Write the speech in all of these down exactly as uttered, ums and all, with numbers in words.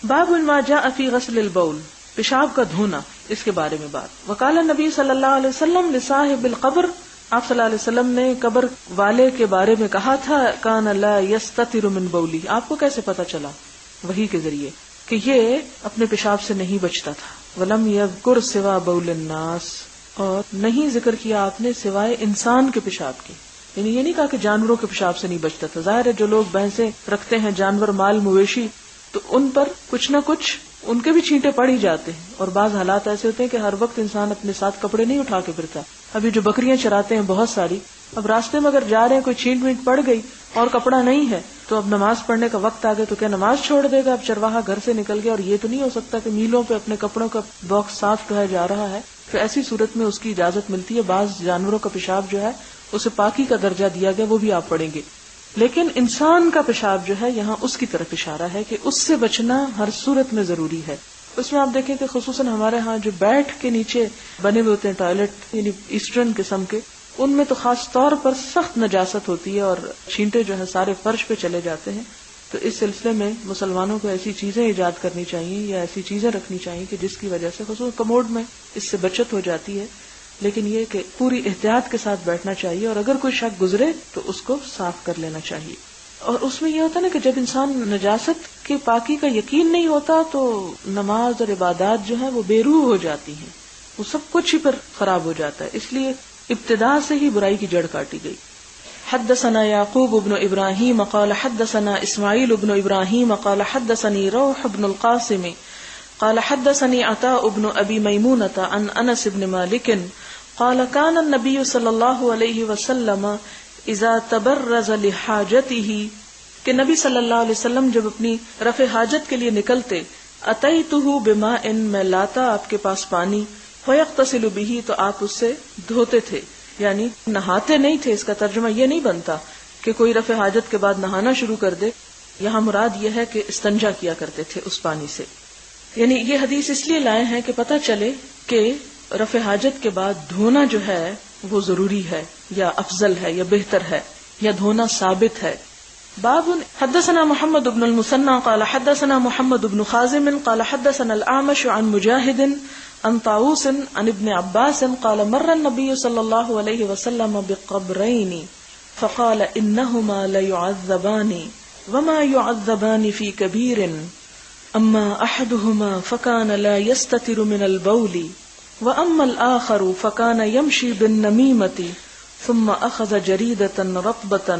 باب ما جاء فی غسل البول، پیشاب کا دھونا، اس کے بارے میں بات. وقال النبی صلی اللہ علیہ وسلم لصاحب القبر، آپ صلی اللہ علیہ وسلم نے قبر والے کے بارے میں کہا تھا کان لا یستتر من بولی. آپ کو کیسے پتا چلا؟ وحی کے ذریعے کہ یہ اپنے پیشاب سے نہیں بچتا تھا. ولم یذکر سوا بول الناس، اور نہیں ذکر کیا آپ نے سوائے انسان کے پیشاب کے. یعنی یہ نہیں کہا کہ جانوروں کے پیشاب سے نہیں بچتا تھا. ظاہر ہے جو لوگ بھینسیں رکھتے ہیں، جانور، مال مویشی، تو ان پر کچھ نہ کچھ ان کے بھی چھینٹے پڑ ہی جاتے ہیں. اور بعض حالات ایسے ہوتے ہیں کہ ہر وقت انسان اپنے ساتھ کپڑے نہیں اٹھا کے پھرتا. ابھی جو بکریاں چراتے ہیں بہت ساری، اب راستے میں اگر جا رہے ہیں کوئی چھینٹ وینٹ پڑ گئی اور کپڑا نہیں ہے تو اب نماز پڑھنے کا وقت آ گیا تو کیا نماز چھوڑ دے گا؟ اب چرواہا گھر سے نکل گیا اور یہ تو نہیں ہو سکتا کہ میلوں پہ اپنے کپڑوں کا باکس صاف کیا جا رہا ہے. تو ایسی صورت میں اس کی اجازت ملتی ہے. بعض جانوروں کا پیشاب جو ہے اسے پاکی کا درجہ دیا گیا، وہ بھی آپ پڑھیں گے. لیکن انسان کا پیشاب جو ہے یہاں اس کی طرف اشارہ ہے کہ اس سے بچنا ہر صورت میں ضروری ہے. اس میں آپ دیکھیں کہ خصوصاً ہمارے ہاں جو بیٹھ کے نیچے بنے ہوئے ہوتے ہیں ٹوائلٹ، یعنی ایسٹرن قسم کے، ان میں تو خاص طور پر سخت نجاست ہوتی ہے اور چھینٹے جو ہے سارے فرش پہ چلے جاتے ہیں. تو اس سلسلے میں مسلمانوں کو ایسی چیزیں ایجاد کرنی چاہیے یا ایسی چیزیں رکھنی چاہیے کہ جس کی وجہ سے خصوصاً کموڈ میں اس سے بچت ہو جاتی ہے. لیکن یہ کہ پوری احتیاط کے ساتھ بیٹھنا چاہیے اور اگر کوئی شک گزرے تو اس کو صاف کر لینا چاہیے. اور اس میں یہ ہوتا ہے نا کہ جب انسان نجاست کی پاکی کا یقین نہیں ہوتا تو نماز اور عبادات جو ہے وہ بے روح ہو جاتی ہیں، وہ سب کچھ ہی پر خراب ہو جاتا ہے. اس لیے ابتدا سے ہی برائی کی جڑ کاٹی گئی. حدثنا یعقوب بن ابراہیم قال حدثنا اسماعیل بن ابراہیم قال حدثنی روح بن القاسم قال حدثني عطاء بن ابي ميمونة عن انس بن مالك قال كان النبي صلى الله عليه وسلم اذا تبرز لحاجته، کہ نبی صلی اللہ علیہ وسلم جب اپنی رفع حاجت کے لیے نکلتے، اتیته بماء، میں لاتا آپ کے پاس پانی، فيغتسل به، تو آپ اس سے دھوتے تھے. یعنی نہاتے نہیں تھے. اس کا ترجمہ یہ نہیں بنتا کہ کوئی رفع حاجت کے بعد نہانا شروع کر دے. یہاں مراد یہ ہے کہ استنجا کیا کرتے تھے اس پانی سے. یعنی یہ حدیث اس لیے لائے ہیں کہ پتہ چلے کہ رفع حاجت کے بعد دھونا جو ہے وہ ضروری ہے یا افضل ہے یا بہتر ہے یا دھونا ثابت ہے. باب حدثنا محمد بن المثنى قال حدثنا محمد بن خازم قال حدثنا الأعمش عن مجاهد عن طاووس عن ابن عباس قال مر النبي صلى الله عليه وسلم بقبرين فقال إنهما ليعذبان وما يعذبان في كبير اما احدهما فكان لا يستتر من البول واما الاخر فكان يمشي بالنميمة ثم اخذ جريدة رطبة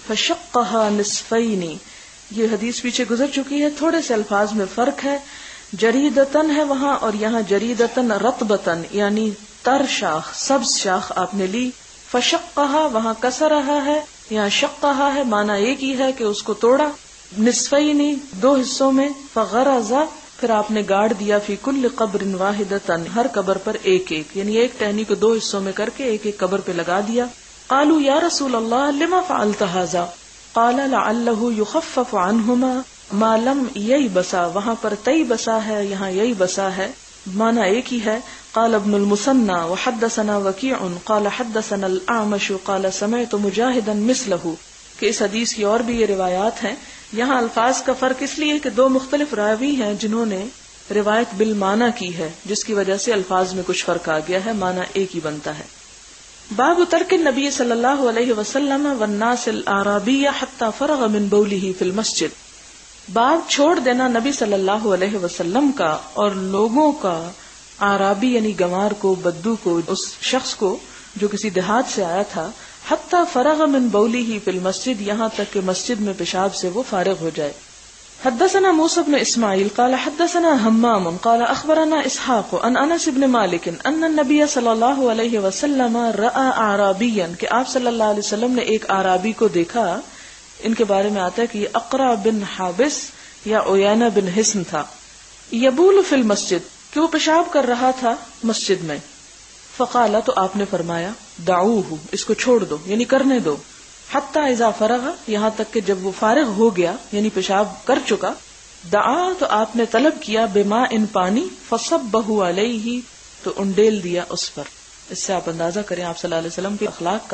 فشقها نصفين. یہ حدیث پیچھے گزر چکی ہے، تھوڑے سے الفاظ میں فرق ہے. جریدتن ہے وہاں اور یہاں جریدتن رطبتن، یعنی تر شاخ، سبز شاخ آپ نے لی. فشقها وہاں کسرها ہے، یہاں شقها ہے، معنی ایک ہی ہے کہ اس کو توڑا. نصفینی، دو حصوں میں. فغرزا، پھر آپ نے گاڑ دیا. فی کل قبر واحدتن، ہر قبر پر ایک ایک، یعنی ایک ٹہنی کو دو حصوں میں کر کے ایک ایک قبر پہ لگا دیا. قالوا یا رسول اللہ لما فعلت هذا قال لعله يخفف عنهما ما لم ییبسا، وہاں پر تئی بسا ہے، یہاں یئی بسا ہے، معنی ایک ہی ہے. قال ابن المثنى وحدثنا وكيع قال حدثنا الاعمش قال سمعت مجاهدا مثله. کہ اس حدیث کی اور بھی یہ روایات ہیں. یہاں الفاظ کا فرق اس لیے کہ دو مختلف راوی ہیں جنہوں نے روایت بالمعنی کی ہے، جس کی وجہ سے الفاظ میں کچھ فرق آ گیا ہے، معنی ایک ہی بنتا ہے. باب ترک النبی صلی اللہ علیہ وسلم والناس الاعرابی حتی فرغ من بوله فی المسجد. باب چھوڑ دینا نبی صلی اللہ علیہ وسلم کا اور لوگوں کا، اعرابی یعنی گنوار کو، بدو کو، اس شخص کو جو کسی دیہات سے آیا تھا، حتی فرغ من بوله فی المسجد، یہاں تک کہ مسجد میں پیشاب سے وہ فارغ ہو جائے. حدثنا موسى بن اسماعیل قال حدثنا حمام قال اخبرنا اسحاق عن انس بن مالک ان النبي صلی اللہ علیہ وسلم رأى اعرابیا، کہ آپ صلی اللہ علیہ وسلم نے ایک اعرابی کو دیکھا. ان کے بارے میں آتا ہے کہ یہ اقرع بن حابس یا عیینہ بن حصن تھا. یبول فی المسجد، کہ وہ پیشاب کر رہا تھا مسجد میں. فقال، تو آپ نے فرمایا دعوہ، اس کو چھوڑ دو، یعنی کرنے دو. حتی اذا فرغ، یہاں تک کہ جب وہ فارغ ہو گیا یعنی پیشاب کر چکا. دعا، تو آپ نے طلب کیا، بما، ان پانی. فصبہ علیہ، تو انڈیل دیا اس پر. اس سے آپ اندازہ کریں آپ صلی اللہ علیہ وسلم کے اخلاق کا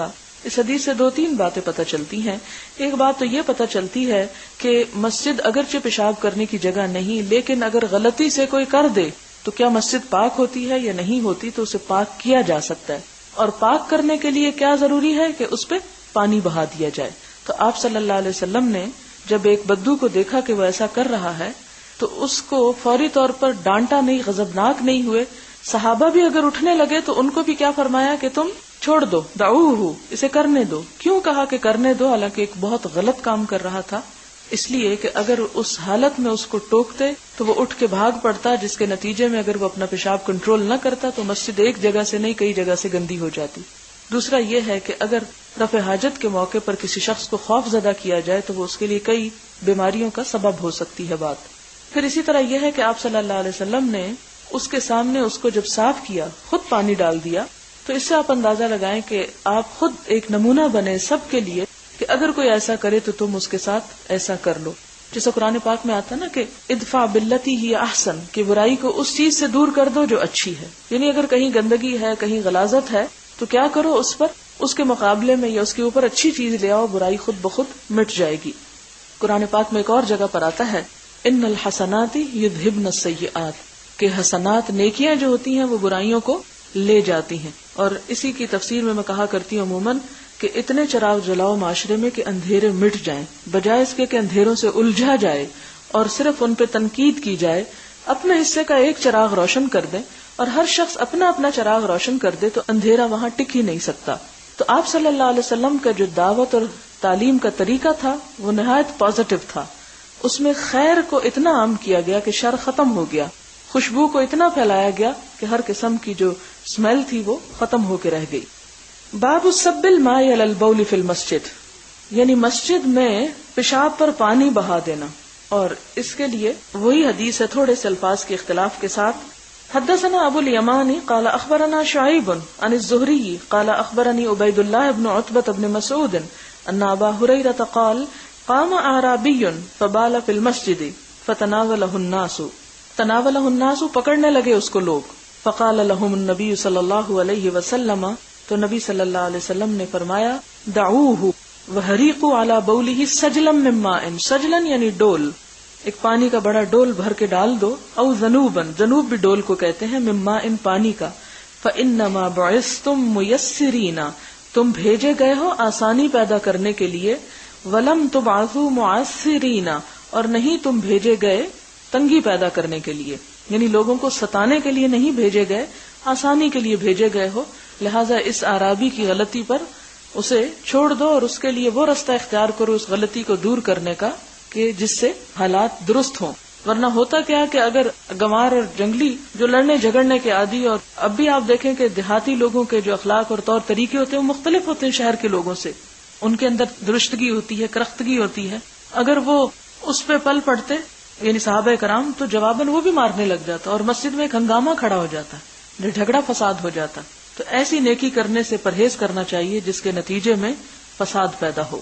اس حدیث سے دو تین باتیں پتہ چلتی ہیں. ایک بات تو یہ پتہ چلتی ہے کہ مسجد اگرچہ پیشاب کرنے کی جگہ نہیں، لیکن اگر غلطی سے کوئی کر دے تو کیا مسجد پاک ہوتی ہے یا نہیں ہوتی، تو اسے پاک کیا جا سکتا ہے. اور پاک کرنے کے لیے کیا ضروری ہے کہ اس پہ پانی بہا دیا جائے. تو آپ صلی اللہ علیہ وسلم نے جب ایک بدو کو دیکھا کہ وہ ایسا کر رہا ہے تو اس کو فوری طور پر ڈانٹا نہیں، غضبناک نہیں ہوئے. صحابہ بھی اگر اٹھنے لگے تو ان کو بھی کیا فرمایا کہ تم چھوڑ دو، دعوہ، اسے کرنے دو. کیوں کہا کہ کرنے دو؟ حالانکہ ایک بہت غلط کام کر رہا تھا. اس لیے کہ اگر اس حالت میں اس کو ٹوکتے تو وہ اٹھ کے بھاگ پڑتا، جس کے نتیجے میں اگر وہ اپنا پیشاب کنٹرول نہ کرتا تو مسجد ایک جگہ سے نہیں کئی جگہ سے گندی ہو جاتی. دوسرا یہ ہے کہ اگر رفع حاجت کے موقع پر کسی شخص کو خوف زدہ کیا جائے تو وہ اس کے لیے کئی بیماریوں کا سبب ہو سکتی ہے بات. پھر اسی طرح یہ ہے کہ آپ صلی اللہ علیہ وسلم نے اس کے سامنے اس کو جب صاف کیا، خود پانی ڈال دیا، تو اس سے آپ اندازہ لگائیں کہ آپ خود ایک نمونہ بنے سب کے لیے کہ اگر کوئی ایسا کرے تو تم اس کے ساتھ ایسا کر لو. جیسا قرآن پاک میں آتا نا کہ ادفع باللتی ہی احسن، کہ برائی کو اس چیز سے دور کر دو جو اچھی ہے. یعنی اگر کہیں گندگی ہے، کہیں غلاظت ہے تو کیا کرو، اس پر اس کے مقابلے میں یا اس کے اوپر اچھی چیز لے آؤ، برائی خود بخود مٹ جائے گی. قرآن پاک میں ایک اور جگہ پر آتا ہے ان الحسنات یذہبن السیئات، کہ حسنات نیکیاں جو ہوتی ہیں وہ برائیوں کو لے جاتی ہیں. اور اسی کی تفسیر میں میں کہا کرتی ہوں عموماً کہ اتنے چراغ جلاؤ معاشرے میں کہ اندھیرے مٹ جائیں، بجائے اس کے کہ اندھیروں سے الجھا جائے اور صرف ان پہ تنقید کی جائے. اپنے حصے کا ایک چراغ روشن کر دیں اور ہر شخص اپنا اپنا چراغ روشن کر دے تو اندھیرا وہاں ٹک ہی نہیں سکتا. تو آپ صلی اللہ علیہ وسلم کا جو دعوت اور تعلیم کا طریقہ تھا وہ نہایت پازیٹو تھا. اس میں خیر کو اتنا عام کیا گیا کہ شر ختم ہو گیا، خوشبو کو اتنا پھیلایا گیا کہ ہر قسم کی جو اسمیل تھی وہ ختم ہو کے رہ گئی. باب الصب الماء علی البول فی المسجد، یعنی مسجد میں پیشاب پر پانی بہا دینا. اور اس کے لیے وہی حدیث ہے تھوڑے سے الفاظ کے اختلاف کے ساتھ. حدثنا ابو الیمانی قال اخبرنا شعیب عن الزہری قال اخبرنی عبید اللہ بن عتبہ بن مسعود ان ابا ہریرہ قال قام اعرابی فبال فی المسجد فتناولہ الناس، تناولہ الناس پکڑنے لگے اس کو لوگ. فقال لهم النبی صلی اللہ علیہ وسلم، تو نبی صلی اللہ علیہ وسلم نے فرمایا دعوہ وحریقوا علی بولہ سجلا من ماء، سجلا یعنی ڈول، ایک پانی کا بڑا ڈول بھر کے ڈال دو، او ذنوبا، ذنوب بھی ڈول کو کہتے ہیں، من ماء پانی کا. فانما بعثتم میسرین، تم بھیجے گئے ہو آسانی پیدا کرنے کے لیے، ولم تبعثوا معسرین، اور نہیں تم بھیجے گئے تنگی پیدا کرنے کے لیے، یعنی لوگوں کو ستانے کے لیے نہیں بھیجے گئے، آسانی کے لیے بھیجے گئے ہو. لہذا اس اعرابی کی غلطی پر اسے چھوڑ دو اور اس کے لیے وہ رستہ اختیار کرو اس غلطی کو دور کرنے کا کہ جس سے حالات درست ہوں. ورنہ ہوتا کیا کہ اگر گنوار اور جنگلی جو لڑنے جھگڑنے کے عادی، اور اب بھی آپ دیکھیں کہ دیہاتی لوگوں کے جو اخلاق اور طور طریقے ہوتے ہیں وہ مختلف ہوتے ہیں شہر کے لوگوں سے، ان کے اندر درستگی ہوتی ہے، کرختگی ہوتی ہے. اگر وہ اس پہ پل پڑتے یعنی صحابہ کرام تو جواباً وہ بھی مارنے لگ جاتا اور مسجد میں ایک ہنگامہ کھڑا ہو جاتا، جھگڑا فساد ہو جاتا. تو ایسی نیکی کرنے سے پرہیز کرنا چاہیے جس کے نتیجے میں فساد پیدا ہو.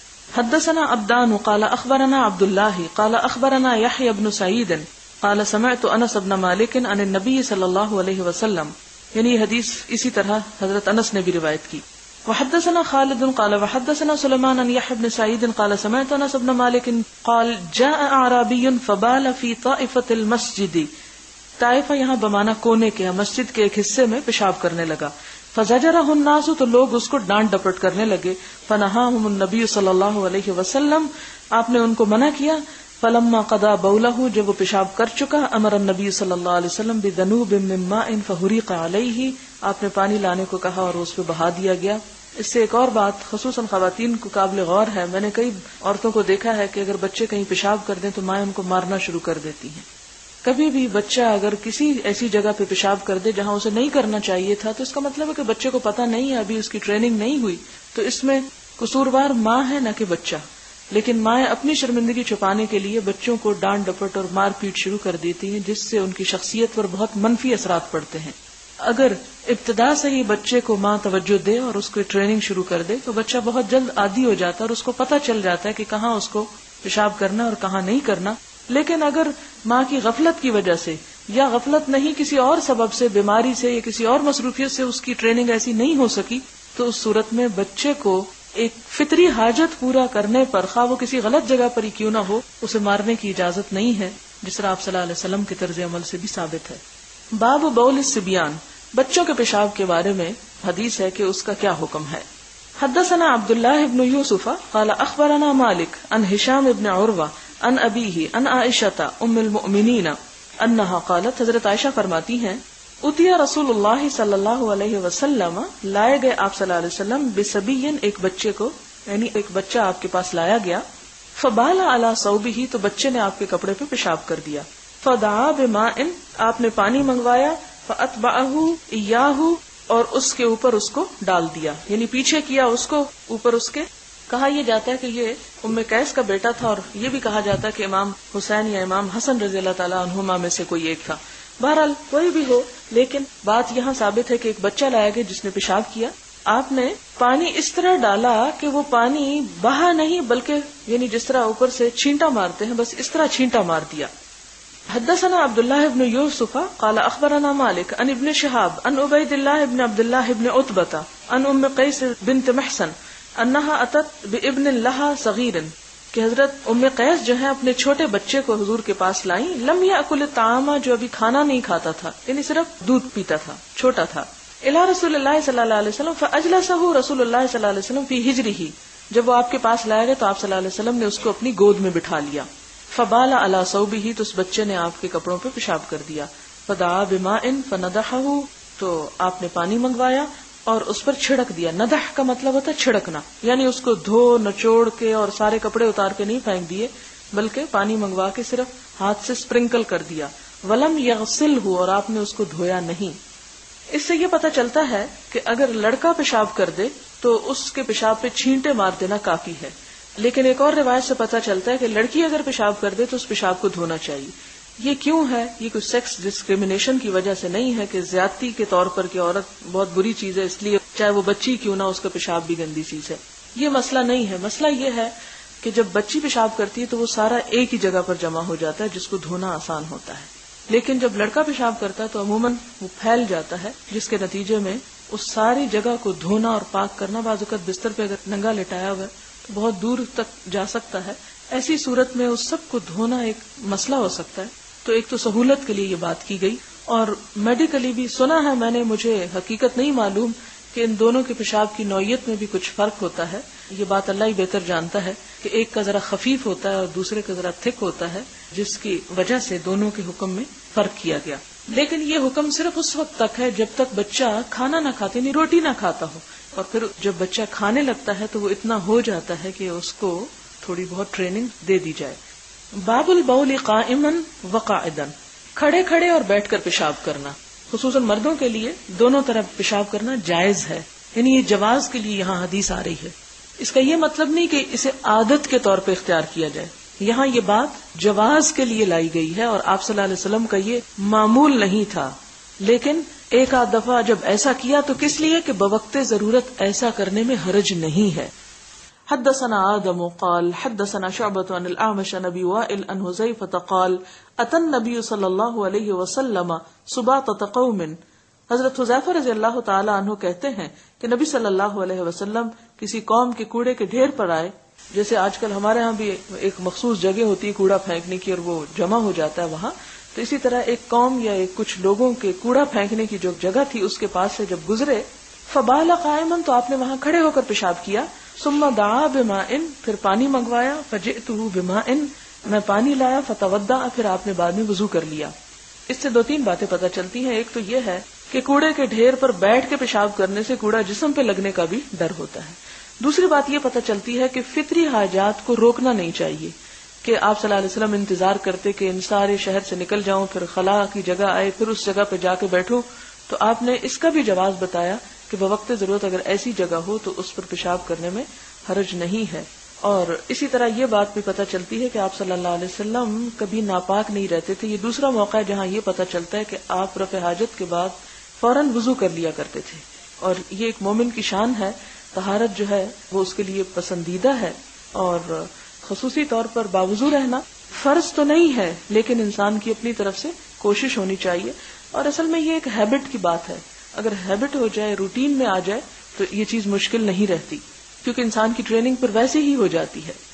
حدثنا عبدان قال اخبرنا عبد اللہ قال اخبرنا یحیی بن سعید قال سمعت انس بن مالک عن النبی صلی اللہ علیہ وسلم، یعنی حدیث اسی طرح حضرت انس نے بھی روایت کی. وحدثنا خالد قال وحدثنا سليمان عن يحيى بن سعيد قال سمعت انس بن مالك قال جاء اعرابي فبال في طائفة المسجد، طائفہ یہاں بمانا کونے کے، مسجد کے ایک حصے میں پیشاب کرنے لگا. فزجرہ الناس، تو لوگ اس کو ڈانٹ ڈپٹ کرنے لگے. فنہاہم النبی صلی اللہ علیہ وسلم، آپ نے ان کو منع کیا. فلما قضى بولہ، جب وہ پیشاب کر چکا، امر النبی صلی اللہ علیہ وسلم بذنوب من ماء فحرق علیہ، آپ نے پانی لانے کو کہا اور اس پہ بہا دیا گیا. اس سے ایک اور بات خصوصاً خواتین کو قابل غور ہے، میں نے کئی عورتوں کو دیکھا ہے کہ اگر بچے کہیں پیشاب کر دیں تو مائیں ان کو مارنا شروع کر دیتی ہیں. کبھی بھی بچہ اگر کسی ایسی جگہ پہ پیشاب کر دے جہاں اسے نہیں کرنا چاہیے تھا تو اس کا مطلب ہے کہ بچے کو پتہ نہیں ہے، ابھی اس کی ٹریننگ نہیں ہوئی. تو اس میں قصوروار ماں ہے نہ کہ بچہ. لیکن مائیں اپنی شرمندگی چھپانے کے لیے بچوں کو ڈانٹ ڈپٹ اور مار پیٹ شروع کر دیتی ہیں، جس سے ان کی شخصیت پر بہت منفی اثرات پڑتے ہیں. اگر ابتدا سے ہی بچے کو ماں توجہ دے اور اس کو ٹریننگ شروع کر دے تو بچہ بہت جلد عادی ہو جاتا ہے اور اس کو پتہ چل جاتا ہے کہ کہاں اس کو پیشاب کرنا اور کہاں نہیں کرنا. لیکن اگر ماں کی غفلت کی وجہ سے یا غفلت نہیں کسی اور سبب سے، بیماری سے یا کسی اور مصروفیت سے اس کی ٹریننگ ایسی نہیں ہو سکی تو اس صورت میں بچے کو ایک فطری حاجت پورا کرنے پر، خواہ وہ کسی غلط جگہ پر ہی کیوں نہ ہو، اسے مارنے کی اجازت نہیں ہے، جس طرح آپ صلی اللہ علیہ وسلم کے طرز عمل سے بھی ثابت ہے۔ باب بول الصبیان، بچوں کے پیشاب کے بارے میں حدیث ہے کہ اس کا کیا حکم ہے۔ حدثنا عبداللہ ابن یوسف قال اخبرنا مالک عن ہشام ابن عروہ عن ابیہ عن عائشہ ام المؤمنین انہا قالت، حضرت عائشہ فرماتی ہیں، اتیا رسول اللہ صلی اللہ علیہ وسلم، لائے گئے آپ صلی اللہ علیہ وسلم، بسبیین، ایک بچے کو، یعنی ایک بچہ آپ کے پاس لایا گیا، فبال علی ثوبہ، تو بچے نے آپ کے کپڑے پہ پیشاب کر دیا، فدعا بماء، آپ نے پانی منگوایا، فاتبعہ ایاہ، اور اس کے اوپر اس کو ڈال دیا، یعنی پیچھے کیا اس کو اوپر اس کے۔ کہا یہ جاتا ہے کہ یہ ام قیس کا بیٹا تھا، اور یہ بھی کہا جاتا ہے کہ امام حسین یا امام حسن رضی اللہ تعالیٰ عنہما میں سے کوئی ایک تھا۔ بہرحال کوئی بھی ہو، لیکن بات یہاں ثابت ہے کہ ایک بچہ لایا گیا جس نے پیشاب کیا، آپ نے پانی اس طرح ڈالا کہ وہ پانی بہا نہیں، بلکہ یعنی جس طرح اوپر سے چھینٹا مارتے ہیں، بس اس طرح چھینٹا مار دیا۔ حدثنا عبداللہ ابن یوسف قال اخبرنا مالک عن ابن شہاب عن عبید اللہ ابن عبداللہ ابن عتبہ عن ام قیس بنت محسن انہا اتت بابن لہا صغیر، کہ حضرت ام قیس جو ہے اپنے چھوٹے بچے کو حضور کے پاس لائیں، لم یاکل الطعام، جو ابھی کھانا نہیں کھاتا تھا، یعنی صرف دودھ پیتا تھا، چھوٹا تھا، الی رسول اللہ صلی اللہ علیہ وسلم فاجلسہ رسول اللہ صلی اللہ علیہ وسلم فی حجرہ، جب وہ آپ کے پاس لایا گیا تو آپ صلی اللہ علیہ وسلم نے اس کو اپنی گود میں بٹھا لیا، فبال علی ثوبہ، تو اس بچے نے آپ کے کپڑوں پہ پیشاب کر دیا، فدعا بماء فنضحہ، تو آپ نے پانی منگوایا اور اس پر چھڑک دیا۔ نضح کا مطلب ہوتا ہے چھڑکنا، یعنی اس کو دھو نچوڑ کے اور سارے کپڑے اتار کے نہیں پھینک دیے، بلکہ پانی منگوا کے صرف ہاتھ سے سپرنکل کر دیا۔ ولم یغسلہ، اور آپ نے اس کو دھویا نہیں۔ اس سے یہ پتہ چلتا ہے کہ اگر لڑکا پیشاب کر دے تو اس کے پیشاب پہ چھینٹے مار دینا کافی ہے، لیکن ایک اور روایت سے پتہ چلتا ہے کہ لڑکی اگر پیشاب کر دے تو اس پیشاب کو دھونا چاہیے۔ یہ کیوں ہے؟ یہ کوئی سیکس ڈسکریمنیشن کی وجہ سے نہیں ہے کہ زیادتی کے طور پر کہ عورت بہت بری چیز ہے اس لیے چاہے وہ بچی کیوں نہ، اس کا پیشاب بھی گندی چیز ہے، یہ مسئلہ نہیں ہے۔ مسئلہ یہ ہے کہ جب بچی پیشاب کرتی ہے تو وہ سارا ایک ہی جگہ پر جمع ہو جاتا ہے جس کو دھونا آسان ہوتا ہے، لیکن جب لڑکا پیشاب کرتا ہے تو عموماً وہ پھیل جاتا ہے، جس کے نتیجے میں اس ساری جگہ کو دھونا اور پاک کرنا، بعض اوقات بستر پہ اگر ننگا لٹایا ہوا ہے تو بہت دور تک جا سکتا ہے، ایسی صورت میں اس سب کو دھونا ایک مسئلہ ہو سکتا ہے۔ تو ایک تو سہولت کے لیے یہ بات کی گئی، اور میڈیکلی بھی سنا ہے میں نے، مجھے حقیقت نہیں معلوم کہ ان دونوں کے پیشاب کی نوعیت میں بھی کچھ فرق ہوتا ہے، یہ بات اللہ ہی بہتر جانتا ہے کہ ایک کا ذرا خفیف ہوتا ہے اور دوسرے کا ذرا تھک ہوتا ہے، جس کی وجہ سے دونوں کے حکم میں فرق کیا گیا۔ لیکن یہ حکم صرف اس وقت تک ہے جب تک بچہ کھانا نہ کھاتے، یعنی روٹی نہ کھاتا ہو، اور پھر جب بچہ کھانے لگتا ہے تو وہ اتنا ہو جاتا ہے کہ اس کو تھوڑی بہت ٹریننگ دے دی جائے۔ باب البول قائما وقاعدا، کھڑے کھڑے اور بیٹھ کر پیشاب کرنا، خصوصاً مردوں کے لیے دونوں طرح پیشاب کرنا جائز ہے، یعنی یہ جواز کے لیے یہاں حدیث آ رہی ہے۔ اس کا یہ مطلب نہیں کہ اسے عادت کے طور پہ اختیار کیا جائے، یہاں یہ بات جواز کے لیے لائی گئی ہے، اور آپ صلی اللہ علیہ وسلم کا یہ معمول نہیں تھا، لیکن ایک آدھ دفعہ جب ایسا کیا تو کس لیے کہ بوقت ضرورت ایسا کرنے میں حرج نہیں ہے۔ حدثنا آدم قال حدثنا شعبة عن الأعمش عن أبي وائل عن حذيفة قال أتى النبي صلى الله عليه وسلم سباطة قوم، حضرت حذیفہ رضی اللہ تعالی عنہ کہتے ہیں کہ نبی صلی اللہ علیہ وسلم کسی قوم کے کوڑے کے ڈھیر پر آئے، جیسے آج کل ہمارے ہاں بھی ایک مخصوص جگہ ہوتی ہے کوڑا پھینکنے کی اور وہ جمع ہو جاتا ہے وہاں، تو اسی طرح ایک قوم یا ایک کچھ لوگوں کے کوڑا پھینکنے کی جو جگہ تھی اس کے پاس سے جب گزرے، فبال قائما، تو آپ نے وہاں کھڑے ہو کر پیشاب کیا، ثم دعا بماء، پھر پانی منگوایا، فجئته بماء، میں پانی لایا، فتودع، پھر آپ نے بعد میں وضو کر لیا۔ اس سے دو تین باتیں پتہ چلتی ہیں۔ ایک تو یہ ہے کہ کوڑے کے ڈھیر پر بیٹھ کے پیشاب کرنے سے کوڑا جسم پہ لگنے کا بھی ڈر ہوتا ہے۔ دوسری بات یہ پتہ چلتی ہے کہ فطری حاجات کو روکنا نہیں چاہیے، کہ آپ صلی اللہ علیہ وسلم انتظار کرتے کہ ان سارے شہر سے نکل جاؤں، پھر خلا کی جگہ آئے، پھر اس جگہ پہ جا کے بیٹھوں، تو آپ نے اس کا بھی جواز بتایا کہ بوقت ضرورت اگر ایسی جگہ ہو تو اس پر پیشاب کرنے میں حرج نہیں ہے۔ اور اسی طرح یہ بات بھی پتہ چلتی ہے کہ آپ صلی اللہ علیہ وسلم کبھی ناپاک نہیں رہتے تھے۔ یہ دوسرا موقع ہے جہاں یہ پتہ چلتا ہے کہ آپ رفع حاجت کے بعد فوراً وضو کر لیا کرتے تھے، اور یہ ایک مومن کی شان ہے، طہارت جو ہے وہ اس کے لیے پسندیدہ ہے، اور خصوصی طور پر باوضو رہنا فرض تو نہیں ہے، لیکن انسان کی اپنی طرف سے کوشش ہونی چاہیے، اور اصل میں یہ ایک ہیبٹ کی بات ہے، اگر ہیبٹ ہو جائے، روٹین میں آ جائے تو یہ چیز مشکل نہیں رہتی، کیونکہ انسان کی ٹریننگ پر ویسے ہی ہو جاتی ہے۔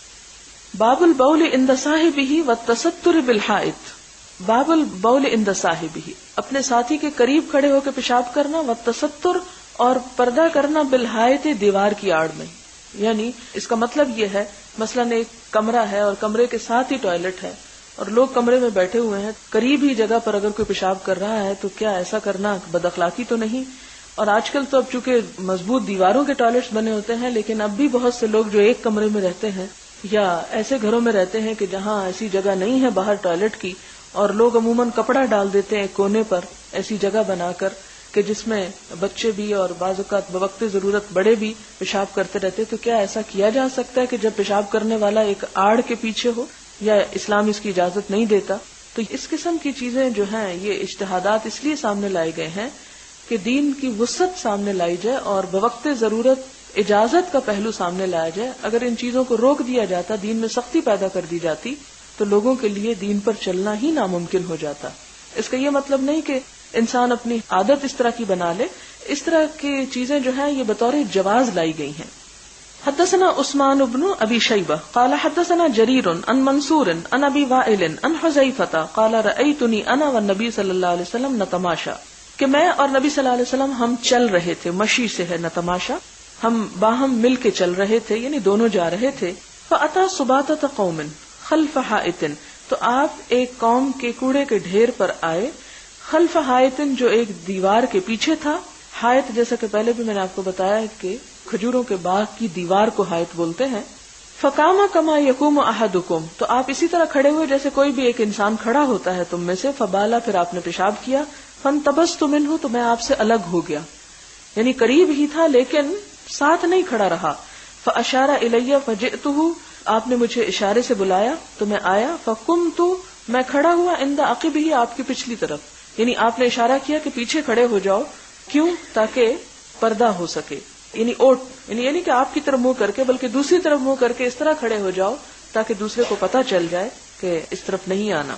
باب البول عند صاحبہ والتستر بالحائط، باب البول عند صاحبہ، اپنے ساتھی کے قریب کھڑے ہو کے پیشاب کرنا، والتستر، اور پردہ کرنا، بالحائط، دیوار کی آڑ میں۔ یعنی اس کا مطلب یہ ہے، مثلاً ایک کمرہ ہے اور کمرے کے ساتھ ہی ٹوائلٹ ہے اور لوگ کمرے میں بیٹھے ہوئے ہیں، قریب ہی جگہ پر اگر کوئی پیشاب کر رہا ہے تو کیا ایسا کرنا بد اخلاقی تو نہیں؟ اور آج کل تو اب چونکہ مضبوط دیواروں کے ٹوائلٹس بنے ہوتے ہیں، لیکن اب بھی بہت سے لوگ جو ایک کمرے میں رہتے ہیں یا ایسے گھروں میں رہتے ہیں کہ جہاں ایسی جگہ نہیں ہے باہر ٹوائلٹ کی، اور لوگ عموماً کپڑا ڈال دیتے ہیں کونے پر ایسی جگہ بنا کر کہ جس میں بچے بھی اور بعض اوقات بوقت ضرورت بڑے بھی پیشاب کرتے رہتے، تو کیا ایسا کیا جا سکتا ہے کہ جب پیشاب کرنے والا ایک آڑ کے پیچھے ہو، یا اسلام اس کی اجازت نہیں دیتا؟ تو اس قسم کی چیزیں جو ہیں یہ اجتہادات اس لیے سامنے لائے گئے ہیں کہ دین کی وسعت سامنے لائی جائے اور بوقت ضرورت اجازت کا پہلو سامنے لایا جائے۔ اگر ان چیزوں کو روک دیا جاتا، دین میں سختی پیدا کر دی جاتی، تو لوگوں کے لیے دین پر چلنا ہی ناممکن ہو جاتا۔ اس کا یہ مطلب نہیں کہ انسان اپنی عادت اس طرح کی بنا لے، اس طرح کی چیزیں جو ہیں یہ بطور جواز لائی گئی ہیں۔ حدثنا عثمان بن ابی شیبہ قال حدثنا جریر عن منصور عن ابی وائل عن حذیفہ قال رأیتنی انا والنبی صلی اللہ علیہ وسلم نتماشا، کہ میں اور نبی صلی اللہ علیہ وسلم ہم چل رہے تھے، مشی سے ہے نتماشا، ہم باہم مل کے چل رہے تھے، یعنی دونوں جا رہے تھے۔ فأتی سباطۃ قوم خلف حائط، تو آپ ایک قوم کے کوڑے کے ڈھیر پر آئے، خلف حائط جو ایک دیوار کے پیچھے تھا۔ حائط جیسا کہ پہلے بھی میں نے آپ کو بتایا کہ کھجوروں کے باغ کی دیوار کو حائط بولتے ہیں۔ فقام کما یقوم احدکم، تو آپ اسی طرح کھڑے ہوئے جیسے کوئی بھی ایک انسان کھڑا ہوتا ہے تم میں سے۔ فبالا، پھر آپ نے پیشاب کیا۔ فانتبست منہ، تو میں آپ سے الگ ہو گیا، یعنی قریب ہی تھا لیکن ساتھ نہیں کھڑا رہا۔ فاشار الی فجئتہ، آپ نے مجھے اشارے سے بلایا تو میں آیا۔ فقمت، میں کھڑا ہوا، عند عقبہ، آپ کی پچھلی طرف، یعنی آپ نے اشارہ کیا کہ پیچھے کھڑے ہو جاؤ، کیوں؟ تاکہ پردہ ہو سکے، یعنی اوٹ، یعنی یعنی کہ آپ کی طرف منہ کر کے، بلکہ دوسری طرف منہ کر کے اس طرح کھڑے ہو جاؤ تاکہ دوسرے کو پتہ چل جائے کہ اس طرف نہیں آنا۔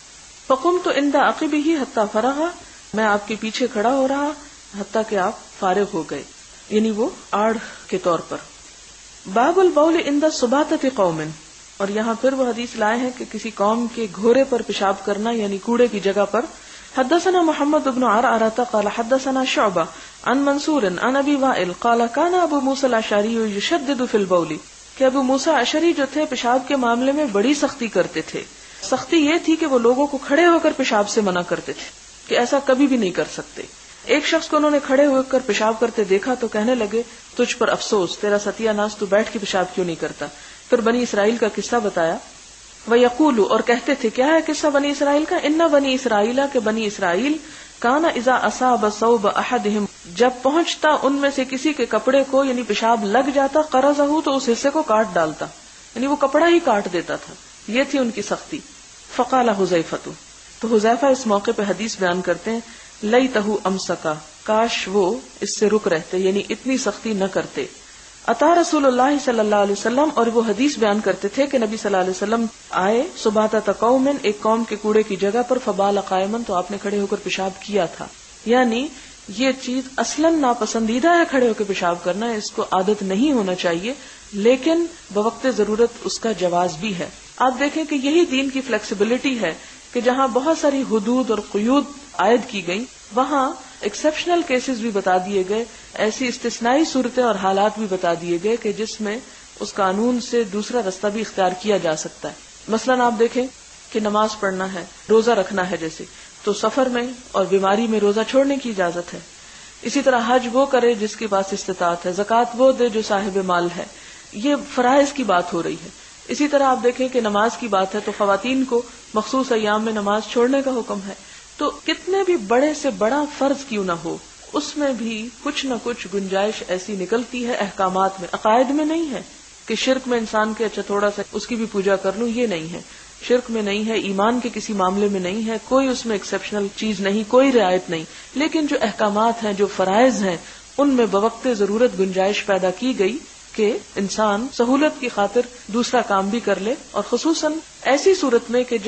فقمت عند عقبہ حتی فرغ، میں آپ کے پیچھے کھڑا ہو رہا حتیٰ کہ آپ فارغ ہو گئے، یعنی وہ آڑ کے طور پر۔ باب البول عند سباطۃ قوم، اور یہاں پھر وہ حدیث لائے ہیں کہ کسی قوم کے گھورے پر پیشاب کرنا، یعنی کوڑے کی جگہ پر۔ حدثنا محمد بن عرعرة قال حدثنا شعبہ عن منصور عن ابی وائل قال كان ابو موسى الاشعری يشدد في البول، کہ ابو موسیٰ اشعری جو تھے پیشاب کے معاملے میں بڑی سختی کرتے تھے۔ سختی یہ تھی کہ وہ لوگوں کو کھڑے ہو کر پیشاب سے منع کرتے تھے کہ ایسا کبھی بھی نہیں کر سکتے۔ ایک شخص کو انہوں نے کھڑے ہو کر پیشاب کرتے دیکھا تو کہنے لگے تجھ پر افسوس، تیرا ستیہ ناس، تو بیٹھ کے پیشاب کیوں نہیں کرتا؟ پھر بنی اسرائیل کا قصہ بتایا۔ وَيَقُولُ، اور کہتے تھے، کیا ہے قصہ بنی اسرائیل کا؟ اِنَّ بنی اسرائیل، کہ بنی اسرائیل، کان اذا اصاب ثوب احدہم، جب پہنچتا ان میں سے کسی کے کپڑے کو، یعنی پیشاب لگ جاتا، قرضہ، تو اس حصے کو کاٹ ڈالتا، یعنی وہ کپڑا ہی کاٹ دیتا تھا، یہ تھی ان کی سختی۔ فقال حذیفہ، تو حذیفہ اس موقع پہ حدیث بیان کرتے ہیں، لیتہ امسکا، کاش وہ اس سے رک رہتے، یعنی اتنی سختی نہ کرتے۔ اتا رسول اللہ صلی اللہ علیہ وسلم، اور وہ حدیث بیان کرتے تھے کہ نبی صلی اللہ علیہ وسلم آئے، سباطۃ قوم، ایک قوم کے کوڑے کی جگہ پر، فبال قائما، تو آپ نے کھڑے ہو کر پیشاب کیا تھا۔ یعنی یہ چیز اصلاً ناپسندیدہ ہے، کھڑے ہو کے پیشاب کرنا، اس کو عادت نہیں ہونا چاہیے، لیکن بوقت ضرورت اس کا جواز بھی ہے۔ آپ دیکھیں کہ یہی دین کی فلیکسیبلٹی ہے کہ جہاں بہت ساری حدود اور قیود عائد کی گئی، وہاں ایکسیپشنل کیسز بھی بتا دیے گئے، ایسی استثنائی صورتیں اور حالات بھی بتا دیے گئے کہ جس میں اس قانون سے دوسرا رستہ بھی اختیار کیا جا سکتا ہے۔ مثلاً آپ دیکھیں کہ نماز پڑھنا ہے، روزہ رکھنا ہے جیسے، تو سفر میں اور بیماری میں روزہ چھوڑنے کی اجازت ہے۔ اسی طرح حج وہ کرے جس کے پاس استطاعت ہے، زکوٰۃ وہ دے جو صاحب مال ہے، یہ فرائض کی بات ہو رہی ہے۔ اسی طرح آپ دیکھیں کہ نماز کی بات ہے تو خواتین کو مخصوص ایام میں نماز چھوڑنے کا حکم ہے۔ تو کتنے بھی بڑے سے بڑا فرض کیوں نہ ہو، اس میں بھی کچھ نہ کچھ گنجائش ایسی نکلتی ہے احکامات میں۔ عقائد میں نہیں ہے کہ شرک میں انسان کے اچھا تھوڑا سا اس کی بھی پوجا کر لوں، یہ نہیں ہے، شرک میں نہیں ہے، ایمان کے کسی معاملے میں نہیں ہے، کوئی اس میں ایکسیپشنل چیز نہیں، کوئی رعایت نہیں، لیکن جو احکامات ہیں، جو فرائض ہیں، ان میں بوقت ضرورت گنجائش پیدا کی گئی کہ انسان سہولت کی خاطر دوسرا کام بھی کر لے، اور خصوصاً ایسی صورت میں کہ جب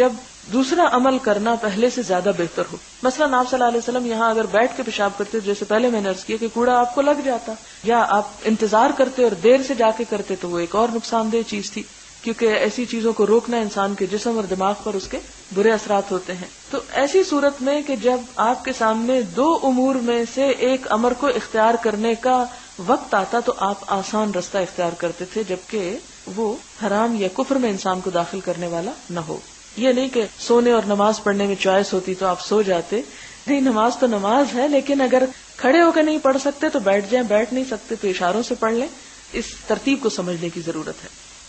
دوسرا عمل کرنا پہلے سے زیادہ بہتر ہو. مثلا آپ صلی اللہ علیہ وسلم یہاں اگر بیٹھ کے پیشاب کرتے جیسے پہلے میں نے عرض کیا کہ کوڑا آپ کو لگ جاتا, یا آپ انتظار کرتے اور دیر سے جا کے کرتے تو وہ ایک اور نقصان دہ چیز تھی, کیونکہ ایسی چیزوں کو روکنا انسان کے جسم اور دماغ پر اس کے برے اثرات ہوتے ہیں. تو ایسی صورت میں کہ جب آپ کے سامنے دو امور میں سے ایک امر کو اختیار کرنے کا وقت آتا تو آپ آسان رستہ اختیار کرتے تھے, جبکہ وہ حرام یا کفر میں انسان کو داخل کرنے والا نہ ہو. یہ نہیں کہ سونے اور نماز پڑھنے میں چوائس ہوتی تو آپ سو جاتے, نہیں, نماز تو نماز ہے, لیکن اگر کھڑے ہو کے نہیں پڑھ سکتے تو بیٹھ جائیں, بیٹھ نہیں سکتے تو اشاروں سے پڑھ لیں. اس ترتیب کو سمجھنے کی ضرورت ہے.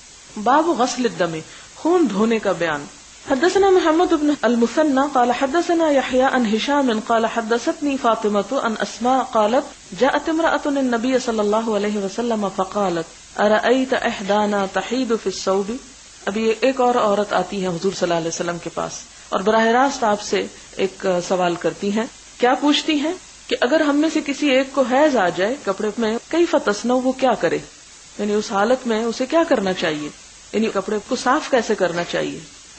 باب غسل الدم, خون دھونے کا بیان. حدثنا محمد بن المثنى قال حدثنا يحيى عن هشام قال حدثتني فاطمة عن اسماء قالت جاءت امرأة النبي صلى الله عليه وسلم فقالت ارأيت احدانا تحيض في الثوب. ابھی ایک اور عورت آتی ہے حضور صلی اللہ علیہ وسلم کے پاس اور براہ راست آپ سے ایک سوال کرتی ہیں. کیا پوچھتی ہیں کہ اگر ہم میں سے کسی ایک کو حیض آ جائے کپڑے میں, کیف تصنع, وہ کیا کرے, یعنی اس حالت میں اسے کیا کرنا چاہیے, یعنی کپڑے کو صاف کیسے کرنا چاہیے,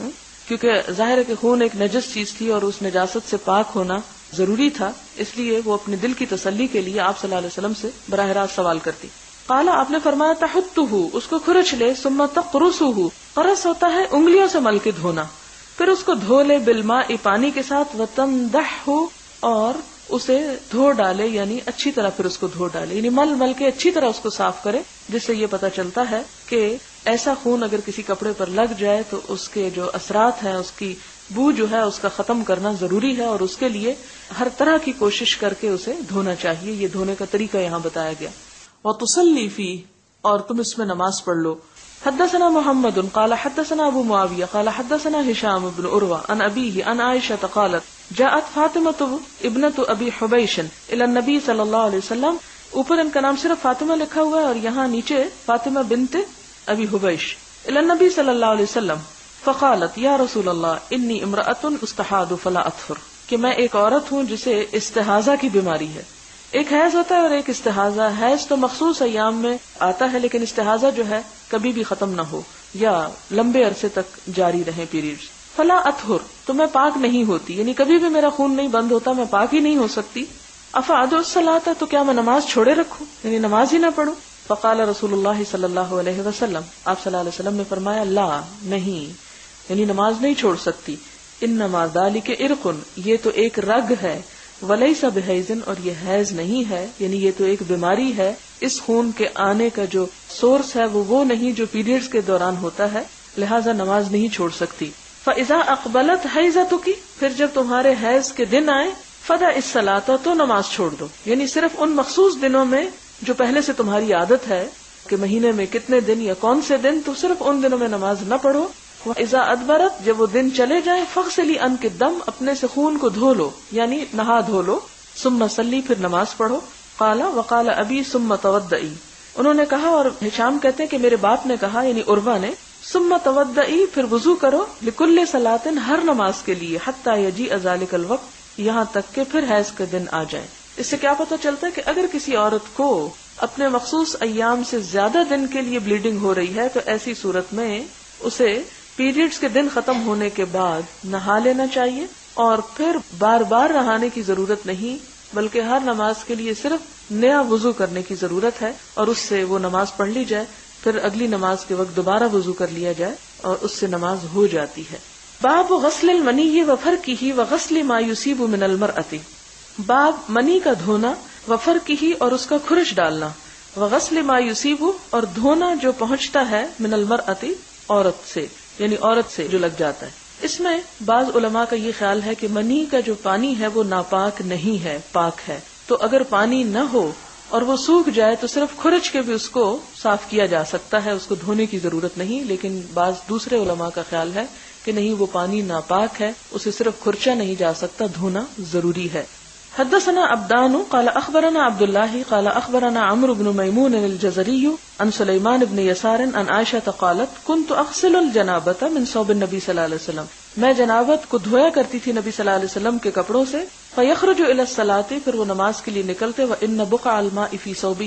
کیونکہ ظاہر ہے کہ خون ایک نجس چیز تھی اور اس نجاست سے پاک ہونا ضروری تھا, اس لیے وہ اپنے دل کی تسلی کے لیے آپ صلی اللہ علیہ وسلم سے براہ راست سوال کرتی. قال, آپ نے فرمایا تحتہ, اس کو کھرچ لے, ثم تقرصہ, قرص ہوتا ہے انگلیوں سے مل کے دھونا, پھر اس کو دھو لے بالماء, پانی کے ساتھ, وتنضحہ, اور اسے دھو ڈالے, یعنی اچھی طرح پھر اس کو دھو ڈالے, یعنی مل مل کے اچھی طرح اس کو صاف کرے, جس سے یہ پتہ چلتا ہے کہ ایسا خون اگر کسی کپڑے پر لگ جائے تو اس کے جو اثرات ہیں, اس کی بو جو ہے اس کا ختم کرنا ضروری ہے, اور اس کے لیے ہر طرح کی کوشش کر کے اسے دھونا چاہیے. یہ دھونے کا طریقہ یہاں بتایا گیا. وتصلی فی, اور تم اس میں نماز پڑھ لو. حدثنا محمد قال حدثنا ابو معاویہ قال حدثنا ہشام بن عروہ عن ابیہ عن عائشہ قالت جاءت فاطمہ ابنت ابی حبیش الی النبی صلی اللہ علیہ وسلم. اوپر ان کا نام صرف فاطمہ لکھا ہوا ہے اور یہاں نیچے فاطمہ بنت ابی حبیش الی النبی صلی اللہ علیہ وسلم فقالت یا رسول اللہ انی امرأۃ استحاض فلا اطہر, کہ میں ایک عورت ہوں جسے استحاضہ کی بیماری ہے. ایک حیض ہوتا ہے اور ایک استحاضہ. حیض تو مخصوص ایام میں آتا ہے, لیکن استحاضہ جو ہے کبھی بھی ختم نہ ہو یا لمبے عرصے تک جاری رہے پیریڈز. فلا اطہر, تو میں پاک نہیں ہوتی, یعنی کبھی بھی میرا خون نہیں بند ہوتا, میں پاک ہی نہیں ہو سکتی. افعد الصلاۃ, تو کیا میں نماز چھوڑے رکھوں, یعنی نماز ہی نہ پڑھوں. فقال رسول اللہ صلی اللہ علیہ وسلم, آپ صلی اللہ علیہ وسلم نے فرمایا لا, نہیں, یعنی نماز نہیں چھوڑ سکتی. انما ذالک عرق, یہ تو ایک رگ ہے, ولیس بحیض, اور یہ حیض نہیں ہے, یعنی یہ تو ایک بیماری ہے. اس خون کے آنے کا جو سورس ہے وہ وہ نہیں جو پیریڈز کے دوران ہوتا ہے, لہذا نماز نہیں چھوڑ سکتی. فَإِذَا أَقْبَلَتْ حَيْضَتُكِ, پھر جب تمہارے حیض کے دن آئے, فَدَعِ الصَّلَاةَ, تو نماز چھوڑ دو, یعنی صرف ان مخصوص دنوں میں جو پہلے سے تمہاری عادت ہے کہ مہینے میں کتنے دن یا کون سے دن, تو صرف ان دنوں میں نماز نہ پڑھو. وَإِذَا أَدْبَرَتْ, جب وہ دن چلے جائیں, فَغْسِلِي عَنْكِ الدَّمَ, اپنے سے خون کو دھو لو, یعنی نہا دھو لو. ثُمَّ صَلِّي, پھر نماز پڑھو. قَالَ وَقَالَ أَبِي ثُمَّ تَوَضَّئِي, انہوں نے کہا اور ہشام کہتے ہیں کہ میرے باپ نے کہا, یعنی عروہ نے, ثُمَّ تَوَضَّئِي, پھر وضو کرو, لِكُلِّ صَلَاةٍ, ہر نماز کے لیے, حَتَّى يَجِيءَ ذَلِكَ الْوَقْتِ, یہاں تک کہ پھر حیض کے دن آ جائیں. اس سے کیا پتہ چلتا ہے کہ اگر کسی عورت کو اپنے مخصوص ایام سے زیادہ دن کے لیے بلیڈنگ ہو رہی ہے تو ایسی صورت میں اسے پیریڈز کے دن ختم ہونے کے بعد نہا لینا چاہیے, اور پھر بار بار نہانے کی ضرورت نہیں, بلکہ ہر نماز کے لیے صرف نیا وضو کرنے کی ضرورت ہے, اور اس سے وہ نماز پڑھ لی جائے, پھر اگلی نماز کے وقت دوبارہ وضو کر لیا جائے, اور اس سے نماز ہو جاتی ہے. باب غسل المنی و فرقہ و غسل ما یصیب من المرأۃ, باب منی کا دھونا, و فرقہ, اور اس کا کھرچ ڈالنا, و غسل ما یصیب, اور دھونا جو پہنچتا ہے, من المرأۃ, عورت سے, یعنی عورت سے جو لگ جاتا ہے. اس میں بعض علماء کا یہ خیال ہے کہ منی کا جو پانی ہے وہ ناپاک نہیں ہے, پاک ہے. تو اگر پانی نہ ہو اور وہ سوکھ جائے تو صرف کھرچ کے بھی اس کو صاف کیا جا سکتا ہے, اس کو دھونے کی ضرورت نہیں. لیکن بعض دوسرے علماء کا خیال ہے کہ نہیں, وہ پانی ناپاک ہے, اسے صرف کھرچا نہیں جا سکتا, دھونا ضروری ہے. حدثنا عبدان قال اخبرنا عبد الله قال اخبرنا عمرو بن ميمون الجزري عن سليمان بن يسار عن عائشة قالت كنت اغسل الجنابة من ثوب النبي صلی اللہ علیہ وسلم, میں جنابت کو دھویا کرتی تھی نبی صلی اللہ علیہ وسلم کے کپڑوں سے. فيخرج الى الصلاة, پھر وہ نماز کے لیے نکلتے, وان بقع الماء في ثوبه,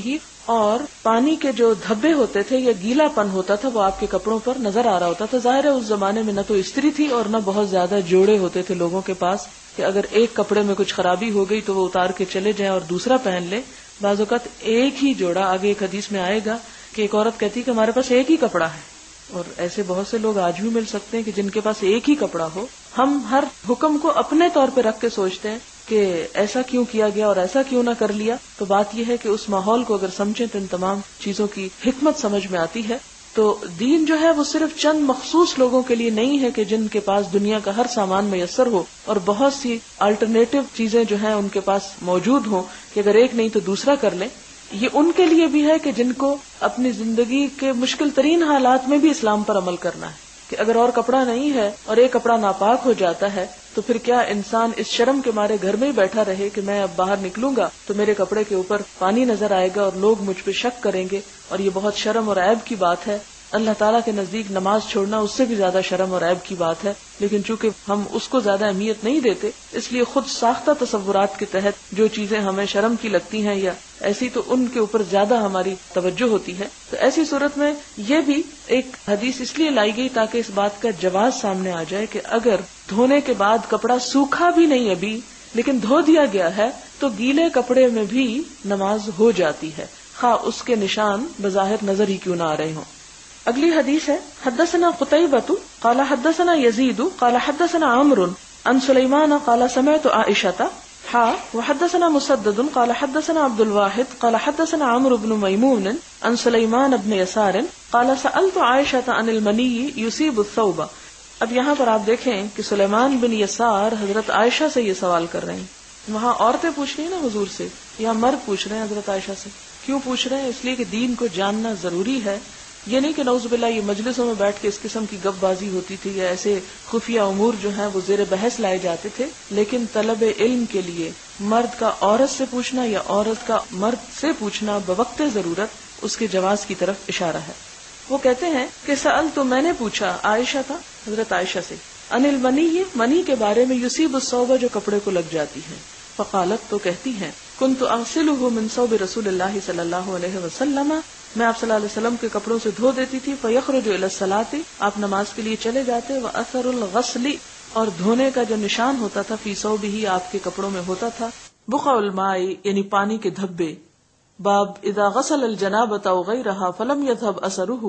اور پانی کے جو دھبے ہوتے تھے یا گیلا پن ہوتا تھا وہ آپ کے کپڑوں پر نظر آ رہا ہوتا تھا. ظاہر ہے اس زمانے میں نہ تو استری تھی اور نہ بہت زیادہ جوڑے ہوتے تھے لوگوں کے پاس کہ اگر ایک کپڑے میں کچھ خرابی ہو گئی تو وہ اتار کے چلے جائیں اور دوسرا پہن لیں. بعض اوقات ایک ہی جوڑا، آگے ایک حدیث میں آئے گا کہ ایک عورت کہتی کہ ہمارے پاس ایک ہی کپڑا ہے، اور ایسے بہت سے لوگ آج بھی مل سکتے ہیں کہ جن کے پاس ایک ہی کپڑا ہو. ہم ہر حکم کو اپنے طور پہ رکھ کے سوچتے ہیں کہ ایسا کیوں کیا گیا اور ایسا کیوں نہ کر لیا. تو بات یہ ہے کہ اس ماحول کو اگر سمجھیں تو ان تمام چیزوں کی حکمت سمجھ میں آتی ہے. تو دین جو ہے وہ صرف چند مخصوص لوگوں کے لیے نہیں ہے کہ جن کے پاس دنیا کا ہر سامان میسر ہو اور بہت سی الٹرنیٹو چیزیں جو ہیں ان کے پاس موجود ہوں کہ اگر ایک نہیں تو دوسرا کر لیں. یہ ان کے لیے بھی ہے کہ جن کو اپنی زندگی کے مشکل ترین حالات میں بھی اسلام پر عمل کرنا ہے کہ اگر اور کپڑا نہیں ہے اور ایک کپڑا ناپاک ہو جاتا ہے تو پھر کیا انسان اس شرم کے مارے گھر میں ہی بیٹھا رہے کہ میں اب باہر نکلوں گا تو میرے کپڑے کے اوپر پانی نظر آئے گا اور لوگ مجھ پہ شک کریں گے اور یہ بہت شرم اور عیب کی بات ہے. اللہ تعالیٰ کے نزدیک نماز چھوڑنا اس سے بھی زیادہ شرم اور عیب کی بات ہے، لیکن چونکہ ہم اس کو زیادہ اہمیت نہیں دیتے اس لیے خود ساختہ تصورات کے تحت جو چیزیں ہمیں شرم کی لگتی ہیں یا ایسی تو ان کے اوپر زیادہ ہماری توجہ ہوتی ہے. تو ایسی صورت میں یہ بھی ایک حدیث اس لیے لائی گئی تاکہ اس بات کا جواز سامنے آ جائے کہ اگر دھونے کے بعد کپڑا سوکھا بھی نہیں ابھی لیکن دھو دیا گیا ہے تو گیلے کپڑے میں بھی نماز ہو جاتی ہے، خواہ اس کے نشان بظاہر نظر ہی کیوں نہ آ رہے ہوں. اگلی حدیث ہے حدثنا قتيبة قال حدثنا يزيد قال حدثنا عمرو عن سليمان قال سمعت عائشة حا وحدثنا مسدد قال حدثنا عبد الواحد قال حدثنا عمرو بن ميمون عن سليمان بن يسار قال سألت عائشة عن المني يصيب الثوب. اب یہاں پر آپ دیکھیں کہ سلیمان بن یسار حضرت عائشہ سے یہ سوال کر رہے ہیں. وہاں عورتیں پوچھ رہی ہیں نا حضور سے، یہاں مرد پوچھ رہے ہیں حضرت عائشہ سے. کیوں پوچھ رہے ہیں؟ اس لیے کہ دین کو جاننا ضروری ہے. یہ نہیں کہ نعوذ باللہ یہ مجلسوں میں بیٹھ کے اس قسم کی گپ بازی ہوتی تھی یا ایسے خفیہ امور جو ہیں وہ زیر بحث لائے جاتے تھے، لیکن طلب علم کے لیے مرد کا عورت سے پوچھنا یا عورت کا مرد سے پوچھنا بوقت ضرورت اس کے جواز کی طرف اشارہ ہے. وہ کہتے ہیں کہ سأل تو میں نے پوچھا عائشہ تھا حضرت عائشہ سے ان المنی منی کے بارے میں یصیب الثوب جو کپڑے کو لگ جاتی ہے. فقالت تو کہتی ہیں کنت اغسلہ من ثوب رسول اللہ صلی اللہ علیہ وسلم میں آپ صلی اللہ علیہ وسلم کے کپڑوں سے دھو دیتی تھی. فیخرج الی الصلاۃ آپ نماز کے لیے چلے جاتے. واثر الغسل اور دھونے کا جو نشان ہوتا تھا فی ثوبہ آپ کے کپڑوں میں ہوتا تھا. بقع الماء یعنی پانی کے دھبے. باب اذا غسل الجنابۃ او غیرہا فلم یذهب اثرہ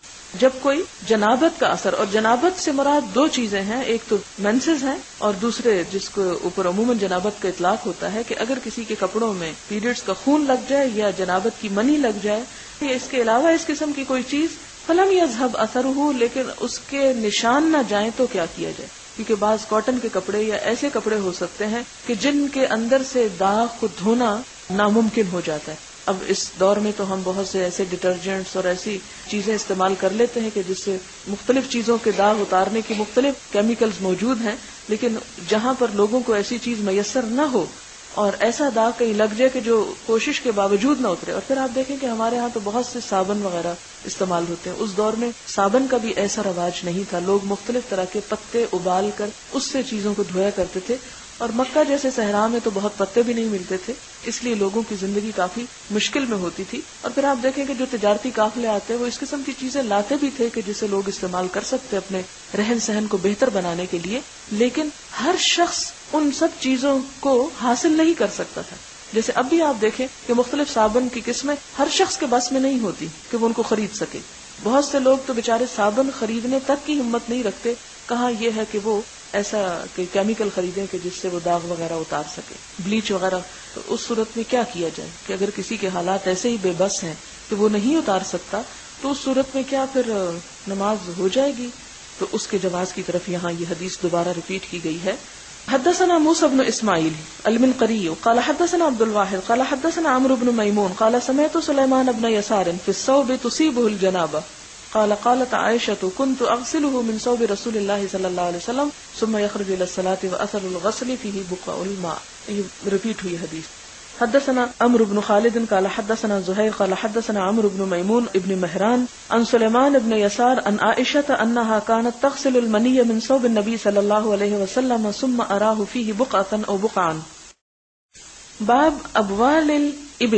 جب کوئی جنابت کا اثر، اور جنابت سے مراد دو چیزیں ہیں، ایک تو مینسز ہیں اور دوسرے جس کو اوپر عموماً جنابت کا اطلاق ہوتا ہے کہ اگر کسی کے کپڑوں میں پیریڈز کا خون لگ جائے یا جنابت کی منی لگ جائے یا اس کے علاوہ اس قسم کی کوئی چیز فلم یذهب اثرہ لیکن اس کے نشان نہ جائیں تو کیا کیا جائے. کیونکہ بعض کاٹن کے کپڑے یا ایسے کپڑے ہو سکتے ہیں کہ جن کے اندر سے داغ کو دھونا ناممکن ہو جاتا ہے. اب اس دور میں تو ہم بہت سے ایسے ڈٹرجنٹس اور ایسی چیزیں استعمال کر لیتے ہیں کہ جس سے مختلف چیزوں کے داغ اتارنے کی مختلف کیمیکلز موجود ہیں، لیکن جہاں پر لوگوں کو ایسی چیز میسر نہ ہو اور ایسا داغ کہیں لگ جائے کہ جو کوشش کے باوجود نہ اترے. اور پھر آپ دیکھیں کہ ہمارے ہاں تو بہت سے صابن وغیرہ استعمال ہوتے ہیں. اس دور میں صابن کا بھی ایسا رواج نہیں تھا. لوگ مختلف طرح کے پتے ابال کر اس سے چیزوں کو دھویا کرتے تھے، اور مکہ جیسے صحرا میں تو بہت پتے بھی نہیں ملتے تھے، اس لیے لوگوں کی زندگی کافی مشکل میں ہوتی تھی. اور پھر آپ دیکھیں کہ جو تجارتی قافلے آتے وہ اس قسم کی چیزیں لاتے بھی تھے کہ جسے لوگ استعمال کر سکتے اپنے رہن سہن کو بہتر بنانے کے لیے، لیکن ہر شخص ان سب چیزوں کو حاصل نہیں کر سکتا تھا. جیسے اب بھی آپ دیکھیں کہ مختلف صابن کی قسمیں ہر شخص کے بس میں نہیں ہوتی کہ وہ ان کو خرید سکے. بہت سے لوگ تو بیچارے صابن خریدنے تک کی ہمت نہیں رکھتے، کہاں یہ ہے کہ وہ ایسا کہ کیمیکل خریدیں کہ جس سے وہ داغ وغیرہ اتار سکے، بلیچ وغیرہ. تو اس صورت میں کیا کیا جائے کہ اگر کسی کے حالات ایسے ہی بے بس ہیں کہ وہ نہیں اتار سکتا تو اس صورت میں کیا پھر نماز ہو جائے گی؟ تو اس کے جواز کی طرف یہاں یہ حدیث دوبارہ ریپیٹ کی گئی ہے. حدثنا موسى بن اسماعیل المنقری قال حدثنا عبد الواحد قال حدثنا عمرو بن میمون قال سمعت سليمان بن يسار في الثوب تصيبه الجنابة قال قالت عائشة كنت اغسله من ثوب رسول الله صلى الله عليه وسلم ثم يخرج الى الصلاة واثر الغسل فيه بقع الماء. یہ ریپیٹ ہوئی حدیث. حدثنا عمرو بن خالد قال حدثنا زهير قال حدثنا عمرو بن ميمون ابن مهران عن سليمان بن يسار عن عائشة انها كانت تغسل المني من ثوب النبي صلى الله عليه وسلم ثم اراه فيه بقعة او بقعا. باب ابوال الابل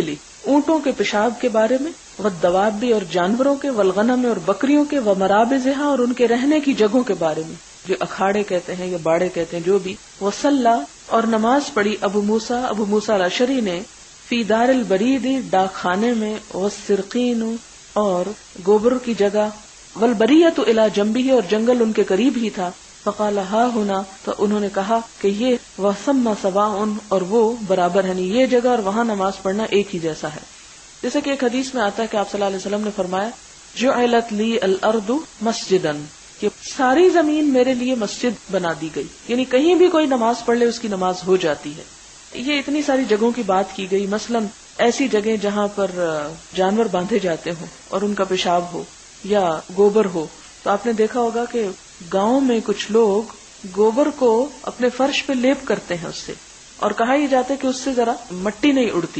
اونٹوں کے پیشاب کے بارے میں، والدواب اور جانوروں کے، والغنم اور بکریوں کے، ومرابضھا اور ان کے رہنے کی جگہوں کے بارے میں، جو اکھاڑے کہتے ہیں یا باڑے کہتے ہیں جو بھی، وصلی اور نماز پڑھی ابو موسیٰ ابو موسیٰ الاشعری نے، فی دار البرید ڈاک خانے میں، والسرقین اور گوبر کی جگہ، والبریۃ الی جنبہ اور جنگل ان کے قریب ہی تھا، فقال ہا ہونا تو انہوں نے کہا کہ یہ وثم سواء اور وہ برابر ہے، یعنی یہ جگہ اور وہاں نماز پڑھنا ایک ہی جیسا ہے. جیسے کہ ایک حدیث میں آتا ہے کہ آپ صلی اللہ علیہ وسلم نے فرمایا جعلت لی الارض مسجدا، کہ ساری زمین میرے لیے مسجد بنا دی گئی، یعنی کہیں بھی کوئی نماز پڑھ لے اس کی نماز ہو جاتی ہے. یہ اتنی ساری جگہوں کی بات کی گئی، مثلا ایسی جگہیں جہاں پر جانور باندھے جاتے ہوں اور ان کا پیشاب ہو یا گوبر ہو. تو آپ نے دیکھا ہوگا کہ گاؤں میں کچھ لوگ گوبر کو اپنے فرش پہ لیپ کرتے ہیں اس سے، اور کہا یہ جاتا ہے کہ اس سے ذرا مٹی نہیں اڑتی،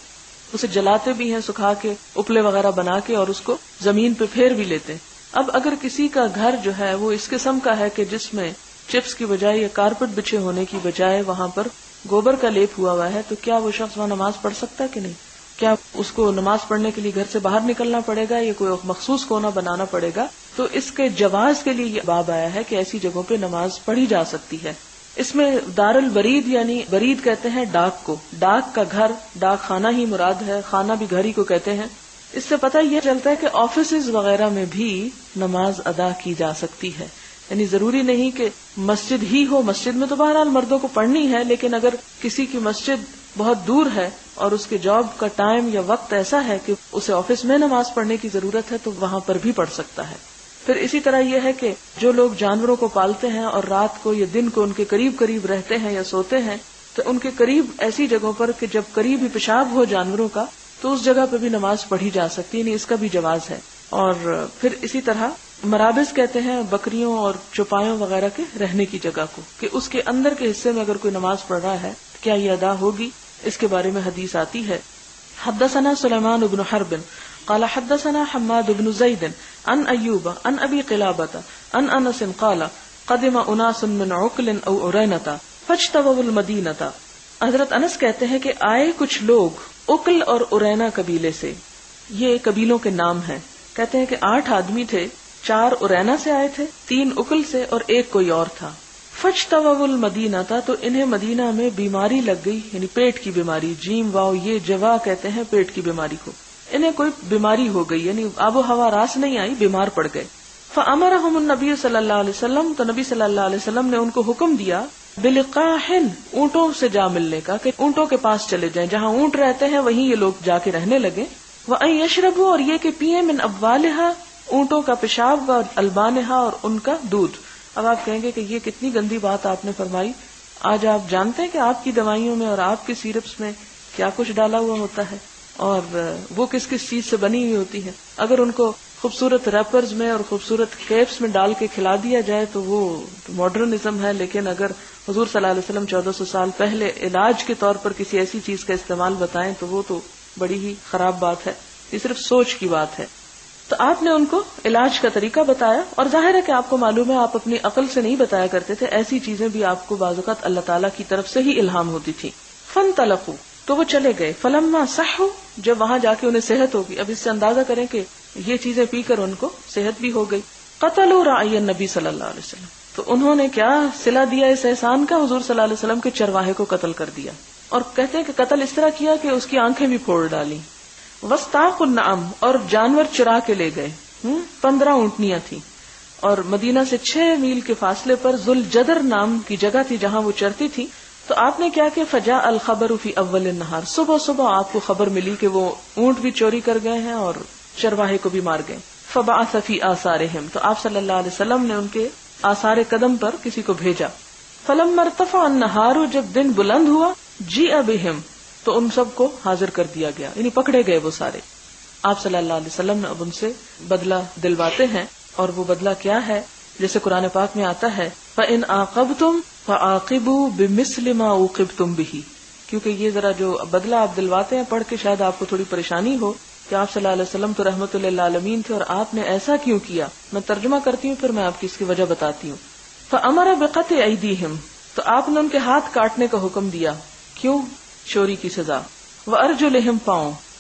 اسے جلاتے بھی ہیں سکھا کے، اپلے وغیرہ بنا کے، اور اس کو زمین پہ پھیر بھی لیتے ہیں. اب اگر کسی کا گھر جو ہے وہ اس قسم کا ہے کہ جس میں چپس کی بجائے یا کارپیٹ بچھے ہونے کی بجائے وہاں پر گوبر کا لیپ ہوا ہوا ہے، تو کیا وہ شخص وہاں نماز پڑھ سکتا ہے کہ نہیں؟ کیا اس کو نماز پڑھنے کے لیے گھر سے باہر نکلنا پڑے گا یا کوئی مخصوص کونا بنانا پڑے گا؟ تو اس کے جواز کے لیے یہ باب آیا ہے کہ ایسی جگہوں پہ نماز پڑھی جا سکتی ہے. اس میں دار البرید یعنی برید کہتے ہیں ڈاک کو، ڈاک کا گھر، ڈاک خانہ ہی مراد ہے، خانہ بھی گھر ہی کو کہتے ہیں. اس سے پتہ یہ چلتا ہے کہ آفیسز وغیرہ میں بھی نماز ادا کی جا سکتی ہے، یعنی ضروری نہیں کہ مسجد ہی ہو. مسجد میں تو بہرحال مردوں کو پڑھنی ہے، لیکن اگر کسی کی مسجد بہت دور ہے اور اس کے جاب کا ٹائم یا وقت ایسا ہے کہ اسے آفس میں نماز پڑھنے کی ضرورت ہے تو وہاں پر بھی پڑھ سکتا ہے. پھر اسی طرح یہ ہے کہ جو لوگ جانوروں کو پالتے ہیں اور رات کو یا دن کو ان کے قریب قریب رہتے ہیں یا سوتے ہیں، تو ان کے قریب ایسی جگہوں پر کہ جب قریب ہی پیشاب ہو جانوروں کا تو اس جگہ پہ بھی نماز پڑھی جا سکتی ہے، نہیں اس کا بھی جواز ہے. اور پھر اسی طرح مرابض کہتے ہیں بکریوں اور چوپایوں وغیرہ کے رہنے کی جگہ کو، کہ اس کے اندر کے حصے میں اگر کوئی نماز پڑھ رہا ہے کیا یہ ادا ہوگی، اس کے بارے میں حدیث آتی ہے. حدثنا سلیمان بن حرب قال حدثنا حماد بن زید عن ایوب عن ابی قلابة عن انس قال قدم اناس من عقل او ارینة فاجتووا المدینة. حضرت انس کہتے ہیں کہ آئے کچھ لوگ عقل اور ارینا قبیلے سے، یہ قبیلوں کے نام ہیں. کہتے ہیں کہ آٹھ آدمی تھے، چار ارینا سے آئے تھے، تین عقل سے اور ایک کوئی اور تھا. فاجتووا المدینہ تھا تو انہیں مدینہ میں بیماری لگ گئی، یعنی پیٹ کی بیماری، جیم واو یہ جوا کہتے ہیں پیٹ کی بیماری کو. انہیں کوئی بیماری ہو گئی، یعنی آب و ہوا راس نہیں آئی، بیمار پڑ گئے. فامرہم النبی صلی اللہ علیہ وسلم، تو نبی صلی اللہ علیہ وسلم نے ان کو حکم دیا بلقاح اونٹوں سے جا ملنے کا، کہ اونٹوں کے پاس چلے جائیں، جہاں اونٹ رہتے ہیں وہیں یہ لوگ جا کے رہنے لگے. وان یشربوا اور یہ کہ پیئیں من ابوالہا اونٹوں کا پیشاب، و البانہا اور ان کا دودھ. اب آپ کہیں گے کہ یہ کتنی گندی بات آپ نے فرمائی. آج آپ جانتے ہیں کہ آپ کی دوائیوں میں اور آپ کی سیرپس میں کیا کچھ ڈالا ہوا ہوتا ہے اور وہ کس کس چیز سے بنی ہوئی ہوتی ہے. اگر ان کو خوبصورت ریپرز میں اور خوبصورت کیپس میں ڈال کے کھلا دیا جائے تو وہ ماڈرنزم ہے، لیکن اگر حضور صلی اللہ علیہ وسلم چودہ سو سال پہلے علاج کے طور پر کسی ایسی چیز کا استعمال بتائیں تو وہ تو بڑی ہی خراب بات ہے. یہ صرف سوچ کی بات ہے. تو آپ نے ان کو علاج کا طریقہ بتایا، اور ظاہر ہے کہ آپ کو معلوم ہے آپ اپنی عقل سے نہیں بتایا کرتے تھے، ایسی چیزیں بھی آپ کو بعض اوقات اللہ تعالیٰ کی طرف سے ہی الہام ہوتی تھی. فانطلقوا تو وہ چلے گئے. فلما صحوا جب وہاں جا کے انہیں صحت ہوگی، اب اس سے اندازہ کریں کہ یہ چیزیں پی کر ان کو صحت بھی ہو گئی. قتلوا راعی النبی صلی اللہ علیہ وسلم، تو انہوں نے کیا صلہ دیا اس احسان کا، حضور صلی اللہ علیہ وسلم کے چرواہے کو قتل کر دیا. اور کہتے ہیں کہ قتل اس طرح کیا کہ اس کی آنکھیں بھی پھوڑ ڈالی. واستاقوا النعم اور جانور چرا کے لے گئے. پندرہ اونٹنیاں تھیں اور مدینہ سے چھ میل کے فاصلے پر ذوالجدر نام کی جگہ تھی جہاں وہ چرتی تھی. تو آپ نے کیا کہ فجاء الخبر فی اول النہار، صبح صبح آپ کو خبر ملی کہ وہ اونٹ بھی چوری کر گئے ہیں اور چرواہے کو بھی مار گئے. فبعث فی آثارہم تو آپ صلی اللہ علیہ وسلم نے ان کے آثار قدم پر کسی کو بھیجا. فلما ارتفع النہار جب دن بلند ہوا، جیء بہم تو ان سب کو حاضر کر دیا گیا، یعنی پکڑے گئے وہ سارے. آپ صلی اللہ علیہ وسلم نے اب ان سے بدلہ دلواتے ہیں، اور وہ بدلہ کیا ہے؟ جیسے قرآن پاک میں آتا ہے فَإِنْ عَاقَبْتُمْ فَعَاقِبُوا بِمِثْلِ مَا عُوقِبْتُمْ بِهِ، کیونکہ یہ ذرا جو بدلہ آپ دلواتے ہیں پڑھ کے شاید آپ کو تھوڑی پریشانی ہو کہ آپ صلی اللہ علیہ وسلم تو رحمت للعالمین تھے اور آپ نے ایسا کیوں کیا. میں ترجمہ کرتی ہوں پھر میں آپ کی اس کی وجہ بتاتی ہوں. فَأَمَرَ بِقَطْعِ أَيْدِيهِمْ تو آپ نے ان کے ہاتھ کاٹنے کا حکم دیا. کیوں؟ چوری کی سزا. وَأَرْجُلِهِمْ پاؤں.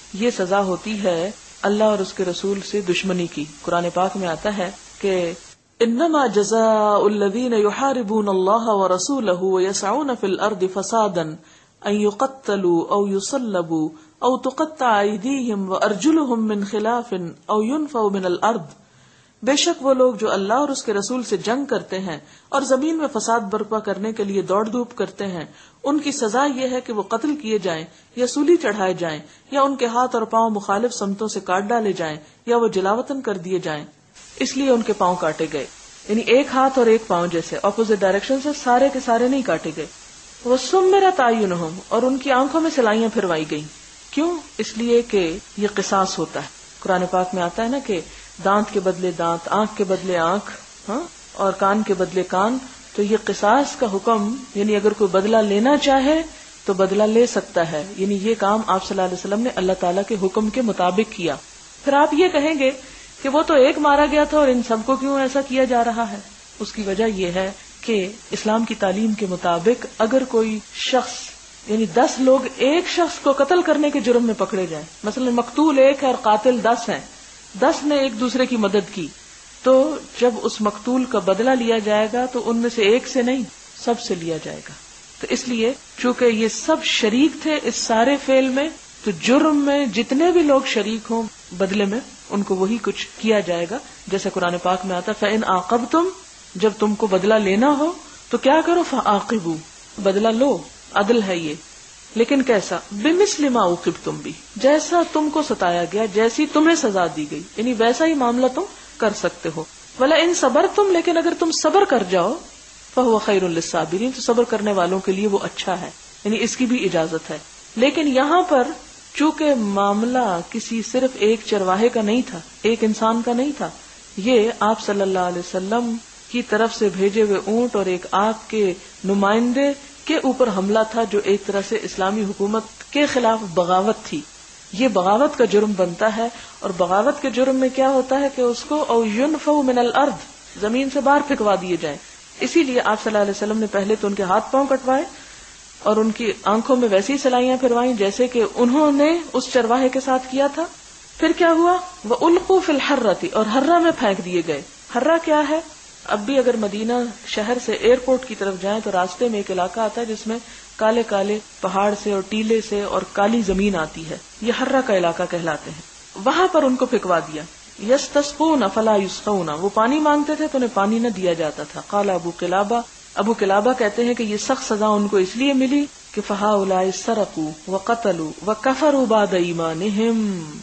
یہ سزا ہوتی ہے اللہ اور اس کے رسول سے دشمنی کی. قرآن پاک میں آتا ہے کہ انما جزاء الذین یحاربون اللہ ورسولہ ویسعون فی الارض فسادا ان یقتلوا او یصلبوا او تقطع ایدیہم وارجلہم من خلاف او ینفوا من الارض. بے شک وہ لوگ جو اللہ اور اس کے رسول سے جنگ کرتے ہیں اور زمین میں فساد برپا کرنے کے لیے دوڑ دھوپ کرتے ہیں، ان کی سزا یہ ہے کہ وہ قتل کیے جائیں یا سولی چڑھائے جائیں یا ان کے ہاتھ اور پاؤں مخالف سمتوں سے کاٹ ڈالے جائیں یا وہ جلاوطن کر دیے جائیں. اس لیے ان کے پاؤں کاٹے گئے، یعنی ایک ہاتھ اور ایک پاؤں جیسے اپوزٹ ڈائریکشن سے سارے کے سارے نہیں کاٹے گئے. وہ سمرت اعینہم، اور ان کی آنکھوں میں سلائیاں پھروائی گئیں. کیوں؟ اس لیے کہ یہ قصاص ہوتا ہے. قرآن پاک میں آتا ہے نا کہ دانت کے بدلے دانت، آنکھ کے بدلے آنکھ، ہاں، اور کان کے بدلے کان. تو یہ قصاص کا حکم، یعنی اگر کوئی بدلہ لینا چاہے تو بدلہ لے سکتا ہے. یعنی یہ کام آپ صلی اللہ علیہ وسلم نے اللہ تعالیٰ کے حکم کے مطابق کیا. پھر آپ یہ کہیں گے کہ وہ تو ایک مارا گیا تھا اور ان سب کو کیوں ایسا کیا جا رہا ہے؟ اس کی وجہ یہ ہے کہ اسلام کی تعلیم کے مطابق اگر کوئی شخص، یعنی دس لوگ ایک شخص کو قتل کرنے کے جرم میں پکڑے جائیں، مثلا مقتول ایک ہے اور قاتل دس ہیں، دس نے ایک دوسرے کی مدد کی، تو جب اس مقتول کا بدلہ لیا جائے گا تو ان میں سے ایک سے نہیں، سب سے لیا جائے گا. تو اس لیے چونکہ یہ سب شریک تھے اس سارے فعل میں، تو جرم میں جتنے بھی لوگ شریک ہوں بدلے میں ان کو وہی کچھ کیا جائے گا. جیسے قرآن پاک میں آتا فَإِنْ عَاقَبْتُمْ، جب تم کو بدلہ لینا ہو تو کیا کرو؟ فَعَاقِبُوا، بدلہ لو، عدل ہے یہ. لیکن کیسا؟ بِمِثْلِ مَا عُوقِبْتُمْ بِهِ، جیسا تم کو ستایا گیا، جیسی تمہیں سزا دی گئی، یعنی ویسا ہی معاملہ تم کر سکتے ہو. وَلَئِن صَبَرْتُمْ، لیکن اگر تم صبر کر جاؤ، فَهُوَ خَيْرٌ لِلصَّابِرِينَ، تو صبر کرنے والوں کے لیے وہ اچھا ہے، یعنی اس کی بھی اجازت ہے. لیکن یہاں پر چونکہ معاملہ کسی صرف ایک چرواہے کا نہیں تھا، ایک انسان کا نہیں تھا، یہ آپ صلی اللہ علیہ وسلم کی طرف سے بھیجے ہوئے اونٹ اور ایک آپ کے نمائندے کے اوپر حملہ تھا، جو ایک طرح سے اسلامی حکومت کے خلاف بغاوت تھی. یہ بغاوت کا جرم بنتا ہے، اور بغاوت کے جرم میں کیا ہوتا ہے کہ اس کو او ينفوا من الارض، زمین سے باہر پھینکوا دیے جائیں. اسی لیے آپ صلی اللہ علیہ وسلم نے پہلے تو ان کے ہاتھ پاؤں کٹوائے اور ان کی آنکھوں میں ویسی سلائیاں پھروائیں جیسے کہ انہوں نے اس چرواہے کے ساتھ کیا تھا. پھر کیا ہوا؟ وَأُلْقُوا فِي الْحَرَّةِ، اور ہرہ میں پھینک دیے گئے. ہرہ کیا ہے؟ اب بھی اگر مدینہ شہر سے ایئرپورٹ کی طرف جائیں تو راستے میں ایک علاقہ آتا ہے جس میں کالے کالے پہاڑ سے اور ٹیلے سے اور کالی زمین آتی ہے، یہ ہرہ کا علاقہ کہلاتے ہیں. وہاں پر ان کو پھینکوا دیا. یستسقون فلا یسقون، وہ پانی مانگتے تھے تو انہیں پانی نہ دیا جاتا تھا. قال ابو قلابہ، ابو قلابہ کہتے ہیں کہ یہ سخت سزا ان کو اس لیے ملی کہ فہؤلاء سرقوا وقتلوا وکفروا بعد ایمانہم،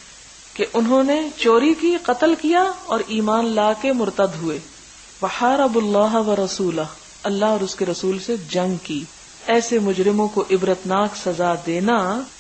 کہ انہوں نے چوری کی، قتل کیا اور ایمان لا کے مرتد ہوئے. وحاربوا اللہ ورسولہ، اللہ اور اس کے رسول سے جنگ کی. ایسے مجرموں کو عبرتناک سزا دینا،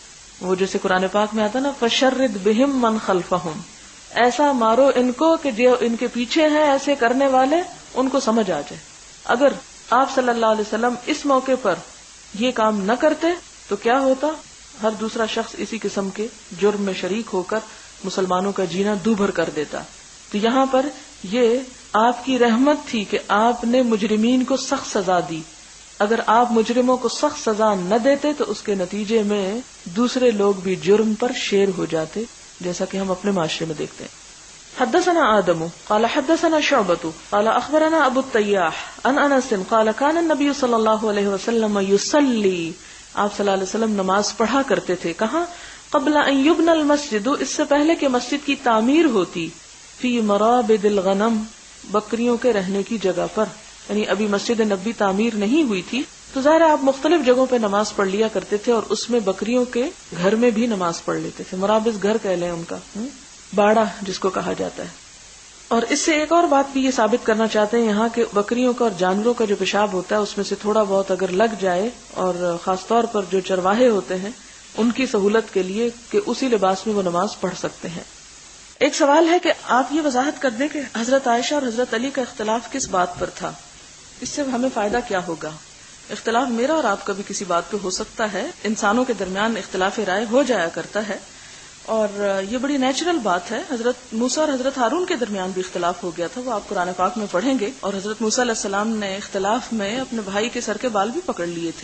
وہ جیسے قرآن پاک میں آتا نا فشرد بہم من خلفہم، ایسا مارو ان کو کہ جو ان کے پیچھے ہیں ایسے کرنے والے ان کو سمجھ آ جائے. اگر آپ صلی اللہ علیہ وسلم اس موقع پر یہ کام نہ کرتے تو کیا ہوتا؟ ہر دوسرا شخص اسی قسم کے جرم میں شریک ہو کر مسلمانوں کا جینا دوبھر کر دیتا. تو یہاں پر یہ آپ کی رحمت تھی کہ آپ نے مجرمین کو سخت سزا دی. اگر آپ مجرموں کو سخت سزا نہ دیتے تو اس کے نتیجے میں دوسرے لوگ بھی جرم پر شیر ہو جاتے، جیسا کہ ہم اپنے معاشرے میں دیکھتے ہیں. حدثنا آدم قال حدثنا شعبة قال اخبرنا ابو التیاح عن انس قال كان النبي صلی اللہ علیہ وسلم يصلي، آپ صلی اللہ علیہ وسلم نماز پڑھا کرتے تھے. کہاں؟ قبل ان يبنى المسجد، اس سے پہلے کہ مسجد کی تعمیر ہوتی. فی مرابد الغنم، بکریوں کے رہنے کی جگہ پر، یعنی ابھی مسجد نبوی تعمیر نہیں ہوئی تھی تو ظاہر آپ مختلف جگہوں پہ نماز پڑھ لیا کرتے تھے، اور اس میں بکریوں کے گھر میں بھی نماز پڑھ لیتے تھے. مرابض گھر کہہ لیں ان کا، باڑا جس کو کہا جاتا ہے. اور اس سے ایک اور بات بھی یہ ثابت کرنا چاہتے ہیں یہاں کہ بکریوں کا اور جانوروں کا جو پیشاب ہوتا ہے اس میں سے تھوڑا بہت اگر لگ جائے، اور خاص طور پر جو چرواہے ہوتے ہیں ان کی سہولت کے لیے کہ اسی لباس میں وہ نماز پڑھ سکتے ہیں. ایک سوال ہے کہ آپ یہ وضاحت کر دیں کہ حضرت عائشہ اور حضرت علی کا اختلاف کس بات پر تھا، اس سے ہمیں فائدہ کیا ہوگا؟ اختلاف میرا اور آپ کا بھی کسی بات پہ ہو سکتا ہے، انسانوں کے درمیان اختلاف رائے ہو جایا کرتا ہے، اور یہ بڑی نیچرل بات ہے. حضرت موسیٰ اور حضرت ہارون کے درمیان بھی اختلاف ہو گیا تھا، وہ آپ قرآن پاک میں پڑھیں گے. اور حضرت موسیٰ علیہ السلام نے اختلاف میں اپنے بھائی کے سر کے بال بھی پکڑ لیے تھے.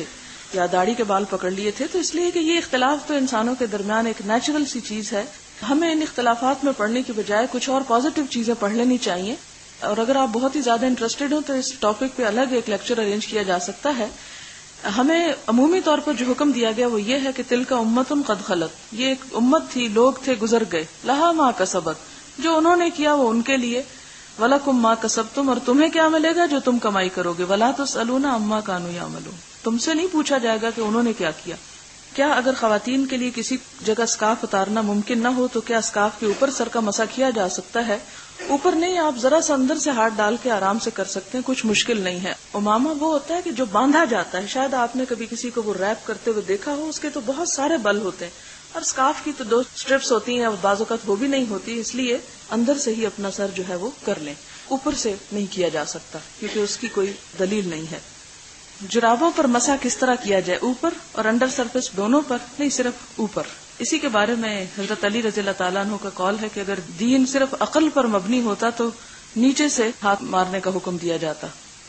یا داڑھی کے بال پکڑ لیے تھے، تو اس لیے کہ یہ اختلاف تو انسانوں کے درمیان ایک نیچرل سی چیز ہے. ہمیں ان اختلافات میں پڑھنے کی بجائے کچھ اور پازیٹیو چیزیں پڑھ لینی چاہیے. اور اگر آپ بہت ہی زیادہ انٹرسٹڈ ہوں تو اس ٹاپک پہ الگ ایک لیکچر ارینج کیا جا سکتا ہے. ہمیں عمومی طور پر جو حکم دیا گیا وہ یہ ہے کہ تلک امت قد خلت، یہ ایک امت تھی، لوگ تھے، گزر گئے، لہا ما کسبت، جو انہوں نے کیا وہ ان کے لیے، وَلَكُمْ مَا كَسَبْتُمْ، اور تمہیں کیا ملے گا جو تم کمائی کرو گے، وَلَا تُسْأَلُونَ عَمَّا كَانُوا يَعْمَلُونَ، تم سے نہیں پوچھا جائے گا کہ انہوں نے کیا کیا. کیا اگر خواتین کے لیے کسی جگہ اسکارف اتارنا ممکن نہ ہو تو کیا اسکارف کے اوپر سر کا مسح کیا جا سکتا ہے؟ اوپر نہیں، آپ ذرا سا اندر سے ہاتھ ڈال کے آرام سے کر سکتے ہیں، کچھ مشکل نہیں ہے. امامہ وہ ہوتا ہے کہ جو باندھا جاتا ہے، شاید آپ نے کبھی کسی کو وہ ریپ کرتے ہوئے دیکھا ہو، اس کے تو بہت سارے بل ہوتے ہیں، اور اسکارف کی تو دو سٹرپس ہوتی ہیں، بعض اوقات وہ بھی نہیں ہوتی، اس لیے اندر سے ہی اپنا سر جو ہے وہ کر لیں. اوپر سے نہیں کیا جا سکتا کیونکہ اس کی کوئی دلیل نہیں ہے. جرابوں پر مسح کس طرح کیا جائے؟ اوپر اور انڈر سرفیس دونوں پر نہیں، صرف اوپر. اسی کے بارے میں حضرت علی رضی اللہ تعالیٰ عنہ کا قول ہے کہ اگر دین صرف عقل پر مبنی ہوتا تو نیچے سے ہاتھ مارنے کا حکم دیا جاتا.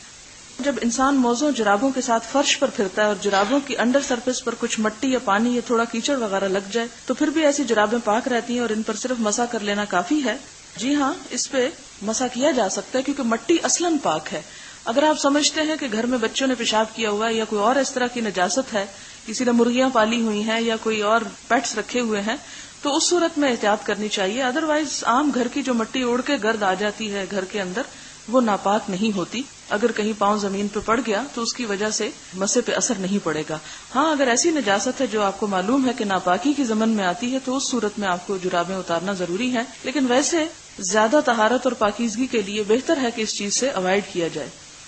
جب انسان موزوں جرابوں کے ساتھ فرش پر پھرتا ہے اور جرابوں کی انڈر سرفیس پر کچھ مٹی یا پانی یا تھوڑا کیچڑ وغیرہ لگ جائے تو پھر بھی ایسی جرابیں پاک رہتی ہیں اور ان پر صرف مسح کر لینا کافی ہے. جی ہاں، اس پہ مسح کیا جا سکتا ہے کیونکہ مٹی اصلاً پاک ہے. اگر آپ سمجھتے ہیں کہ گھر میں بچوں نے پیشاب کیا ہوا ہے یا کوئی اور اس طرح کی نجاست ہے، کسی نے مرغیاں پالی ہوئی ہیں یا کوئی اور پیٹس رکھے ہوئے ہیں، تو اس صورت میں احتیاط کرنی چاہیے. ادروائز عام گھر کی جو مٹی اڑ کے گرد آ جاتی ہے گھر کے اندر، وہ ناپاک نہیں ہوتی. اگر کہیں پاؤں زمین پہ پڑ گیا تو اس کی وجہ سے مسے پہ اثر نہیں پڑے گا. ہاں، اگر ایسی نجاست ہے جو آپ کو معلوم ہے کہ ناپاکی کی ضمن میں آتی ہے تو اس صورت میں آپ کو جرابیں اتارنا ضروری ہے. لیکن ویسے زیادہ طہارت اور پاکیزگی کے لیے بہتر ہے کہ اس چیز سے اوائڈ کیا جائے.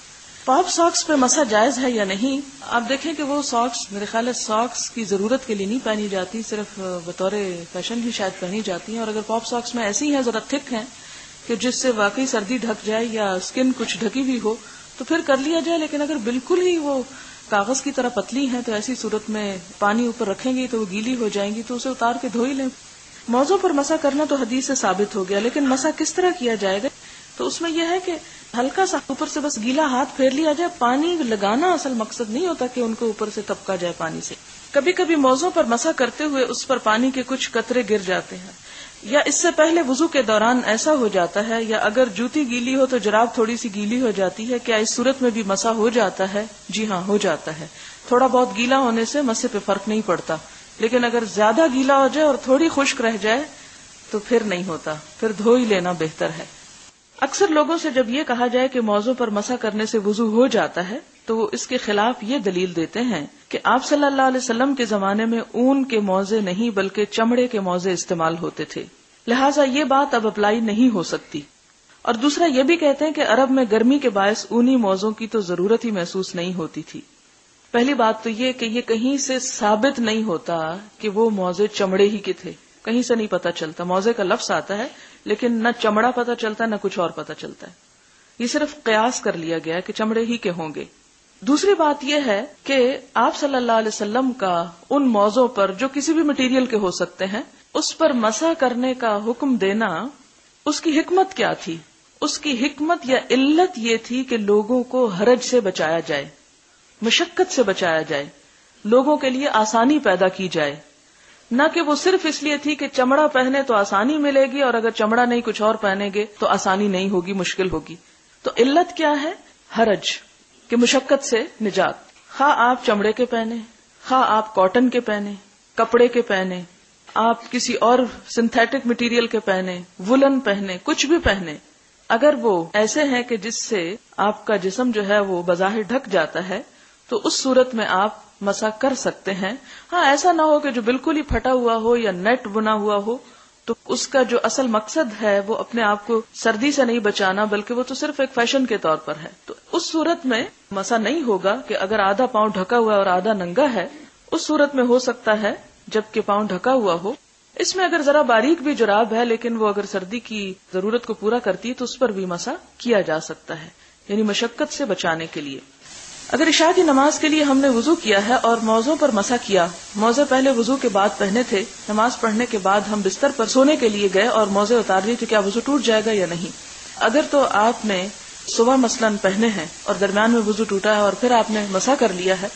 پاپ ساکس پہ مسح جائز ہے یا نہیں؟ آپ دیکھیں کہ وہ ساکس میرے خیال ہے ساکس کی ضرورت کے لیے نہیں پہنی جاتی، صرف بطور فیشن ہی شاید پہنی جاتی ہیں. اور اگر پاپ ساکس میں ایسی ہیں ذرا تھک ہیں کہ جس سے واقعی سردی ڈھک جائے یا اسکن کچھ ڈھکی ہوئی ہو تو پھر کر لیا جائے. لیکن اگر بالکل ہی وہ کاغذ کی طرح پتلی ہیں تو ایسی صورت میں پانی اوپر رکھیں گی تو وہ گیلی ہو جائیں گی، تو اسے اتار کے دھو ہی لیں. موضوع پر مسح کرنا تو حدیث سے ثابت ہو گیا، لیکن مسح کس طرح کیا جائے گا؟ تو اس میں یہ ہے کہ ہلکا سا اوپر سے بس گیلا ہاتھ پھیر لیا جائے. پانی لگانا اصل مقصد نہیں ہوتا کہ ان کو اوپر سے ٹپکا جائے پانی سے. کبھی کبھی موضوع پر مسح کرتے ہوئے اس پر پانی کے کچھ قطرے گر جاتے ہیں، یا اس سے پہلے وضو کے دوران ایسا ہو جاتا ہے، یا اگر جوتی گیلی ہو تو جراب تھوڑی سی گیلی ہو جاتی ہے. کیا اس صورت میں بھی مسح ہو جاتا ہے؟ جی ہاں، ہو جاتا ہے. تھوڑا بہت گیلا ہونے سے مسح پہ فرق نہیں پڑتا، لیکن اگر زیادہ گیلا ہو جائے اور تھوڑی خشک رہ جائے تو پھر نہیں ہوتا، پھر دھو ہی لینا بہتر ہے. اکثر لوگوں سے جب یہ کہا جائے کہ موضوع پر مسح کرنے سے وضو ہو جاتا ہے تو وہ اس کے خلاف یہ دلیل دیتے ہیں کہ آپ صلی اللہ علیہ وسلم کے زمانے میں اون کے موزے نہیں بلکہ چمڑے کے موزے استعمال ہوتے تھے، لہٰذا یہ بات اب اپلائی نہیں ہو سکتی. اور دوسرا یہ بھی کہتے ہیں کہ عرب میں گرمی کے باعث اونی موزوں کی تو ضرورت ہی محسوس نہیں ہوتی تھی. پہلی بات تو یہ کہ یہ کہیں سے ثابت نہیں ہوتا کہ وہ موزے چمڑے ہی کے تھے، کہیں سے نہیں پتا چلتا. موزے کا لفظ آتا ہے لیکن نہ چمڑا پتا چلتا نہ کچھ اور پتا چلتا ہے. یہ صرف قیاس کر لیا گیا کہ چمڑے ہی کے ہوں گے. دوسری بات یہ ہے کہ آپ صلی اللہ علیہ وسلم کا ان موضوع پر جو کسی بھی مٹیریل کے ہو سکتے ہیں اس پر مسح کرنے کا حکم دینا، اس کی حکمت کیا تھی؟ اس کی حکمت یا علت یہ تھی کہ لوگوں کو حرج سے بچایا جائے، مشقت سے بچایا جائے، لوگوں کے لیے آسانی پیدا کی جائے. نہ کہ وہ صرف اس لیے تھی کہ چمڑا پہنے تو آسانی ملے گی اور اگر چمڑا نہیں کچھ اور پہنیں گے تو آسانی نہیں ہوگی، مشکل ہوگی. تو علت کیا ہے؟ حرج، کہ مشقت سے نجات. خواہ آپ چمڑے کے پہنے، خواہ آپ کاٹن کے پہنے، کپڑے کے پہنے، آپ کسی اور سنتھیٹک مٹیریل کے پہنے، وولن پہنے، کچھ بھی پہنے، اگر وہ ایسے ہیں کہ جس سے آپ کا جسم جو ہے وہ بظاہر ڈھک جاتا ہے تو اس صورت میں آپ مسح کر سکتے ہیں. ہاں، ایسا نہ ہو کہ جو بالکل ہی پھٹا ہوا ہو یا نیٹ بنا ہوا ہو، تو اس کا جو اصل مقصد ہے وہ اپنے آپ کو سردی سے نہیں بچانا بلکہ وہ تو صرف ایک فیشن کے طور پر ہے. تو اس صورت میں مسح نہیں ہوگا کہ اگر آدھا پاؤں ڈھکا ہوا ہے اور آدھا ننگا ہے، اس صورت میں ہو سکتا ہے جبکہ پاؤں ڈھکا ہوا ہو. اس میں اگر ذرا باریک بھی جراب ہے لیکن وہ اگر سردی کی ضرورت کو پورا کرتی ہے تو اس پر بھی مسح کیا جا سکتا ہے، یعنی مشقت سے بچانے کے لیے. اگر عشاء کی نماز کے لیے ہم نے وضو کیا ہے اور موزوں پر مسح کیا، موزے پہلے وضو کے بعد پہنے تھے، نماز پڑھنے کے بعد ہم بستر پر سونے کے لیے گئے اور موزے اتار لیے، تو کیا وضو ٹوٹ جائے گا یا نہیں؟ اگر تو آپ نے صبح مثلاً پہنے ہیں اور درمیان میں وضو ٹوٹا ہے اور پھر آپ نے مسح کر لیا ہے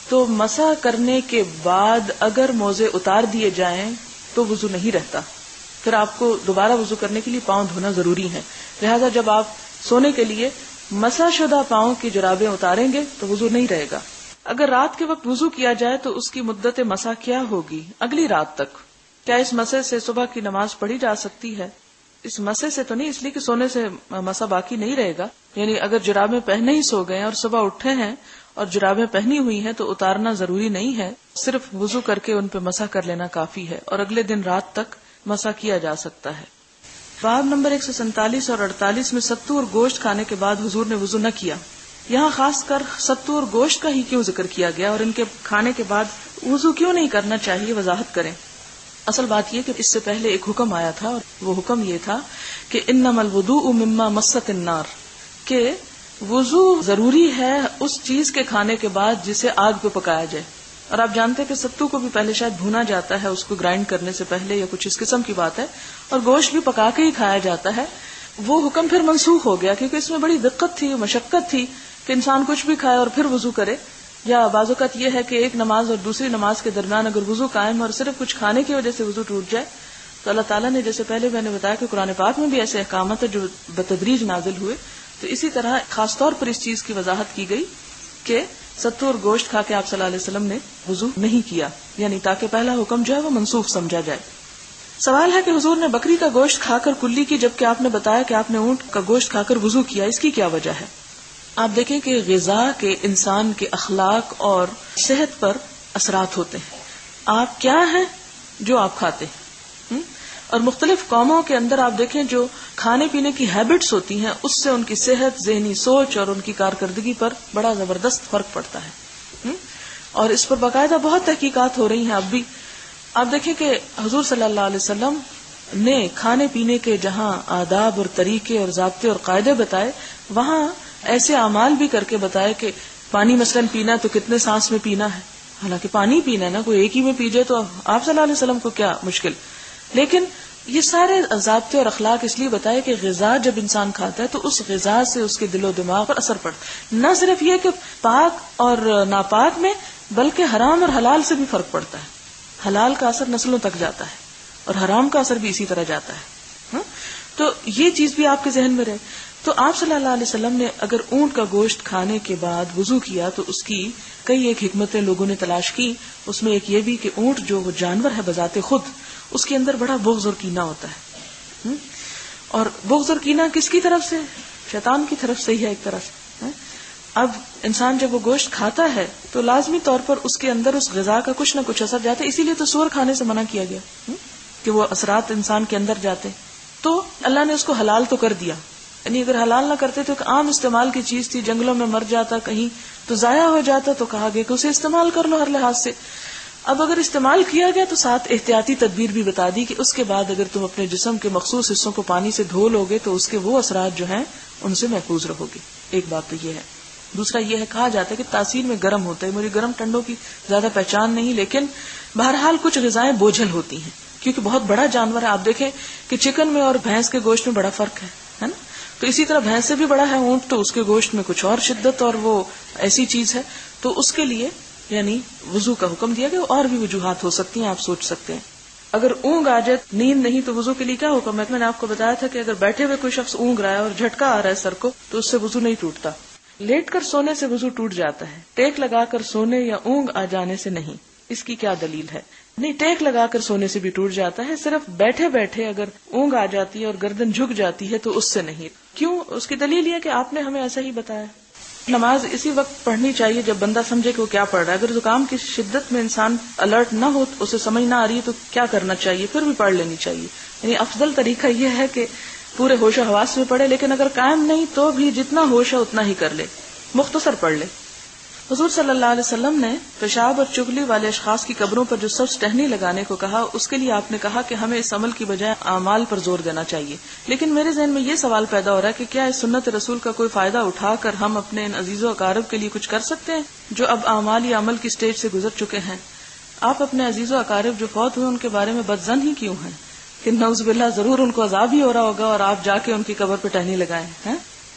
تو مسح کرنے کے بعد اگر موزے اتار دیے جائیں تو وضو نہیں رہتا، پھر آپ کو دوبارہ وضو کرنے کے لیے پاؤں دھونا ضروری ہے. لہذا جب آپ سونے کے لیے مسح شدہ پاؤں کی جرابیں اتاریں گے تو وضو نہیں رہے گا. اگر رات کے وقت وضو کیا جائے تو اس کی مدت مسح کیا ہوگی؟ اگلی رات تک. کیا اس مسح سے صبح کی نماز پڑھی جا سکتی ہے؟ اس مسح سے تو نہیں، اس لیے کہ سونے سے مسح باقی نہیں رہے گا. یعنی اگر جرابیں پہنے ہی سو گئے اور صبح اٹھے ہیں اور جرابیں پہنی ہوئی ہیں تو اتارنا ضروری نہیں ہے، صرف وضو کر کے ان پہ مسح کر لینا کافی ہے اور اگلے دن رات تک مسح کیا جا سکتا ہے. باب نمبر ایک سو سینتالیس اور اڑتالیس میں ستو اور گوشت کھانے کے بعد حضور نے وضو نہ کیا. یہاں خاص کر ستو اور گوشت کا ہی کیوں ذکر کیا گیا اور ان کے کھانے کے بعد وضو کیوں نہیں کرنا چاہیے، وضاحت کریں. اصل بات یہ کہ اس سے پہلے ایک حکم آیا تھا اور وہ حکم یہ تھا کہ انما الوضوء مما مست النار، کہ وضو ضروری ہے اس چیز کے کھانے کے بعد جسے آگ پہ پکایا جائے. اور آپ جانتے ہیں کہ ستو کو بھی پہلے شاید بھونا جاتا ہے اس کو گرائنڈ کرنے سے پہلے یا کچھ اس قسم کی بات ہے، اور گوشت بھی پکا کے ہی کھایا جاتا ہے. وہ حکم پھر منسوخ ہو گیا کیونکہ اس میں بڑی دقت تھی، مشقت تھی کہ انسان کچھ بھی کھائے اور پھر وضو کرے. یا بعض اوقات یہ ہے کہ ایک نماز اور دوسری نماز کے درمیان اگر وضو قائم اور صرف کچھ کھانے کی وجہ سے وضو ٹوٹ جائے تو اللہ تعالیٰ نے جیسے پہلے میں نے بتایا کہ قرآن پاک میں بھی ایسے احکامات ہیں جو بتدریج نازل ہوئے، تو اسی طرح خاص طور پر اس چیز کی وضاحت کی گئی کہ ستو اور گوشت کھا کے آپ صلی اللہ علیہ وسلم نے وضو نہیں کیا، یعنی تاکہ پہلا حکم جو ہے وہ منسوخ سمجھا جائے. سوال ہے کہ حضور نے بکری کا گوشت کھا کر کلی کی جبکہ آپ نے بتایا کہ آپ نے اونٹ کا گوشت کھا کر وضو کیا، اس کی کیا وجہ ہے؟ آپ دیکھیں کہ غذا کے انسان کے اخلاق اور صحت پر اثرات ہوتے ہیں. آپ کیا ہیں جو آپ کھاتے ہیں، اور مختلف قوموں کے اندر آپ دیکھیں جو کھانے پینے کی ہیبٹس ہوتی ہیں اس سے ان کی صحت، ذہنی سوچ اور ان کی کارکردگی پر بڑا زبردست فرق پڑتا ہے. اور اس پر باقاعدہ بہت تحقیقات ہو رہی ہیں اب بھی. آپ دیکھیں کہ حضور صلی اللہ علیہ وسلم نے کھانے پینے کے جہاں آداب اور طریقے اور ضابطے اور قاعدے بتائے، وہاں ایسے اعمال بھی کر کے بتائے کہ پانی مثلاً پینا تو کتنے سانس میں پینا ہے، حالانکہ پانی پینا ہے نا، کوئی ایک ہی میں پی جائے تو آپ صلی اللہ علیہ وسلم کو کیا مشکل. لیکن یہ سارے ضابطے اور اخلاق اس لیے بتائے کہ غذا جب انسان کھاتا ہے تو اس غذا سے اس کے دل و دماغ پر اثر پڑتا ہے. نہ صرف یہ کہ پاک اور ناپاک میں بلکہ حرام اور حلال سے بھی فرق پڑتا ہے. حلال کا اثر نسلوں تک جاتا ہے اور حرام کا اثر بھی اسی طرح جاتا ہے. تو یہ چیز بھی آپ کے ذہن میں رہے. تو آپ صلی اللہ علیہ وسلم نے اگر اونٹ کا گوشت کھانے کے بعد وضو کیا تو اس کی کئی ایک حکمتیں لوگوں نے تلاش کی. اس میں ایک یہ بھی کہ اونٹ جو وہ جانور ہے بذات خود اس کے اندر بڑا بغض اور کینہ ہوتا ہے، اور بغض اور کینہ کس کی طرف سے؟ شیطان کی طرف سے ہی ہے ایک طرح سے. اب انسان جب وہ گوشت کھاتا ہے تو لازمی طور پر اس کے اندر اس غذا کا کچھ نہ کچھ اثر جاتا ہے. اسی لیے تو سور کھانے سے منع کیا گیا کہ وہ اثرات انسان کے اندر جاتے. تو اللہ نے اس کو حلال تو کر دیا، یعنی اگر حلال نہ کرتے تو ایک عام استعمال کی چیز تھی، جنگلوں میں مر جاتا کہیں تو ضائع ہو جاتا، تو کہا گیا کہ اسے استعمال کر لو ہر لحاظ سے. اب اگر استعمال کیا گیا تو ساتھ احتیاطی تدبیر بھی بتا دی کہ اس کے بعد اگر تم اپنے جسم کے مخصوص حصوں کو پانی سے دھو لو گے تو اس کے وہ اثرات جو ہیں ان سے محفوظ رہو گے. ایک بات تو یہ ہے. دوسرا یہ ہے، کہا جاتا ہے کہ تاثیر میں گرم ہوتا ہے. میری گرم ٹھنڈوں کی زیادہ پہچان نہیں، لیکن بہرحال کچھ غذائیں بوجھل ہوتی ہیں کیونکہ بہت بڑا جانور ہے. آپ دیکھیں کہ چکن میں اور بھینس کے گوشت میں بڑا فرق ہے ہے نا. تو اسی طرح بھینس سے بھی بڑا ہے اونٹ، تو اس کے گوشت میں کچھ اور شدت اور وہ ایسی چیز ہے. تو اس کے لیے یعنی وضو کا حکم دیا گیا. اور بھی وجوہات ہو سکتی ہیں، آپ سوچ سکتے ہیں. اگر اونگ آ جائے، نیند نہیں، تو وضو کے لیے کیا حکم ہے؟ میں نے آپ کو بتایا تھا کہ اگر بیٹھے ہوئے کوئی شخص اونگ رہا ہے اور جھٹکا آ رہا ہے سر کو تو اس سے وضو نہیں ٹوٹتا. لیٹ کر سونے سے وضو ٹوٹ جاتا ہے، ٹیک لگا کر سونے یا اونگ آ جانے سے نہیں. اس کی کیا دلیل ہے؟ نہیں، ٹیک لگا کر سونے سے بھی ٹوٹ جاتا ہے، صرف بیٹھے بیٹھے اگر اونگ آ جاتی ہے اور گردن جھک جاتی ہے تو اس سے نہیں. کیوں؟ اس کی دلیل یہ کہ آپ نے ہمیں ایسا ہی بتایا. نماز اسی وقت پڑھنی چاہیے جب بندہ سمجھے کہ وہ کیا پڑھ رہا ہے. اگر زکام کی شدت میں انسان الرٹ نہ ہو، اسے سمجھ نہ آ رہی ہے تو کیا کرنا چاہیے؟ پھر بھی پڑھ لینی چاہیے. یعنی افضل طریقہ یہ ہے کہ پورے ہوش و حواس میں پڑھے، لیکن اگر قائم نہیں تو بھی جتنا ہوش ہے اتنا ہی کر لے، مختصر پڑھ لے. حضور صلی اللہ علیہ وسلم نے پیشاب اور چگلی والے اشخاص کی قبروں پر جو سبز ٹہنی لگانے کو کہا، اس کے لیے آپ نے کہا کہ ہمیں اس عمل کی بجائے اعمال پر زور دینا چاہیے. لیکن میرے ذہن میں یہ سوال پیدا ہو رہا ہے کہ کیا اس سنت رسول کا کوئی فائدہ اٹھا کر ہم اپنے ان عزیز و اقارب کے لیے کچھ کر سکتے ہیں جو اب اعمال یا عمل کی سٹیج سے گزر چکے ہیں؟ آپ اپنے عزیز و اقارب جو فوت ہوئے ان کے بارے میں بدظن ہی کیوں ہیں کہ نعوذ باللہ ضرور ان کو عذاب ہی ہو رہا ہوگا اور آپ جا کے ان کی قبر پہ ٹہنی لگائیں ہیں؟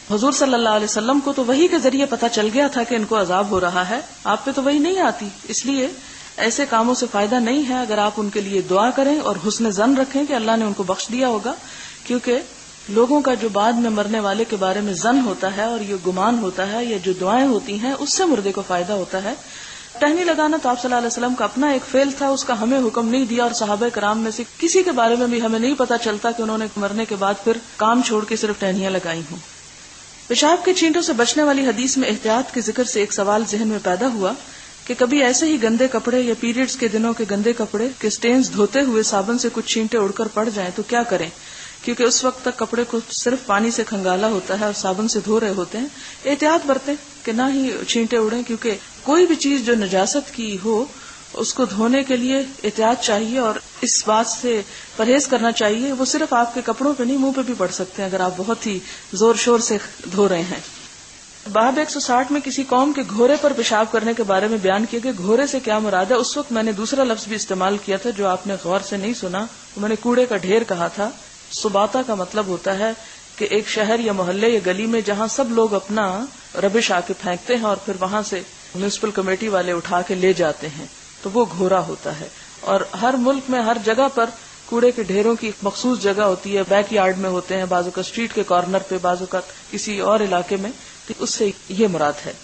حضور صلی اللہ علیہ وسلم کو تو وحی کے ذریعے پتہ چل گیا تھا کہ ان کو عذاب ہو رہا ہے، آپ پہ تو وحی نہیں آتی، اس لیے ایسے کاموں سے فائدہ نہیں ہے اگر آپ ان کے لیے دعا کریں اور حسن ظن رکھیں کہ اللہ نے ان کو بخش دیا ہوگا، کیونکہ لوگوں کا جو بعد میں مرنے والے کے بارے میں ظن ہوتا ہے اور یہ گمان ہوتا ہے یا جو دعائیں ہوتی ہیں اس سے مردے کو فائدہ ہوتا ہے. ٹہنی لگانا تو آپ صلی اللہ علیہ وسلم کا اپنا ایک فعل تھا، اس کا ہمیں حکم نہیں دیا، اور صحابہ کرام میں سے کسی کے بارے میں بھی ہمیں نہیں پتا چلتا کہ انہوں نے مرنے کے بعد پھر کام چھوڑ کے صرف ٹہنیاں لگائی ہوں. پیشاب کے چھینٹوں سے بچنے والی حدیث میں احتیاط کے ذکر سے ایک سوال ذہن میں پیدا ہوا کہ کبھی ایسے ہی گندے کپڑے یا پیریڈز کے دنوں کے گندے کپڑے کے سٹینز دھوتے ہوئے صابن سے کچھ چھینٹے اڑ کر پڑ جائیں تو کیا کریں، کیونکہ اس وقت تک کپڑے کو صرف پانی سے کھنگالا ہوتا ہے اور صابن سے دھو رہے ہوتے ہیں. احتیاط برتیں کہ نہ ہی چھینٹے اڑیں، کیونکہ کوئی بھی چیز جو نجاست کی ہو اس کو دھونے کے لیے احتیاط چاہیے اور اس بات سے پرہیز کرنا چاہیے. وہ صرف آپ کے کپڑوں پہ نہیں، منہ پہ بھی پڑ سکتے ہیں اگر آپ بہت ہی زور شور سے دھو رہے ہیں. باب ایک سو ساٹھ میں کسی قوم کے گھوڑے پر پیشاب کرنے کے بارے میں بیان کیا کہ گھوڑے سے کیا مراد ہے. اس وقت میں نے دوسرا لفظ بھی استعمال کیا تھا جو آپ نے غور سے نہیں سنا، میں نے کوڑے کا ڈھیر کہا تھا. سباتا کا مطلب ہوتا ہے کہ ایک شہر یا محلے یا گلی میں جہاں سب لوگ اپنا ربش آ کے پھینکتے ہیں اور پھر وہاں سے میونسپل کمیٹی والے اٹھا کے لے جاتے ہیں، تو وہ گھوڑا ہوتا ہے. اور ہر ملک میں ہر جگہ پر کوڑے کے ڈھیروں کی مخصوص جگہ ہوتی ہے، بیک یارڈ میں ہوتے ہیں، بعض اوقات اسٹریٹ کے کارنر پہ، بعض اوقات کسی اور علاقے میں. اس سے یہ مراد ہے.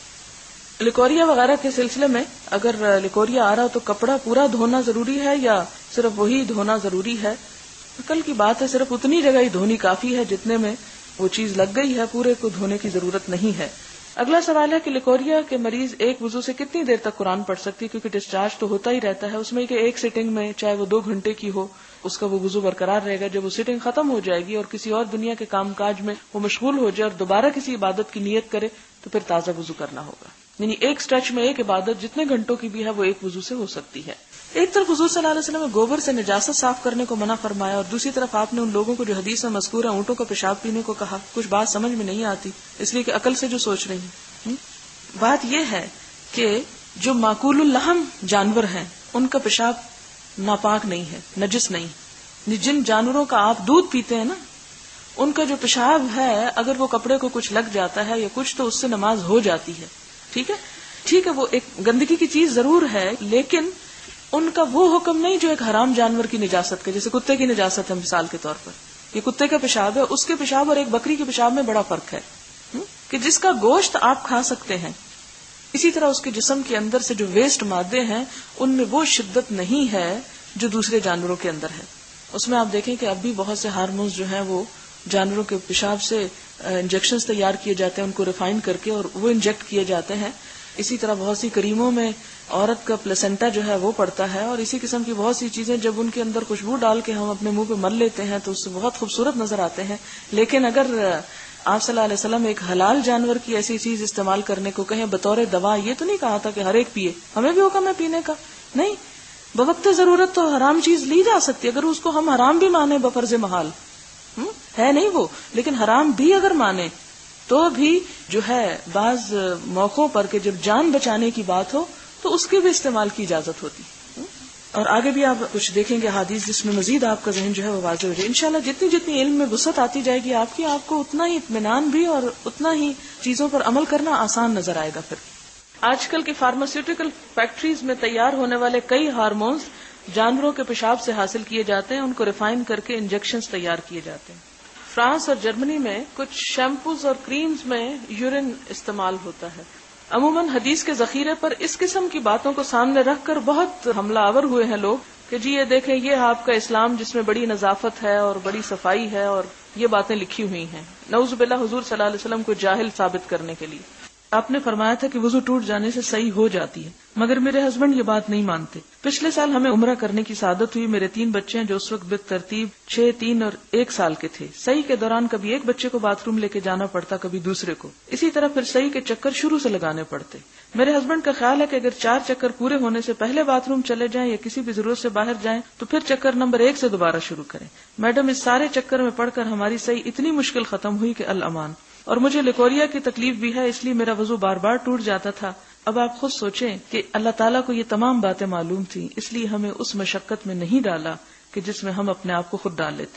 لکوریا وغیرہ کے سلسلے میں اگر لکوریا آ رہا تو کپڑا پورا دھونا ضروری ہے یا صرف وہی دھونا ضروری ہے؟ کل کی بات ہے، صرف اتنی جگہ ہی دھونی کافی ہے جتنے میں وہ چیز لگ گئی ہے، پورے کو دھونے کی ضرورت نہیں ہے. اگلا سوال ہے کہ لکوریا کے مریض ایک وضو سے کتنی دیر تک قرآن پڑھ سکتی ہے، کیونکہ ڈسچارج تو ہوتا ہی رہتا ہے اس میں کہ ایک سٹنگ میں چاہے وہ دو گھنٹے کی ہو اس کا وہ وضو برقرار رہے گا. جب وہ سٹنگ ختم ہو جائے گی اور کسی اور دنیا کے کام کاج میں وہ مشغول ہو جائے اور دوبارہ کسی عبادت کی نیت کرے تو پھر تازہ وضو کرنا ہوگا. یعنی ایک سٹریچ میں ایک عبادت جتنے گھنٹوں کی بھی ہے وہ ایک وضو سے ہو سکتی ہے. ایک طرف حضور صلی اللہ علیہ وسلم نے گوبر سے نجاست صاف کرنے کو منع فرمایا اور دوسری طرف آپ نے ان لوگوں کو جو حدیث میں مذکور ہے اونٹوں کا پیشاب پینے کو کہا. کچھ بات سمجھ میں نہیں آتی، اس لیے کہ عقل سے جو سوچ رہی ہیں. بات یہ ہے کہ جو معقول اللحم جانور ہیں ان کا پیشاب ناپاک نہیں ہے، نجس نہیں. جن جانوروں کا آپ دودھ پیتے ہیں نا ان کا جو پیشاب ہے اگر وہ کپڑے کو کچھ لگ جاتا ہے یا کچھ تو اس سے نماز ہو جاتی ہے. ٹھیک ہے ٹھیک ہے وہ ایک گندگی کی چیز ضرور ہے، لیکن ان کا وہ حکم نہیں جو ایک حرام جانور کی نجاست کا، جیسے کتے کی نجاست ہے مثال کے طور پر. یہ کتے کا پیشاب ہے، اس کے پیشاب اور ایک بکری کے پیشاب میں بڑا فرق ہے کہ جس کا گوشت آپ کھا سکتے ہیں، اسی طرح اس کے جسم کے اندر سے جو ویسٹ مادے ہیں ان میں وہ شدت نہیں ہے جو دوسرے جانوروں کے اندر ہے. اس میں آپ دیکھیں کہ اب بھی بہت سے ہارمونز جو ہیں وہ جانوروں کے پیشاب سے انجیکشنز تیار کیے جاتے ہیں، ان کو ریفائن کر کے اور وہ انجیکٹ کیے جاتے ہیں. اسی طرح بہت سی کریموں میں عورت کا پلسنٹا جو ہے وہ پڑتا ہے، اور اسی قسم کی بہت سی چیزیں جب ان کے اندر خوشبو ڈال کے ہم اپنے منہ پہ مل لیتے ہیں تو اس سے بہت خوبصورت نظر آتے ہیں. لیکن اگر آپ صلی اللہ علیہ وسلم ایک حلال جانور کی ایسی چیز استعمال کرنے کو کہیں بطور دوا، یہ تو نہیں کہا تھا کہ ہر ایک پیے، ہمیں بھی حکم ہے پینے کا. نہیں، بوقت ضرورت تو حرام چیز لی جا سکتی، اگر اس کو ہم حرام بھی مانے بفرض محال ہے نہیں وہ، لیکن حرام بھی اگر مانے تو بھی جو ہے بعض موقعوں پر کہ جب جان بچانے کی بات ہو تو اس کے بھی استعمال کی اجازت ہوتی. اور آگے بھی آپ کچھ دیکھیں گے حدیث جس میں مزید آپ کا ذہن جو ہے وہ واضح ہو جائے. انشاءاللہ جتنی جتنی علم میں وسعت آتی جائے گی آپ کی، آپ کو اتنا ہی اطمینان بھی اور اتنا ہی چیزوں پر عمل کرنا آسان نظر آئے گا. پھر آج کل کی فارماسیوٹیکل فیکٹریز میں تیار ہونے والے کئی ہارمونز جانوروں کے پیشاب سے حاصل کیے جاتے ہیں، ان کو ریفائن کر کے انجیکشنز تیار کیے جاتے ہیں. فرانس اور جرمنی میں کچھ شیمپوز اور کریمز میں یورین استعمال ہوتا ہے. عموماً حدیث کے ذخیرے پر اس قسم کی باتوں کو سامنے رکھ کر بہت حملہ آور ہوئے ہیں لوگ کہ جی یہ دیکھیں یہ آپ کا اسلام جس میں بڑی نظافت ہے اور بڑی صفائی ہے، اور یہ باتیں لکھی ہوئی ہیں نعوذ باللہ حضور صلی اللہ علیہ وسلم کو جاہل ثابت کرنے کے لیے. آپ نے فرمایا تھا کہ وضو ٹوٹ جانے سے صحیح ہو جاتی ہے، مگر میرے ہسبینڈ یہ بات نہیں مانتے. پچھلے سال ہمیں عمرہ کرنے کی سعادت ہوئی. میرے تین بچے ہیں جو اس وقت بالترتیب چھ، تین اور ایک سال کے تھے. صحیح کے دوران کبھی ایک بچے کو باتھ روم لے کے جانا پڑتا، کبھی دوسرے کو. اسی طرح پھر صحیح کے چکر شروع سے لگانے پڑتے. میرے ہسبینڈ کا خیال ہے کہ اگر چار چکر پورے ہونے سے پہلے باتھ روم چلے جائیں یا کسی بھی ضرورت سے باہر جائیں تو پھر چکر نمبر ایک سے دوبارہ شروع کریں. میڈم اس سارے چکر میں پڑھ کر ہماری صحیح اتنی مشکل ختم ہوئی کہ الامان. اور مجھے لیکوریا کی تکلیف بھی ہے، اس لیے میرا وضو بار بار ٹوٹ جاتا تھا. اب آپ خود سوچیں کہ اللہ تعالیٰ کو یہ تمام باتیں معلوم تھیں، اس لیے ہمیں اس مشقت میں نہیں ڈالا کہ جس میں ہم اپنے آپ کو خود ڈال لیتے ہیں.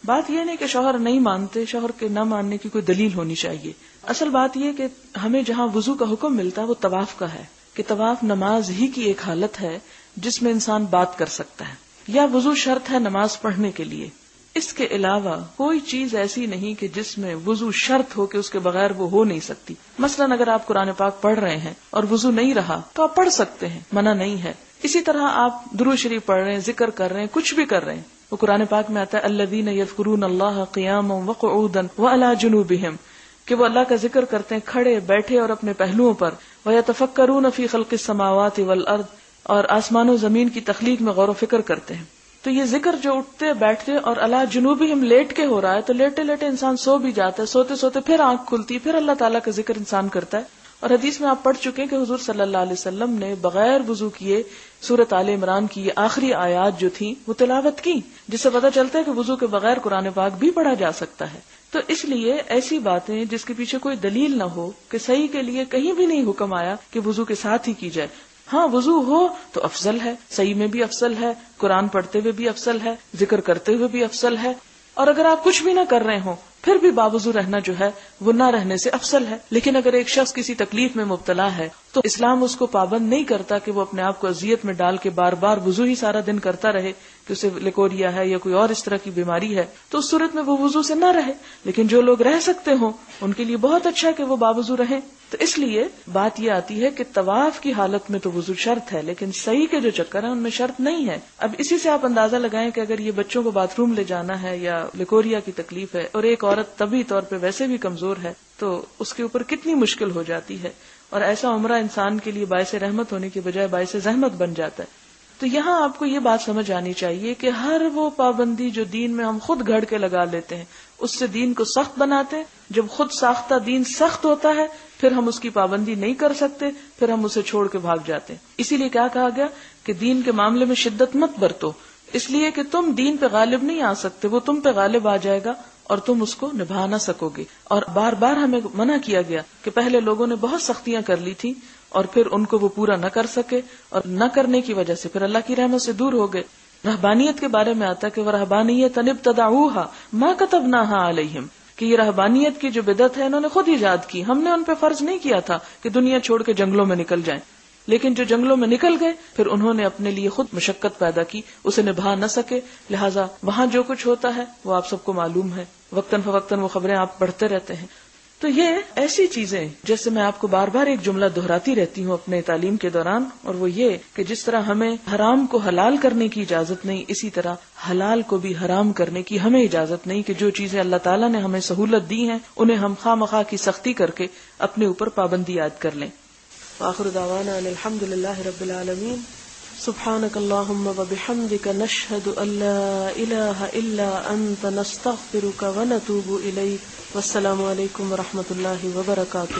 بات یہ نہیں کہ شوہر نہیں مانتے، شوہر کے نہ ماننے کی کوئی دلیل ہونی چاہیے. اصل بات یہ کہ ہمیں جہاں وضو کا حکم ملتا ہے وہ طواف کا ہے، کہ طواف نماز ہی کی ایک حالت ہے جس میں انسان بات کر سکتا ہے، یا وضو شرط ہے نماز پڑھنے کے لیے. اس کے علاوہ کوئی چیز ایسی نہیں کہ جس میں وضو شرط ہو کہ اس کے بغیر وہ ہو نہیں سکتی. مثلا اگر آپ قرآن پاک پڑھ رہے ہیں اور وضو نہیں رہا تو آپ پڑھ سکتے ہیں، منع نہیں ہے. اسی طرح آپ درود شریف پڑھ رہے ہیں، ذکر کر رہے ہیں، کچھ بھی کر رہے ہیں، وہ قرآن پاک میں آتا ہے الذین یذکرون اللہ قیاما وقعودا وعلی جنوبہم، کہ وہ اللہ کا ذکر کرتے ہیں کھڑے بیٹھے اور اپنے پہلوؤں پر. ویتفکرون فی خلق السماوات والارض، اور آسمان و زمین کی تخلیق میں غور و فکر کرتے ہیں. تو یہ ذکر جو اٹھتے بیٹھتے اور اللہ جنوبی ہم لیٹ کے ہو رہا ہے، تو لیٹے لیٹے انسان سو بھی جاتا ہے، سوتے سوتے پھر آنکھ کھلتی، پھر اللہ تعالیٰ کا ذکر انسان کرتا ہے. اور حدیث میں آپ پڑھ چکے ہیں کہ حضور صلی اللہ علیہ وسلم نے بغیر وضو کیے سورۃ آل عمران کی یہ آخری آیات جو تھی وہ تلاوت کی، جس سے پتہ چلتا ہے کہ وضو کے بغیر قرآن پاک بھی پڑھا جا سکتا ہے. تو اس لیے ایسی باتیں جس کے پیچھے کوئی دلیل نہ ہو، کہ صحیح کے لیے کہیں بھی نہیں حکم آیا کہ وضو کے ساتھ ہی کی جائے. ہاں وضو ہو تو افضل ہے، صحیح میں بھی افضل ہے، قرآن پڑھتے ہوئے بھی افضل ہے، ذکر کرتے ہوئے بھی افضل ہے. اور اگر آپ کچھ بھی نہ کر رہے ہوں پھر بھی باوضو رہنا جو ہے وہ نہ رہنے سے افضل ہے. لیکن اگر ایک شخص کسی تکلیف میں مبتلا ہے تو اسلام اس کو پابند نہیں کرتا کہ وہ اپنے آپ کو اذیت میں ڈال کے بار بار وضو ہی سارا دن کرتا رہے، کہ اسے لیکوریا ہے یا کوئی اور اس طرح کی بیماری ہے تو اس صورت میں وہ وضو سے نہ رہے. لیکن جو لوگ رہ سکتے ہوں ان کے لیے بہت اچھا ہے کہ وہ باوضو رہیں. تو اس لیے بات یہ آتی ہے کہ طواف کی حالت میں تو وضو شرط ہے، لیکن صحیح کے جو چکر ہیں ان میں شرط نہیں ہے. اب اسی سے آپ اندازہ لگائیں کہ اگر یہ بچوں کو باتھ روم لے جانا ہے یا لیکوریا کی تکلیف ہے اور ایک عورت طبی طور پہ ویسے بھی کمزور ہے تو اس کے اوپر کتنی مشکل ہو جاتی ہے. اور ایسا عمرہ انسان کے لیے باعث رحمت ہونے کی بجائے باعث زحمت بن جاتا ہے. تو یہاں آپ کو یہ بات سمجھ آنی چاہیے کہ ہر وہ پابندی جو دین میں ہم خود گھڑ کے لگا لیتے ہیں اس سے دین کو سخت بناتے ہیں. جب خود ساختہ دین سخت ہوتا ہے پھر ہم اس کی پابندی نہیں کر سکتے، پھر ہم اسے چھوڑ کے بھاگ جاتے ہیں. اسی لیے کیا کہا گیا کہ دین کے معاملے میں شدت مت برتو، اس لیے کہ تم دین پہ غالب نہیں آ سکتے، وہ تم پہ غالب آ جائے گا اور تم اس کو نبھا نہ سکو گے. اور بار بار ہمیں منع کیا گیا کہ پہلے لوگوں نے بہت سختیاں کر لی تھی اور پھر ان کو وہ پورا نہ کر سکے، اور نہ کرنے کی وجہ سے پھر اللہ کی رحمت سے دور ہو گئے. رہبانیت کے بارے میں آتا ہے کہ وَرَهْبَانِيَّةً ابْتَدَعُوهَا مَا كَتَبْنَاهَا عَلَيْهِمْ، کہ یہ رہبانیت کی جو بدعت ہے انہوں نے خود ایجاد کی، ہم نے ان پہ فرض نہیں کیا تھا کہ دنیا چھوڑ کے جنگلوں میں نکل جائیں. لیکن جو جنگلوں میں نکل گئے پھر انہوں نے اپنے لیے خود مشقت پیدا کی، اسے نبھا نہ سکے، لہٰذا وہاں جو کچھ ہوتا ہے وہ آپ سب کو معلوم ہے، وقتاً فوقتاً وہ خبریں آپ پڑھتے رہتے ہیں. تو یہ ایسی چیزیں جیسے میں آپ کو بار بار ایک جملہ دہراتی رہتی ہوں اپنے تعلیم کے دوران، اور وہ یہ کہ جس طرح ہمیں حرام کو حلال کرنے کی اجازت نہیں، اسی طرح حلال کو بھی حرام کرنے کی ہمیں اجازت نہیں، کہ جو چیزیں اللہ تعالیٰ نے ہمیں سہولت دی ہیں انہیں ہم خواہ مخواہ کی سختی کر کے اپنے اوپر پابندی عائد کر لیں. وآخر دعوانا ان الحمد للہ رب العالمین. سبحانک اللہم وبحمدک نشہد ان لا الہ الا انت نستغفرک ونتوب الیک. والسلام علیکم ورحمۃ اللہ وبرکاتہ.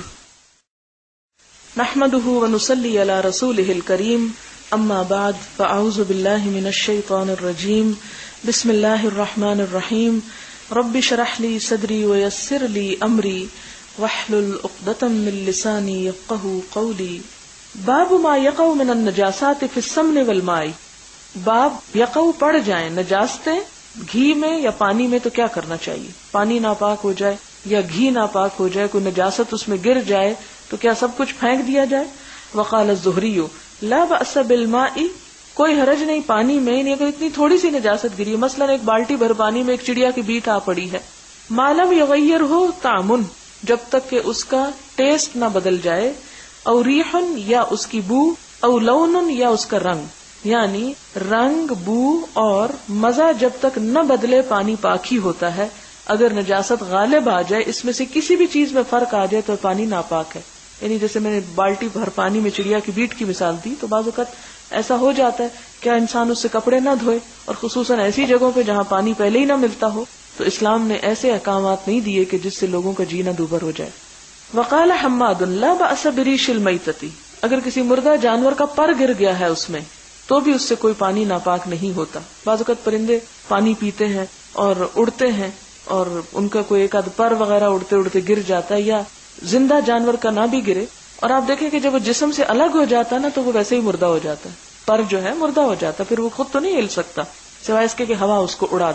نحمده ونصلی علی رسولہ الکریم. اما بعد فاعوذ باللہ من الشیطان الرجیم. بسم اللہ الرحمن الرحیم. رب اشرح لی صدری ویسر لی امری واحلل عقدۃ من لسانی یفقہوا قولی. باب ما یقع من النجاسات فی السمن والماء. باب یقع پڑ جائیں نجاستیں گھی میں یا پانی میں تو کیا کرنا چاہیے. پانی ناپاک ہو جائے یا گھی ناپاک ہو جائے، کوئی نجاست اس میں گر جائے تو کیا سب کچھ پھینک دیا جائے. وقال الزہری لا بأس بالماء، کوئی حرج نہیں پانی میں، یعنی اگر اتنی تھوڑی سی نجاست گری، مثلا ایک بالٹی بھر پانی میں ایک چڑیا کی بیٹ آ پڑی ہے، ما لم یغیر ہو طعم، جب تک کہ اس کا ٹیسٹ نہ بدل جائے، او ریح یا اس کی بو، او لون یا اس کا رنگ، یعنی رنگ بو اور مزہ جب تک نہ بدلے پانی پاک ہی ہوتا ہے. اگر نجاست غالب آ جائے، اس میں سے کسی بھی چیز میں فرق آ جائے تو پانی ناپاک ہے. یعنی جیسے میں نے بالٹی بھر پانی میں چڑیا کی بیٹ کی مثال دی، تو بعض اوقات ایسا ہو جاتا ہے کیا انسان اس سے کپڑے نہ دھوئے، اور خصوصاً ایسی جگہوں پہ جہاں پانی پہلے ہی نہ ملتا ہو. تو اسلام نے ایسے احکامات نہیں دیے کہ جس سے لوگوں کا جینا دوبھر ہو جائے. وقال حماد لا بأس بریش المیتۃ، اگر کسی مردہ جانور کا پر گر گیا ہے اس میں تو بھی اس سے کوئی پانی ناپاک نہیں ہوتا. بعض اوقات پرندے پانی پیتے ہیں اور اڑتے ہیں اور ان کا کوئی ایک آدھ پر وغیرہ اڑتے اڑتے گر جاتا ہے، یا زندہ جانور کا نہ بھی گرے، اور آپ دیکھیں کہ جب وہ جسم سے الگ ہو جاتا ہے نا تو وہ ویسے ہی مردہ ہو جاتا ہے. پر جو ہے مردہ ہو جاتا ہے، پھر وہ خود تو نہیں ہل سکتا سوائے اس کے کہ ہوا اس کو اڑا دے.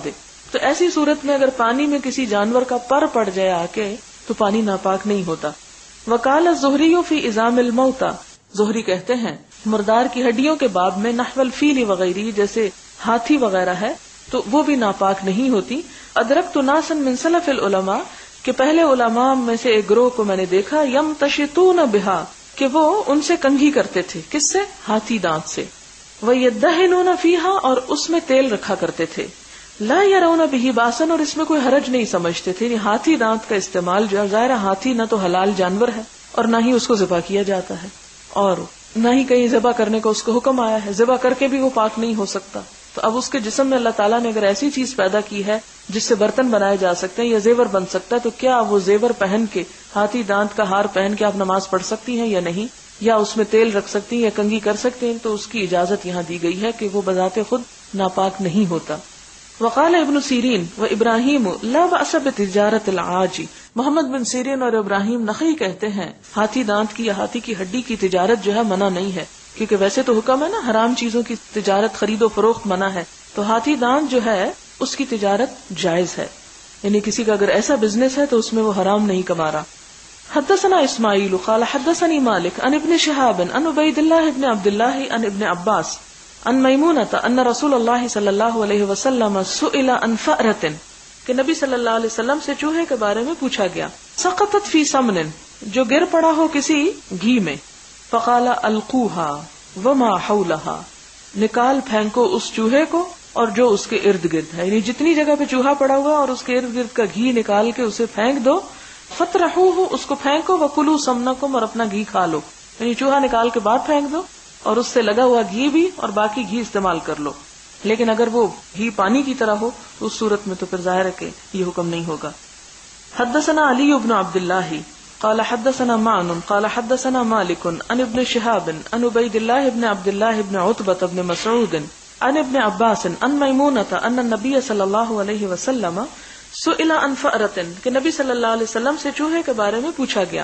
تو ایسی صورت میں اگر پانی میں کسی جانور کا پر پڑ جائے آ کے تو پانی ناپاک نہیں ہوتا. وقال الزہری فی اذام الموتى، زہری کہتے ہیں مردار کی ہڈیوں کے باب میں نحو الفیل وغیرہ، جیسے ہاتھی وغیرہ ہے تو وہ بھی ناپاک نہیں ہوتی. ادرکت ناسا من سلف العلماء، کہ پہلے علماء میں سے ایک گروہ کو میں نے دیکھا، یمتشطون بہا، کہ وہ ان سے کنگھی کرتے تھے. کس سے؟ ہاتھی دانت سے. ویدہنون فیہا، اور اس میں تیل رکھا کرتے تھے. لا یرون بہ باسن، اور اس میں کوئی حرج نہیں سمجھتے تھے. یعنی ہاتھی دانت کا استعمال جو ہے، ظاہر ہاتھی نہ تو حلال جانور ہے اور نہ ہی اس کو ذبح کیا جاتا ہے، اور نہ ہی کہیں ذبح کرنے کا اس کو حکم آیا ہے. ذبح کر کے بھی وہ پاک نہیں ہو سکتا. تو اب اس کے جسم میں اللہ تعالیٰ نے اگر ایسی چیز پیدا کی ہے جس سے برتن بنائے جا سکتے ہیں یا زیور بن سکتا ہے، تو کیا وہ زیور پہن کے، ہاتھی دانت کا ہار پہن کے آپ نماز پڑھ سکتی ہیں یا نہیں؟ یا اس میں تیل رکھ سکتی ہیں یا کنگھی کر سکتے ہیں؟ تو اس کی اجازت یہاں دی گئی ہے کہ وہ بذات خود ناپاک نہیں ہوتا. وقال ابن سیرین و ابراہیم لا بأس بتجارت العاج، محمد بن سیرین اور ابراہیم نخعی کہتے ہیں ہاتھی دانت کی یا ہاتھی کی ہڈی کی تجارت جو ہے منع نہیں ہے، کیونکہ ویسے تو حکم ہے نا حرام چیزوں کی تجارت خرید و فروخت منع ہے، تو ہاتھی دانت جو ہے اس کی تجارت جائز ہے. یعنی کسی کا اگر ایسا بزنس ہے تو اس میں وہ حرام نہیں کما رہا. حدثنا اسماعیل قال حدثنی مالک عن ابن شہاب عن عبید اللہ ابن عبد اللہ عن ابن عباس عن میمونۃ ان رسول اللہ صلی اللہ علیہ وسلم سئل عن فأرۃ، کہ نبی صلی اللہ علیہ وسلم سے چوہے کے بارے میں پوچھا گیا. سقطت فی سمن، جو گر پڑا ہو کسی گھی میں. فقال القوها وما حولها، نکال پھینکو اس چوہے کو اور جو اس کے ارد گرد ہے. یعنی جتنی جگہ پہ چوہا پڑا ہوا اور اس کے ارد گرد کا گھی نکال کے اسے پھینک دو. فترحوہ، اس کو پھینکو. وکلوا سمنکم، اور اپنا گھی کھا لو. یعنی چوہا نکال کے بعد پھینک دو اور اس سے لگا ہوا گھی بھی اور باقی گھی استعمال کر لو. لیکن اگر وہ گھی پانی کی طرح ہو تو اس صورت میں تو پھر ظاہر ہے کہ یہ حکم نہیں ہوگا. حدثنا علی بن عبد اللہ قال حدثنا معن قال حدثنا مالک عن ابن شہاب عن عبید اللہ بن عبد اللہ بن عتبہ بن مسعود عن ابن عباس عن میمونۃ ان النبی صلی اللہ علیہ وسلم سئل عن فأرۃ، کہ نبی صلی اللہ علیہ وسلم سے چوہے کے بارے میں پوچھا گیا.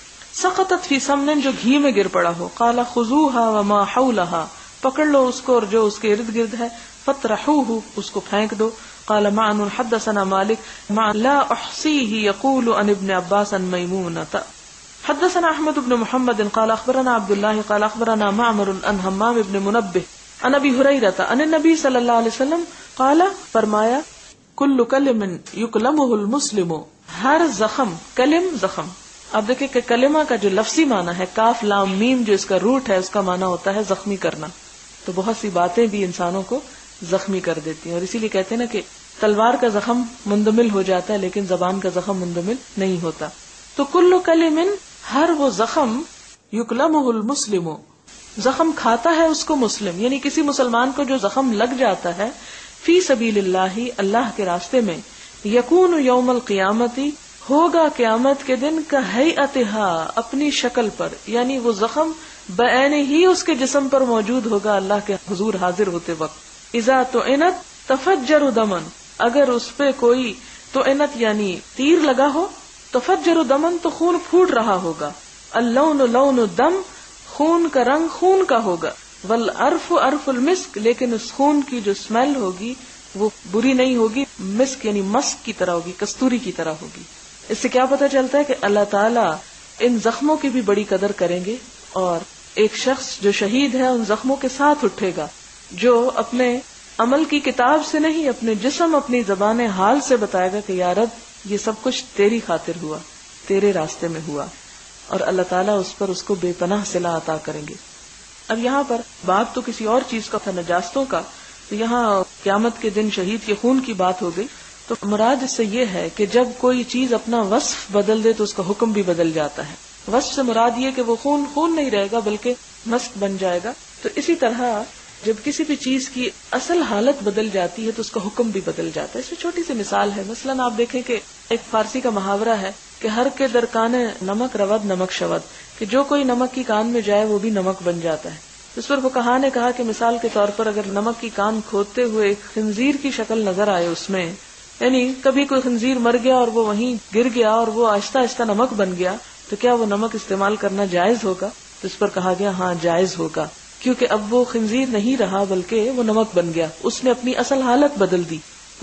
سقطت فی سمن، جو گھی میں گر پڑا ہو. قال خذوها وما حولها، پکڑ لو اس کو اور جو اس کے ارد گرد ہے. فطرحوه، اس کو پھینک دو. قال معن حدثنا مالک مع لا احصیه يقول عن ابن عباس عن میمونۃ. حدثنا احمد بن محمد قال اخبرنا عبد الله قال اخبرنا معمر عن حمام بن منبه عن ابی ہریرہ عن النبی صلی اللہ علیہ وسلم قال، فرمایا کل کلم یکلمہ المسلم، ہر زخم، کلم زخم. اب دیکھیں کہ کلمہ کا جو لفظی معنی ہے کاف لام میم، جو اس کا روٹ ہے اس کا معنی ہوتا ہے زخمی کرنا. تو بہت سی باتیں بھی انسانوں کو زخمی کر دیتی ہیں، اور اسی لیے کہتے ہیں نا کہ تلوار کا زخم مندمل ہو جاتا ہے لیکن زبان کا زخم مندمل نہیں ہوتا. تو کل کلم، ہر وہ زخم، یکلمہ المسلم، زخم کھاتا ہے اس کو مسلم. یعنی کسی مسلمان کو جو زخم لگ جاتا ہے فی سبیل اللہ، اللہ کے راستے میں، یکون یوم القیامتی، ہوگا قیامت کے دن کا ہیئتھا، اپنی شکل پر. یعنی وہ زخم بعین ہی اس کے جسم پر موجود ہوگا اللہ کے حضور حاضر ہوتے وقت. اذا طعنت تفجر دمن، اگر اس پہ کوئی طعنت یعنی تیر لگا ہو، تفجر دمن تو خون پھوٹ رہا ہوگا. اللون لون الدم، خون کا رنگ خون کا ہوگا. والعرف عرف المسک، لیکن اس خون کی جو اسمیل ہوگی وہ بری نہیں ہوگی، مسک یعنی مسک کی طرح ہوگی، کستوری کی طرح ہوگی. اس سے کیا پتہ چلتا ہے کہ اللہ تعالیٰ ان زخموں کی بھی بڑی قدر کریں گے، اور ایک شخص جو شہید ہے ان زخموں کے ساتھ اٹھے گا، جو اپنے عمل کی کتاب سے نہیں، اپنے جسم، اپنی زبان حال سے بتائے گا کہ یا رب یہ سب کچھ تیری خاطر ہوا، تیرے راستے میں ہوا. اور اللہ تعالیٰ اس پر اس کو بے پناہ صلہ عطا کریں گے. اب یہاں پر بات تو کسی اور چیز کا تھا، نجاستوں کا، تو یہاں قیامت کے دن شہید کے خون کی بات ہو گئی. تو مراد اس سے یہ ہے کہ جب کوئی چیز اپنا وصف بدل دے تو اس کا حکم بھی بدل جاتا ہے. وصف سے مراد یہ کہ وہ خون خون نہیں رہے گا بلکہ مسک بن جائے گا. تو اسی طرح جب کسی بھی چیز کی اصل حالت بدل جاتی ہے تو اس کا حکم بھی بدل جاتا ہے. اس میں چھوٹی سی مثال ہے، مثلا آپ دیکھیں کہ ایک فارسی کا محاورہ ہے کہ ہر کے درکان نمک رود نمک شود، کہ جو کوئی نمک کی کان میں جائے وہ بھی نمک بن جاتا ہے. اس پر فقہا نے کہا کہ مثال کے طور پر اگر نمک کی کان کھودتے ہوئے ایک خنزیر کی شکل نظر آئے اس میں، یعنی کبھی کوئی خنزیر مر گیا اور وہ وہیں گر گیا اور وہ آہستہ آہستہ نمک بن گیا، تو کیا وہ نمک استعمال کرنا جائز ہوگا؟ تو اس پر کہا گیا ہاں جائز ہوگا، کیونکہ اب وہ خنزیر نہیں رہا بلکہ وہ نمک بن گیا، اس نے اپنی اصل حالت بدل دی.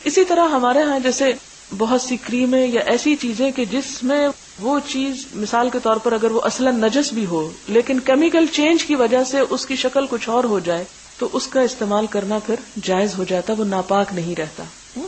اسی طرح ہمارے ہاں جیسے بہت سی کریمیں یا ایسی چیزیں کہ جس میں وہ چیز مثال کے طور پر اگر وہ اصلاً نجس بھی ہو لیکن کیمیکل چینج کی وجہ سے اس کی شکل کچھ اور ہو جائے تو اس کا استعمال کرنا پھر جائز ہو جاتا، وہ ناپاک نہیں رہتا.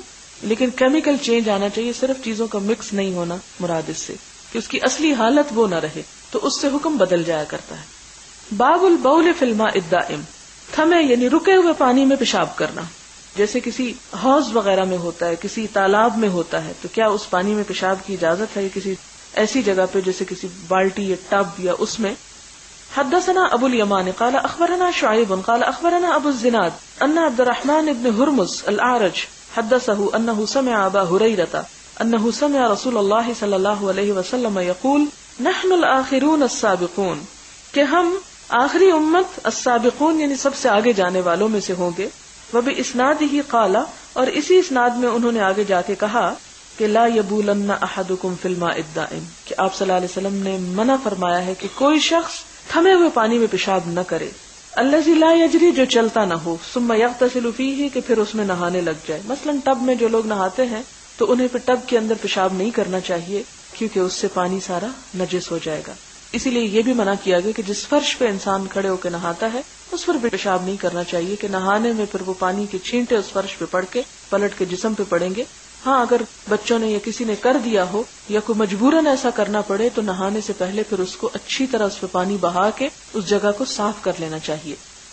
لیکن کیمیکل چینج آنا چاہیے، صرف چیزوں کا مکس نہیں ہونا مراد اس سے کہ اس کی اصلی حالت وہ نہ رہے، تو اس سے حکم بدل جایا کرتا ہے. باب البول فی الماء الدائم، تھمے یعنی رکے ہوئے پانی میں پیشاب کرنا. جیسے کسی حوض وغیرہ میں ہوتا ہے، کسی تالاب میں ہوتا ہے، تو کیا اس پانی میں پیشاب کی اجازت ہے؟ کسی ایسی جگہ پہ جیسے کسی بالٹی یا ٹب یا اس میں. حدثنا ابو الیمان قال اخبرنا شعیب قال اخبرنا ابو الزناد ان عبد الرحمن بن ہرمز الاعرج حدثه انه سمع ابا هريرة انه سمع رسول الله صلی اللہ علیہ وسلم يقول نحن الاخرون السابقون، کہ ہم آخری امت السابقون یعنی سب سے آگے جانے والوں میں سے ہوں گے. وباسنادہ قال، اور اسی اسناد میں انہوں نے آگے جا کے کہا کہ لا یبولن احدکم فی الماء الدائم، کہ آپ صلی اللہ علیہ وسلم نے منع فرمایا ہے کہ کوئی شخص تھمے ہوئے پانی میں پیشاب نہ کرے. الذی لا یجری، جو چلتا نہ ہو. ثم یغتسل فیہ، کہ پھر اس میں نہانے لگ جائے. مثلا ٹب میں جو لوگ نہاتے ہیں تو انہیں پھر ٹب کے اندر پیشاب نہیں کرنا چاہیے کیونکہ اس سے پانی سارا نجس ہو جائے گا. اسی لیے یہ بھی منع کیا گیا کہ جس فرش پہ انسان کھڑے ہو کے نہاتا ہے اس پر بھی پیشاب نہیں کرنا چاہیے کہ نہانے میں پھر وہ پانی کے چھینٹے اس فرش پہ پڑ کے پلٹ کے جسم پہ پڑیں گے. ہاں اگر بچوں نے یا کسی نے کر دیا ہو یا کوئی مجبوراً ایسا کرنا پڑے تو نہانے سے پہلے پھر اس کو اچھی طرح اس پہ پانی بہا کے اس جگہ کو صاف کر لینا چاہیے.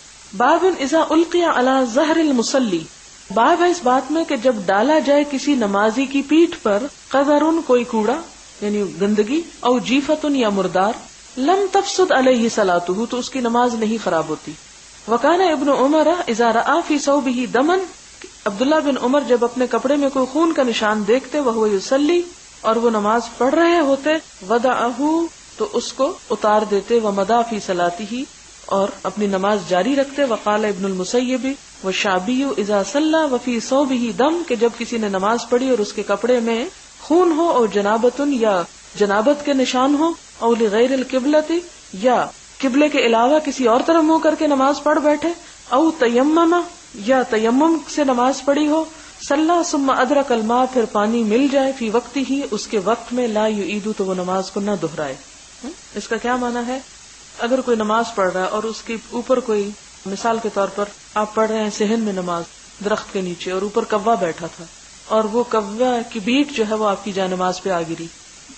باب اذا القی علی ظہر المصلی، باب ہے اس بات میں کہ جب ڈالا جائے کسی نمازی کی پیٹھ پر قذرن کوئی کوڑا یعنی گندگی، او جیفتن یا مردار، لم تفسد علیہ صلاتہ، تو اس کی نماز نہیں خراب ہوتی. وکان ابن عمر اذا رأى فی ثوبہ دما، عبداللہ بن عمر جب اپنے کپڑے میں کوئی خون کا نشان دیکھتے وہو یصلی، اور وہ نماز پڑھ رہے ہوتے، وضعہ، تو اس کو اتار دیتے، ومضى فی صلاتہ، اور اپنی نماز جاری رکھتے. وقال ابن المسیب والشعبی اذا صلی وفی ثوبہ دم، کہ جب کسی نے نماز پڑھی اور اس کے کپڑے میں خون ہو، اور جنابتن یا جنابت کے نشان ہو، او لغیر القبلۃ، یا قبلے کے علاوہ کسی اور طرف منہ کر کے نماز پڑھ بیٹھے، او تیمم، یا تیمم سے نماز پڑھی ہو، صلی ثم ادرک الماء، پھر پانی مل جائے، فی وقت ہی، اس کے وقت میں، لا یعید، تو وہ نماز کو نہ دہرائے. اس کا کیا معنی ہے؟ اگر کوئی نماز پڑھ رہا ہے اور اس کے اوپر کوئی، مثال کے طور پر آپ پڑھ رہے ہیں صحن میں نماز درخت کے نیچے، اور اوپر کوا بیٹھا تھا اور وہ کوا کی بیٹ جو ہے وہ آپ کی جائے نماز پہ آ گری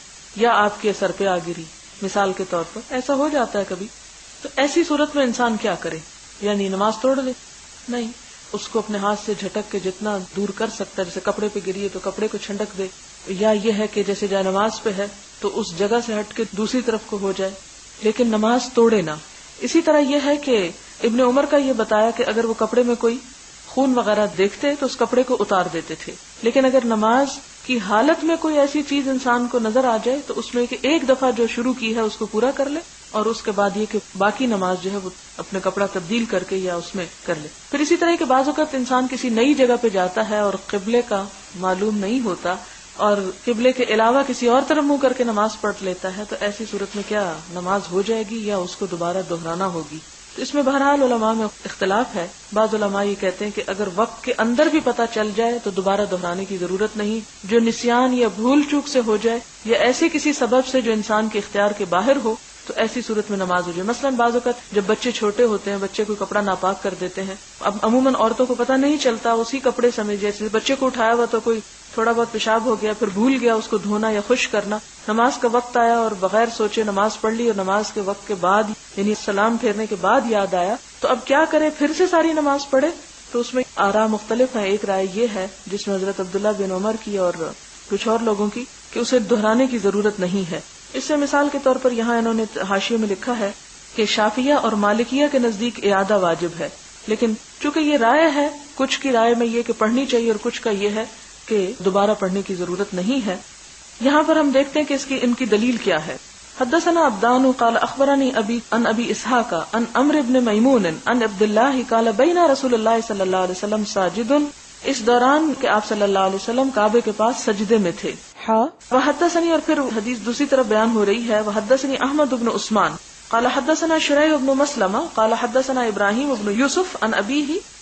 یا آپ کے سر پہ آ گری، مثال کے طور پر ایسا ہو جاتا ہے کبھی. تو ایسی صورت میں انسان کیا کرے؟ یعنی نماز توڑ دے؟ نہیں، اس کو اپنے ہاتھ سے جھٹک کے جتنا دور کر سکتا ہے، جیسے کپڑے پہ گری ہے تو کپڑے کو چھنٹک دے، یا یہ ہے کہ جیسے جائے نماز پہ ہے تو اس جگہ سے ہٹ کے دوسری طرف کو ہو جائے، لیکن نماز توڑے نہ. اسی طرح یہ ہے کہ ابن عمر کا یہ بتایا کہ اگر وہ کپڑے میں کوئی خون وغیرہ دیکھتے تو اس کپڑے کو اتار دیتے تھے، لیکن اگر نماز کی حالت میں کوئی ایسی چیز انسان کو نظر آ جائے تو اس میں کہ ایک دفعہ جو شروع کی ہے اس کو پورا کر لے، اور اس کے بعد یہ کہ باقی نماز جو ہے وہ اپنے کپڑا تبدیل کر کے یا اس میں کر لے. پھر اسی طرح کے بعض اوقات انسان کسی نئی جگہ پہ جاتا ہے اور قبلے کا معلوم نہیں ہوتا اور قبلے کے علاوہ کسی اور طرف منہ کر کے نماز پڑھ لیتا ہے، تو ایسی صورت میں کیا نماز ہو جائے گی یا اس کو دوبارہ دہرانا ہوگی؟ تو اس میں بہرحال علماء میں اختلاف ہے. بعض علماء یہ کہتے ہیں کہ اگر وقت کے اندر بھی پتہ چل جائے تو دوبارہ دہرانے کی ضرورت نہیں. جو نسیان یا بھول چوک سے ہو جائے یا ایسے کسی سبب سے جو انسان کے اختیار کے باہر ہو تو ایسی صورت میں نماز ہو جائے. مثلا بعض اوقات جب بچے چھوٹے ہوتے ہیں، بچے کو کپڑا ناپاک کر دیتے ہیں، اب عموماً عورتوں کو پتہ نہیں چلتا، اسی کپڑے سمیت جیسے بچے کو اٹھایا ہوا تو کوئی تھوڑا بہت پیشاب ہو گیا، پھر بھول گیا اس کو دھونا یا خشک کرنا، نماز کا وقت آیا اور بغیر سوچے نماز پڑھ لی، اور نماز کے وقت کے بعد یعنی سلام پھیرنے کے بعد یاد آیا تو اب کیا کرے؟ پھر سے ساری نماز پڑھے؟ تو اس میں آراء مختلف ہیں. ایک رائے یہ ہے جس میں حضرت عبداللہ بن عمر کی اور کچھ اور لوگوں کی کہ اسے دہرانے کی ضرورت نہیں ہے. اس سے مثال کے طور پر یہاں انہوں نے حاشیے میں لکھا ہے کہ شافعیہ اور مالکیہ کے نزدیک اعادہ واجب ہے، لیکن چونکہ یہ رائے ہے، کچھ کی رائے میں یہ کہ پڑھنی چاہیے اور کچھ کا یہ ہے کہ دوبارہ پڑھنے کی ضرورت نہیں ہے. یہاں پر ہم دیکھتے ہیں کہ اس کی ان کی دلیل کیا ہے. حدثنا عبدان قال اخبرني ابي عن ابي اسحاق عن عمرو بن میمون عن عبد الله قال بين رسول الله صلی اللہ علیہ وسلم ساجد، اس دوران کہ آپ صلی اللہ علیہ وسلم کعبے کے پاس سجدے میں تھے. ہاں وحدثني، اور پھر حدیث دوسری طرف بیان ہو رہی ہے. وحدثني احمد بن عثمان قال حدثنا شريح بن مسلمة قال حدثنا ابراہیم بن یوسف عن ابیہ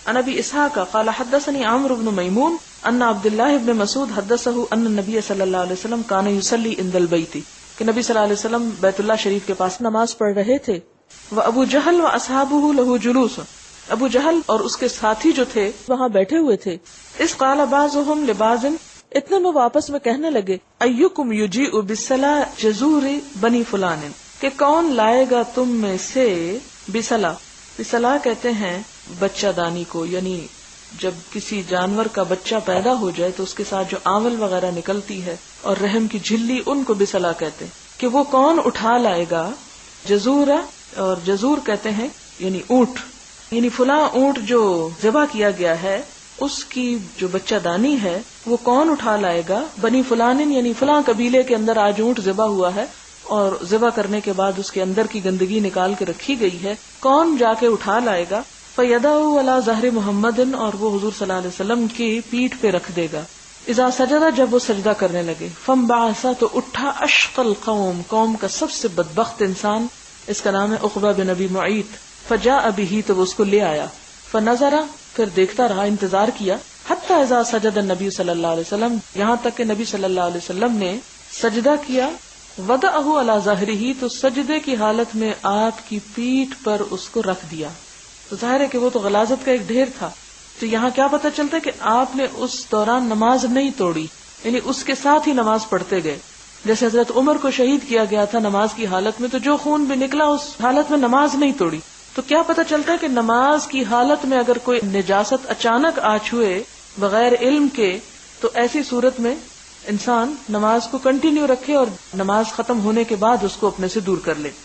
عن ابي اسحاق قال حدثني عمرو بن میمون ان عبد الله بن مسعود حدثه ان النبي صلی اللہ علیہ وسلم كان يصلي عند البيت، کہ نبی صلی اللہ علیہ وسلم بیت اللہ شریف کے پاس نماز پڑھ رہے تھے. وابو جہل واصحابه له جلوس، ابو جہل اور اس کے ساتھی جو تھے وہاں بیٹھے ہوئے تھے. اس قال بعضهم لبعض، اتنے میں واپس میں کہنے لگے ایکم یجیء بصلا جزور بنی فلان، کہ کون لائے گا تم میں سے بصلا، بصلا کہتے ہیں بچہ دانی کو، یعنی جب کسی جانور کا بچہ پیدا ہو جائے تو اس کے ساتھ جو آول وغیرہ نکلتی ہے اور رحم کی جھلی، ان کو بصلا کہتے ہیں، کہ وہ کون اٹھا لائے گا. جزور، اور جزور کہتے ہیں یعنی اونٹ، یعنی فلاں اونٹ جو ذبح کیا گیا ہے اس کی جو بچہ دانی ہے وہ کون اٹھا لائے گا. بنی فلان یعنی فلاں قبیلے کے اندر آج اونٹ ذبح ہوا ہے اور ذبح کرنے کے بعد اس کے اندر کی گندگی نکال کے رکھی گئی ہے، کون جا کے اٹھا لائے گا. فَيَدَعُ عَلَى ظَهْرِ مُحَمَّدٍ، اور وہ حضور صلی اللہ علیہ وسلم کی پیٹھ پہ رکھ دے گا. اذا سجدہ، جب وہ سجدہ کرنے لگے. فَانبَعَثَ، تو اٹھا اشقى القوم، قوم کا سب سے بدبخت انسان، اس کا نام ہے عقبہ بن ابی معیط. فجاء به، تو وہ اس کو لے آیا. فنظر، پھر دیکھتا رہا، انتظار کیا. حتی اذا سجد النبی صلی اللہ علیہ وسلم، یہاں تک کہ نبی صلی اللہ علیہ وسلم نے سجدہ کیا. وضعه على ظهره، تو سجدے کی حالت میں آپ کی پیٹھ پر اس کو رکھ دیا. تو ظاہر ہے کہ وہ تو غلاظت کا ایک ڈھیر تھا. تو یہاں کیا پتہ چلتا ہے کہ آپ نے اس دوران نماز نہیں توڑی، یعنی اس کے ساتھ ہی نماز پڑھتے گئے. جیسے حضرت عمر کو شہید کیا گیا تھا نماز کی حالت میں، تو جو خون بھی نکلا اس حالت میں نماز نہیں توڑی. تو کیا پتہ چلتا ہے کہ نماز کی حالت میں اگر کوئی نجاست اچانک آ چھوئے بغیر علم کے، تو ایسی صورت میں انسان نماز کو کنٹینیو رکھے اور نماز ختم ہونے کے بعد اس کو اپنے سے دور کر لے.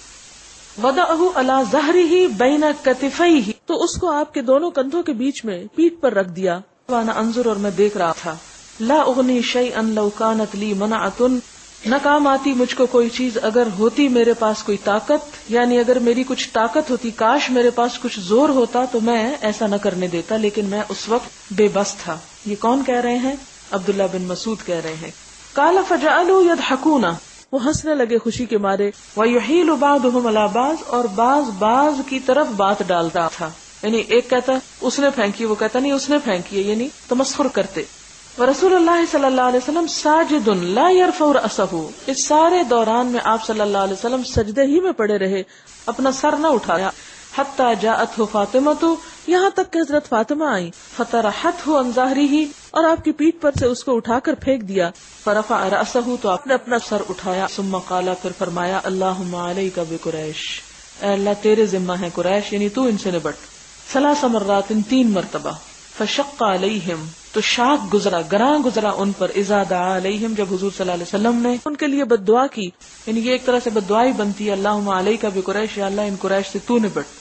وضعه على ظهره بين كتفيه، تو اس کو آپ کے دونوں کندھوں کے بیچ میں پیٹھ پر رکھ دیا. وانا انظر، اور میں دیکھ رہا تھا. لا اغنی شيئا لو كانت لي منعة، نہ کام آتی مجھ کو کوئی چیز اگر ہوتی میرے پاس کوئی طاقت، یعنی اگر میری کچھ طاقت ہوتی، کاش میرے پاس کچھ زور ہوتا تو میں ایسا نہ کرنے دیتا، لیکن میں اس وقت بے بس تھا. یہ کون کہہ رہے ہیں؟ عبداللہ بن مسعود کہہ رہے ہیں. قال فجعلوا يضحكون، وہ ہنسنے لگے خوشی کے مارے. وَيُحِيلُ بَعْضُهُمْ عَلَى بَعْضٍ، اور بعض بعض کی طرف بات ڈالتا تھا، یعنی ایک کہتا اس نے پھینکی، وہ کہتا نہیں اس نے پھینکی، یعنی تمسخر کرتے. وَرَسُولُ اللَّهِ صلی اللہ علیہ وسلم ساجد لا يرفع رأسه، اس سارے دوران میں آپ صلی اللہ علیہ وسلم سجدے ہی میں پڑے رہے، اپنا سر نہ اٹھایا. حتی جاءته فاطمہ، یہاں تک کہ حضرت فاطمہ آئی. فطرحته عن ظهره، اور آپ کی پیٹھ پر سے اس کو اٹھا کر پھینک دیا. فرفع رأسه، تو آپ نے اپنا سر اٹھایا. ثم قال، پھر فرمایا اللہم علیک بقریش، اے اللہ تیرے ذمہ ہے قریش، یعنی تو ان سے نبٹ. ثلاث مرات، تین مرتبہ. فشق علیہم، تو شاک گزرا، گراں گزرا ان پر. اذا دعا علیہم، جب حضور صلی اللہ علیہ وسلم نے ان کے لیے بد دعا کی، یعنی یہ ایک طرح سے بد دعائی بنتی ہے، اللہم علیک بقریش، یا اللہ ان قریش سے تو نبٹ.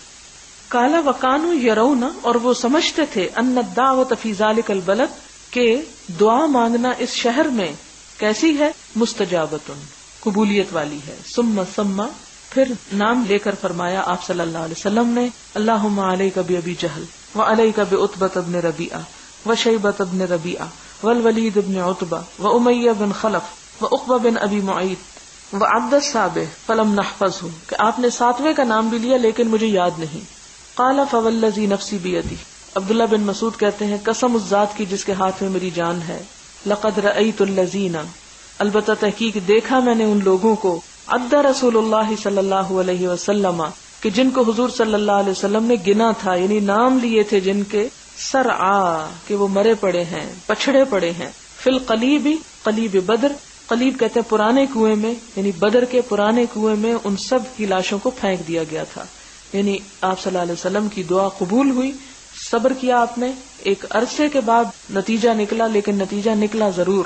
کالا وکانو یرون، اور وہ سمجھتے تھے، ان الدعوۃ فی ذلک البلد، کہ دعا مانگنا اس شہر میں کیسی ہے؟ مستجابۃ، قبولیت والی ہے. ثم ثم، پھر نام لے کر فرمایا آپ صلی اللہ علیہ وسلم نے اللہم علیک بابی جہل وعلیک بعتبۃ بن ربیعہ وشیبۃ بن ربیعہ والولید بن عتبہ وامیہ بن خلف وعقبہ بن ابی معیط وعبد السابع فلم نحفظہ، کہ آپ نے ساتویں کا نام بھی لیا لیکن مجھے یاد نہیں. قال فوالذی نفسی بیدی، عبداللہ بن مسعود کہتے ہیں قسم اس ذات کی جس کے ہاتھ میں میری جان ہے. لقد رأیت الذین، البتہ تحقیق دیکھا میں نے ان لوگوں کو. عد رسول اللہ صلی اللہ علیہ وسلم، کہ جن کو حضور صلی اللہ علیہ وسلم نے گنا تھا، یعنی نام لیے تھے جن کے. سرعا، کہ وہ مرے پڑے ہیں، پچھڑے پڑے ہیں. فی القلیب، قلیب بدر، قلیب کہتے ہیں پرانے کنویں میں، یعنی بدر کے پرانے کنویں میں ان سب کی لاشوں کو پھینک دیا گیا تھا. یعنی آپ صلی اللہ علیہ وسلم کی دعا قبول ہوئی، صبر کیا آپ نے، ایک عرصے کے بعد نتیجہ نکلا، لیکن نتیجہ نکلا ضرور.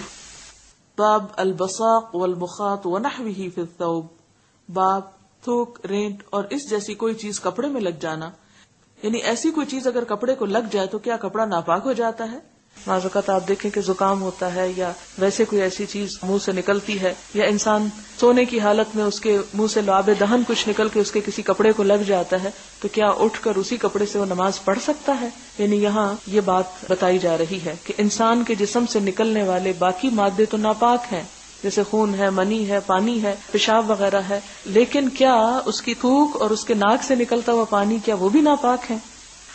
باب البصاق والمخاط ونحوہ فی الثوب، باب تھوک، رینٹ اور اس جیسی کوئی چیز کپڑے میں لگ جانا، یعنی ایسی کوئی چیز اگر کپڑے کو لگ جائے تو کیا کپڑا ناپاک ہو جاتا ہے؟ بعض اوقات آپ دیکھیں کہ زکام ہوتا ہے یا ویسے کوئی ایسی چیز منہ سے نکلتی ہے، یا انسان سونے کی حالت میں اس کے منہ سے لعاب دہن کچھ نکل کے اس کے کسی کپڑے کو لگ جاتا ہے، تو کیا اٹھ کر اسی کپڑے سے وہ نماز پڑھ سکتا ہے؟ یعنی یہاں یہ بات بتائی جا رہی ہے کہ انسان کے جسم سے نکلنے والے باقی مادے تو ناپاک ہیں، جیسے خون ہے، منی ہے، پانی ہے، پیشاب وغیرہ ہے، لیکن کیا اس کی تھوک اور اس کے ناک سے نکلتا ہوا پانی کیا وہ بھی ناپاک ہے؟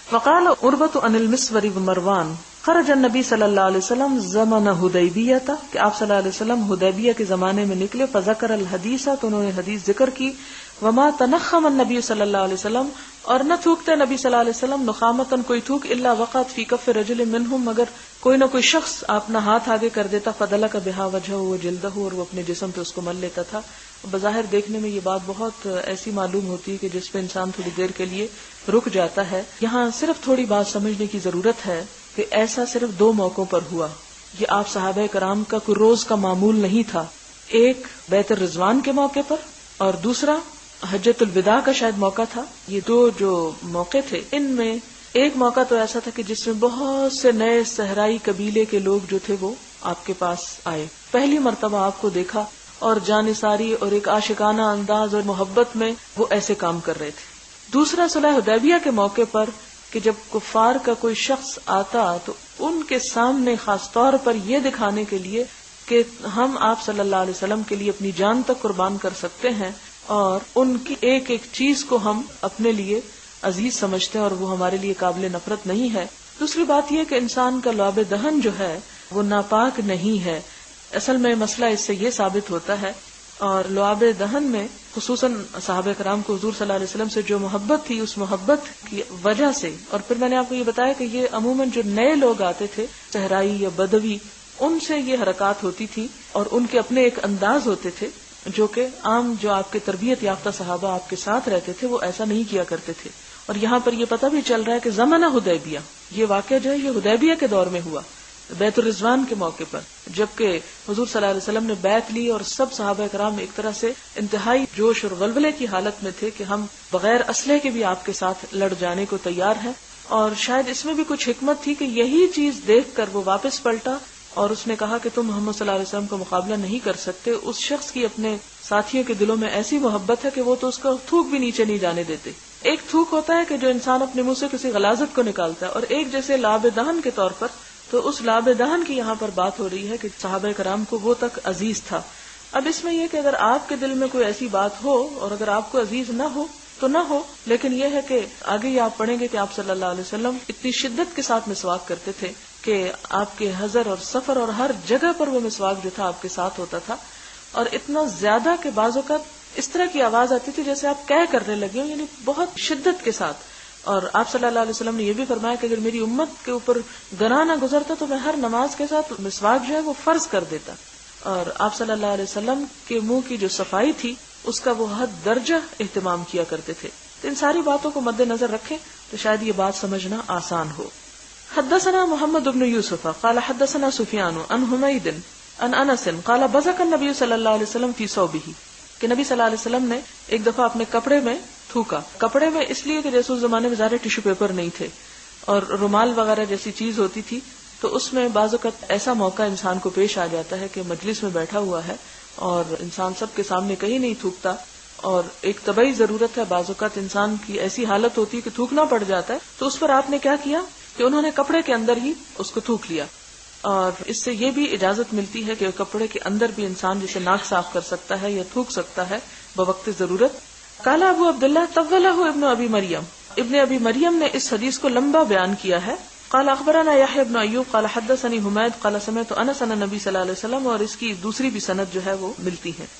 وقال عربة عن المسور بن مروان خرج النبی صلی اللہ علیہ وسلم زمن حدیبیہ، کہ آپ صلی اللہ علیہ وسلم حدیبیہ کے زمانے میں نکلے، فذکر الحدیث، تو انہوں نے حدیث ذکر کی، وما تنخم النبی صلی اللہ علیہ وسلم، اور نہ تھوکتے نبی صلی اللہ علیہ وسلم نخامتن کوئی تھوک، الا وقعت فی کف رجل منہم، مگر کوئی نہ کوئی شخص اپنا ہاتھ آگے کر دیتا، فدلک بہا وجہہ وجلدہ، اور وہ اپنے جسم پہ اس کو مل لیتا تھا۔ بظاہر دیکھنے میں یہ بات بہت ایسی معلوم ہوتی ہے کہ جس پہ انسان تھوڑی دیر کے لیے رک جاتا ہے۔ یہاں صرف تھوڑی بات سمجھنے کی ضرورت ہے کہ ایسا صرف دو موقعوں پر ہوا، یہ آپ صحابہ کرام کا کوئی روز کا معمول نہیں تھا، ایک بیت الرضوان کے موقع پر اور دوسرا حجۃ الوداع کا شاید موقع تھا۔ یہ دو جو موقع تھے، ان میں ایک موقع تو ایسا تھا کہ جس میں بہت سے نئے صحرائی قبیلے کے لوگ جو تھے وہ آپ کے پاس آئے، پہلی مرتبہ آپ کو دیکھا، اور جانثاری اور ایک عاشقانہ انداز اور محبت میں وہ ایسے کام کر رہے تھے۔ دوسرا صلح حدیبیہ کے موقع پر کہ جب کفار کا کوئی شخص آتا تو ان کے سامنے خاص طور پر یہ دکھانے کے لیے کہ ہم آپ صلی اللہ علیہ وسلم کے لیے اپنی جان تک قربان کر سکتے ہیں، اور ان کی ایک ایک چیز کو ہم اپنے لیے عزیز سمجھتے ہیں اور وہ ہمارے لیے قابل نفرت نہیں ہے۔ دوسری بات یہ کہ انسان کا لعاب دہن جو ہے وہ ناپاک نہیں ہے، اصل میں مسئلہ اس سے یہ ثابت ہوتا ہے، اور لعاب دہن میں خصوصاً صحابہ کرام کو حضور صلی اللہ علیہ وسلم سے جو محبت تھی، اس محبت کی وجہ سے، اور پھر میں نے آپ کو یہ بتایا کہ یہ عموماً جو نئے لوگ آتے تھے صحرائی یا بدوی، ان سے یہ حرکات ہوتی تھی، اور ان کے اپنے ایک انداز ہوتے تھے جو کہ عام جو آپ کے تربیت یافتہ صحابہ آپ کے ساتھ رہتے تھے وہ ایسا نہیں کیا کرتے تھے۔ اور یہاں پر یہ پتہ بھی چل رہا ہے کہ زمانہ حدیبیہ، یہ واقعہ جو ہے یہ حدیبیہ کے دور میں ہوا، بیت الرضوان کے موقع پر، جبکہ حضور صلی اللہ علیہ وسلم نے بیعت لی اور سب صحابہ کرام ایک طرح سے انتہائی جوش اور ولولے کی حالت میں تھے کہ ہم بغیر اسلحے کے بھی آپ کے ساتھ لڑ جانے کو تیار ہیں۔ اور شاید اس میں بھی کچھ حکمت تھی کہ یہی چیز دیکھ کر وہ واپس پلٹا اور اس نے کہا کہ تم محمد صلی اللہ علیہ وسلم کا مقابلہ نہیں کر سکتے۔ اس شخص کی اپنے ساتھیوں کے دلوں میں ایسی محبت ہے کہ وہ تو اس کا تھوک بھی نیچے نہیں جانے دیتے۔ ایک تھوک ہوتا ہے کہ جو انسان اپنے منہ سے کسی غلاظت کو نکالتا ہے، اور ایک جیسے لعاب دہن کے طور پر، تو اس لعاب دہن کی یہاں پر بات ہو رہی ہے کہ صحابہ کرام کو وہ تک عزیز تھا۔ اب اس میں یہ کہ اگر آپ کے دل میں کوئی ایسی بات ہو اور اگر آپ کو عزیز نہ ہو تو نہ ہو، لیکن یہ ہے کہ آگے یہ آپ پڑھیں گے کہ آپ صلی اللہ علیہ وسلم اتنی شدت کے ساتھ مسواک کرتے تھے کہ آپ کے حضر اور سفر اور ہر جگہ پر وہ مسواک جو تھا آپ کے ساتھ ہوتا تھا، اور اتنا زیادہ کہ بعض اوقات اس طرح کی آواز آتی تھی جیسے آپ کہہ کرنے لگے ہو، یعنی بہت شدت کے ساتھ۔ اور آپ صلی اللہ علیہ وسلم نے یہ بھی فرمایا کہ اگر میری امت کے اوپر گناہ نہ گزرتا تو میں ہر نماز کے ساتھ مسواک جو ہے وہ فرض کر دیتا۔ اور آپ صلی اللہ علیہ وسلم کے منہ کی جو صفائی تھی اس کا وہ حد درجہ اہتمام کیا کرتے تھے۔ تو ان ساری باتوں کو مد نظر رکھیں تو شاید یہ بات سمجھنا آسان ہو۔ حدثنا محمد بن یوسف قال حدثنا سفیان عن حمید عن انس قال بزق النبی صلی اللہ علیہ وسلم فی ثوبہ، کہ نبی صلی اللہ علیہ وسلم نے ایک دفعہ اپنے کپڑے میں تھوکا۔ کپڑے میں اس لیے کہ جیسے اس زمانے میں زیادہ ٹیشو پیپر نہیں تھے اور رومال وغیرہ جیسی چیز ہوتی تھی، تو اس میں بعض اوقات ایسا موقع انسان کو پیش آ جاتا ہے کہ مجلس میں بیٹھا ہوا ہے اور انسان سب کے سامنے کہیں نہیں تھوکتا، اور ایک طبعی ضرورت ہے، بعض اوقات انسان کی ایسی حالت ہوتی ہے کہ تھوکنا پڑ جاتا ہے، تو اس پر آپ نے کیا کیا کہ انہوں نے کپڑے کے اندر ہی اس کو تھوک لیا۔ اور اس سے یہ بھی اجازت ملتی ہے کہ کپڑے کے اندر بھی انسان جسے ناک صاف کر سکتا ہے یا تھوک سکتا ہے بوقت ضرورت۔ قال ابو عبداللہ طولہ ابن ابی مریم، ابن ابی مریم نے اس حدیث کو لمبا بیان کیا ہے۔ قال اخبرنا یحیی بن ایوب قال حدثنی حمید قال سمعت انس عن النبی صلی اللہ علیہ وسلم، اور اس کی دوسری بھی سند جو ہے وہ ملتی ہے۔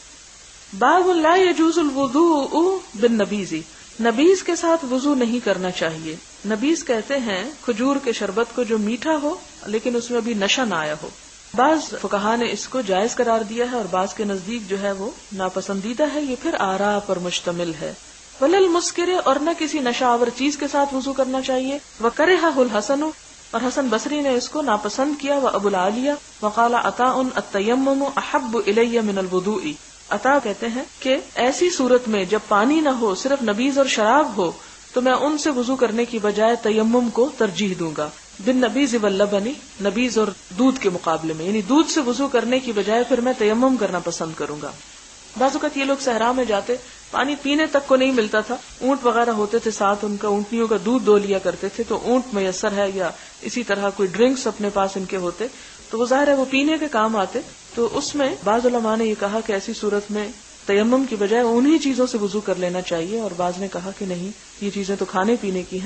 باب لا يجوز الوضوء بالنبیذ، نبیذ کے ساتھ وضو نہیں کرنا چاہیے۔ نبیذ کہتے ہیں کھجور کے شربت کو جو میٹھا ہو لیکن اس میں ابھی نشہ نہ آیا ہو۔ بعض فقہا نے اس کو جائز قرار دیا ہے اور بعض کے نزدیک جو ہے وہ ناپسندیدہ ہے، یہ پھر آراء پر مشتمل ہے۔ ولل مسکر، اور نہ کسی نشہ آور چیز کے ساتھ وضو کرنا چاہیے۔ وکرہہ الحسن، اور حسن بصری نے اس کو ناپسند کیا۔ وابو العالیہ وقال عطاء التیمم احب الی من الوضوء، عطا کہتے ہیں کہ ایسی صورت میں جب پانی نہ ہو، صرف نبیذ اور شراب ہو، تو میں ان سے وضو کرنے کی بجائے تیمم کو ترجیح دوں گا۔ بن نبیذ واللبن، نبیذ اور دودھ کے مقابلے میں، یعنی دودھ سے وضو کرنے کی بجائے پھر میں تیمم کرنا پسند کروں گا۔ بعض اوقات یہ لوگ صحرا میں جاتے، پانی پینے تک کو نہیں ملتا تھا، اونٹ وغیرہ ہوتے تھے ساتھ، ان کا اونٹنیوں کا دودھ دو لیا کرتے تھے، تو اونٹ میسر ہے یا اسی طرح کوئی ڈرنکس اپنے پاس ان کے ہوتے تو وہ ظاہر ہے وہ پینے کے کام آتے۔ تو اس میں بعض علماء نے یہ کہا کہ ایسی صورت میں تیمم کی بجائے انہی چیزوں سے وضو کر لینا چاہیے، اور بعض نے کہا کہ نہیں، یہ چیزیں تو کھانے پینے کی ہیں،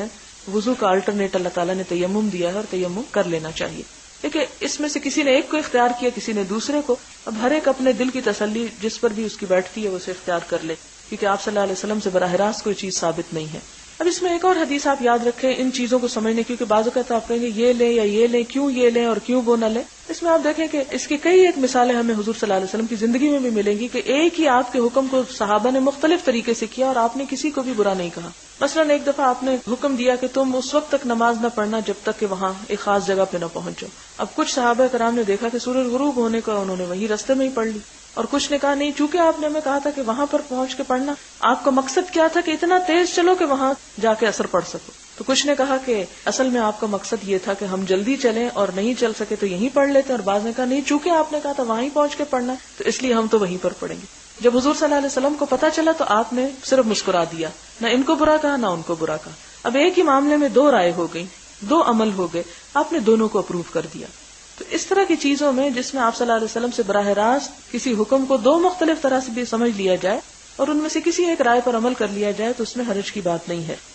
وضو کا الٹرنیٹ اللہ تعالیٰ نے تیمم دیا ہے اور تیمم کر لینا چاہیے. دیکھیں اس میں سے کسی نے ایک کو اختیار کیا, کسی نے دوسرے کو. اب ہر ایک اپنے دل کی تسلی جس پر بھی اس کی بیٹھتی ہے وہ اسے اختیار کر لے, کیونکہ آپ صلی اللہ علیہ وسلم سے براہ راست کوئی چیز ثابت نہیں ہے. اب اس میں ایک اور حدیث آپ یاد رکھیں ان چیزوں کو سمجھنے, کیونکہ بعض اوقات آپ کہیں گے یہ لیں یا یہ لیں, کیوں یہ لیں اور کیوں وہ نہ لیں. اس میں آپ دیکھیں کہ اس کی کئی ایک مثالیں ہمیں حضور صلی اللہ علیہ وسلم کی زندگی میں بھی ملیں گی کہ ایک ہی آپ کے حکم کو صحابہ نے مختلف طریقے سے کیا اور آپ نے کسی کو بھی برا نہیں کہا. مثلا ایک دفعہ آپ نے حکم دیا کہ تم اس وقت تک نماز نہ پڑھنا جب تک کہ وہاں ایک خاص جگہ پہ نہ پہنچو. اب کچھ صحابہ کرام نے دیکھا کہ سورج غروب ہونے کا, انہوں نے وہیں رستے میں ہی پڑھ لی, اور کچھ نے کہا نہیں, چونکہ آپ نے ہمیں کہا تھا کہ وہاں پر پہنچ کے پڑھنا, آپ کا مقصد کیا تھا کہ اتنا تیز چلو کہ وہاں جا کے اثر پڑھ سکو. تو کچھ نے کہا کہ اصل میں آپ کا مقصد یہ تھا کہ ہم جلدی چلیں اور نہیں چل سکے تو یہیں پڑھ لیتے, اور بعض نے کہا نہیں, چونکہ آپ نے کہا تھا وہیں پہنچ کے پڑھنا تو اس لیے ہم تو وہیں پر پڑھیں گے. جب حضور صلی اللہ علیہ وسلم کو پتا چلا تو آپ نے صرف مسکرا دیا, نہ ان کو برا کہا نہ ان کو برا کہا. اب ایک ہی معاملے میں دو رائے ہو گئی, دو عمل ہو گئے, آپ نے دونوں کو اپروو کر دیا. تو اس طرح کی چیزوں میں جس میں آپ صلی اللہ علیہ وسلم سے براہ راست کسی حکم کو دو مختلف طرح سے بھی سمجھ لیا جائے اور ان میں سے کسی ایک رائے پر عمل کر لیا جائے تو اس میں حرج کی بات نہیں ہے.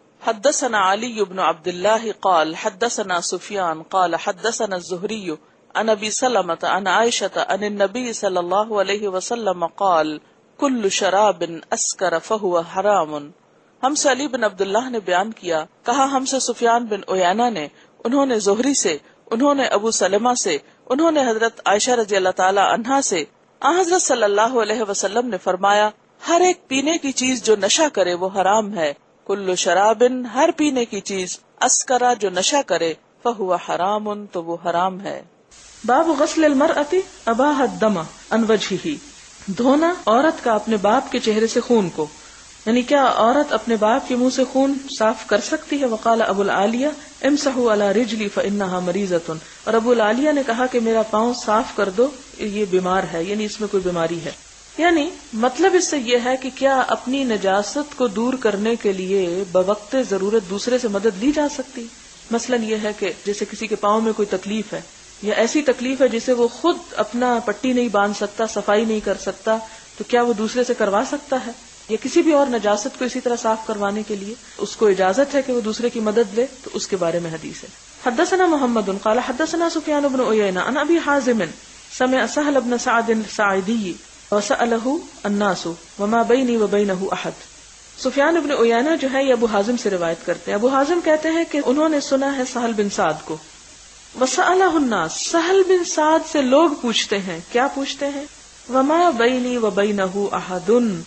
حدثنا علی بن عبد اللہ قال حدثنا سفیان قال حدثنا الزہری عن ابی سلمۃ عن عائشۃ عن النبی صلی اللہ علیہ وسلم قال کل شراب اسکر فہو حرام. ہم سے علی بن عبداللہ نے بیان کیا, کہا ہم سے سفیان بن عیینہ نے, انہوں نے زہری سے, انہوں نے ابو سلمہ سے, انہوں نے حضرت عائشہ رضی اللہ تعالی عنہا سے, آن حضرت صلی اللہ علیہ وسلم نے فرمایا ہر ایک پینے کی چیز جو نشہ کرے وہ حرام ہے. کل شرابن ہر پینے کی چیز, اسکرا جو نشہ کرے, فہو حرام تو وہ حرام ہے. باب غسل المرأة اباح الدم عن وجهه, دھونا عورت کا اپنے باپ کے چہرے سے خون کو, یعنی کیا عورت اپنے باپ کے منہ سے خون صاف کر سکتی ہے؟ وقال ابو العالیہ امسحوا علی رجلی فانها مریضۃ, اور ابو العالیہ نے کہا کہ میرا پاؤں صاف کر دو, یہ بیمار ہے, یعنی اس میں کوئی بیماری ہے. یعنی مطلب اس سے یہ ہے کہ کیا اپنی نجاست کو دور کرنے کے لیے بوقت ضرورت دوسرے سے مدد لی جا سکتی؟ مثلا یہ ہے کہ جیسے کسی کے پاؤں میں کوئی تکلیف ہے یا ایسی تکلیف ہے جسے وہ خود اپنا پٹی نہیں باندھ سکتا, صفائی نہیں کر سکتا, تو کیا وہ دوسرے سے کروا سکتا ہے؟ یا کسی بھی اور نجاست کو اسی طرح صاف کروانے کے لیے اس کو اجازت ہے کہ وہ دوسرے کی مدد لے, تو اس کے بارے میں حدیث ہے. حدثنا محمد قال حدثنا سفیان بن عیینہ عن ابی حازم سمع سہل بن سعد الساعدی وسألہ الناس وما بینی وبینہ احد. سفیان بن عیینہ جو ہے یہ ابو حازم سے روایت کرتے ہیں. ابو حازم کہتے ہیں کہ انہوں نے سنا ہے سہل بن سعد کو. وسألہ الناس, سہل بن سعد سے لوگ پوچھتے ہیں, کیا پوچھتے ہیں؟ وما بینی وبینہ احد,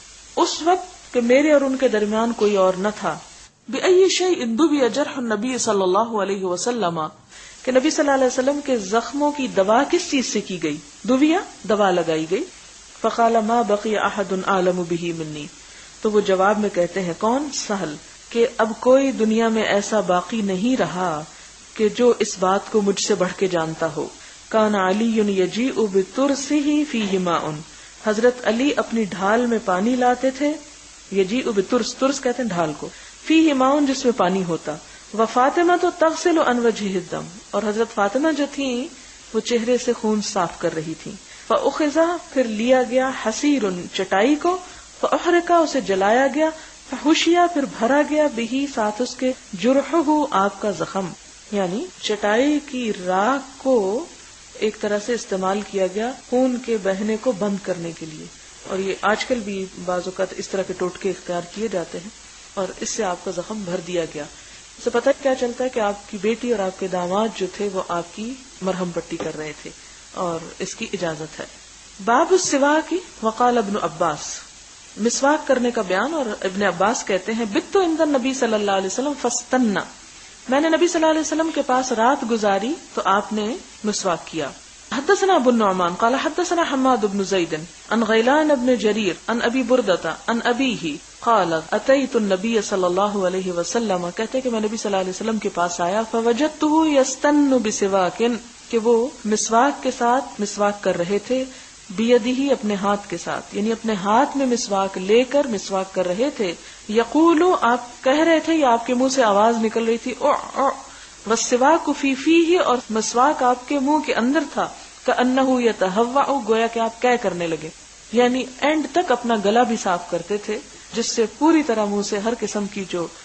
اس وقت کہ میرے اور ان کے درمیان کوئی اور نہ تھا. بأی شیء دبی جرح النبی صلی اللہ علیہ وسلم, کہ نبی صلی اللہ علیہ وسلم کے زخموں کی دوا کس چیز سے کی گئی؟ دبیا دوا لگائی گئی. فقال ما بقی احد اعلم به منی, تو وہ جواب میں کہتے ہیں کون؟ سہل, کہ اب کوئی دنیا میں ایسا باقی نہیں رہا کہ جو اس بات کو مجھ سے بڑھ کے جانتا ہو. کان علی یجیء بترسہ فیہ ماء, حضرت علی اپنی ڈھال میں پانی لاتے تھے. یجیء بترس, ترس کہتے ہیں ڈھال کو, فیہ ماء جس میں پانی ہوتا. وفاطمہ تو تغسل عن وجہہ الدم, اور حضرت فاطمہ جو تھیں وہ چہرے سے خون صاف کر رہی تھیں. فاخذ, پھر لیا گیا, حسیر, چٹائی کو, فاحرقا, اسے جلایا گیا, فحشیا, پھر بھرا گیا, بہی, ساتھ اس کے, جرحہ, آپ کا زخم, یعنی چٹائی کی راکھ کو ایک طرح سے استعمال کیا گیا خون کے بہنے کو بند کرنے کے لیے. اور یہ آج کل بھی بعض اوقات اس طرح کے ٹوٹکے اختیار کیے جاتے ہیں, اور اس سے آپ کا زخم بھر دیا گیا. اس سے پتہ کیا چلتا ہے کہ آپ کی بیٹی اور آپ کے داماد جو تھے وہ آپ کی مرہم پٹی کر رہے تھے, اور اس کی اجازت ہے. باب السواک, وقال ابن عباس, مسواک کرنے کا بیان. اور ابن عباس کہتے ہیں بت عند النبی صلی اللہ علیہ وسلم فاستنا, میں نے نبی صلی اللہ علیہ وسلم کے پاس رات گزاری تو آپ نے مسواک کیا. حدثنا ابو النعمان قال حدثنا حماد بن زید عن غیلان بن جریر عن ابی بردۃ عن ابیہ قال اتیت النبی صلی اللہ علیہ وسلم, کہتے کہ میں نبی صلی اللہ علیہ وسلم کے پاس آیا, فوجدتہ یستن بسواک, کہ وہ مسواک کے ساتھ مسواک کر رہے تھے, بیدہ, اپنے ہاتھ کے ساتھ, یعنی اپنے ہاتھ میں مسواک لے کر مسواک کر رہے تھے. یقول, آپ کہہ رہے تھے یا آپ کے منہ سے آواز نکل رہی تھی, او او, والسواک فی فیہ, اور مسواک آپ کے منہ کے اندر تھا, کأنہ یتہوع, گویا کہ آپ کہہ کرنے لگے, یعنی اینڈ تک اپنا گلا بھی صاف کرتے تھے جس سے پوری طرح منہ سے ہر قسم کی جو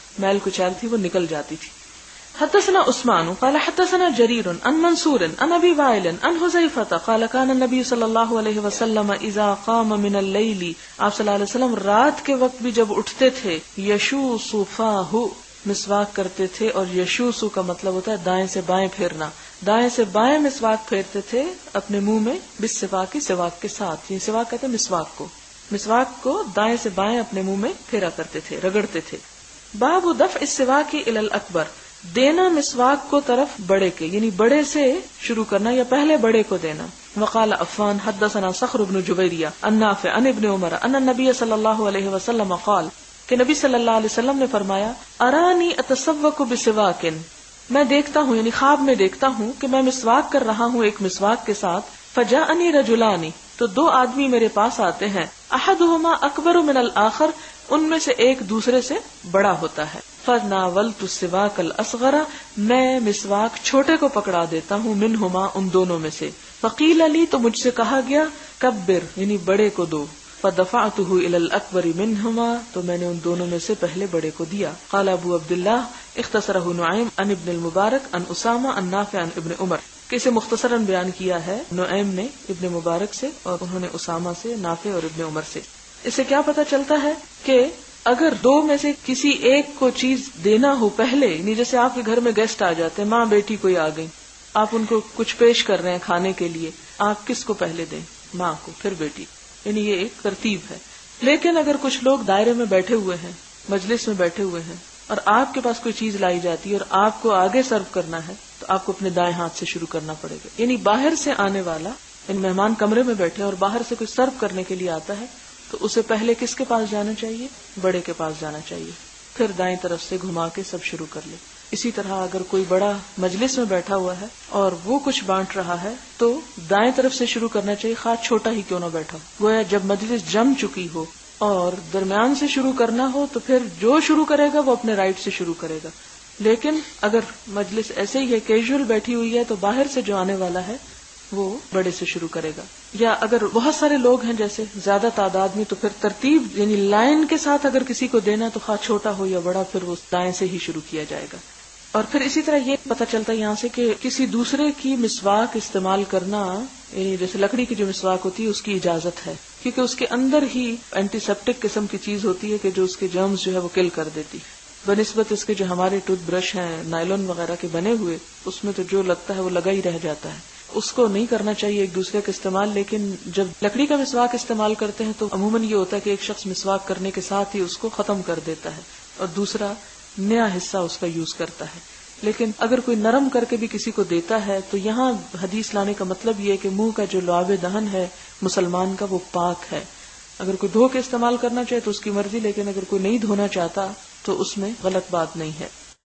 میل کچیل تھی وہ نکل جاتی تھی. حدثنا عثمان قال حدثنا جرير عن منصور عن ابي وائل عن حذيفة قال كان النبي صلی اللہ علیہ وسلم اذا قام من الليل، آپ صلی اللہ علیہ وسلم رات کے وقت بھی جب اٹھتے تھے، یشوس فاہ، مسواک کرتے تھے. اور یشوس کا مطلب ہوتا ہے دائیں سے بائیں پھیرنا. دائیں سے بائیں مسواک پھیرتے تھے اپنے منہ میں، بالسواک کی سواک کے ساتھ. یہ سواک کہتے ہیں مسواک کو. مسواک کو دائیں سے بائیں اپنے منہ میں پھیرا کرتے تھے، رگڑتے تھے. باب دفع السواک الی الاکبر، دینا مسواک کو طرف بڑے کے، یعنی بڑے سے شروع کرنا یا پہلے بڑے کو دینا. وقال عفان حدثنا صخر بن جبیریہ عن نافع عن ابن عمر ان النبی صلی اللہ علیہ وسلم قال، کہ نبی صلی اللہ علیہ وسلم نے فرمایا، ارانی اتسوق بسواک، میں دیکھتا ہوں یعنی خواب میں دیکھتا ہوں کہ میں مسواک کر رہا ہوں ایک مسواک کے ساتھ. فجاءنی رجلانی، تو دو آدمی میرے پاس آتے ہیں. احدہما اکبر من الاخر، ان میں سے ایک دوسرے سے بڑا ہوتا ہے. فناولت السواک الاصغر، میں مسواک چھوٹے کو پکڑا دیتا ہوں. منہما، ان دونوں میں سے. فقیل لی، تو مجھ سے کہا گیا، کبر، یعنی بڑے کو دو. فدفعته الى الاکبر منہما، تو میں نے ان دونوں میں سے پہلے بڑے کو دیا. قال ابو عبداللہ اختصرہ نعیم عن ابن المبارک عن اسامہ عن نافع عن ابن عمر، کہ اسے مختصراً بیان کیا ہے نعیم نے ابن مبارک سے اور انہوں نے اسامہ سے، نافع اور ابن عمر سے. اس سے کیا پتہ چلتا ہے کہ اگر دو میں سے کسی ایک کو چیز دینا ہو پہلے، یعنی جیسے آپ کے گھر میں گیسٹ آ جاتے ہیں، ماں بیٹی کوئی آ گئی، آپ ان کو کچھ پیش کر رہے ہیں کھانے کے لیے، آپ کس کو پہلے دیں؟ ماں کو، پھر بیٹی، یعنی یہ ایک ترتیب ہے. لیکن اگر کچھ لوگ دائرے میں بیٹھے ہوئے ہیں، مجلس میں بیٹھے ہوئے ہیں، اور آپ کے پاس کوئی چیز لائی جاتی ہے اور آپ کو آگے سرو کرنا ہے، تو آپ کو اپنے دائیں ہاتھ سے شروع کرنا پڑے گا. یعنی باہر سے آنے والا، یعنی مہمان کمرے میں بیٹھے اور باہر سے کوئی سرو کرنے کے لیے آتا ہے، تو اسے پہلے کس کے پاس جانا چاہیے؟ بڑے کے پاس جانا چاہیے. پھر دائیں طرف سے گھما کے سب شروع کر لے. اسی طرح اگر کوئی بڑا مجلس میں بیٹھا ہوا ہے اور وہ کچھ بانٹ رہا ہے تو دائیں طرف سے شروع کرنا چاہیے، خواہ چھوٹا ہی کیوں نہ بیٹھا. گویا جب مجلس جم چکی ہو اور درمیان سے شروع کرنا ہو تو پھر جو شروع کرے گا وہ اپنے رائٹ سے شروع کرے گا. لیکن اگر مجلس ایسے ہی ہے، کیجول بیٹھی ہوئی ہے، تو باہر سے جو آنے والا ہے وہ بڑے سے شروع کرے گا. یا اگر بہت سارے لوگ ہیں جیسے زیادہ تعداد میں، تو پھر ترتیب یعنی لائن کے ساتھ اگر کسی کو دینا تو خواہ چھوٹا ہو یا بڑا، پھر وہ دائیں سے ہی شروع کیا جائے گا. اور پھر اسی طرح یہ پتہ چلتا ہے یہاں سے کہ کسی دوسرے کی مسواک استعمال کرنا، یعنی جیسے لکڑی کی جو مسواک ہوتی ہے اس کی اجازت ہے، کیونکہ اس کے اندر ہی اینٹی سیپٹک قسم کی چیز ہوتی ہے کہ جو اس کے جرمز جو ہے وہ کل کر دیتی. بنسبت اس کے جو ہمارے ٹوتھ برش ہیں نائلون وغیرہ کے بنے ہوئے، اس میں تو جو لگتا ہے وہ لگا ہی رہ جاتا ہے. اس کو نہیں کرنا چاہیے ایک دوسرے کا استعمال. لیکن جب لکڑی کا مسواک استعمال کرتے ہیں تو عموماً یہ ہوتا ہے کہ ایک شخص مسواک کرنے کے ساتھ ہی اس کو ختم کر دیتا ہے اور دوسرا نیا حصہ اس کا یوز کرتا ہے. لیکن اگر کوئی نرم کر کے بھی کسی کو دیتا ہے تو یہاں حدیث لانے کا مطلب یہ ہے کہ منہ کا جو لعاب دہن ہے مسلمان کا وہ پاک ہے. اگر کوئی دھو کے استعمال کرنا چاہے تو اس کی مرضی، لیکن اگر کوئی نہیں دھونا چاہتا تو اس میں غلط بات نہیں ہے.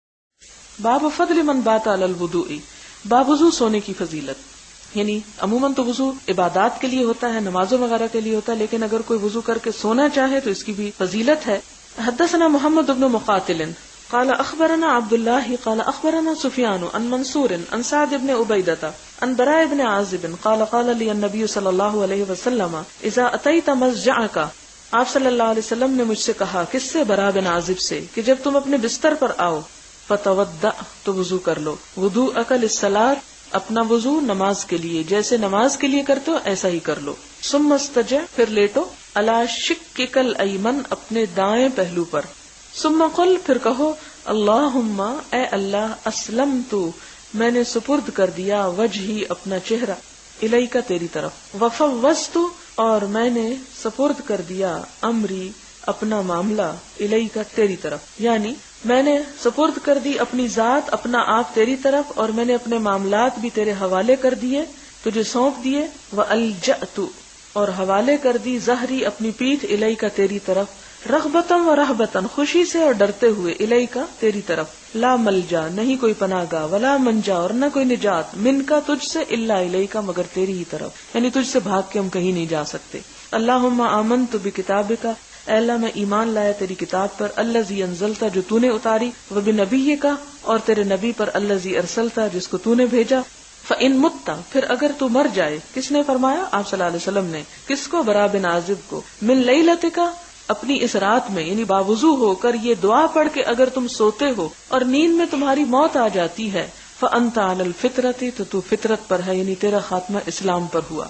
باب فضل من بات علی الوضوء، باوضو سونے کی فضیلت. یعنی عموماً تو وضو عبادات کے لیے ہوتا ہے، نمازوں وغیرہ کے لیے ہوتا ہے، لیکن اگر کوئی وضو کر کے سونا چاہے تو اس کی بھی فضیلت ہے. حدثنا محمد بن مقاتل قال اخبرنا عبد الله قال اخبرنا سفيان عن منصور عن سعد بن عبيدة عن براء بن عازب قال قال لي النبي صلى الله عليه وسلم اذا اتيت مضجعك، آپ صلی اللہ علیہ وسلم نے مجھ سے کہا، کس سے؟ براء بن عازب سے، کہ جب تم اپنے بستر پر آؤ، فتودع، تو وضو کر لو، وضوءک للصلاۃ، اپنا وضو نماز کے لیے جیسے نماز کے لیے کرتے ہو ایسا ہی کر لو. ثم استجع، پھر لیٹو، علی شقک الایمن، اپنے دائیں پہلو پر. ثم قل، پھر کہو، اللہم، اے اللہ، اسلمت، میں نے سپرد کر دیا، وجہی، اپنا چہرہ، الیک، تیری طرف، وفوضت، اور میں نے سپرد کر دیا، امری، اپنا معاملہ، الیک، تیری طرف. یعنی میں نے سپرد کر دی اپنی ذات، اپنا آپ تیری طرف، اور میں نے اپنے معاملات بھی تیرے حوالے کر دیے، تجھے سونپ دیے. وَأَلْجَأْتُ، اور حوالے کر دی، ظہری، اپنی پیٹھ، الیک، تیری طرف، رغبتاً و رہبتاً، خوشی سے اور ڈرتے ہوئے، الیک، تیری طرف. لا ملجا، نہیں کوئی پناہ گاہ، ولا منجا، اور نہ کوئی نجات، من کا، تجھ سے، الا الیک، مگر تیری ہی طرف، یعنی تجھ سے بھاگ کے ہم کہیں نہیں جا سکتے. اللہم آمنت بکتابک، اے اللہ میں ایمان لایا تیری کتاب پر، الذی انزلتا، جو تو نے اتاری، وبنبیک، اور تیرے نبی پر، الذی ارسلتا، جس کو تو نے بھیجا. فإن مت، پھر اگر تو مر جائے. کس نے فرمایا؟ آپ صلی اللہ علیہ وسلم نے. کس کو؟ براء بن عازب کو. من لیلتک، اپنی اس رات میں یعنی باوضو ہو کر یہ دعا پڑھ کے اگر تم سوتے ہو اور نیند میں تمہاری موت آ جاتی ہے فأنت علی الفطرۃ تو تو فطرت پر ہے یعنی تیرا خاتمہ اسلام پر ہوا.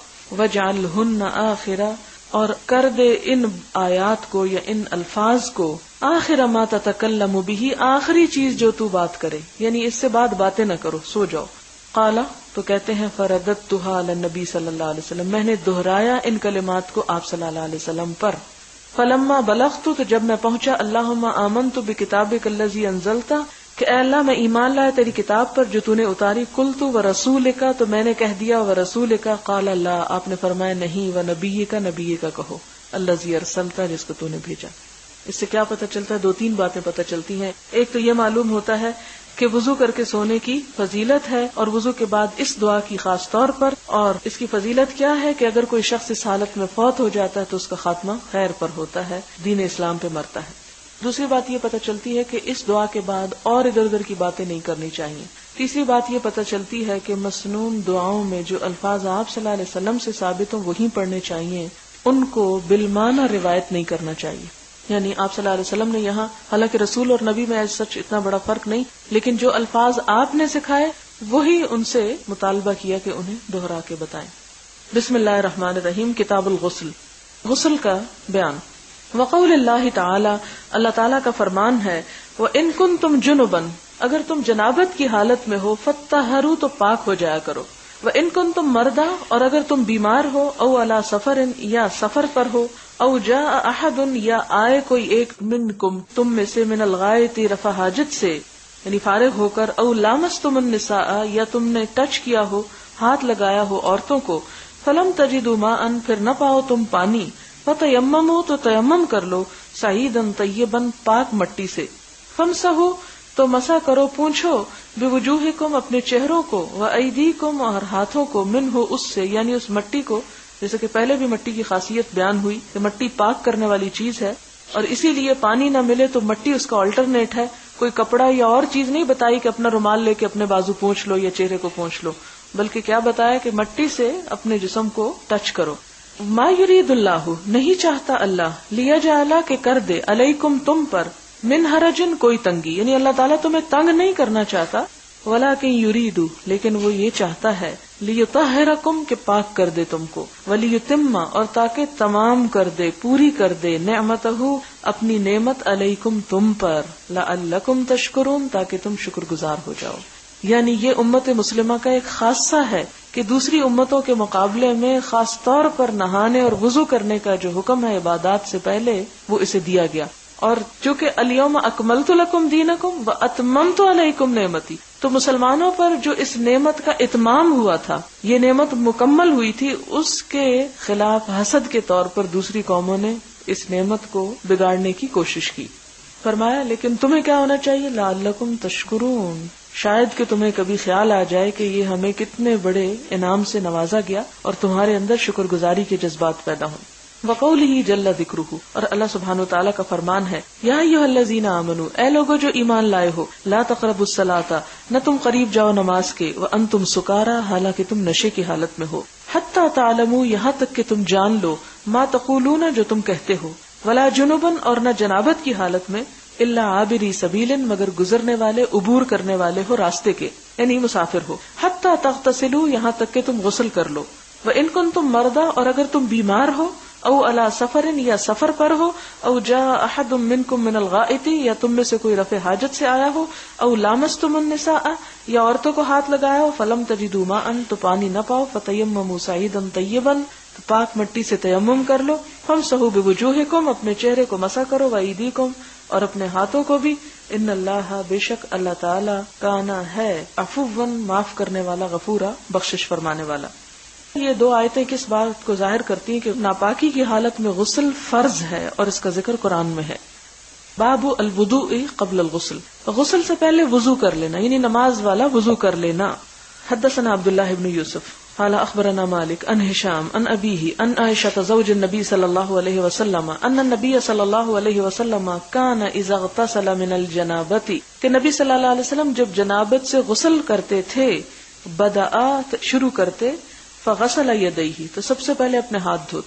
وجعلہن آخرہ اور کر دے ان آیات کو یا ان الفاظ کو آخر ما تتکلم بہ آخری چیز جو تو بات کرے یعنی اس سے بعد باتیں نہ کرو سو جاؤ. قال تو کہتے ہیں فرددتها علی النبی صلی اللہ علیہ وسلم میں نے دہرایا ان کلمات کو آپ صلی اللہ علیہ وسلم پر. فلما بلغت تو جب میں پہنچا اللہم آمنت بکتابک الذی انزلت کہ اے اللہ میں ایمان لایا تیری کتاب پر جو تو نے اتاری. قلت ورسولک تو میں نے کہہ دیا ورسولک. قال اللہ آپ نے فرمایا نہیں ونبیک نبی کا کہو الذی ارسلت جس کو تو نے بھیجا. اس سے کیا پتہ چلتا ہے؟ دو تین باتیں پتہ چلتی ہیں. ایک تو یہ معلوم ہوتا ہے کہ وضو کر کے سونے کی فضیلت ہے اور وضو کے بعد اس دعا کی خاص طور پر. اور اس کی فضیلت کیا ہے کہ اگر کوئی شخص اس حالت میں فوت ہو جاتا ہے تو اس کا خاتمہ خیر پر ہوتا ہے, دین اسلام پہ مرتا ہے. دوسری بات یہ پتہ چلتی ہے کہ اس دعا کے بعد اور ادھر ادھر کی باتیں نہیں کرنی چاہیے. تیسری بات یہ پتہ چلتی ہے کہ مسنون دعاؤں میں جو الفاظ آپ صلی اللہ علیہ وسلم سے ثابت ہوں وہی پڑھنے چاہیے, ان کو بالمعنی روایت نہیں کرنا چاہیے. یعنی آپ صلی اللہ علیہ وسلم نے یہاں حالانکہ رسول اور نبی میں ایسا سچ اتنا بڑا فرق نہیں, لیکن جو الفاظ آپ نے سکھائے وہی ان سے مطالبہ کیا کہ انہیں دہرا کے بتائیں. بسم اللہ الرحمن الرحیم. کتاب الغسل, غسل کا بیان. وقول اللہ تعالی, اللہ تعالیٰ کا فرمان ہے وَإِن كُنتُمْ جُنُبًا اگر تم جنابت کی حالت میں ہو فَاتَّطَہَّرُوا تو پاک ہو جایا کرو. وَإِن كُنتُمْ مَرْضَىٰ اور اگر تم بیمار ہو او عَلَىٰ سَفَرٍ یا سفر پر ہو او جاء احد یا آئے کوئی ایک منکم تم میں سے من الغائط رفع حاجت سے یعنی فارغ ہو کر او لامستم النساء یا تم نے ٹچ کیا ہو ہاتھ لگایا ہو عورتوں کو فلم تجدوا ماء پھر نہ پاؤ تم پانی فتیمموا تو تیمم کر لو صعیدا طیبا پاک مٹی سے فامسحوا تو مسح کرو پونچھو بوجوہکم اپنے چہروں کو وایدیکم اور ہاتھوں کو منہ اس سے یعنی اس مٹی کو. جیسے کہ پہلے بھی مٹی کی خاصیت بیان ہوئی کہ مٹی پاک کرنے والی چیز ہے اور اسی لیے پانی نہ ملے تو مٹی اس کا آلٹرنیٹ ہے. کوئی کپڑا یا اور چیز نہیں بتائی کہ اپنا رومال لے کے اپنے بازو پونچھ لو یا چہرے کو پونچھ لو, بلکہ کیا بتایا کہ مٹی سے اپنے جسم کو ٹچ کرو. ما یرید اللہ نہیں چاہتا اللہ لیجعل کہ کر دے علیکم تم پر من حرجن کوئی تنگی یعنی اللہ تعالیٰ تمہیں تنگ نہیں کرنا چاہتا. ولکن یرید لیکن وہ یہ چاہتا ہے لیطہرکم کہ پاک کر دے تم کو ولیتم اور تاکہ تمام کر دے پوری کر دے نعمتہ اپنی نعمت علیکم تم پر لعلکم تشکرون تاکہ تم شکر گزار ہو جاؤ. یعنی یہ امت مسلمہ کا ایک خاصہ ہے کہ دوسری امتوں کے مقابلے میں خاص طور پر نہانے اور وضو کرنے کا جو حکم ہے عبادات سے پہلے وہ اسے دیا گیا. اور چونکہ الیوم اکملت لکم دینکم واتممت علیکم نعمتی تو مسلمانوں پر جو اس نعمت کا اتمام ہوا تھا یہ نعمت مکمل ہوئی تھی, اس کے خلاف حسد کے طور پر دوسری قوموں نے اس نعمت کو بگاڑنے کی کوشش کی. فرمایا لیکن تمہیں کیا ہونا چاہیے لعلکم تشکرون شاید کہ تمہیں کبھی خیال آ جائے کہ یہ ہمیں کتنے بڑے انعام سے نوازا گیا اور تمہارے اندر شکر گزاری کے جذبات پیدا ہوں. وقوله جل ذکرہ اور اللہ سبحانہ وتعالی کا فرمان ہے یا ایھا الذین آمنوا اے لوگو جو ایمان لائے ہو لا تقربوا الصلاۃ نہ تم قریب جاؤ نماز کے وانتم سکارا حالانکہ تم نشے کی حالت میں ہو حتی تعلموا یہاں تک کہ تم جان لو ما تقولون جو تم کہتے ہو ولا جنبا اور نہ جنابت کی حالت میں الا عابری سبیل مگر گزرنے والے عبور کرنے والے ہو راستے کے یعنی مسافر ہو حتی تغتسلوا یہاں تک کہ تم غسل کر لو وان کنتم مرضی اور اگر تم بیمار ہو او علی سفر یا سفر پر ہو او جاء احد منکم من الغائط یا تم میں سے کوئی رفع حاجت سے آیا ہو او لامستم النساء یا عورتوں کو ہاتھ لگایا ہو فلم تجدوا ماء تو پانی نہ پاؤ فتیمموا صعیدا طیبا تو پاک مٹی سے تیمم کر لو فامسحوا بوجوہکم اپنے چہرے کو مسح کرو وایدیکم اور اپنے ہاتھوں کو بھی ان اللہ بے شک اللہ تعالی کانا ہے عفوا معاف کرنے والا غفورا بخشش فرمانے والا. یہ دو آیتیں کس بات کو ظاہر کرتی ہیں کہ ناپاکی کی حالت میں غسل فرض ہے اور اس کا ذکر قرآن میں ہے. باب الوضوء قبل الغسل غسل سے پہلے وضو کر لینا یعنی نماز والا وضو کر لینا. حدثنا عبداللہ ابن یوسف قال اخبرنا مالک ان ہشام ان ابیہ ان عائشہ زوج النبی صلی اللہ علیہ وسلم ان النبی صلی اللہ علیہ وسلم کان اذا اغتسل من الجنابۃ کہ نبی صلی اللہ علیہ وسلم جب جنابت سے غسل کرتے تھے بدأ شروع کرتے فغسل یدیہ تو سب سے پہلے اپنے ہاتھ دھوتے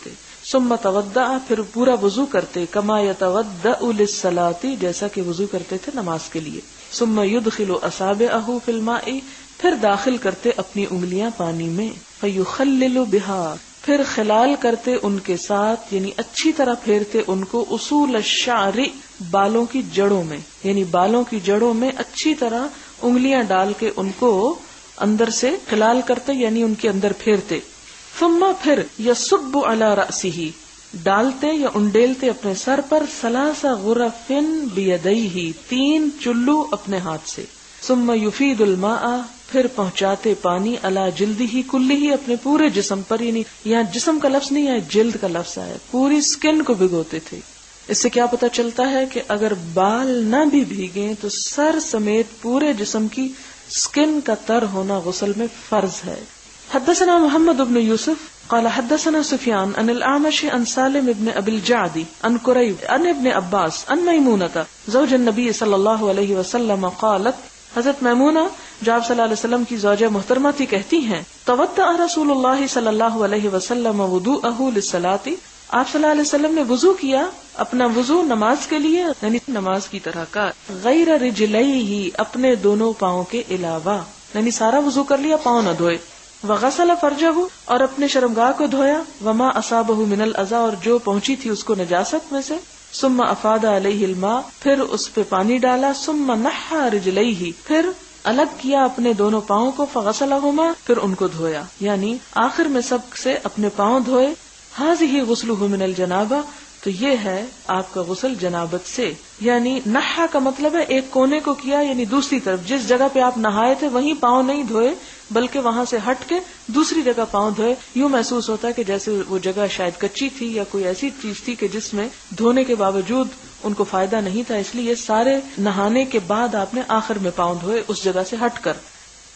ثم توضأ پھر پورا وضو کرتے کما یتوضأ للصلاۃ جیسا کہ وضو کرتے تھے نماز کے لیے. ثم يدخل اصابعه في الماء پھر داخل کرتے اپنی انگلیاں پانی میں. فیخلل بها پھر خلال کرتے ان کے ساتھ یعنی اچھی طرح پھیرتے ان کو اصول الشعر بالوں کی جڑوں میں یعنی بالوں کی جڑوں میں اچھی طرح انگلیاں ڈال کے ان کو اندر سے خلال کرتے یعنی ان کے اندر پھیرتے. ثم پھر یصب علی رأسہ ڈالتے یا انڈیلتے اپنے سر پر ثلاث غرف بیدیہ تین چلو اپنے ہاتھ سے. ثم یفید الماء پھر پہنچاتے پانی علی جلدہ کلہ اپنے پورے جسم پر یعنی یہاں جسم کا لفظ نہیں ہے جلد کا لفظ ہے پوری سکن کو بھگوتے تھے. اس سے کیا پتہ چلتا ہے کہ اگر بال نہ بھی بھیگیں تو سر سمیت پورے جسم کی سکن کا تر ہونا غسل میں فرض ہے. حدثنا محمد بن یوسف قال حدثنا سفیان عن الاعمش عن سالم بن ابی الجعد عن قریب عن ابن عباس عن میمونۃ زوج النبی صلی اللہ علیہ وسلم قالت حضرت میمونہ جو آپ صلی اللہ علیہ وسلم کی زوجہ محترمہ تھی کہتی ہیں توضأ رسول اللہ صلی اللہ علیہ وسلم وضوءہ للصلاۃ آپ صلی اللہ علیہ وسلم نے وضو کیا اپنا وضو نماز کے لیے یعنی نماز کی طرح کا غیر رجلیہ اپنے دونوں پاؤں کے علاوہ یعنی سارا وضو کر لیا پاؤں نہ دھوئے. وغسل فرجہ اور اپنے شرمگاہ کو دھویا وما اصابہ من الاذى اور جو پہنچی تھی اس کو نجاست میں سے. ثم افاض علیہ الماء پھر اس پہ پانی ڈالا. ثم نحى رجلیہ پھر الگ کیا اپنے دونوں پاؤں کو. فغسلہما پھر ان کو دھویا یعنی آخر میں سب سے اپنے پاؤں دھوئے. ہذہ غسلہ من الجنابہ تو یہ ہے آپ کا غسل جنابت سے یعنی نحا کا مطلب ہے ایک کونے کو کیا یعنی دوسری طرف جس جگہ پہ آپ نہائے تھے وہیں پاؤں نہیں دھوئے بلکہ وہاں سے ہٹ کے دوسری جگہ پاؤں دھوئے. یوں محسوس ہوتا ہے کہ جیسے وہ جگہ شاید کچی تھی یا کوئی ایسی چیز تھی کہ جس میں دھونے کے باوجود ان کو فائدہ نہیں تھا اس لیے سارے نہانے کے بعد آپ نے آخر میں پاؤں دھوئے اس جگہ سے ہٹ کر.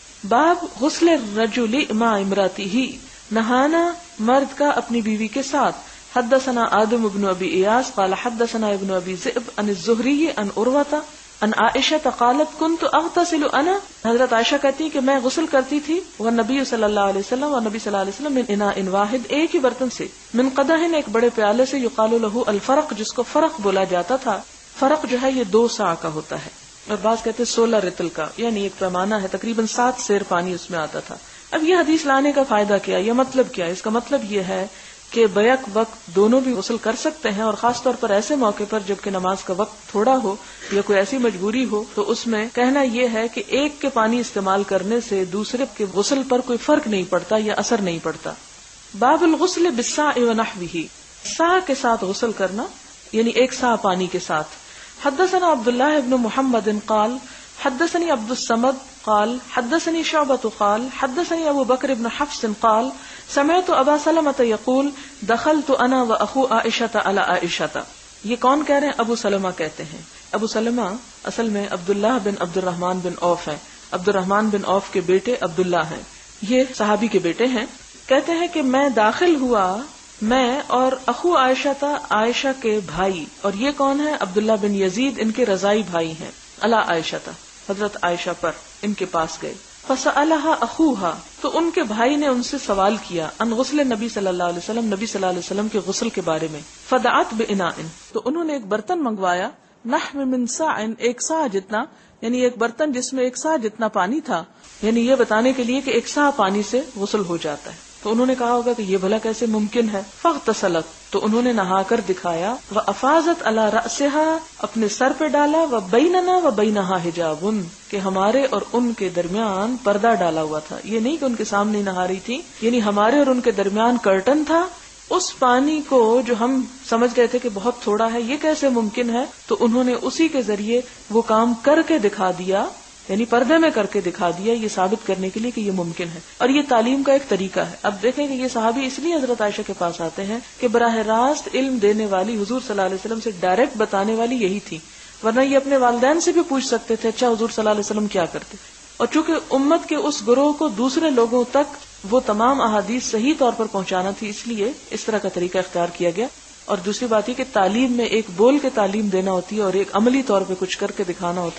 باب غسل الرجل مع امرأته نہانا مرد کا اپنی بیوی کے ساتھ. حدثنا آدم بن ابی ایاس قال حدثنا ابن ابی ذئب عن الزہری عن عروہ عن عائشہ قالت كنت اغتسل انا حضرت عائشہ کہتی ہیں کہ میں غسل کرتی تھی والنبی صلی اللہ علیہ وسلم اور نبی صلی اللہ علیہ وسلم من اناء واحد ایک ہی برتن سے من قدح ایک بڑے پیالے سے یقال له الفرق جس کو فرق بولا جاتا تھا. فرق جو ہے یہ دو سا کا ہوتا ہے اور بعض کہتے ہیں سولہ رتل کا یعنی ایک پیمانہ ہے تقریباً سات سیر پانی اس میں آتا تھا. اب یہ حدیث لانے کا فائدہ کیا یہ مطلب کیا اس کا مطلب یہ ہے کہ بیک وقت دونوں بھی غسل کر سکتے ہیں اور خاص طور پر ایسے موقع پر جبکہ نماز کا وقت تھوڑا ہو یا کوئی ایسی مجبوری ہو تو اس میں کہنا یہ ہے کہ ایک کے پانی استعمال کرنے سے دوسرے کے غسل پر کوئی فرق نہیں پڑتا یا اثر نہیں پڑتا. باب الغسل بالصاع ونحوه صاع کے ساتھ غسل کرنا یعنی ایک صاع پانی کے ساتھ. حدثنا عبداللہ ابن محمد قال حدثني عبد الصمد قال حدثني شعبة قال حدثني ابو بکر بن حفص قال سمعت ابا سلمة يقول دخلت انا واخو عائشة على عائشة. یہ کون کہہ رہے ہیں؟ ابو سلمہ کہتے ہیں. ابو سلمہ اصل میں عبداللہ بن عبد الرحمن بن عوف ہیں. عبد الرحمن بن عوف کے بیٹے عبداللہ ہیں. یہ صحابی کے بیٹے ہیں. کہتے ہیں کہ میں داخل ہوا میں اور اخو عائشہ تھا عائشہ کے بھائی اور یہ کون ہے؟ عبداللہ بن یزید ان کے رضائی بھائی ہیں. علی عائشہ تھا حضرت عائشہ پر ان کے پاس گئے. فسألها اخوها تو ان کے بھائی نے ان سے سوال کیا ان غسل نبی صلی اللہ علیہ وسلم نبی صلی اللہ علیہ وسلم کے غسل کے بارے میں. فدعت باناء تو انہوں نے ایک برتن منگوایا نحو من صاع ایک صاع جتنا یعنی ایک برتن جس میں ایک صاع جتنا پانی تھا یعنی یہ بتانے کے لیے کہ ایک صاع پانی سے غسل ہو جاتا ہے. تو انہوں نے کہا ہوگا کہ یہ بھلا کیسے ممکن ہے. فاغتسلت تو انہوں نے نہا کر دکھایا. وافاضت علی رأسها اپنے سر پہ ڈالا. وبیننا وبینہا حجاب کہ ہمارے اور ان کے درمیان پردہ ڈالا ہوا تھا. یہ نہیں کہ ان کے سامنے نہا رہی تھی یعنی ہمارے اور ان کے درمیان کرٹن تھا. اس پانی کو جو ہم سمجھ گئے تھے کہ بہت تھوڑا ہے یہ کیسے ممکن ہے تو انہوں نے اسی کے ذریعے وہ کام کر کے دکھا دیا یعنی پردے میں کر کے دکھا دیا یہ ثابت کرنے کے لیے کہ یہ ممکن ہے. اور یہ تعلیم کا ایک طریقہ ہے. اب دیکھیں کہ یہ صحابی اس لیے حضرت عائشہ کے پاس آتے ہیں کہ براہ راست علم دینے والی حضور صلی اللہ علیہ وسلم سے ڈائریکٹ بتانے والی یہی تھی ورنہ یہ اپنے والدین سے بھی پوچھ سکتے تھے اچھا حضور صلی اللہ علیہ وسلم کیا کرتے. اور چونکہ امت کے اس گروہ کو دوسرے لوگوں تک وہ تمام احادیث صحیح طور پر پہنچانا تھی اس لیے اس طرح کا طریقہ اختیار کیا گیا. اور دوسری بات یہ کہ تعلیم میں ایک بول کے تعلیم دینا ہوتی ہے اور ایک عملی طور پہ کچھ کر کے دکھانا ہوتا ہے.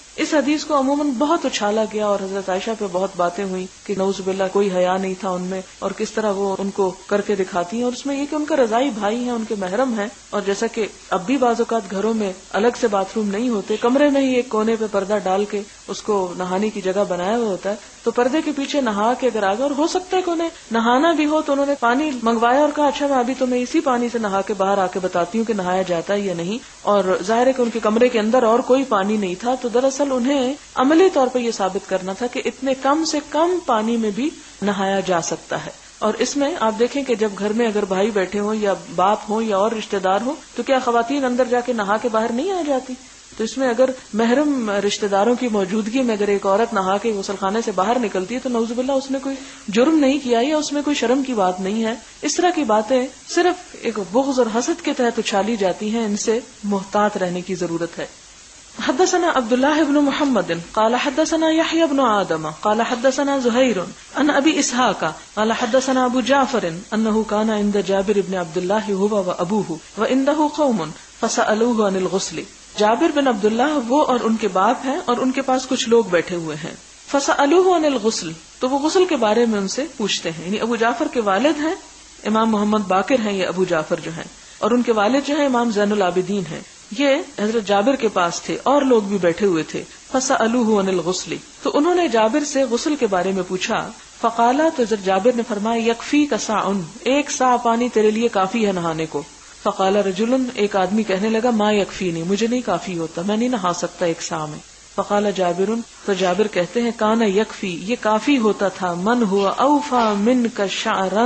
اس حدیث کو عموماً بہت اچھالا گیا اور حضرت عائشہ پہ بہت باتیں ہوئی کہ نعوذ باللہ کوئی حیا نہیں تھا ان میں، اور کس طرح وہ ان کو کر کے دکھاتی ہیں. اور اس میں یہ کہ ان کا رضائی بھائی ہیں، ان کے محرم ہیں، اور جیسا کہ اب بھی بعض اوقات گھروں میں الگ سے باتھ روم نہیں ہوتے، کمرے میں ہی ایک کونے پہ پردہ ڈال کے اس کو نہانے کی جگہ بنایا ہوا ہوتا ہے، تو پردے کے پیچھے نہا کے اگر آگے، اور ہو سکتا ہے کہ انہیں نہانا بھی ہو تو انہوں نے پانی منگوایا اور کہا اچھا میں ابھی تو میں اسی پانی سے نہا کے باہر آ کے بتاتی ہوں کہ نہایا جاتا ہے یا نہیں. اور ظاہر ہے کہ ان کے کمرے کے اندر اور کوئی پانی نہیں تھا، تو دراصل انہیں عملی طور پر یہ ثابت کرنا تھا کہ اتنے کم سے کم پانی میں بھی نہایا جا سکتا ہے. اور اس میں آپ دیکھیں کہ جب گھر میں اگر بھائی بیٹھے ہوں یا باپ ہوں یا اور رشتہ دار ہوں تو کیا خواتین اندر جا کے نہا کے باہر نہیں آ جاتی؟ تو اس میں اگر محرم رشتہ داروں کی موجودگی میں اگر ایک عورت نہا کے غسل خانے سے باہر نکلتی ہے تو نعوذ باللہ اس نے کوئی جرم نہیں کیا یا اس میں کوئی شرم کی بات نہیں ہے. اس طرح کی باتیں صرف ایک بغض اور حسد کے تحت اچھالی جاتی ہیں، ان سے محتاط رہنے کی ضرورت ہے. حدثنا عبد الله بن محمد قال حدثنا يحيى بن آدم قال حدثنا زهير عن ابي اسحاق قال حدثنا ابو جعفر انه كان عند جابر بن عبد الله هو وابوه وعنده قوم فسألوه عن الغسل. جابر بن عبداللہ وہ اور ان کے باپ ہیں اور ان کے پاس کچھ لوگ بیٹھے ہوئے ہیں. فسألوه عن الغسل، تو وہ غسل کے بارے میں ان سے پوچھتے ہیں. یعنی ابو جعفر کے والد ہیں امام محمد باقر ہیں، یہ ابو جعفر جو ہیں، اور ان کے والد جو ہیں امام زین العابدین ہیں. یہ حضرت جابر کے پاس تھے اور لوگ بھی بیٹھے ہوئے تھے. فسألوه عن الغسل، تو انہوں نے جابر سے غسل کے بارے میں پوچھا. فقالا، تو حضرت جابر نے فرمایا یکفیک صاع، ایک صاع پانی تیرے لیے کافی ہے نہانے کو. فقال رجل، ایک آدمی کہنے لگا ما یکفینی، مجھے نہیں کافی ہوتا، میں نہیں نہا سکتا ایک صاع میں. فقال جابر، تو جابر کہتے ہیں کانا یکفی، یہ کافی ہوتا تھا من ہوا اوفا منک شعرا،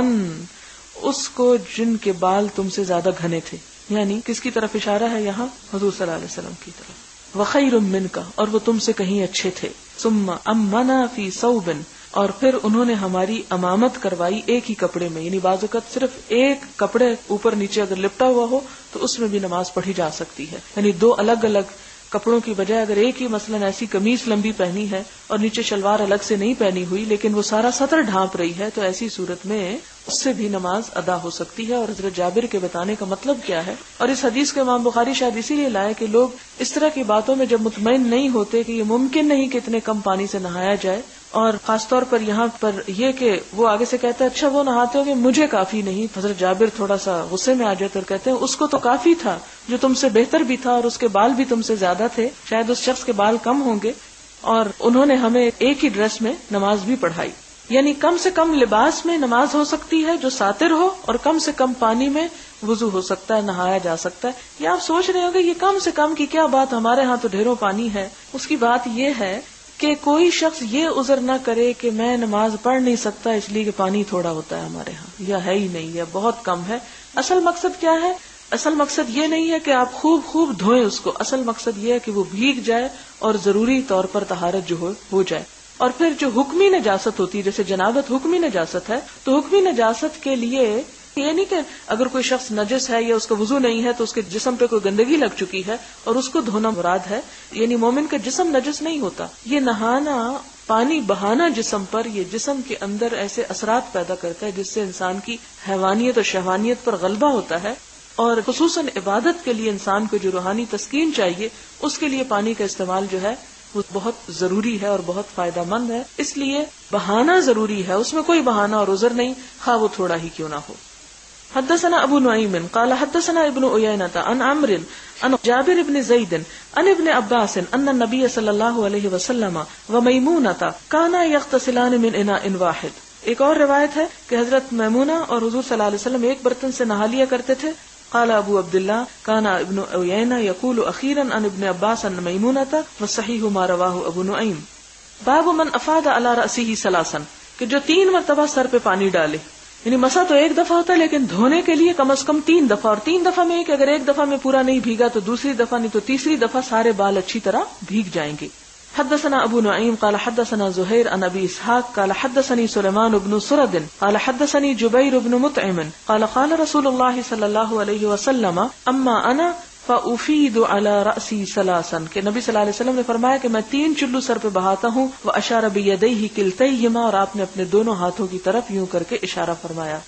اس کو جن کے بال تم سے زیادہ گھنے تھے. یعنی کس کی طرف اشارہ ہے یہاں؟ حضور صلی اللہ علیہ وسلم کی طرف. وخیر منک، اور وہ تم سے کہیں اچھے تھے. ثم امنا فی ثوب، اور پھر انہوں نے ہماری امامت کروائی ایک ہی کپڑے میں. یعنی بعض اوقات صرف ایک کپڑے اوپر نیچے اگر لپٹا ہوا ہو تو اس میں بھی نماز پڑھی جا سکتی ہے. یعنی دو الگ الگ کپڑوں کی بجائے اگر ایک ہی مثلاً ایسی قمیص لمبی پہنی ہے اور نیچے شلوار الگ سے نہیں پہنی ہوئی لیکن وہ سارا سطر ڈھانپ رہی ہے، تو ایسی صورت میں اس سے بھی نماز ادا ہو سکتی ہے. اور حضرت جابر کے بتانے کا مطلب کیا ہے، اور اس حدیث کو امام بخاری شاید اسی لیے لائے کہ لوگ اس طرح کی باتوں میں جب مطمئن نہیں ہوتے کہ یہ ممکن نہیں کہ اتنے کم پانی سے نہایا جائے، اور خاص طور پر یہاں پر یہ کہ وہ آگے سے کہتا ہے اچھا وہ نہاتے ہو کہ مجھے کافی نہیں. حضرت جابر تھوڑا سا غصے میں آ جاتے اور کہتے ہیں اس کو تو کافی تھا جو تم سے بہتر بھی تھا اور اس کے بال بھی تم سے زیادہ تھے، شاید اس شخص کے بال کم ہوں گے، اور انہوں نے ہمیں ایک ہی ڈریس میں نماز بھی پڑھائی. یعنی کم سے کم لباس میں نماز ہو سکتی ہے جو ساتر ہو، اور کم سے کم پانی میں وضو ہو سکتا ہے، نہایا جا سکتا ہے. یا آپ سوچ رہے ہوں گے یہ کم سے کم کی کیا بات، ہمارے ہاں تو ڈھیروں پانی ہے. اس کی بات یہ ہے کہ کوئی شخص یہ عذر نہ کرے کہ میں نماز پڑھ نہیں سکتا اس لیے کہ پانی تھوڑا ہوتا ہے ہمارے ہاں، یا ہے ہی نہیں، یا بہت کم ہے. اصل مقصد کیا ہے؟ اصل مقصد یہ نہیں ہے کہ آپ خوب خوب دھوئیں اس کو، اصل مقصد یہ ہے کہ وہ بھیگ جائے اور ضروری طور پر طہارت جو ہو ہو جائے. اور پھر جو حکمی نجاست ہوتی ہے، جیسے جنابت حکمی نجاست ہے، تو حکمی نجاست کے لیے یہ نہیں کہ اگر کوئی شخص نجس ہے یا اس کا وضو نہیں ہے تو اس کے جسم پہ کوئی گندگی لگ چکی ہے اور اس کو دھونا مراد ہے. یعنی مومن کا جسم نجس نہیں ہوتا. یہ نہانا، پانی بہانا جسم پر، یہ جسم کے اندر ایسے اثرات پیدا کرتا ہے جس سے انسان کی حیوانیت اور شہوانیت پر غلبہ ہوتا ہے. اور خصوصاً عبادت کے لیے انسان کو جو روحانی تسکین چاہیے اس کے لیے پانی کا استعمال جو ہے وہ بہت ضروری ہے اور بہت فائدہ مند ہے. اس لیے بہانا ضروری ہے، اس میں کوئی بہانا اور عذر نہیں، خواہ وہ تھوڑا ہی کیوں نہ ہو. حدثنا ابو نعیم قال حدثنا ابن عیینۃ عن عمرو عن جابر بن زید عن ابن عباس ان النبي صلی اللہ علیہ وسلم ومیمونۃ کانا یغتسلان من اناء واحد. ایک اور روایت ہے کہ حضرت میمونہ اور حضور صلی اللہ علیہ وسلم ایک برتن سے نہا لیا کرتے تھے. قال ابو عبداللہ کان ابن عیینہ یقول اخیرا عن ابن عباس عن میمونۃ والصحیح ما رواہ ابو نعیم. باب من افاد علی رأسہ ثلاثا، کہ جو تین مرتبہ سر پہ پانی ڈالے. یعنی مسا تو ایک دفعہ ہوتا ہے لیکن دھونے کے لیے کم از کم تین دفعہ، اور تین دفعہ میں کہ اگر ایک دفعہ میں پورا نہیں بھیگا تو دوسری دفعہ، نہیں تو تیسری دفعہ سارے بال اچھی طرح بھیگ جائیں گے. حدثنا ابو نعیم قال حدثنا زہیر عن ابی اسحاق قال حدثني سلیمان بن سرد قال حدثني جبیر بن مطعم قال قال رسول اللہ صلی اللہ علیہ وسلم اما انا فافید علی رأسی ثلاثا، کہ نبی صلی اللہ علیہ وسلم نے فرمایا کہ میں تین چلو سر پہ بہاتا ہوں. واشار بیدیہ کلتیہما، اور آپ نے اپنے دونوں ہاتھوں کی طرف یوں کر کے اشارہ فرمایا.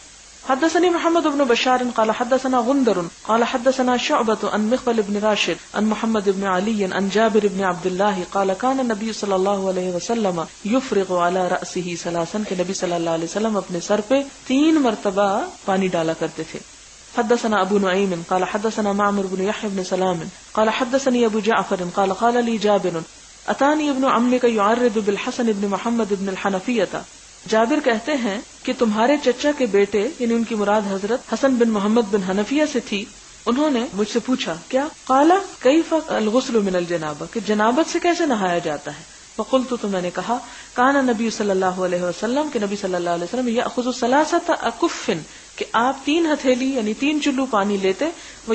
حدثني محمد بن بشار قال حدثنا غندر قال حدثنا شعبة عن مخبل بن راشد عن محمد بن علي عن جابر بن عبد الله قال كان النبي صلی اللہ علیہ وسلم يفرغ على رأسه ثلاثا کہ نبی صلی اللہ علیہ وسلم اپنے سر پہ تین مرتبہ پانی ڈالا کرتے تھے. حدثنا ابو نعيم قال حدثنا معمر بن يحيى بن سلام قال حدثني ابو جعفر قال قال لي جابر اتاني ابن عمك يعرض بالحسن بن محمد بن الحنفية. جابر کہتے ہیں کہ تمہارے چچا کے بیٹے یعنی ان کی مراد حضرت حسن بن محمد بن حنفیہ سے تھی. انہوں نے مجھ سے پوچھا کیا؟ قال کیف الغسل من الجنابہ کہ جنابت سے کیسے نہایا جاتا ہے. فقلت تو میں نے کہا کان نبی صلی اللہ علیہ وسلم کہ نبی صلی اللہ علیہ وسلم یأخذ ثلاثۃ اکف کہ آپ تین ہتھیلی یعنی تین چلو پانی لیتے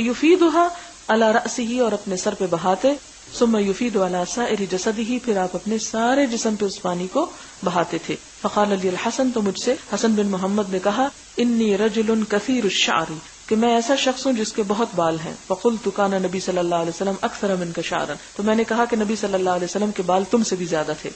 ویفیدها علی رأسہ اور اپنے سر پہ بہاتے ثم یفید علی سائر جسدہ پھر آپ اپنے سارے جسم پہ اس پانی کو بہاتے تھے. فقال لی الحسن تو مجھ سے حسن بن محمد نے کہا انی رجل کثیر الشعر کہ میں ایسا شخص ہوں جس کے بہت بال ہیں. فقلت کان نبی صلی اللہ علیہ وسلم اکثر منک شعرا تو میں نے کہا کہ نبی صلی اللہ علیہ وسلم کے بال تم سے بھی زیادہ تھے.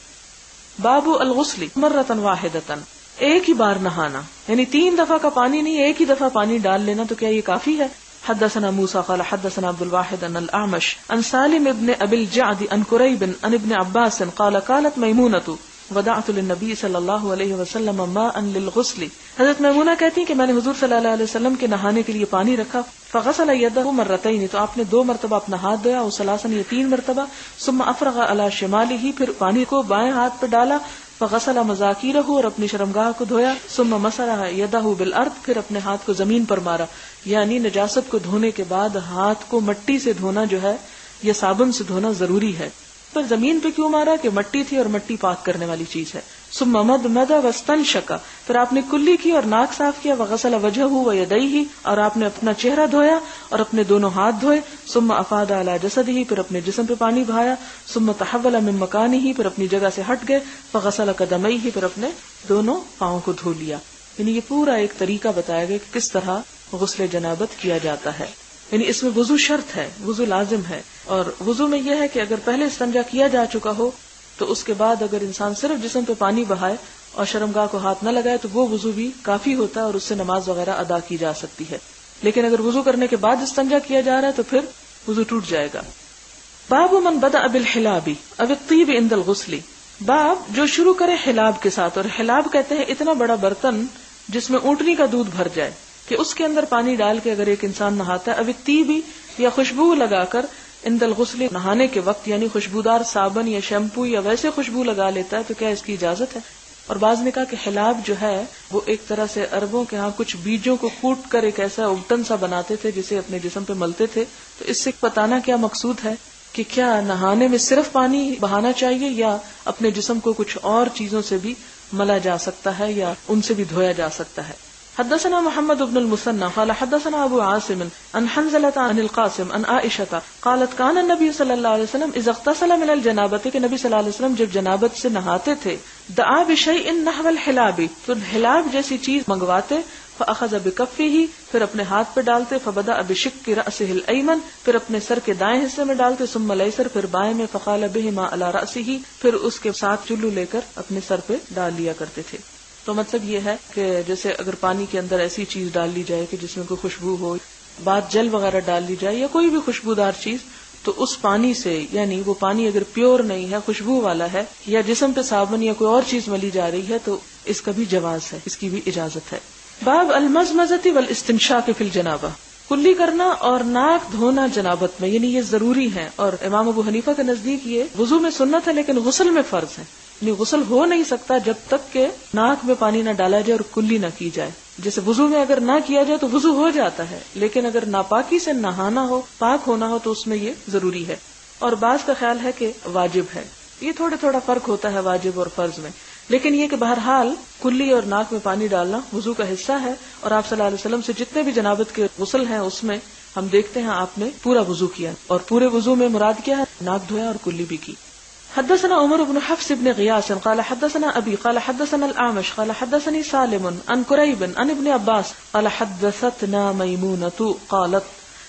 باب الغسل مرۃ واحدۃ ایک ہی بار نہانا یعنی تین دفعہ کا پانی نہیں ایک ہی دفعہ پانی ڈال لینا تو کیا یہ کافی ہے؟ حدثنا موسى قال حدثنا عبد الواحد عن الأعمش عن سالم ابن ابي الجعد عن كريب عن ابن عباس قال قالت ميمونة ودعت للنبي صلی اللہ علیہ وسلم ماء للغسل. حضرت میمونہ کہتی ہیں کہ میں نے حضور صلی اللہ علیہ وسلم کے نہانے کے لیے پانی رکھا. فغسل يده مرتين تو آپ نے دو مرتبہ اپنا ہاتھ دھویا اور ثلاثا یہ تین مرتبہ. ثم افرغ على شماله پھر پانی کو بائیں ہاتھ پہ ڈالا. فغسل مذاکیرہ اور اپنی شرمگاہ کو دھویا. ثم مسح یدہ بالارض پھر اپنے ہاتھ کو زمین پر مارا. یعنی نجاست کو دھونے کے بعد ہاتھ کو مٹی سے دھونا جو ہے یا صابن سے دھونا ضروری ہے. پر زمین پہ کیوں مارا کہ مٹی تھی اور مٹی پاک کرنے والی چیز ہے. ثم مضمض واستنشق پھر آپ نے کلی کی اور ناک صاف کیا. وغسل وجهه ويديه اور آپ نے اپنا چہرہ دھویا اور اپنے دونوں ہاتھ دھوئے. ثم افاض على جسده پھر اپنے جسم پہ پانی بہایا. ثم تحول من مكانه پھر اپنی جگہ سے ہٹ گئے. فغسل قدميه پھر اپنے دونوں پاؤں کو دھو لیا. یعنی یہ پورا ایک طریقہ بتایا گیا کہ کس طرح غسل جنابت کیا جاتا ہے. یعنی اس میں وضو شرط ہے, وضو لازم ہے. اور وضو میں یہ ہے کہ اگر پہلے استنجا کیا جا چکا ہو تو اس کے بعد اگر انسان صرف جسم پہ پانی بہائے اور شرمگاہ کو ہاتھ نہ لگائے تو وہ وضو بھی کافی ہوتا ہے اور اس سے نماز وغیرہ ادا کی جا سکتی ہے. لیکن اگر وضو کرنے کے بعد استنجا کیا جا رہا ہے تو پھر وضو ٹوٹ جائے گا. باب من بدأ بالحلاب او الطیب عند الغسل باب جو شروع کرے حلاب کے ساتھ. اور حلاب کہتے ہیں اتنا بڑا برتن جس میں اونٹنی کا دودھ بھر جائے کہ اس کے اندر پانی ڈال کے اگر ایک انسان نہاتا ہے. اب طیبی یا خوشبو لگا کر عند الغسل نہانے کے وقت یعنی خوشبودار صابن یا شیمپو یا ویسے خوشبو لگا لیتا ہے تو کیا اس کی اجازت ہے؟ اور بعض نے کہا کہ حلاب جو ہے وہ ایک طرح سے عربوں کے ہاں کچھ بیجوں کو کوٹ کر ایک ایسا ابٹن سا بناتے تھے جسے اپنے جسم پہ ملتے تھے. تو اس سے بتانا کیا مقصود ہے کہ کیا نہانے میں صرف پانی بہانا چاہیے یا اپنے جسم کو کچھ اور چیزوں سے بھی ملا جا سکتا ہے یا ان سے بھی دھویا جا سکتا ہے. حدثنا محمد بن المثنى قال حدثنا ابو عاصم عن حنزلة عن القاسم عن عائشة قالت كان النبي صلی اللہ علیہ وسلم اذا اغتسل من الجنابة کہ نبی صلی اللہ علیہ وسلم جب جنابت سے نہاتے تھے دعا بشيء نحو الحلاب تو حلاب جیسی چیز منگواتے. فاخذ بكفه پھر اپنے ہاتھ پہ ڈالتے. فبدأ بشق رأسه الايمن پھر اپنے سر کے دائیں حصے میں ڈالتے. ثم الايسر پھر بائیں میں. فقال بهما على رأسه پھر اس کے ساتھ چلو لے کر اپنے سر پہ ڈال لیا کرتے تھے. تو مطلب یہ ہے کہ جیسے اگر پانی کے اندر ایسی چیز ڈال لی جائے کہ جس میں کوئی خوشبو ہو, بعد جل وغیرہ ڈال لی جائے یا کوئی بھی خوشبودار چیز, تو اس پانی سے یعنی وہ پانی اگر پیور نہیں ہے خوشبو والا ہے یا جسم پہ صابن یا کوئی اور چیز ملی جا رہی ہے تو اس کا بھی جواز ہے, اس کی بھی اجازت ہے. باب المزمزۃ والاستنشاق فی الجنابہ کلی کرنا اور ناک دھونا جنابت میں یعنی یہ ضروری ہے. اور امام ابو حنیفہ کے نزدیک یہ وضو میں سنت ہے لیکن غسل میں فرض ہے. یعنی غسل ہو نہیں سکتا جب تک کہ ناک میں پانی نہ ڈالا جائے اور کلی نہ کی جائے. جیسے وضو میں اگر نہ کیا جائے تو وضو ہو جاتا ہے, لیکن اگر ناپاکی سے نہانا ہو, پاک ہونا ہو تو اس میں یہ ضروری ہے. اور بعض کا خیال ہے کہ واجب ہے. یہ تھوڑا تھوڑا فرق ہوتا ہے واجب اور فرض میں, لیکن یہ کہ بہرحال کلی اور ناک میں پانی ڈالنا وضو کا حصہ ہے. اور آپ صلی اللہ علیہ وسلم سے جتنے بھی جنابت کے غسل ہیں اس میں ہم دیکھتے ہیں آپ نے پورا وضو کیا, اور پورے وضو میں مراد کیا ہے ناک دھویا اور کلی بھی کی. حدثنا عمر بن حفص بن غياث قال حدثنا ابي قال حدثنا الاعمش قال حدثني سالم عن كريب عن ابن عباس قال حدثتنا ميمونة قالت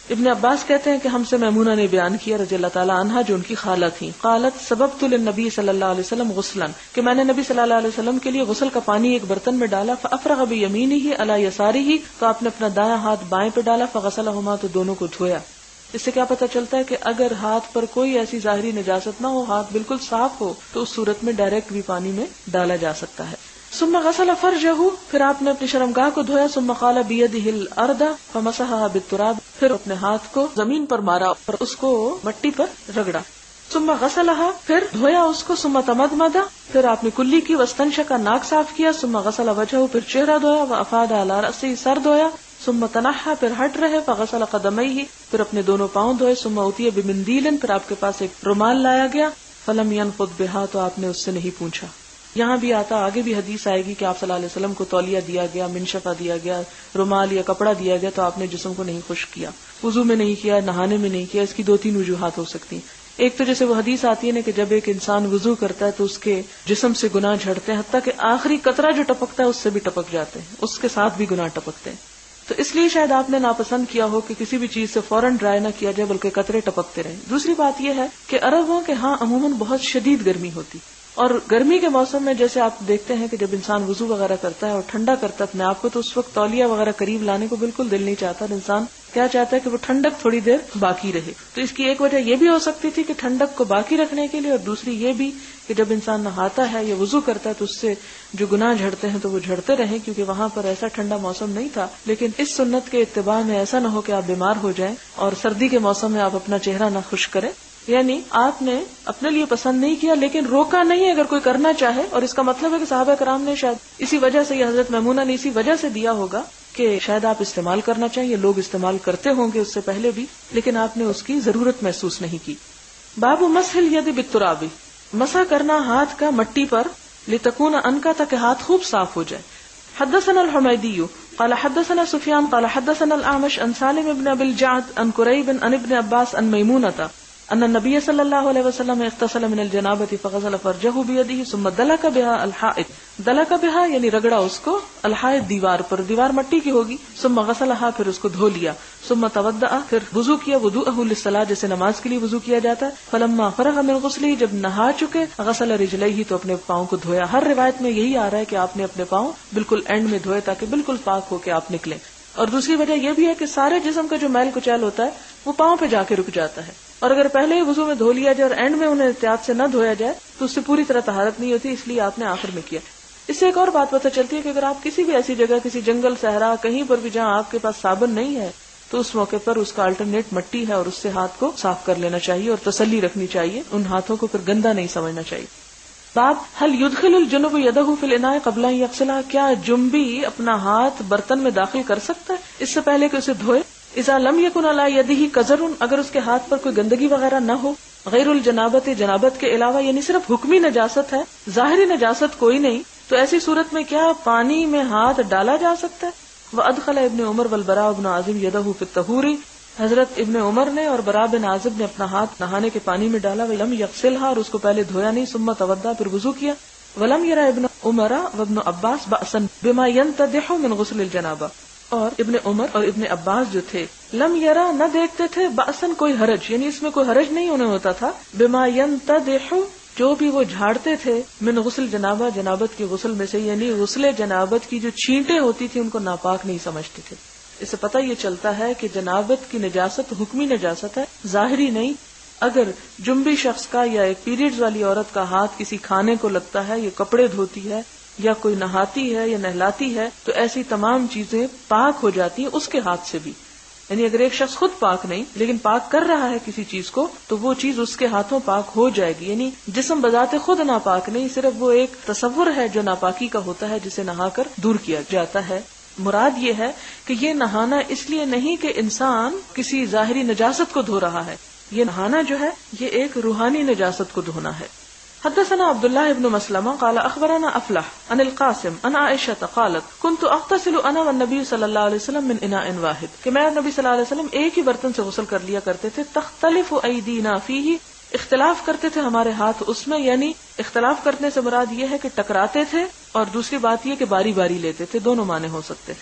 ابن عباس کہتے ہیں کہ ہم سے میمونہ نے بیان کیا رضی اللہ تعالیٰ عنہا جو ان کی خالہ تھیں، قالت سببت للنبی صلی اللہ علیہ وسلم غسلا، کہ میں نے نبی صلی اللہ علیہ وسلم کے لیے غسل کا پانی ایک برتن میں ڈالا، فافرغ بیمینہ علی یسارہ، تو آپ نے اپنا دایاں ہاتھ بائیں پہ ڈالا، فغسلہما، تو دونوں کو دھویا۔ اس سے کیا پتہ چلتا ہے کہ اگر ہاتھ پر کوئی ایسی ظاہری نجاست نہ ہو، ہاتھ بالکل صاف ہو، تو اس صورت میں ڈائریکٹ بھی پانی میں ڈالا جا سکتا ہے۔ ثم غسل فرجہ، پھر آپ نے اپنی شرمگاہ کو دھویا، ثم قال بیدہ الارض فمسحها بالتراب، پھر اپنے ہاتھ کو زمین پر مارا اور اس کو مٹی پر رگڑا، ثم غسلها، پھر دھویا اس کو، ثم تمضمض، پھر آپ نے کلی کی، واستنشق، ناک صاف کیا، ثم غسل وجهه، پھر چہرہ دھویا، وافاض على رأسه، سر دھویا، ثم تنحى، پھر ہٹ رہے، فغسل قدميه، پھر اپنے دونوں پاؤں دھوئے، ثم اوتی بمندیل، پھر آپ کے پاس ایک رومال لایا گیا، فلم ينفض بها، تو آپ نے اس سے نہیں پوچھا۔ یہاں بھی آتا، آگے بھی حدیث آئے گی کہ آپ صلی اللہ علیہ وسلم کو تولیہ دیا گیا، منشفہ دیا گیا، رومال یا کپڑا دیا گیا، تو آپ نے جسم کو نہیں خشک کیا، وضو میں نہیں کیا، نہانے میں نہیں کیا۔ اس کی دو تین وجوہات ہو سکتی ہیں۔ ایک تو جیسے وہ حدیث آتی ہے نا کہ جب ایک انسان وضو کرتا ہے تو اس کے جسم سے گناہ جھڑتے ہیں، حتیٰ کہ آخری قطرہ جو ٹپکتا ہے اس سے بھی ٹپک جاتے ہیں، اس کے ساتھ بھی گناہ ٹپکتے ہیں۔ تو اس لیے شاید آپ نے ناپسند کیا ہو کہ کسی بھی چیز سے فوراً ڈرائی نہ کیا جائے بلکہ قطرے ٹپکتے رہیں۔ دوسری بات یہ ہے کہ عربوں کے ہاں عموماً بہت شدید گرمی ہوتی، اور گرمی کے موسم میں جیسے آپ دیکھتے ہیں کہ جب انسان وضو وغیرہ کرتا ہے اور ٹھنڈا کرتا ہے اپنے آپ کو، تو اس وقت تولیہ وغیرہ قریب لانے کو بالکل دل نہیں چاہتا، انسان کیا چاہتا ہے کہ وہ ٹھنڈک تھوڑی دیر باقی رہے۔ تو اس کی ایک وجہ یہ بھی ہو سکتی تھی کہ ٹھنڈک کو باقی رکھنے کے لیے، اور دوسری یہ بھی کہ جب انسان نہاتا ہے یا وضو کرتا ہے تو اس سے جو گناہ جھڑتے ہیں تو وہ جھڑتے رہیں، کیونکہ وہاں پر ایسا ٹھنڈا موسم نہیں تھا۔ لیکن اس سنت کے اتباع میں ایسا نہ ہو کہ آپ بیمار ہو جائیں اور سردی کے موسم میں آپ اپنا چہرہ نہ خشک کریں، یعنی آپ نے اپنے لیے پسند نہیں کیا لیکن روکا نہیں اگر کوئی کرنا چاہے۔ اور اس کا مطلب ہے کہ صحابہ کرام نے شاید اسی وجہ سے، یا حضرت میمونہ نے اسی وجہ سے دیا ہوگا کہ شاید آپ استعمال کرنا چاہیے، لوگ استعمال کرتے ہوں گے اس سے پہلے بھی، لیکن آپ نے اس کی ضرورت محسوس نہیں کی۔ باب مسح الید بالتراب، مسح کرنا ہاتھ کا مٹی پر، لتکون انکا، تاکہ ہاتھ خوب صاف ہو جائے۔ حدثنا الحمیدی قال حدثنا سفیان قال حدثنا الاعمش عن سالم بن ابي الجعد عن قریب عن ابن عباس عن میمونة ان النبی صلی اللہ علیہ وسلم اغتسل من الجنابۃ فغسل فرجہ بیدہ ثم دلک بها الحائط، دلک بها یعنی رگڑا اس کو، الحائط دیوار پر، دیوار مٹی کی ہوگی، ثم غسلها پھر اس کو دھو لیا، ثم توضأ پھر وضو کیا، وضوءہ للصلاۃ جیسے نماز کے لیے وضو کیا جاتا ہے، فلما فرغ من غسلہ جب نہا چکے، غسل رجلہ تو اپنے پاؤں کو دھویا۔ ہر روایت میں یہی آ رہا ہے کہ آپ نے اپنے پاؤں بالکل اینڈ میں دھوئے تاکہ بالکل پاک ہو کے آپ نکلیں۔ اور دوسری وجہ یہ بھی ہے کہ سارے جسم کا جو میل کچیل ہوتا ہے وہ پاؤں پہ جا کے رک جاتا ہے، اور اگر پہلے ہی وضو میں دھو لیا جائے اور اینڈ میں انہیں احتیاط سے نہ دھویا جائے تو اس سے پوری طرح طہارت نہیں ہوتی، اس لیے آپ نے آخر میں کیا۔ اس سے ایک اور بات پتہ چلتی ہے کہ اگر آپ کسی بھی ایسی جگہ، کسی جنگل، صحرا، کہیں پر بھی جہاں آپ کے پاس صابن نہیں ہے، تو اس موقع پر اس کا الٹرنیٹ مٹی ہے اور اس سے ہاتھ کو صاف کر لینا چاہیے اور تسلی رکھنی چاہیے، ان ہاتھوں کو پھر گندا نہیں سمجھنا چاہیے۔ باب هل يدخل الجنب يده في الاناء قبل ان يغسلها، کیا جنبی اپنا ہاتھ برتن میں داخل کر سکتا ہے اس سے پہلے کہ اسے دھوئے؟ اذا لم يكن على يده قذر، اگر اس کے ہاتھ پر کوئی گندگی وغیرہ نہ ہو، غیر الجنابت، جنابت کے علاوہ، یعنی صرف حکمی نجاست ہے، ظاہری نجاست کوئی نہیں، تو ایسی صورت میں کیا پانی میں ہاتھ ڈالا جا سکتا ہے؟ وادخل ابن عمر والبراء بن عازب يده في الطهور، حضرت ابن عمر نے اور براء بن عازب نے اپنا ہاتھ نہانے کے پانی میں ڈالا، ولم یغسلها، اور اس کو پہلے دھویا نہیں، ثم توضا، پھر وضو کیا، ولم یرى ابن عمر وابن عباس بأسا بما ينتضح من غسل الجنابہ، اور ابن عمر اور ابن عباس جو تھے لم یرا نہ دیکھتے تھے بأسن کوئی حرج، یعنی اس میں کوئی حرج نہیں انہیں ہوتا تھا، بما ينتضح جو بھی وہ جھاڑتے تھے، من غسل جنابہ جنابت کے غسل میں سے، یعنی غسل جنابت کی جو چھینٹیں ہوتی تھی ان کو ناپاک نہیں سمجھتے تھے۔ اس سے پتہ یہ چلتا ہے کہ جنابت کی نجاست حکمی نجاست ہے، ظاہری نہیں۔ اگر جنبی شخص کا یا ایک پیریڈز والی عورت کا ہاتھ کسی کھانے کو لگتا ہے، یا کپڑے دھوتی ہے، یا کوئی نہاتی ہے یا نہلاتی ہے، تو ایسی تمام چیزیں پاک ہو جاتی ہیں اس کے ہاتھ سے بھی۔ یعنی اگر ایک شخص خود پاک نہیں لیکن پاک کر رہا ہے کسی چیز کو، تو وہ چیز اس کے ہاتھوں پاک ہو جائے گی۔ یعنی جسم بذات خود ناپاک نہیں، صرف وہ ایک تصور ہے جو ناپاکی کا ہوتا ہے، جسے نہا کر دور کیا جاتا ہے۔ مراد یہ ہے کہ یہ نہانا اس لیے نہیں کہ انسان کسی ظاہری نجاست کو دھو رہا ہے، یہ نہانا جو ہے یہ ایک روحانی نجاست کو دھونا ہے۔ حدثنا عبداللہ ابن مسلمہ قال اخبرنا افلح عن القاسم عن عائشہ قالت كنت اغتسل انا والنبي صلی اللہ علیہ وسلم من اناء واحد، کہ میں اور نبی صلی اللہ علیہ وسلم ایک ہی برتن سے غسل کر لیا کرتے تھے، تختلف ایدینا فیہ، اختلاف کرتے تھے ہمارے ہاتھ اس میں، یعنی اختلاف کرنے سے مراد یہ ہے کہ ٹکراتے تھے، اور دوسری بات یہ کہ باری باری لیتے تھے، دونوں معنی ہو سکتے تھے۔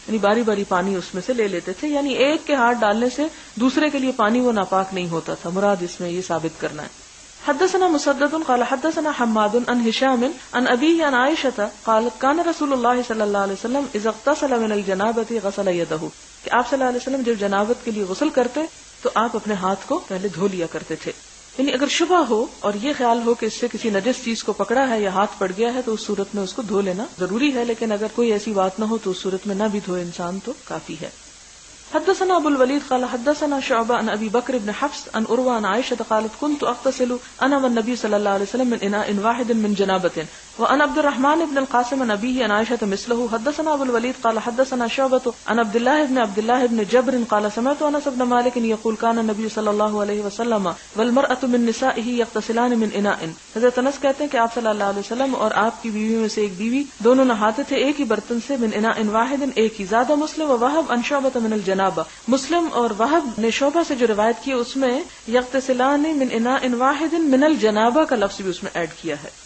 یعنی باری باری پانی اس میں سے لے لیتے تھے، یعنی ایک کے ہاتھ ڈالنے سے دوسرے کے لیے پانی وہ ناپاک نہیں ہوتا تھا، مراد اس میں یہ ثابت کرنا ہے۔ حدثنا مسدد قال حدثنا حماد عن هشام عن ابيه عن عائشة قالت كان رسول الله صلی اللہ علیہ وسلم اذا اغتسل من الجنابة غسل يده، کہ آپ صلی اللہ علیہ وسلم جب جنابت کے لیے غسل کرتے تو آپ اپنے ہاتھ کو پہلے دھو لیا کرتے تھے۔ یعنی اگر شبہ ہو اور یہ خیال ہو کہ اس سے کسی نجس چیز کو پکڑا ہے یا ہاتھ پڑ گیا ہے تو اس صورت میں اس کو دھو لینا ضروری ہے، لیکن اگر کوئی ایسی بات نہ ہو تو اس صورت میں نہ بھی دھوئے انسان تو کافی ہے۔ حدثنا ابو الوليد قال حدثنا شعبة عن ابي بكر بن حفص عن عروة عن عائشة قالت كنت اغتسل انا والنبي صلى الله عليه وسلم من اناء واحد من جنابة وعن عبد الرحمن بن القاسم عن ابيه عن عائشة مثله۔ حدثنا ابو الوليد قال حدثنا شعبة عن عبد الله بن عبد الله بن جبر قال سمعت انس بن مالك يقول كان النبي صلى الله عليه وسلم والمرأة من نسائه يغتسلان من اناء۔ حضرت انس کہتے ہیں کہ آپ صلی اللہ علیہ وسلم اور آپ کی بیوی میں سے ایک بیوی دونوں نہاتے تھے ایک ہی برتن سے، من اناء واحد ایک ہی۔ زیادہ مسلم و وهب عن شعبة من الجنابة، مسلم اور وہب نے شعبہ سے جو روایت کی اس میں یغتسلان من اناء واحد من الجنابہ کا لفظ بھی اس میں ایڈ کیا ہے۔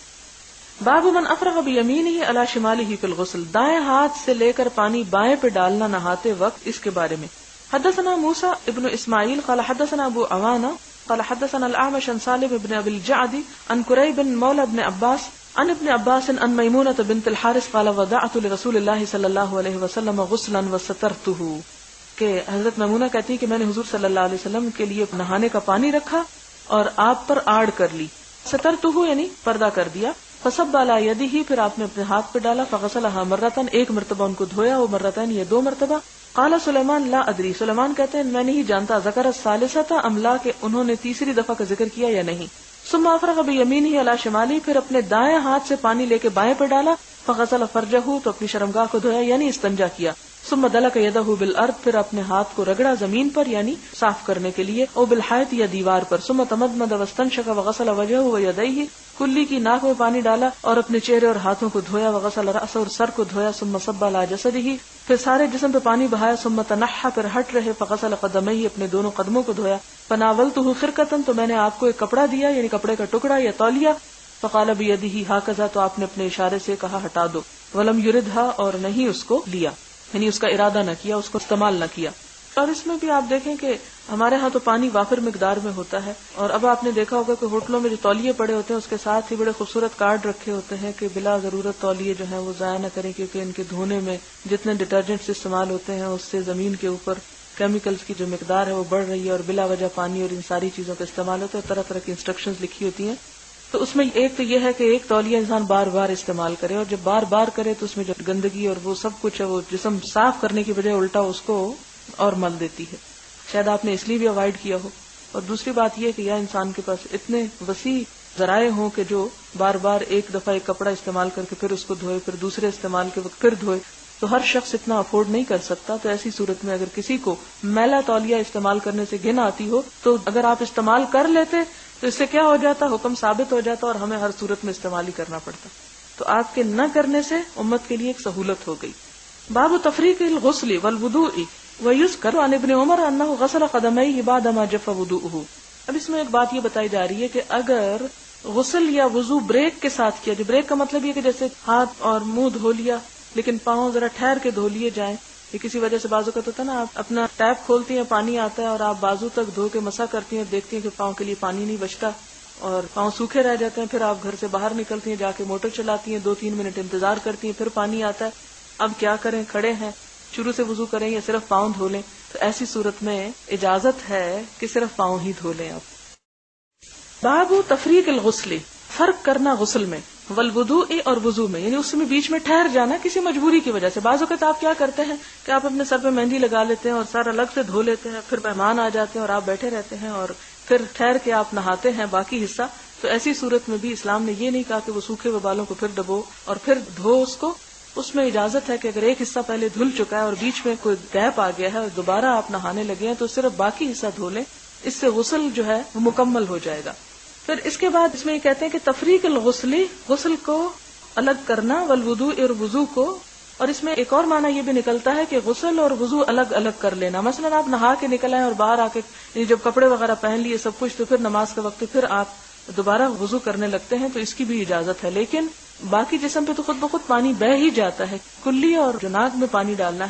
باب من افرغ بیمینہ علی شمالہ فی الغسل، دائیں ہاتھ سے لے کر پانی بائیں پہ ڈالنا نہاتے وقت، اس کے بارے میں۔ حدثنا موسیٰ ابن اسماعیل قال حدثنا ابو عوانہ قال حدثنا الاعمش عن سالم بن ابی الجعد عن قریب مولا ابن عباس عن ابن عباس عن میمونۃ بنت الحارث قال وضعت لرسول اللہ صلی اللہ علیہ وسلم غسلا وسترتہ، کہ حضرت میمونہ کہتی کہ میں نے حضور صلی اللہ علیہ وسلم کے لیے نہانے کا پانی رکھا اور آپ پر آڑ کر لی، سترتہ یعنی پردہ کر دیا، فصب علی یدہ پھر آپ نے اپنے ہاتھ پہ ڈالا، فغسلها مرتن ایک مرتبہ ان کو دھویا، وہ مرتين یہ دو مرتبہ۔ قال سلیمان لا ادری، سلیمان کہتے ہیں میں نہیں جانتا، ذکر الثالثۃ ام لا، کہ انہوں نے تیسری دفعہ کا ذکر کیا یا نہیں۔ ثم افرغ بیمینہ علی شمالی، پھر اپنے دائیں ہاتھ سے پانی لے کے بائیں پہ ڈالا، فغسل فرجہ تو اپنی شرمگاہ کو دھویا یعنی استنجا کیا، ثم دلک یدہ بالارض پھر اپنے ہاتھ کو رگڑا زمین پر یعنی صاف کرنے کے لیے، او بالحائط یا دیوار پر، ثم تمدمد واستنشق وغسل وجهه ويديه، کلی کی ناک میں پانی ڈالا اور اپنے چہرے اور ہاتھوں کو دھویا، وغسل رأسه اور سر کو دھویا، ثم صب على جسده پھر سارے جسم پہ پانی بہایا، ثم تنحى پھر ہٹ رہے، فغسل قدميه اپنے دونوں قدموں کو دھویا، فناولته خرقة تو میں نے آپ کو ایک کپڑا دیا یعنی کپڑے کا ٹکڑا یا تولیہ، فقال بيده هكذا تو آپ نے اپنے اشارے سے کہا ہٹا دو، ولم يردها اور نہیں اس کو لیا یعنی اس کا ارادہ نہ کیا، اس کو استعمال نہ کیا۔ اور اس میں بھی آپ دیکھیں کہ ہمارے ہاں تو پانی وافر مقدار میں ہوتا ہے، اور اب آپ نے دیکھا ہوگا کہ ہوٹلوں میں جو تولیے پڑے ہوتے ہیں اس کے ساتھ ہی بڑے خوبصورت کارڈ رکھے ہوتے ہیں کہ بلا ضرورت تولیے جو ہیں وہ ضائع نہ کریں، کیونکہ ان کے دھونے میں جتنے ڈٹرجنٹس استعمال ہوتے ہیں اس سے زمین کے اوپر کیمیکلز کی جو مقدار ہے وہ بڑھ رہی ہے، اور بلا وجہ پانی اور ان ساری چیزوں کا استعمال ہوتا ہے، طرح طرح کی انسٹرکشنز لکھی ہوتی ہیں۔ تو اس میں ایک تو یہ ہے کہ ایک تولیہ انسان بار بار استعمال کرے، اور جب بار بار کرے تو اس میں جو گندگی اور وہ سب کچھ ہے وہ جسم صاف کرنے کی بجائے الٹا اس کو اور مل دیتی ہے، شاید آپ نے اس لیے بھی اوائڈ کیا ہو۔ اور دوسری بات یہ کہ یا انسان کے پاس اتنے وسیع ذرائع ہوں کہ جو بار بار ایک دفعہ ایک کپڑا استعمال کر کے پھر اس کو دھوئے، پھر دوسرے استعمال کے وقت پھر دھوئے، تو ہر شخص اتنا افورڈ نہیں کر سکتا۔ تو ایسی صورت میں اگر کسی کو میلا تولیہ استعمال کرنے سے گھن آتی ہو تو اگر آپ استعمال کر لیتے تو اس سے کیا ہو جاتا، حکم ثابت ہو جاتا اور ہمیں ہر صورت میں استعمال ہی کرنا پڑتا۔ تو آپ کے نہ کرنے سے امت کے لیے ایک سہولت ہو گئی۔ باب تفریق الغسل والوضوء ويذكر عن ابن عمر انه غسل قدميه بعدما جف وضوءه۔ اب اس میں ایک بات یہ بتائی جا رہی ہے کہ اگر غسل یا وضو بریک کے ساتھ کیا، جو بریک کا مطلب یہ کہ جیسے ہاتھ اور منہ دھو لیا لیکن پاؤں ذرا ٹھہر کے دھو لیے جائیں، یہ کسی وجہ سے بازو کا تو ہوتا نا، آپ اپنا ٹیپ کھولتی ہیں پانی آتا ہے اور آپ بازو تک دھو کے مسا کرتی ہیں، دیکھتی ہیں کہ پاؤں کے لیے پانی نہیں بچتا اور پاؤں سوکھے رہ جاتے ہیں، پھر آپ گھر سے باہر نکلتی ہیں، جا کے موٹر چلاتی ہیں، دو تین منٹ انتظار کرتی ہیں، پھر پانی آتا ہے، اب کیا کریں، کھڑے ہیں، شروع سے وضو کریں یا صرف پاؤں دھو لیں؟ تو ایسی صورت میں اجازت ہے کہ صرف پاؤں ہی دھو لیں آپ۔ باب تفریق الغسل، فرق کرنا غسل میں، والوضوء اور وضو میں، یعنی اس میں بیچ میں ٹھہر جانا کسی مجبوری کی وجہ سے۔ بعض اوقات آپ کیا کرتے ہیں کہ آپ اپنے سر پہ مہندی لگا لیتے ہیں اور سر الگ سے دھو لیتے ہیں، پھر مہمان آ جاتے ہیں اور آپ بیٹھے رہتے ہیں اور پھر ٹھہر کے آپ نہاتے ہیں باقی حصہ۔ تو ایسی صورت میں بھی اسلام نے یہ نہیں کہا کہ وہ سوکھے ہوئے بالوں کو پھر ڈبو اور پھر دھو اس کو، اس میں اجازت ہے کہ اگر ایک حصہ پہلے دھل چکا ہے اور بیچ میں کوئی گیپ آ گیا ہے اور دوبارہ آپ نہانے لگے ہیں تو صرف باقی حصہ دھو لیں، اس سے غسل جو ہے وہ مکمل ہو جائے گا۔ پھر اس کے بعد اس میں یہ کہتے ہیں کہ تفریق الغسل، غسل کو الگ کرنا، والوضوء اور وضو کو، اور اس میں ایک اور معنی یہ بھی نکلتا ہے کہ غسل اور وضو الگ الگ کر لینا۔ مثلا آپ نہا کے نکل آئے اور باہر آ کے جب کپڑے وغیرہ پہن لیے سب کچھ، تو پھر نماز کا وقت پھر آپ دوبارہ وضو کرنے لگتے ہیں، تو اس کی بھی اجازت ہے، لیکن باقی جسم پہ تو خود بخود پانی بہ ہی جاتا ہے، کلی اور جو ناک میں پانی ڈالنا ہے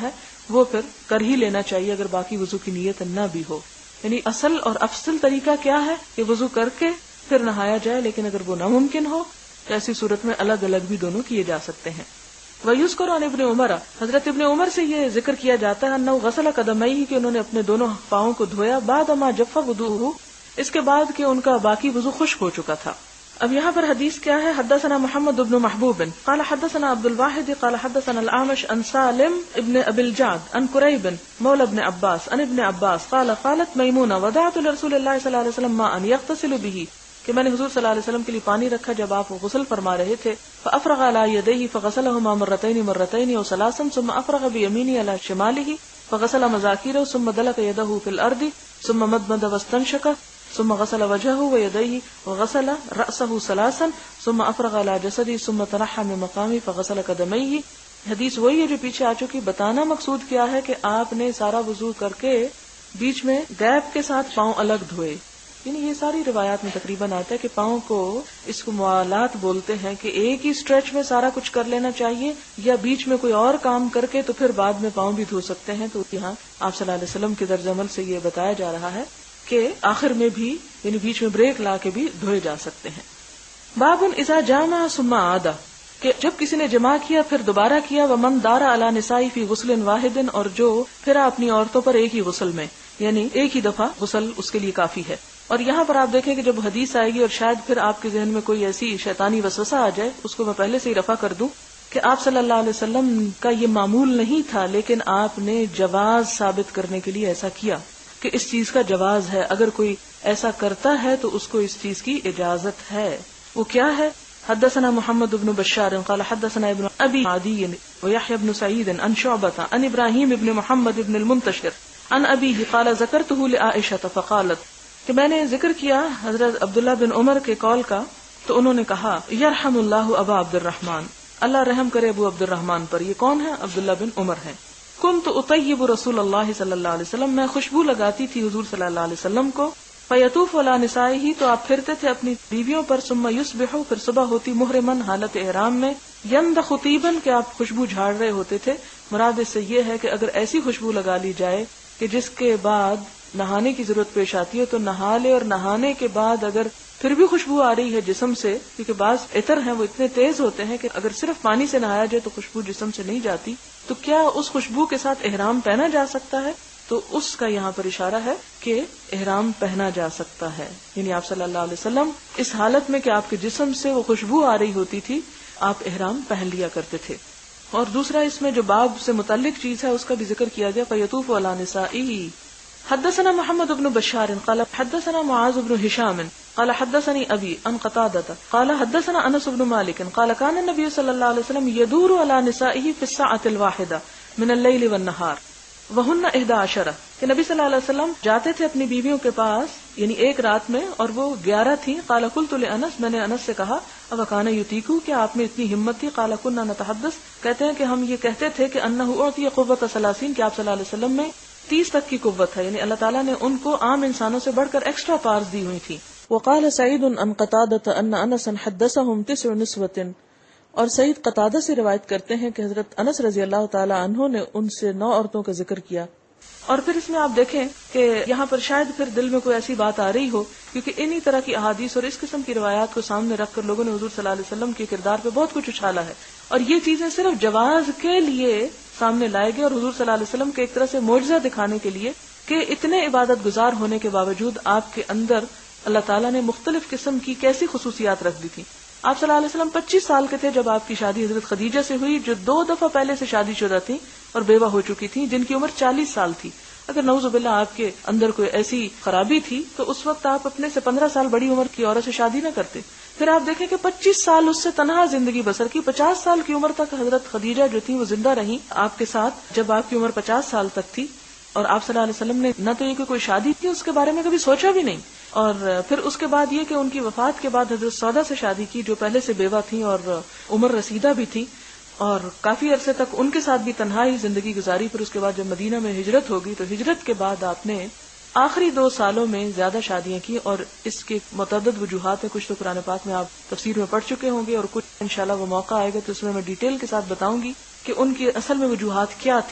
وہ پھر کر ہی لینا چاہیے اگر باقی وضو کی نیت نہ بھی ہو. یعنی اصل اور افضل طریقہ کیا ہے کہ وضو کر کے پھر نہایا جائے، لیکن اگر وہ ناممکن ہو تو ایسی صورت میں الگ الگ بھی دونوں کیے جا سکتے ہیں. وَيُذْكَرُ عَنْ ابن عمر، حضرت ابن عمر سے یہ ذکر کیا جاتا ہے انه غسل قدميه کہ انہوں نے اپنے دونوں پاؤں کو دھویا، بعد ما جف وضوءه، اس کے بعد کہ ان کا باقی وضو خشک ہو چکا تھا. اب یہاں پر حدیث کیا ہے؟ حدثنا محمد بن محبوب قال حدثنا عبد الواحد قال حدثنا الأعمش عن سالم ابن ابي الجعد عن قريب مولى ابن عباس عن ابن عباس قال قالت میمونہ وضعت لرسول اللہ صلی اللہ علیہ وسلم ماء يغتسل به کہ میں نے حضور صلی اللہ علیہ وسلم کے لیے پانی رکھا جب آپ غسل فرما رہے تھے. فافرغ على يديه فغسلهما مرتين مرتين وثلاثا ثم افرغ بيمينه على شماله فغسل مذاكيره ثم دلك يده في الارض ثم مدمد واستنشق ثم غسل وجهه ويديه وغسل رأسه ثلاثا ثم افرغ على جسده ثم تنحى من مقامه فغسل قدميه. حدیث وہی ہے جو پیچھے آ چکی. بتانا مقصود کیا ہے کہ آپ نے سارا وضو کر کے بیچ میں گیپ کے ساتھ پاؤں الگ دھوئے. یعنی یہ ساری روایات میں تقریباً آتا ہے کہ پاؤں کو اس کو موالات بولتے ہیں کہ ایک ہی اسٹریچ میں سارا کچھ کر لینا چاہیے یا بیچ میں کوئی اور کام کر کے تو پھر بعد میں پاؤں بھی دھو سکتے ہیں. تو یہاں آپ صلی اللہ علیہ وسلم کے درج عمل سے یہ بتایا جا رہا ہے کہ آخر میں بھی یعنی بیچ میں بریک لا کے بھی دھوئے جا سکتے ہیں. باب اذا جامع ثم عاد کہ جب کسی نے جمع کیا پھر دوبارہ کیا. ومن دار علی نسائی فی غسل واحد اور جو پھر اپنی عورتوں پر ایک ہی غسل میں یعنی ایک ہی دفعہ غسل اس کے لیے کافی ہے. اور یہاں پر آپ دیکھیں کہ جب حدیث آئے گی اور شاید پھر آپ کے ذہن میں کوئی ایسی شیطانی وسوسہ آ جائے اس کو میں پہلے سے ہی رفع کر دوں کہ آپ صلی اللہ علیہ وسلم کا یہ معمول نہیں تھا، لیکن آپ نے جواز ثابت کرنے کے لیے ایسا کیا کہ اس چیز کا جواز ہے. اگر کوئی ایسا کرتا ہے تو اس کو اس چیز کی اجازت ہے. وہ کیا ہے؟ حدثنا محمد بن بشار قال حدثنا ابن ابي عدي ويحيى بن سعيد عن شعبة عن ابراهيم بن محمد بن المنتشر عن ابيه قال ذكرته لعائشة فقالت کہ میں نے ذکر کیا حضرت عبداللہ بن عمر کے قول کا تو انہوں نے کہا یرحم اللہ ابا عبد الرحمن، اللہ رحم کرے ابو عبد الرحمن پر. یہ کون ہے؟ عبداللہ بن عمر ہے. کنت اطیب رسول اللہ صلی اللہ علیہ وسلم، میں خوشبو لگاتی تھی حضور صلی اللہ علیہ وسلم کو. فیطوف علی نسائہ تو آپ پھرتے تھے اپنی بیویوں پر. ثم یصبح پھر صبح ہوتی محرمن حالت احرام میں. یمدخ طیبا کہ آپ خوشبو جھاڑ رہے ہوتے تھے. مراد اس سے یہ ہے کہ اگر ایسی خوشبو لگا لی جائے کہ جس کے بعد نہانے کی ضرورت پیش آتی ہے تو نہا لے، اور نہانے کے بعد اگر پھر بھی خوشبو آ رہی ہے جسم سے، کیونکہ بعض عطر ہیں وہ اتنے تیز ہوتے ہیں کہ اگر صرف پانی سے نہایا جائے تو خوشبو جسم سے نہیں جاتی، تو کیا اس خوشبو کے ساتھ احرام پہنا جا سکتا ہے؟ تو اس کا یہاں پر اشارہ ہے کہ احرام پہنا جا سکتا ہے. یعنی آپ صلی اللہ علیہ وسلم اس حالت میں کہ آپ کے جسم سے وہ خوشبو آ رہی ہوتی تھی آپ احرام پہن لیا کرتے تھے. اور دوسرا اس میں جو باب سے متعلق چیز ہے اس کا بھی ذکر کیا گیا. فیطوف علی نسائہ. حدثنا محمد بن بشار قال حدثنا معاذ بن هشام قال حدثني ابي عن قتادة قال حدثنا انس بن مالك قال كان النبي صلى الله عليه وسلم يدور على نسائه في الساعة الواحدة من الليل والنهار وهن احدى عشرة کہ نبی صلی اللہ علیہ وسلم جاتے تھے اپنی بیویوں کے پاس یعنی ایک رات میں اور وہ گیارہ تھی. قال قلت لانس، میں نے انس سے کہا اب کان یطیقو کہ آپ میں اتنی ہمت تھی. قال كنا نتحدث کہتے ہیں کہ ہم یہ کہتے تھے کہ انه اعطي قوة ثلاثين کہ آپ صلی اللہ علیہ وسلم میں تیس تک کی قوت ہے، یعنی اللہ تعالیٰ نے ان کو عام انسانوں سے بڑھ کر ایکسٹرا پارز دی ہوئی تھی. وقال سعید عن قتادة ان انس حدثهم تسع نسوة اور سعید قتادہ سے روایت کرتے ہیں کہ حضرت انس رضی اللہ تعالی عنہ نے ان سے نو عورتوں کا ذکر کیا. اور پھر اس میں آپ دیکھیں کہ یہاں پر شاید پھر دل میں کوئی ایسی بات آ رہی ہو کیونکہ انہی طرح کی احادیث اور اس قسم کی روایات کو سامنے رکھ کر لوگوں نے حضور صلی اللہ علیہ وسلم کے کردار پہ بہت کچھ اچھالا ہے، اور یہ چیزیں صرف جواز کے لیے سامنے لائے گئے اور حضور صلی اللہ علیہ وسلم کے ایک طرح سے معجزہ دکھانے کے لیے کہ اتنے عبادت گزار ہونے کے باوجود آپ کے اندر اللہ تعالیٰ نے مختلف قسم کی کیسی خصوصیات رکھ دی تھی. آپ صلی اللہ علیہ وسلم پچیس سال کے تھے جب آپ کی شادی حضرت خدیجہ سے ہوئی جو دو دفعہ پہلے سے شادی شدہ تھی اور بیوہ ہو چکی تھی، جن کی عمر چالیس سال تھی. اگر نعوذ باللہ آپ کے اندر کوئی ایسی خرابی تھی تو اس وقت آپ اپنے سے پندرہ سال بڑی عمر کی عورت سے شادی نہ کرتے. پھر آپ دیکھیں کہ پچیس سال اس سے تنہا زندگی بسر کی. پچاس سال کی عمر تک حضرت خدیجہ جو تھی وہ زندہ رہی آپ کے ساتھ جب آپ کی عمر پچاس سال تک تھی، اور آپ صلی اللہ علیہ وسلم نے نہ تو یہ کہ کوئی شادی تھی اس کے بارے میں کبھی سوچا بھی نہیں، اور پھر اس کے بعد یہ کہ ان کی وفات کے بعد حضرت سودا سے شادی کی جو پہلے سے بیوہ تھی اور عمر رسیدہ بھی تھی، اور کافی عرصے تک ان کے ساتھ بھی تنہائی زندگی گزاری. پھر اس کے بعد جب مدینہ میں ہجرت ہوگی تو ہجرت کے بعد آپ نے آخری دو سالوں میں زیادہ شادیاں کی، اور اس کے متعدد وجوہات ہیں. کچھ تو قرآن پاک میں آپ تفسیر میں پڑھ چکے ہوں گے اور کچھ انشاءاللہ وہ موقع آئے گا تو اس میں میں ڈیٹیل کے ساتھ بتاؤں گی کہ ان کی اصل میں وجوہات کیا تھیں.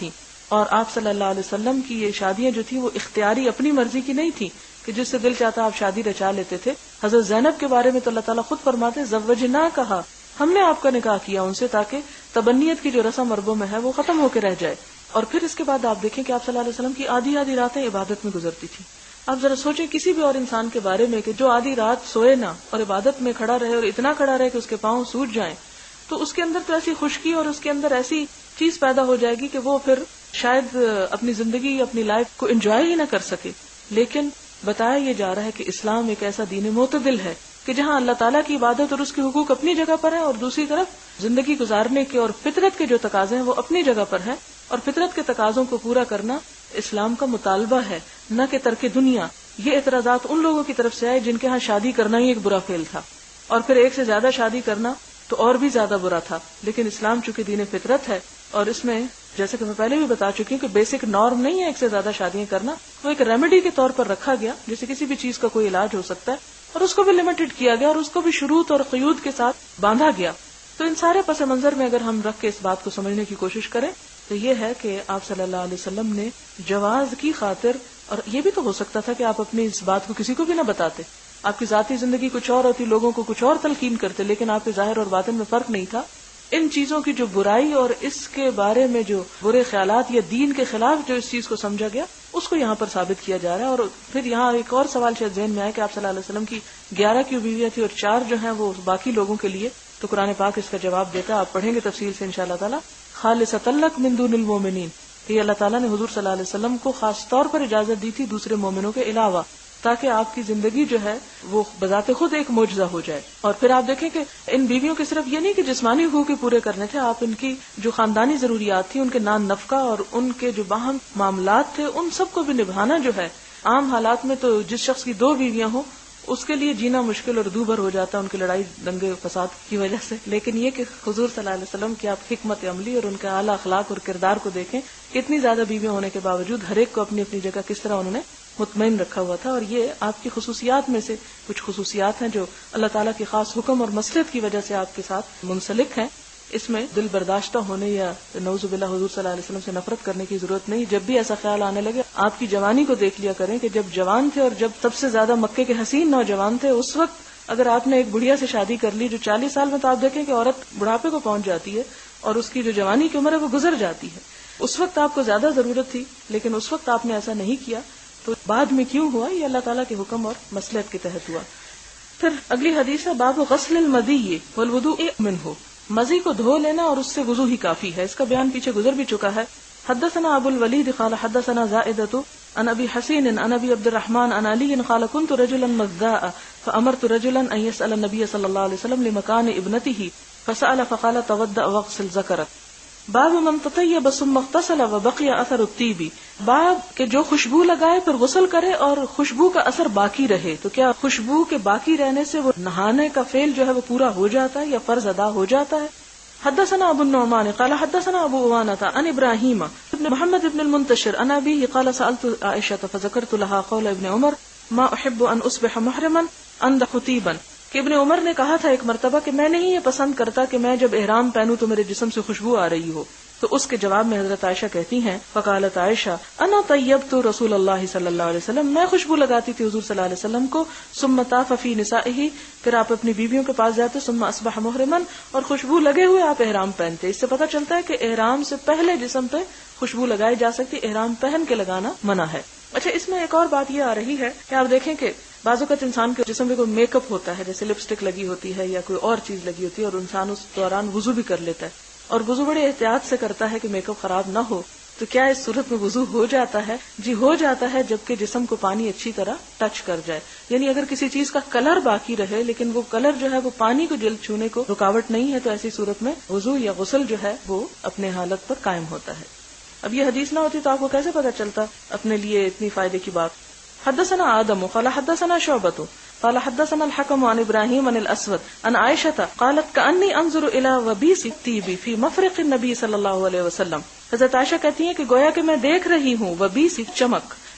اور آپ صلی اللہ علیہ وسلم کی یہ شادیاں جو تھیں وہ اختیاری اپنی مرضی کی نہیں تھی کہ جس سے دل چاہتا آپ شادی رچا لیتے تھے. حضرت زینب کے بارے میں تو اللہ تعالیٰ خود فرماتے زوجنا کہا ہم نے آپ کا نکاح کیا ان سے تاکہ تبنیت کی جو رسم عربوں میں ہے وہ ختم ہو کے رہ جائے. اور پھر اس کے بعد آپ دیکھیں کہ آپ صلی اللہ علیہ وسلم کی آدھی آدھی راتیں عبادت میں گزرتی تھی. آپ ذرا سوچیں کسی بھی اور انسان کے بارے میں کہ جو آدھی رات سوئے نہ اور عبادت میں کھڑا رہے اور اتنا کھڑا رہے کہ اس کے پاؤں سوج جائیں, تو اس کے اندر تو ایسی خشکی اور اس کے اندر ایسی چیز پیدا ہو جائے گی کہ وہ پھر شاید اپنی زندگی اپنی لائف کو انجوائے ہی نہ کر سکے. لیکن بتایا یہ جا رہا ہے کہ اسلام ایک ایسا دین معتدل ہے کہ جہاں اللہ تعالیٰ کی عبادت اور اس کے حقوق اپنی جگہ پر ہیں اور دوسری طرف زندگی گزارنے کے اور فطرت کے جو تقاضے ہیں وہ اپنی جگہ پر ہیں, اور فطرت کے تقاضوں کو پورا کرنا اسلام کا مطالبہ ہے, نہ کہ ترک دنیا. یہ اعتراضات ان لوگوں کی طرف سے آئے جن کے ہاں شادی کرنا ہی ایک برا فعل تھا, اور پھر ایک سے زیادہ شادی کرنا تو اور بھی زیادہ برا تھا. لیکن اسلام چونکہ دین فطرت ہے اور اس میں جیسے کہ میں پہلے بھی بتا چکی ہوں کہ بیسک نارم نہیں ہے ایک سے زیادہ شادیاں کرنا, وہ ایک ریمیڈی کے طور پر رکھا گیا جیسے کسی بھی چیز کا کوئی علاج ہو سکتا ہے, اور اس کو بھی لمیٹڈ کیا گیا اور اس کو بھی شروط اور قیود کے ساتھ باندھا گیا. تو ان سارے پس منظر میں اگر ہم رکھ کے اس بات کو سمجھنے کی کوشش کریں تو یہ ہے کہ آپ صلی اللہ علیہ وسلم نے جواز کی خاطر, اور یہ بھی تو ہو سکتا تھا کہ آپ اپنی اس بات کو کسی کو بھی نہ بتاتے, آپ کی ذاتی زندگی کچھ اور ہوتی, لوگوں کو کچھ اور تلقین کرتے, لیکن آپ کے ظاہر اور باطن میں فرق نہیں تھا. ان چیزوں کی جو برائی اور اس کے بارے میں جو برے خیالات یا دین کے خلاف جو اس چیز کو سمجھا گیا اس کو یہاں پر ثابت کیا جا رہا ہے. اور پھر یہاں ایک اور سوال شاید ذہن میں آئے کہ آپ صلی اللہ علیہ وسلم کی گیارہ کی بیویاں تھی اور چار جو ہیں وہ باقی لوگوں کے لیے, تو قرآن پاک اس کا جواب دیتا ہے, آپ پڑھیں گے تفصیل سے انشاءاللہ تعالی. خالصۃ لک من دون المؤمنین, کہ اللہ تعالیٰ نے حضور صلی اللہ علیہ وسلم کو خاص طور پر اجازت دی تھی دوسرے مومنوں کے علاوہ, تاکہ آپ کی زندگی جو ہے وہ بذات خود ایک معجزہ ہو جائے. اور پھر آپ دیکھیں کہ ان بیویوں کے صرف یہ نہیں کہ جسمانی حقوق پورے کرنے تھے, آپ ان کی جو خاندانی ضروریات تھی, ان کے نان نفقہ اور ان کے جو باہم معاملات تھے, ان سب کو بھی نبھانا جو ہے. عام حالات میں تو جس شخص کی دو بیویاں ہوں اس کے لیے جینا مشکل اور دو بھر ہو جاتا ہے ان کی لڑائی دنگے فساد کی وجہ سے. لیکن یہ کہ حضور صلی اللہ علیہ وسلم کی آپ حکمت عملی اور ان کا اعلیٰ اخلاق اور کردار کو دیکھیں, اتنی زیادہ بیویاں ہونے کے باوجود ہر ایک کو اپنی اپنی جگہ کس طرح انہوں نے مطمئن رکھا ہوا تھا. اور یہ آپ کی خصوصیات میں سے کچھ خصوصیات ہیں جو اللہ تعالیٰ کی خاص حکم اور مصلحت کی وجہ سے آپ کے ساتھ منسلک ہیں. اس میں دل برداشتہ ہونے یا نعوذ باللہ حضور صلی اللہ علیہ وسلم سے نفرت کرنے کی ضرورت نہیں. جب بھی ایسا خیال آنے لگے, آپ کی جوانی کو دیکھ لیا کریں کہ جب جوان تھے اور جب سب سے زیادہ مکے کے حسین نوجوان تھے, اس وقت اگر آپ نے ایک بڑھیا سے شادی کر لی جو چالیس سال میں, تو آپ دیکھیں کہ عورت بڑھاپے کو پہنچ جاتی ہے اور اس کی جو جوانی کی عمر ہے وہ گزر جاتی ہے. اس وقت آپ کو زیادہ ضرورت تھی لیکن اس وقت آپ نے ایسا نہیں کیا, تو بعد میں کیوں ہوا؟ یہ اللہ تعالیٰ کے حکم اور مصلحت کے تحت ہوا. پھر اگلی حدیث ہے باب غسل المدی والوضوء منہ, مزی کو دھو لینا اور اس سے وضو ہی کافی ہے. اس کا بیان پیچھے گزر بھی چکا ہے. حدثنا ابو الولید قال حدثنا زائدۃ عن ابي حسين عن ابي عبد الرحمن عن علي قال كنت رجلا مذاء فامرت رجلا ان يسال النبي صلى الله عليه وسلم لمكان ابنته فسال فقال توضأ واغسل ذكرك. باب من تطیب ثم اغتسل وبقي اثر الطیب, باب کہ جو خوشبو لگائے پھر غسل کرے اور خوشبو کا اثر باقی رہے, تو کیا خوشبو کے باقی رہنے سے وہ نہانے کا فعل جو ہے وہ پورا ہو جاتا ہے یا فرض ادا ہو جاتا ہے؟ حدثنا ابو النعمان قال حدثنا ابو عوانة عن ابراہیم ابن محمد ابن المنتشر عن ابيه قال سألت عائشة فذكرت لها قول ابن عمر ما احب ان اصبح محرما اندخ طیبا, کہ ابن عمر نے کہا تھا ایک مرتبہ کہ میں نہیں یہ پسند کرتا کہ میں جب احرام پہنوں تو میرے جسم سے خوشبو آ رہی ہو. تو اس کے جواب میں حضرت عائشہ کہتی ہیں فقالت عائشہ انا طیبت رسول اللہ صلی اللہ علیہ وسلم, میں خوشبو لگاتی تھی حضور صلی اللہ علیہ وسلم کو. ثم طاف فی نسائہ, پھر آپ اپنی بیویوں کے پاس جاتے. ثم اصبح محرما, اور خوشبو لگے ہوئے آپ احرام پہنتے. اس سے پتہ چلتا ہے کہ احرام سے پہلے جسم پہ خوشبو لگائی جا سکتی, احرام پہن کے لگانا منع ہے. اچھا, اس میں ایک اور بات یہ آ رہی ہے کہ آپ دیکھیں کہ بعض اوقات انسان کے جسم پہ کوئی میک اپ ہوتا ہے, جیسے لپسٹک لگی ہوتی ہے یا کوئی اور چیز لگی ہوتی ہے, اور انسان اس دوران وضو بھی کر لیتا ہے, اور وضو بڑے احتیاط سے کرتا ہے کہ میک اپ خراب نہ ہو. تو کیا اس صورت میں وضو ہو جاتا ہے؟ جی ہو جاتا ہے, جبکہ جسم کو پانی اچھی طرح ٹچ کر جائے. یعنی اگر کسی چیز کا کلر باقی رہے لیکن وہ کلر جو ہے وہ پانی کو جلد چھونے کو رکاوٹ نہیں ہے, تو ایسی صورت میں وضو یا غسل جو ہے وہ اپنے حالت پر قائم ہوتا ہے. اب یہ حدیث نہ ہوتی تو آپ کو کیسے پتہ چلتا اپنے لیے اتنی فائدے کی بات. حدثنا آدم قال حدثنا شعبة قال حدثنا الحكم عن ابراهيم عن الاسود عن عائشة قالت كأني انظر الى وبيس الطيب في مفرق النبي صلى الله عليه وسلم. حضرت عائشہ کہتی ہیں کہ گویا کہ میں دیکھ رہی ہوں وبیس چمک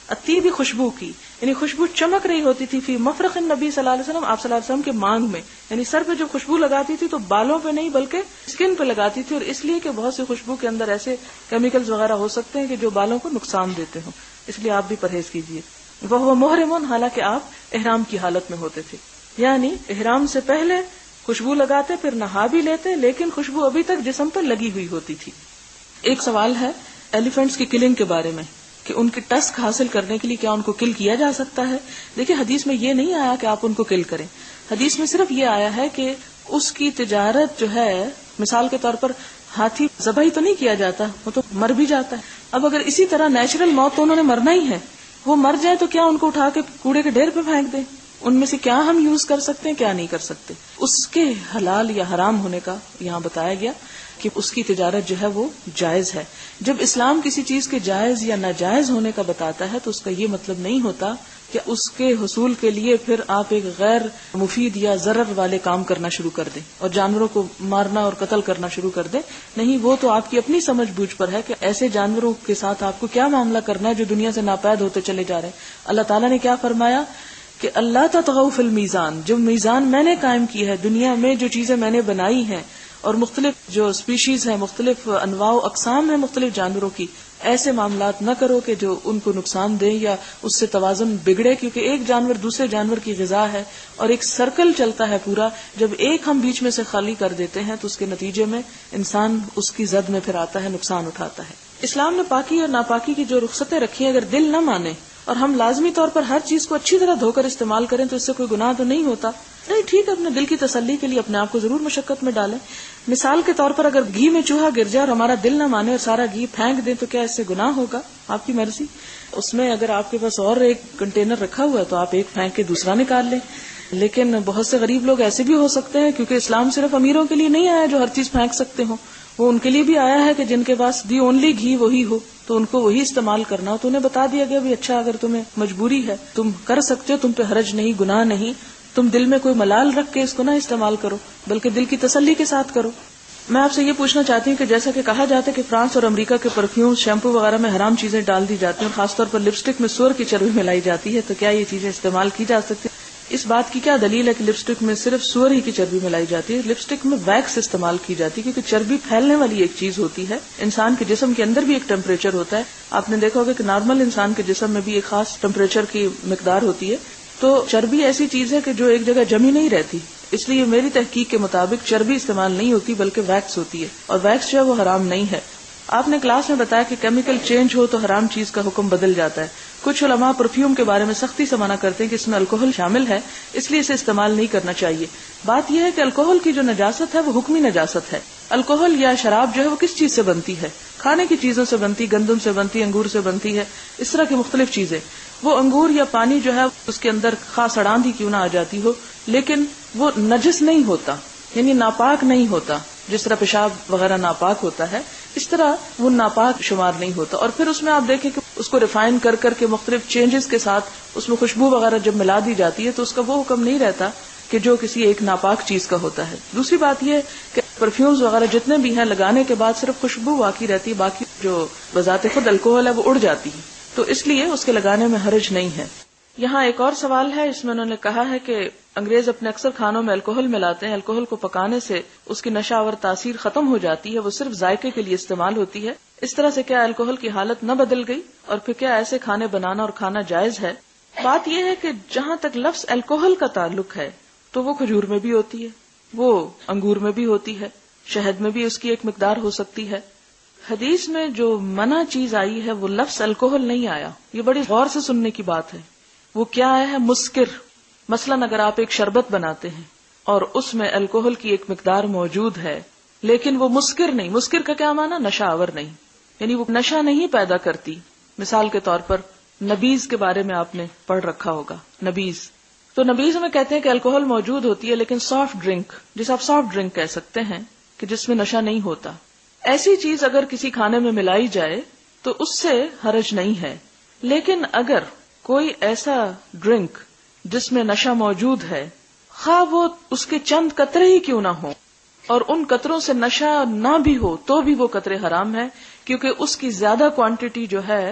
الطیب خوشبو کی، یعنی خوشبو چمک رہی ہوتی تھی فی مفرق النبی صلی اللہ علیہ وسلم، آپ صلی اللہ علیہ وسلم کے مانگ میں، یعنی سر پہ جب خوشبو لگاتی تھی تو بالوں پہ نہیں بلکہ اسکن پہ لگاتی تھی، اور اس لیے کہ بہت سی خوشبو کے اندر ایسے کیمیکلز وغیرہ ہو سکتے ہیں کہ جو بالوں کو نقصان دیتے ہوں، اس لیے آپ بھی پرہیز کیجیے. وہ محرمون، حالانکہ آپ احرام کی حالت میں ہوتے تھے، یعنی احرام سے پہلے خوشبو لگاتے پھر نہا بھی لیتے، لیکن خوشبو ابھی تک جسم پر لگی ہوئی ہوتی تھی. ایک سوال ہے ایلیفینٹس کی کلنگ کے بارے میں کہ ان کی ٹسک حاصل کرنے کے لیے کیا ان کو کل کیا جا سکتا ہے. دیکھیں حدیث میں یہ نہیں آیا کہ آپ ان کو کل کریں، حدیث میں صرف یہ آیا ہے کہ اس کی تجارت جو ہے، مثال کے طور پر ہاتھی ذبح تو نہیں کیا جاتا، وہ تو مر بھی جاتا ہے. اب اگر اسی طرح نیچرل موت تو انہوں نے مرنا ہی ہے، وہ مر جائے تو کیا ان کو اٹھا کے کوڑے کے ڈھیر پہ پھینک دیں؟ ان میں سے کیا ہم یوز کر سکتے ہیں، کیا نہیں کر سکتے. اس کے حلال یا حرام ہونے کا یہاں بتایا گیا کہ اس کی تجارت جو ہے وہ جائز ہے. جب اسلام کسی چیز کے جائز یا ناجائز ہونے کا بتاتا ہے تو اس کا یہ مطلب نہیں ہوتا کہ اس کے حصول کے لیے پھر آپ ایک غیر مفید یا ضرر والے کام کرنا شروع کر دیں اور جانوروں کو مارنا اور قتل کرنا شروع کر دیں. نہیں، وہ تو آپ کی اپنی سمجھ بوجھ پر ہے کہ ایسے جانوروں کے ساتھ آپ کو کیا معاملہ کرنا ہے جو دنیا سے ناپید ہوتے چلے جا رہے ہیں. اللہ تعالیٰ نے کیا فرمایا کہ اللہ تطغوا فی المیزان، جو میزان میں نے قائم کی ہے دنیا میں، جو چیزیں میں نے بنائی ہیں اور مختلف جو اسپیشیز ہیں، مختلف انواع و اقسام ہیں مختلف جانوروں کی، ایسے معاملات نہ کرو کہ جو ان کو نقصان دیں یا اس سے توازن بگڑے، کیونکہ ایک جانور دوسرے جانور کی غذا ہے اور ایک سرکل چلتا ہے پورا. جب ایک ہم بیچ میں سے خالی کر دیتے ہیں تو اس کے نتیجے میں انسان اس کی زد میں پھر آتا ہے، نقصان اٹھاتا ہے. اسلام نے پاکی اور ناپاکی کی جو رخصتیں رکھی ہیں، اگر دل نہ مانے اور ہم لازمی طور پر ہر چیز کو اچھی طرح دھو کر استعمال کریں تو اس سے کوئی گناہ تو نہیں ہوتا. نہیں، ٹھیک ہے، اپنے دل کی تسلی کے لیے اپنے آپ کو ضرور مشقت میں ڈالیں. مثال کے طور پر اگر گھی میں چوہا گر جائے اور ہمارا دل نہ مانے اور سارا گھی پھینک دیں تو کیا اس سے گناہ ہوگا؟ آپ کی مرضی. اس میں اگر آپ کے پاس اور ایک کنٹینر رکھا ہوا ہے تو آپ ایک پھینک کے دوسرا نکال لیں. لیکن بہت سے غریب لوگ ایسے بھی ہو سکتے ہیں، کیونکہ اسلام صرف امیروں کے لیے نہیں آیا جو ہر چیز پھینک سکتے ہوں، وہ ان کے لیے بھی آیا ہے کہ جن کے پاس دی اونلی گھی وہی ہو تو ان کو وہی استعمال کرنا ہو. تو انہیں بتا دیا گیا بھی اچھا، اگر تمہیں مجبوری ہے تم کر سکتے ہو، تم پہ حرج نہیں، گناہ نہیں، تم دل میں کوئی ملال رکھ کے اس کو نہ استعمال کرو بلکہ دل کی تسلی کے ساتھ کرو. میں آپ سے یہ پوچھنا چاہتی ہوں کہ جیسا کہ کہا جاتا ہے کہ فرانس اور امریکہ کے پرفیوم، شیمپو وغیرہ میں حرام چیزیں ڈال دی جاتی ہیں اور خاص طور پر لپسٹک میں سور کی چربی ملائی جاتی ہے، تو کیا یہ چیزیں استعمال کی جا سکتی ہیں؟ اس بات کی کیا دلیل ہے کہ لپسٹک میں صرف سور ہی کی چربی ملائی جاتی ہے؟ لپسٹک میں ویکس استعمال کی جاتی ہے کیونکہ چربی پھیلنے والی ایک چیز ہوتی ہے. انسان کے جسم کے اندر بھی ایک ٹیمپریچر ہوتا ہے، آپ نے دیکھا ہوگا کہ نارمل انسان کے جسم میں بھی ایک خاص ٹیمپریچر کی مقدار ہوتی ہے. تو چربی ایسی چیز ہے کہ جو ایک جگہ جمی نہیں رہتی، اس لیے میری تحقیق کے مطابق چربی استعمال نہیں ہوتی بلکہ ویکس ہوتی ہے، اور ویکس جو ہے وہ حرام نہیں ہے. آپ نے کلاس میں بتایا کہ کیمیکل چینج ہو تو حرام چیز کا حکم بدل جاتا ہے. کچھ علماء پرفیوم کے بارے میں سختی سے منع کرتے ہیں کہ اس میں الکوہل شامل ہے، اس لیے اسے استعمال نہیں کرنا چاہیے. بات یہ ہے کہ الکوہل کی جو نجاست ہے وہ حکمی نجاست ہے. الکوہل یا شراب جو ہے وہ کس چیز سے بنتی ہے؟ کھانے کی چیزوں سے بنتی، گندم سے بنتی، انگور سے بنتی ہے، اس طرح کی مختلف چیزیں. وہ انگور یا پانی جو ہے اس کے اندر خاص اڑاندھی کیوں نہ آ جاتی ہو لیکن وہ نجس نہیں ہوتا، یعنی ناپاک نہیں ہوتا. جس طرح پیشاب وغیرہ ناپاک ہوتا ہے اس طرح وہ ناپاک شمار نہیں ہوتا. اور پھر اس میں آپ دیکھیں کہ اس کو ریفائن کر کر کے مختلف چینجز کے ساتھ اس میں خوشبو وغیرہ جب ملا دی جاتی ہے تو اس کا وہ حکم نہیں رہتا کہ جو کسی ایک ناپاک چیز کا ہوتا ہے. دوسری بات یہ کہ پرفیومز وغیرہ جتنے بھی ہیں لگانے کے بعد صرف خوشبو باقی رہتی ہے، باقی جو بذات خود الکوہل ہے وہ اڑ جاتی ہے، تو اس لیے اس کے لگانے میں حرج نہیں ہے. یہاں ایک اور سوال ہے، اس میں انہوں نے کہا ہے کہ انگریز اپنے اکثر کھانوں میں الکوہل ملاتے ہیں، الکوہل کو پکانے سے اس کی نشہ آور تاثیر ختم ہو جاتی ہے، وہ صرف ذائقے کے لیے استعمال ہوتی ہے. اس طرح سے کیا الکوہل کی حالت نہ بدل گئی؟ اور پھر کیا ایسے کھانے بنانا اور کھانا جائز ہے؟ بات یہ ہے کہ جہاں تک لفظ الکوہل کا تعلق ہے تو وہ کھجور میں بھی ہوتی ہے، وہ انگور میں بھی ہوتی ہے، شہد میں بھی اس کی ایک مقدار ہو سکتی ہے. حدیث میں جو منع چیز آئی ہے وہ لفظ الکوہل نہیں آیا. یہ بڑی غور سے سننے کی بات ہے. وہ کیا ہے؟ مسکر. مثلا اگر آپ ایک شربت بناتے ہیں اور اس میں الکوہل کی ایک مقدار موجود ہے لیکن وہ مسکر نہیں. مسکر کا کیا معنی؟ نشہ آور نہیں، یعنی وہ نشہ نہیں پیدا کرتی. مثال کے طور پر نبیز کے بارے میں آپ نے پڑھ رکھا ہوگا. نبیز تو نبیز میں کہتے ہیں کہ الکوہل موجود ہوتی ہے لیکن سافٹ ڈرنک، جسے آپ سافٹ ڈرنک کہہ سکتے ہیں کہ جس میں نشہ نہیں ہوتا، ایسی چیز اگر کسی کھانے میں ملائی جائے تو اس سے حرج نہیں ہے. لیکن اگر کوئی ایسا ڈرنک جس میں نشہ موجود ہے، خواہ وہ اس کے چند قطرے ہی کیوں نہ ہو اور ان قطروں سے نشہ نہ بھی ہو تو بھی وہ قطرے حرام ہے، کیونکہ اس کی زیادہ کوانٹٹی جو ہے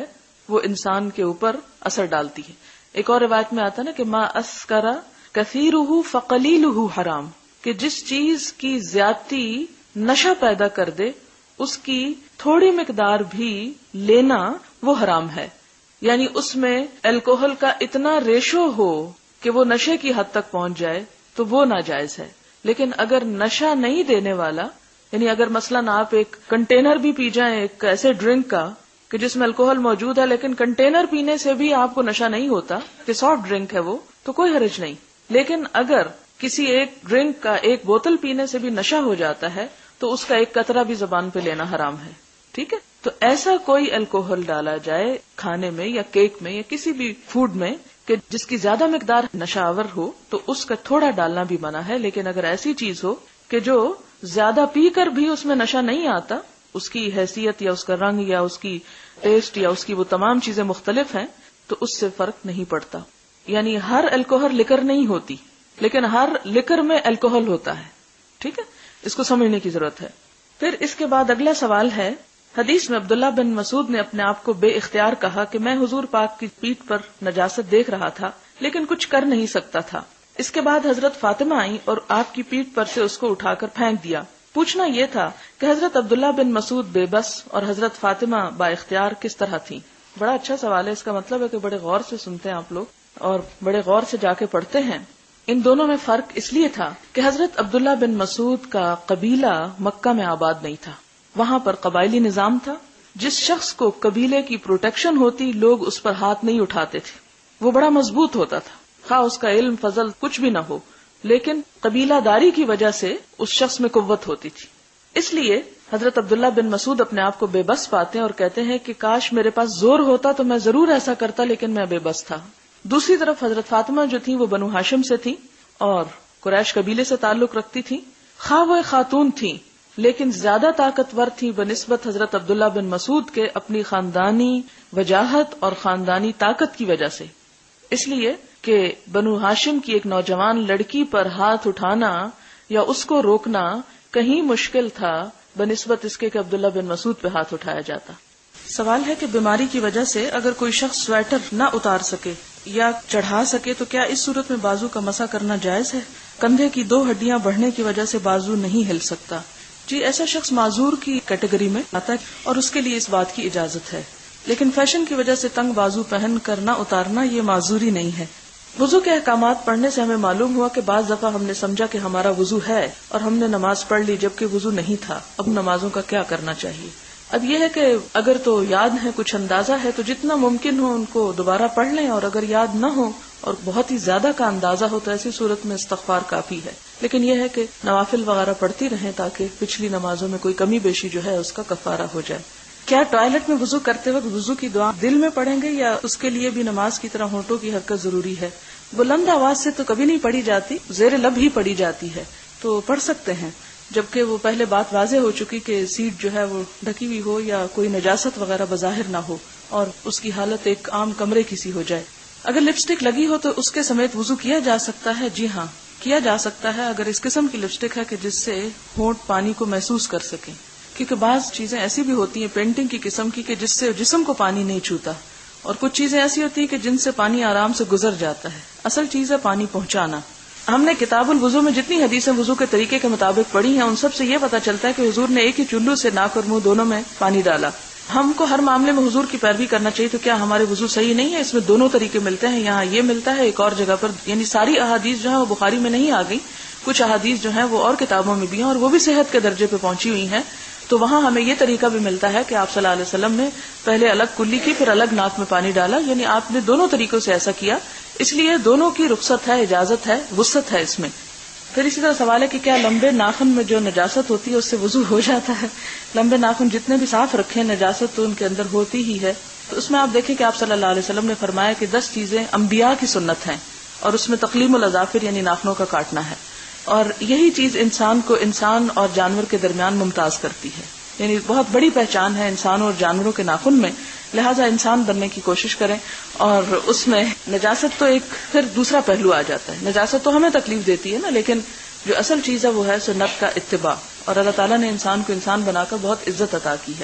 وہ انسان کے اوپر اثر ڈالتی ہے. ایک اور روایت میں آتا نا کہ ما اسکرا کثیرہ فقلیلہ حرام، کہ جس چیز کی زیادتی نشہ پیدا کر دے اس کی تھوڑی مقدار بھی لینا وہ حرام ہے. یعنی اس میں الکوہل کا اتنا ریشو ہو کہ وہ نشے کی حد تک پہنچ جائے تو وہ ناجائز ہے. لیکن اگر نشہ نہیں دینے والا، یعنی اگر مثلاً آپ ایک کنٹینر بھی پی جائیں ایک ایسے ڈرنک کا کہ جس میں الکوہل موجود ہے لیکن کنٹینر پینے سے بھی آپ کو نشہ نہیں ہوتا کہ سافٹ ڈرنک ہے وہ، تو کوئی حرج نہیں. لیکن اگر کسی ایک ڈرنک کا ایک بوتل پینے سے بھی نشہ ہو جاتا ہے تو اس کا ایک قطرہ بھی زبان پہ لینا حرام ہے. ٹھیک ہے، تو ایسا کوئی الکوہل ڈالا جائے کھانے میں یا کیک میں یا کسی بھی فوڈ میں کہ جس کی زیادہ مقدار نشہ آور ہو تو اس کا تھوڑا ڈالنا بھی منع ہے. لیکن اگر ایسی چیز ہو کہ جو زیادہ پی کر بھی اس میں نشہ نہیں آتا، اس کی حیثیت یا اس کا رنگ یا اس کی ٹیسٹ یا اس کی وہ تمام چیزیں مختلف ہیں، تو اس سے فرق نہیں پڑتا. یعنی ہر الکوہل لکر نہیں ہوتی لیکن ہر لکر میں الکوہل ہوتا ہے. ٹھیک ہے، اس کو سمجھنے کی ضرورت ہے. پھر اس کے بعد اگلا سوال ہے، حدیث میں عبداللہ بن مسعود نے اپنے آپ کو بے اختیار کہا کہ میں حضور پاک کی پیٹھ پر نجاست دیکھ رہا تھا لیکن کچھ کر نہیں سکتا تھا. اس کے بعد حضرت فاطمہ آئی اور آپ کی پیٹھ پر سے اس کو اٹھا کر پھینک دیا. پوچھنا یہ تھا کہ حضرت عبداللہ بن مسعود بے بس اور حضرت فاطمہ با اختیار کس طرح تھیں؟ بڑا اچھا سوال ہے. اس کا مطلب ہے کہ بڑے غور سے سنتے ہیں آپ لوگ اور بڑے غور سے جا کے پڑھتے ہیں. ان دونوں میں فرق اس لیے تھا کہ حضرت عبداللہ بن مسعود کا قبیلہ مکہ میں آباد نہیں تھا، وہاں پر قبائلی نظام تھا. جس شخص کو قبیلے کی پروٹیکشن ہوتی لوگ اس پر ہاتھ نہیں اٹھاتے تھے، وہ بڑا مضبوط ہوتا تھا، خواہ اس کا علم فضل کچھ بھی نہ ہو، لیکن قبیلہ داری کی وجہ سے اس شخص میں قوت ہوتی تھی. اس لیے حضرت عبداللہ بن مسعود اپنے آپ کو بے بس پاتے ہیں اور کہتے ہیں کہ کاش میرے پاس زور ہوتا تو میں ضرور ایسا کرتا لیکن میں بے بس تھا. دوسری طرف حضرت فاطمہ جو تھی وہ بنو ہاشم سے تھی اور قریش قبیلے سے تعلق رکھتی تھی. خواہ وہ خاتون تھی لیکن زیادہ طاقتور تھی بنسبت حضرت عبداللہ بن مسعود کے اپنی خاندانی وجاہت اور خاندانی طاقت کی وجہ سے. اس لیے کہ بنو ہاشم کی ایک نوجوان لڑکی پر ہاتھ اٹھانا یا اس کو روکنا کہیں مشکل تھا بنسبت اس کے کہ عبداللہ بن مسعود پہ ہاتھ اٹھایا جاتا. سوال ہے کہ بیماری کی وجہ سے اگر کوئی شخص سویٹر نہ اتار سکے یا چڑھا سکے تو کیا اس صورت میں بازو کا مسح کرنا جائز ہے؟ کندھے کی دو ہڈیاں بڑھنے کی وجہ سے بازو نہیں ہل سکتا. جی، ایسا شخص معذور کی کیٹیگری میں آتا ہے اور اس کے لیے اس بات کی اجازت ہے، لیکن فیشن کی وجہ سے تنگ بازو پہن کر نہ اتارنا یہ معذوری نہیں ہے. وضو کے احکامات پڑھنے سے ہمیں معلوم ہوا کہ بعض دفعہ ہم نے سمجھا کہ ہمارا وضو ہے اور ہم نے نماز پڑھ لی جبکہ وضو نہیں تھا. اب نمازوں کا کیا کرنا چاہیے؟ اب یہ ہے کہ اگر تو یاد ہے، کچھ اندازہ ہے، تو جتنا ممکن ہو ان کو دوبارہ پڑھ لیں، اور اگر یاد نہ ہو اور بہت ہی زیادہ کا اندازہ ہو تو ایسی صورت میں استغفار کافی ہے. لیکن یہ ہے کہ نوافل وغیرہ پڑھتی رہیں تاکہ پچھلی نمازوں میں کوئی کمی بیشی جو ہے اس کا کفارہ ہو جائے. کیا ٹوائلٹ میں وضو کرتے وقت وضو کی دعا دل میں پڑھیں گے یا اس کے لیے بھی نماز کی طرح ہونٹوں کی حرکت ضروری ہے؟ بلند آواز سے تو کبھی نہیں پڑھی جاتی، زیر لب ہی پڑھی جاتی ہے، تو پڑھ سکتے ہیں جبکہ وہ پہلے بات واضح ہو چکی کہ سیٹ جو ہے وہ ڈھکی ہوئی ہو یا کوئی نجاست وغیرہ بظاہر نہ ہو اور اس کی حالت ایک عام کمرے کی سی ہو جائے. اگر لپسٹک لگی ہو تو اس کے سمیت وضو کیا جا سکتا ہے؟ جی ہاں، کیا جا سکتا ہے اگر اس قسم کی لپسٹک ہے کہ جس سے ہونٹ پانی کو محسوس کر سکیں، کیونکہ بعض چیزیں ایسی بھی ہوتی ہیں پینٹنگ کی قسم کی کہ جس سے جسم کو پانی نہیں چھوتا، اور کچھ چیزیں ایسی ہوتی ہیں کہ جن سے پانی آرام سے گزر جاتا ہے. اصل چیز ہے پانی پہنچانا. ہم نے کتاب الوضو میں جتنی حدیثیں وضو کے طریقے کے مطابق پڑھی ہیں ان سب سے یہ پتا چلتا ہے کہ حضور نے ایک ہی چلو سے ناک اور منہ دونوں میں پانی ڈالا. ہم کو ہر معاملے میں حضور کی پیروی کرنا چاہیے. تو کیا ہمارے وضو صحیح نہیں ہے؟ اس میں دونوں طریقے ملتے ہیں. یہاں یہ ملتا ہے ایک اور جگہ پر، یعنی ساری احادیث جو ہیں وہ بخاری میں نہیں آ گئی، کچھ احادیث جو ہیں وہ اور کتابوں میں بھی ہیں اور وہ بھی صحت کے درجے پہ پہنچی ہوئی ہیں. تو وہاں ہمیں یہ طریقہ بھی ملتا ہے کہ آپ صلی اللہ علیہ وسلم نے پہلے الگ کلی کی پھر الگ ناک میں پانی ڈالا، یعنی آپ نے دونوں طریقوں سے ایسا کیا. اس لیے دونوں کی رخصت ہے، اجازت ہے، وسعت ہے اس میں. پھر اسی طرح سوال ہے کہ کیا لمبے ناخن میں جو نجاست ہوتی ہے اس سے وضو ہو جاتا ہے؟ لمبے ناخن جتنے بھی صاف رکھیں نجاست تو ان کے اندر ہوتی ہی ہے. تو اس میں آپ دیکھیں کہ آپ صلی اللہ علیہ وسلم نے فرمایا کہ دس چیزیں انبیاء کی سنت ہیں اور اس میں تقلیم الاظافر یعنی ناخنوں کا کاٹنا ہے، اور یہی چیز انسان کو انسان اور جانور کے درمیان ممتاز کرتی ہے. یعنی بہت بڑی پہچان ہے انسانوں اور جانوروں کے ناخن میں، لہٰذا انسان بننے کی کوشش کریں. اور اس میں نجاست تو ایک پھر دوسرا پہلو آ جاتا ہے. نجاست تو ہمیں تکلیف دیتی ہے نا، لیکن جو اصل چیز ہے وہ ہے سنت کا اتباع، اور اللہ تعالیٰ نے انسان کو انسان بنا کر بہت عزت عطا کی ہے.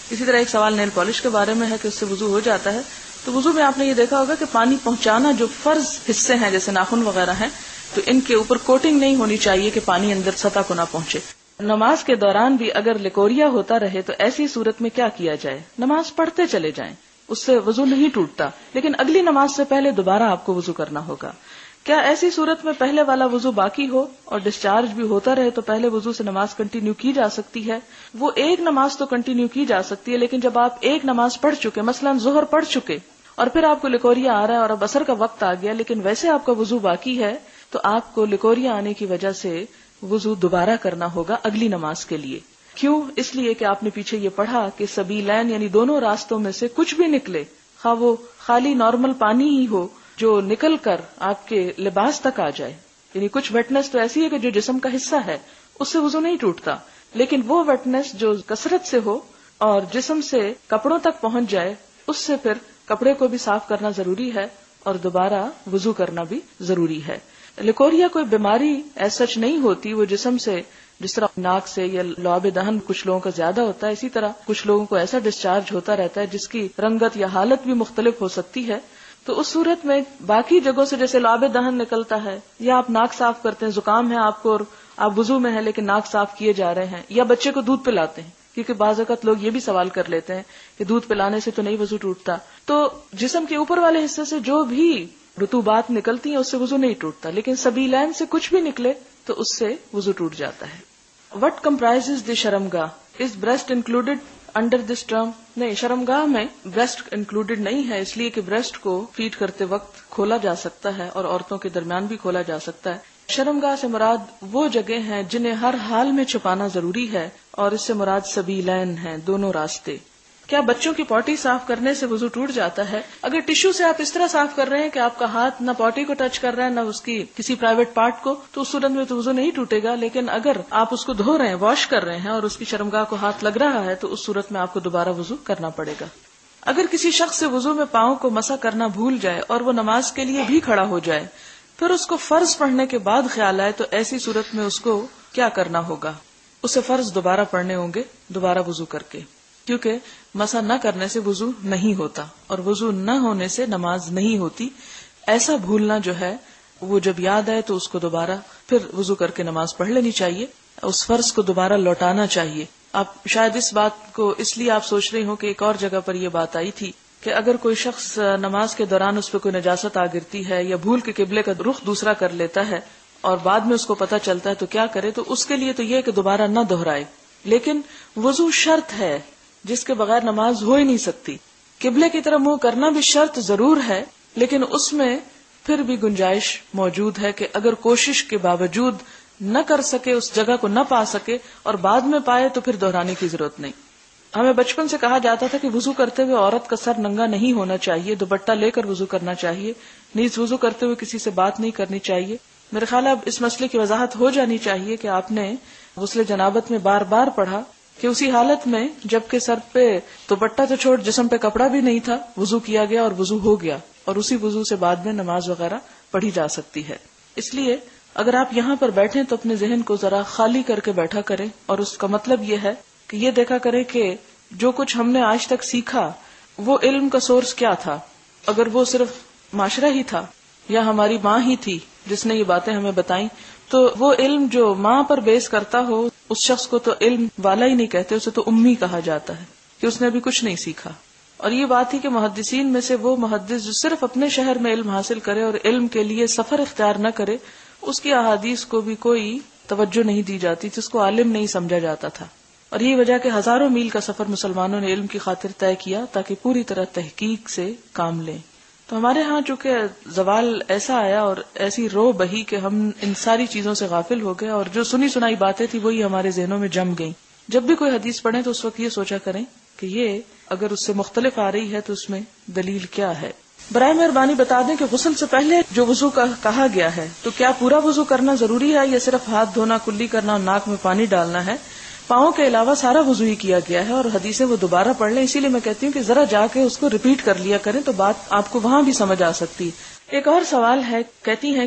اسی طرح ایک سوال نیل پالش کے بارے میں ہے کہ اس سے وضو ہو جاتا ہے. تو وضو میں آپ نے یہ دیکھا ہوگا کہ پانی پہنچانا جو فرض حصے ہیں جیسے ناخن وغیرہ ہیں تو ان کے اوپر کوٹنگ نہیں ہونی چاہیے کہ پانی اندر سطح کو نہ پہنچے. نماز کے دوران بھی اگر لکوریا ہوتا رہے تو ایسی صورت میں کیا کیا جائے؟ نماز پڑھتے چلے جائیں، اس سے وضو نہیں ٹوٹتا، لیکن اگلی نماز سے پہلے دوبارہ آپ کو وضو کرنا ہوگا. کیا ایسی صورت میں پہلے والا وضو باقی ہو اور ڈسچارج بھی ہوتا رہے تو پہلے وضو سے نماز کنٹینیو کی جا سکتی ہے؟ وہ ایک نماز تو کنٹینیو کی جا سکتی ہے، لیکن جب آپ ایک نماز پڑھ چکے، مثلا ظہر پڑھ چکے اور پھر آپ کو لکوریا آ رہا ہے اور اب عصر کا وقت آ گیا لیکن ویسے آپ کا وضو باقی ہے، تو آپ کو لکوریا آنے کی وجہ سے وضو دوبارہ کرنا ہوگا اگلی نماز کے لیے. کیوں؟ اس لیے کہ آپ نے پیچھے یہ پڑھا کہ سبیلین یعنی دونوں راستوں میں سے کچھ بھی نکلے، خواہ وہ خالی نارمل پانی ہی ہو جو نکل کر آپ کے لباس تک آ جائے، یعنی کچھ ویٹنس تو ایسی ہے کہ جو جسم کا حصہ ہے اس سے وضو نہیں ٹوٹتا، لیکن وہ ویٹنس جو کثرت سے ہو اور جسم سے کپڑوں تک پہنچ جائے اس سے پھر کپڑے کو بھی صاف کرنا ضروری ہے اور دوبارہ وضو کرنا بھی ضروری ہے. لکوریا کوئی بیماری ایسا سچ نہیں ہوتی، وہ جسم سے جس طرح ناک سے یا لعاب دہن کچھ لوگوں کا زیادہ ہوتا ہے، اسی طرح کچھ لوگوں کو ایسا ڈسچارج ہوتا رہتا ہے جس کی رنگت یا حالت بھی مختلف ہو سکتی ہے. تو اس صورت میں باقی جگہوں سے جیسے لعاب دہن نکلتا ہے یا آپ ناک صاف کرتے ہیں، زکام ہے آپ کو اور آپ وضو میں ہیں لیکن ناک صاف کیے جا رہے ہیں، یا بچے کو دودھ پلاتے ہیں، کیونکہ بعض اوقات لوگ یہ بھی سوال کر لیتے ہیں کہ دودھ پلانے سے تو نہیں وضو ٹوٹتا. تو جسم کے اوپر والے حصے سے جو بھی رطوبات نکلتی ہیں اس سے وضو نہیں ٹوٹتا، لیکن سبیلین سے کچھ بھی نکلے تو اس سے وضو ٹوٹ جاتا ہے. وٹ کمپرائزز دی شرمگاہ؟ Is breast included under this term? نہیں، شرمگاہ میں بریسٹ انکلوڈیڈ نہیں ہے، اس لیے کہ بریسٹ کو فیڈ کرتے وقت کھولا جا سکتا ہے اور عورتوں کے درمیان بھی کھولا جا سکتا ہے. شرمگاہ سے مراد وہ جگہ ہیں جنہیں ہر حال میں چھپانا ضروری ہے اور اس سے مراد سبیلین ہیں، دونوں راستے. کیا بچوں کی پوٹی صاف کرنے سے وضو ٹوٹ جاتا ہے؟ اگر ٹشو سے آپ اس طرح صاف کر رہے ہیں کہ آپ کا ہاتھ نہ پوٹی کو ٹچ کر رہا ہے نہ اس کی کسی پرائیویٹ پارٹ کو، تو اس صورت میں تو وضو نہیں ٹوٹے گا. لیکن اگر آپ اس کو دھو رہے ہیں، واش کر رہے ہیں اور اس کی شرمگاہ کو ہاتھ لگ رہا ہے تو اس صورت میں آپ کو دوبارہ وضو کرنا پڑے گا. اگر کسی شخص سے وضو میں پاؤں کو مسح کرنا بھول جائے اور وہ نماز کے لیے بھی کھڑا ہو جائے، پھر اس کو فرض پڑھنے کے بعد خیال آئے، تو ایسی صورت میں اس کو کیا کرنا ہوگا؟ اسے فرض دوبارہ پڑھنے ہوں گے، دوبارہ وضو کر کے، کیونکہ مسح نہ کرنے سے وضو نہیں ہوتا اور وضو نہ ہونے سے نماز نہیں ہوتی. ایسا بھولنا جو ہے وہ جب یاد آئے تو اس کو دوبارہ پھر وضو کر کے نماز پڑھ لینی چاہیے، اس فرض کو دوبارہ لوٹانا چاہیے. آپ شاید اس بات کو اس لیے آپ سوچ رہے ہوں کہ ایک اور جگہ پر یہ بات آئی تھی کہ اگر کوئی شخص نماز کے دوران اس پہ کوئی نجاست آ گرتی ہے یا بھول کے قبلے کا رخ دوسرا کر لیتا ہے اور بعد میں اس کو پتہ چلتا ہے تو کیا کرے؟ تو اس کے لیے تو یہ کہ دوبارہ نہ دہرائے، لیکن وضو شرط ہے جس کے بغیر نماز ہو ہی نہیں سکتی. قبلے کی طرف منہ کرنا بھی شرط ضرور ہے، لیکن اس میں پھر بھی گنجائش موجود ہے کہ اگر کوشش کے باوجود نہ کر سکے، اس جگہ کو نہ پا سکے اور بعد میں پائے تو پھر دہرانے کی ضرورت نہیں. ہمیں بچپن سے کہا جاتا تھا کہ وضو کرتے ہوئے عورت کا سر ننگا نہیں ہونا چاہیے، دوپٹہ لے کر وضو کرنا چاہیے، نیز وضو کرتے ہوئے کسی سے بات نہیں کرنی چاہیے. میرے خیال ہے اب اس مسئلے کی وضاحت ہو جانی چاہیے کہ آپ نے غسل جنابت میں بار بار پڑھا کہ اسی حالت میں جبکہ سر پہ دوپٹہ تو چھوڑ جسم پہ کپڑا بھی نہیں تھا، وضو کیا گیا اور وضو ہو گیا، اور اسی وضو سے بعد میں نماز وغیرہ پڑھی جا سکتی ہے. اس لیے اگر آپ یہاں پر بیٹھیں تو اپنے ذہن کو ذرا خالی کر کے بیٹھا کریں، اور اس کا مطلب یہ ہے کہ یہ دیکھا کریں کہ جو کچھ ہم نے آج تک سیکھا وہ علم کا سورس کیا تھا. اگر وہ صرف معاشرہ ہی تھا یا ہماری ماں ہی تھی جس نے یہ باتیں ہمیں بتائیں، تو وہ علم جو ماں پر بیس کرتا ہو اس شخص کو تو علم والا ہی نہیں کہتے، اسے تو امی کہا جاتا ہے کہ اس نے ابھی کچھ نہیں سیکھا. اور یہ بات ہی کہ محدثین میں سے وہ محدث جو صرف اپنے شہر میں علم حاصل کرے اور علم کے لیے سفر اختیار نہ کرے، اس کی احادیث کو بھی کوئی توجہ نہیں دی جاتی، جس کو عالم نہیں سمجھا جاتا تھا. اور یہ وجہ کہ ہزاروں میل کا سفر مسلمانوں نے علم کی خاطر طے کیا تاکہ پوری طرح تحقیق سے کام لیں. تو ہمارے ہاں چونکہ زوال ایسا آیا اور ایسی رو بہی کہ ہم ان ساری چیزوں سے غافل ہو گئے، اور جو سنی سنائی باتیں تھی وہی ہمارے ذہنوں میں جم گئیں. جب بھی کوئی حدیث پڑھیں تو اس وقت یہ سوچا کریں کہ یہ اگر اس سے مختلف آ رہی ہے تو اس میں دلیل کیا ہے. برائے مہربانی بتا دیں کہ غسل سے پہلے جو وضو کا کہا گیا ہے تو کیا پورا وضو کرنا ضروری ہے یا صرف ہاتھ دھونا، کلی کرنا اور ناک میں پانی ڈالنا ہے؟ پاؤں کے علاوہ سارا وضو ہی کیا گیا ہے اور حدیثیں وہ دوبارہ پڑھ لیں. اسی لیے میں کہتی ہوں کہ ذرا جا کے اس کو ریپیٹ کر لیا کریں تو بات آپ کو وہاں بھی سمجھ آ سکتی. ایک اور سوال ہے، کہتی ہیں کہ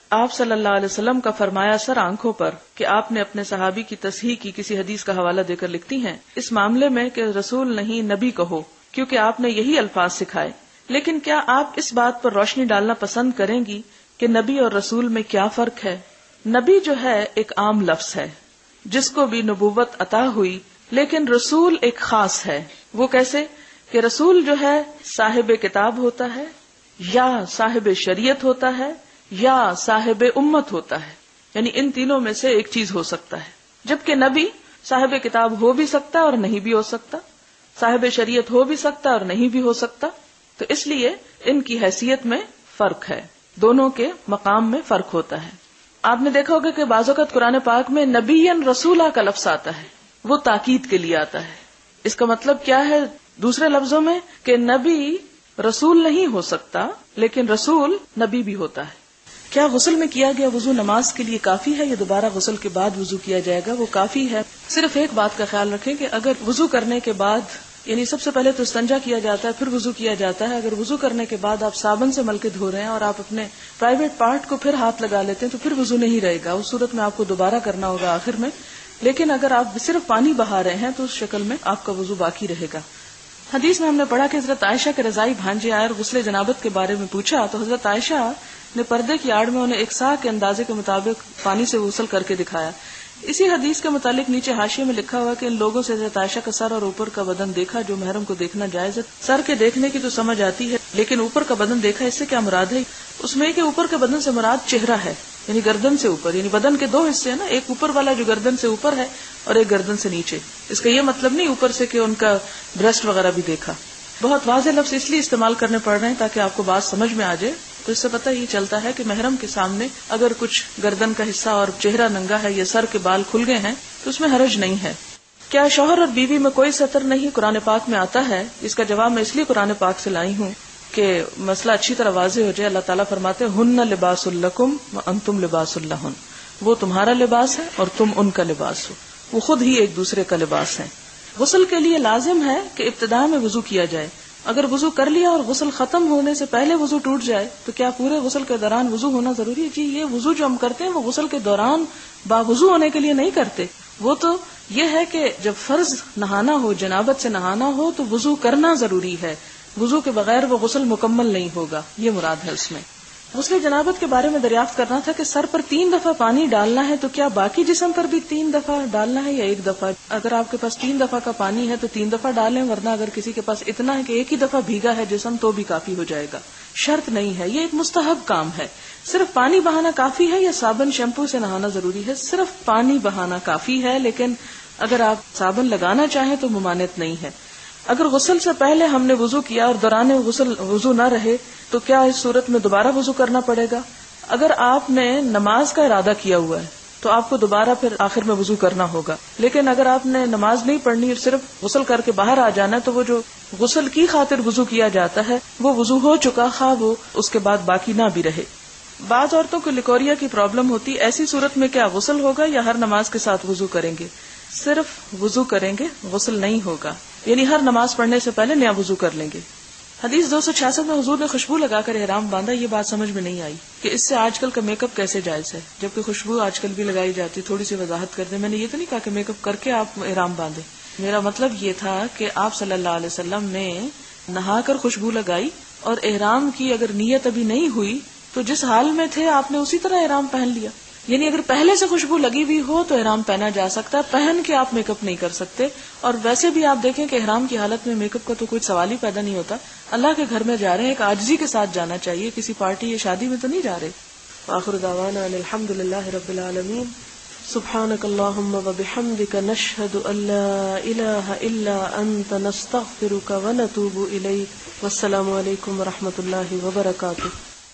آپ صلی اللہ علیہ وسلم کا فرمایا سر آنکھوں پر کہ آپ نے اپنے صحابی کی تصحیح کی کسی حدیث کا حوالہ دے کر لکھتی ہیں اس معاملے میں کہ رسول نہیں نبی کہو، کیونکہ آپ نے یہی الفاظ سکھائے. لیکن کیا آپ اس بات پر روشنی ڈالنا پسند کریں گی کہ نبی اور رسول میں کیا فرق ہے؟ نبی جو ہے ایک عام لفظ ہے جس کو بھی نبوت عطا ہوئی، لیکن رسول ایک خاص ہے. وہ کیسے کہ رسول جو ہے صاحب کتاب ہوتا ہے، یا صاحب شریعت ہوتا ہے، یا صاحب امت ہوتا ہے. یعنی ان تینوں میں سے ایک چیز ہو سکتا ہے. جبکہ نبی صاحب کتاب ہو بھی سکتا اور نہیں بھی ہو سکتا، صاحب شریعت ہو بھی سکتا اور نہیں بھی ہو سکتا. تو اس لیے ان کی حیثیت میں فرق ہے، دونوں کے مقام میں فرق ہوتا ہے. آپ نے دیکھا ہوگا کہ بعض اوقات قرآن پاک میں نبیًا رسولہ کا لفظ آتا ہے، وہ تاکید کے لیے آتا ہے. اس کا مطلب کیا ہے دوسرے لفظوں میں کہ نبی رسول نہیں ہو سکتا لیکن رسول نبی بھی ہوتا ہے. کیا غسل میں کیا گیا وضو نماز کے لیے کافی ہے یا دوبارہ غسل کے بعد وضو کیا جائے گا؟ وہ کافی ہے. صرف ایک بات کا خیال رکھیں کہ اگر وضو کرنے کے بعد، یعنی سب سے پہلے تو استنجا کیا جاتا ہے پھر وضو کیا جاتا ہے، اگر وضو کرنے کے بعد آپ صابن سے مل کے دھو رہے ہیں اور آپ اپنے پرائیویٹ پارٹ کو پھر ہاتھ لگا لیتے ہیں تو پھر وضو نہیں رہے گا، اس صورت میں آپ کو دوبارہ کرنا ہوگا آخر میں. لیکن اگر آپ صرف پانی بہا رہے ہیں تو اس شکل میں آپ کا وضو باقی رہے گا. حدیث میں ہم نے پڑھا کہ حضرت عائشہ کے رضائی بھانجے آئے اور غسل جنابت کے بارے میں پوچھا تو حضرت عائشہ نے پردے کی آڑ میں انہیں ایک سا کے اندازے کے مطابق پانی سے غسل کر کے دکھایا. اسی حدیث کے متعلق نیچے حاشیے میں لکھا ہوا کہ ان لوگوں سے حضرت عائشہ کا سر اور اوپر کا بدن دیکھا جو محرم کو دیکھنا جائز ہے. سر کے دیکھنے کی تو سمجھ آتی ہے لیکن اوپر کا بدن دیکھا اس سے کیا مراد ہے؟ اس میں کہ اوپر کے بدن سے مراد چہرہ ہے، یعنی گردن سے اوپر، یعنی بدن کے دو حصے ہیں نا، ایک اوپر والا جو گردن سے اوپر ہے اور ایک گردن سے نیچے. اس کا یہ مطلب نہیں اوپر سے کہ ان کا بریسٹ وغیرہ بھی دیکھا. بہت واضح لفظ اس لیے استعمال کرنے پڑ رہے ہیں تاکہ آپ کو بات سمجھ میں آ جائے. تو اس سے پتہ یہ چلتا ہے کہ محرم کے سامنے اگر کچھ گردن کا حصہ اور چہرہ ننگا ہے یا سر کے بال کھل گئے ہیں تو اس میں حرج نہیں ہے. کیا شوہر اور بیوی میں کوئی ستر نہیں قرآن پاک میں آتا ہے؟ اس کا جواب میں اس لیے قرآن پاک سے لائی ہوں کہ مسئلہ اچھی طرح واضح ہو جائے. اللہ تعالیٰ فرماتے ہیں ہن لباس لکم وانتم لباس لہن، وہ تمہارا لباس ہے اور تم ان کا لباس ہو، وہ خود ہی ایک دوسرے کا لباس ہے. غسل کے لیے لازم ہے کہ ابتدا میں وضو کیا جائے. اگر وضو کر لیا اور غسل ختم ہونے سے پہلے وضو ٹوٹ جائے تو کیا پورے غسل کے دوران وضو ہونا ضروری ہے؟ جی یہ وضو جو ہم کرتے ہیں وہ غسل کے دوران باوضو ہونے کے لیے نہیں کرتے. وہ تو یہ ہے کہ جب فرض نہانا ہو، جنابت سے نہانا ہو تو وضو کرنا ضروری ہے، وضو کے بغیر وہ غسل مکمل نہیں ہوگا، یہ مراد ہے اس میں. غسل جنابت کے بارے میں دریافت کرنا تھا کہ سر پر تین دفعہ پانی ڈالنا ہے تو کیا باقی جسم پر بھی تین دفعہ ڈالنا ہے یا ایک دفعہ؟ اگر آپ کے پاس تین دفعہ کا پانی ہے تو تین دفعہ ڈالیں، ورنہ اگر کسی کے پاس اتنا ہے کہ ایک ہی دفعہ بھیگا ہے جسم تو بھی کافی ہو جائے گا. شرط نہیں ہے، یہ ایک مستحب کام ہے. صرف پانی بہانا کافی ہے یا صابن شیمپو سے نہانا ضروری ہے؟ صرف پانی بہانا کافی ہے، لیکن اگر آپ صابن لگانا چاہیں تو ممانعت نہیں ہے. اگر غسل سے پہلے ہم نے وضو کیا اور دوران غسل وضو نہ رہے تو کیا اس صورت میں دوبارہ وضو کرنا پڑے گا؟ اگر آپ نے نماز کا ارادہ کیا ہوا ہے تو آپ کو دوبارہ پھر آخر میں وضو کرنا ہوگا. لیکن اگر آپ نے نماز نہیں پڑھنی اور صرف غسل کر کے باہر آ جانا ہے تو وہ جو غسل کی خاطر وضو کیا جاتا ہے وہ وضو ہو چکا، خواہ وہ اس کے بعد باقی نہ بھی رہے. بعض عورتوں کو لیکوریا کی پرابلم ہوتی، ایسی صورت میں کیا غسل ہوگا یا ہر نماز کے ساتھ وضو کریں گے؟ صرف وضو کریں گے، غسل نہیں ہوگا. یعنی ہر نماز پڑھنے سے پہلے نیا وضو کر لیں گے. حدیث دو سو چھیاسٹھ میں حضور نے خوشبو لگا کر احرام باندھا. یہ بات سمجھ میں نہیں آئی کہ اس سے آج کل کا میک اپ کیسے جائز ہے جبکہ خوشبو آج کل بھی لگائی جاتی. تھوڑی سی وضاحت کر دیں. میں نے یہ تو نہیں کہا کہ میک اپ کر کے آپ احرام باندھیں. میرا مطلب یہ تھا کہ آپ صلی اللہ علیہ وسلم نے نہا کر خوشبو لگائی اور احرام کی اگر نیت ابھی نہیں ہوئی تو جس حال میں تھے آپ نے اسی طرح احرام پہن لیا. یعنی اگر پہلے سے خوشبو لگی ہوئی ہو تو احرام پہنا جا سکتا ہے، پہن کے آپ میک اپ نہیں کر سکتے. اور ویسے بھی آپ دیکھیں کہ احرام کی حالت میں میک اپ کا تو کوئی سوال ہی پیدا نہیں ہوتا. اللہ کے گھر میں جا رہے ہیں، ایک عاجزی کے ساتھ جانا چاہیے، کسی پارٹی یا شادی میں تو نہیں جا رہے. آخر دعوانا ان الحمد للہ رب العالمین. سبحانک اللہم وبحمدک نشہد ان لا الہ الا انت نستغفرک ونتوب الیک. والسلام علیکم ورحمۃ اللہ وبرکاتہ.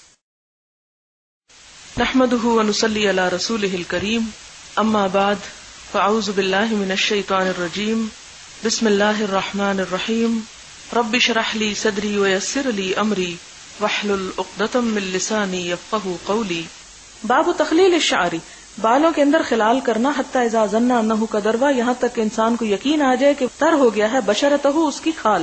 نحمده ونصلي على رسوله الكريم. اما بعد فاعوذ بالله من الشيطان الرجيم. بسم الله الرحمن الرحيم. رب اشرح لي صدري ويسر لي امري واحلل عقدة من لساني يفقهوا قولي. باب تخلیل الشعر، بالوں کے اندر خلال کرنا، حتی اذا ظن انه قد روا، یہاں تک کہ انسان کو یقین آ جائے کہ تر ہو گیا ہے، بشرتہ، اس کی کھال.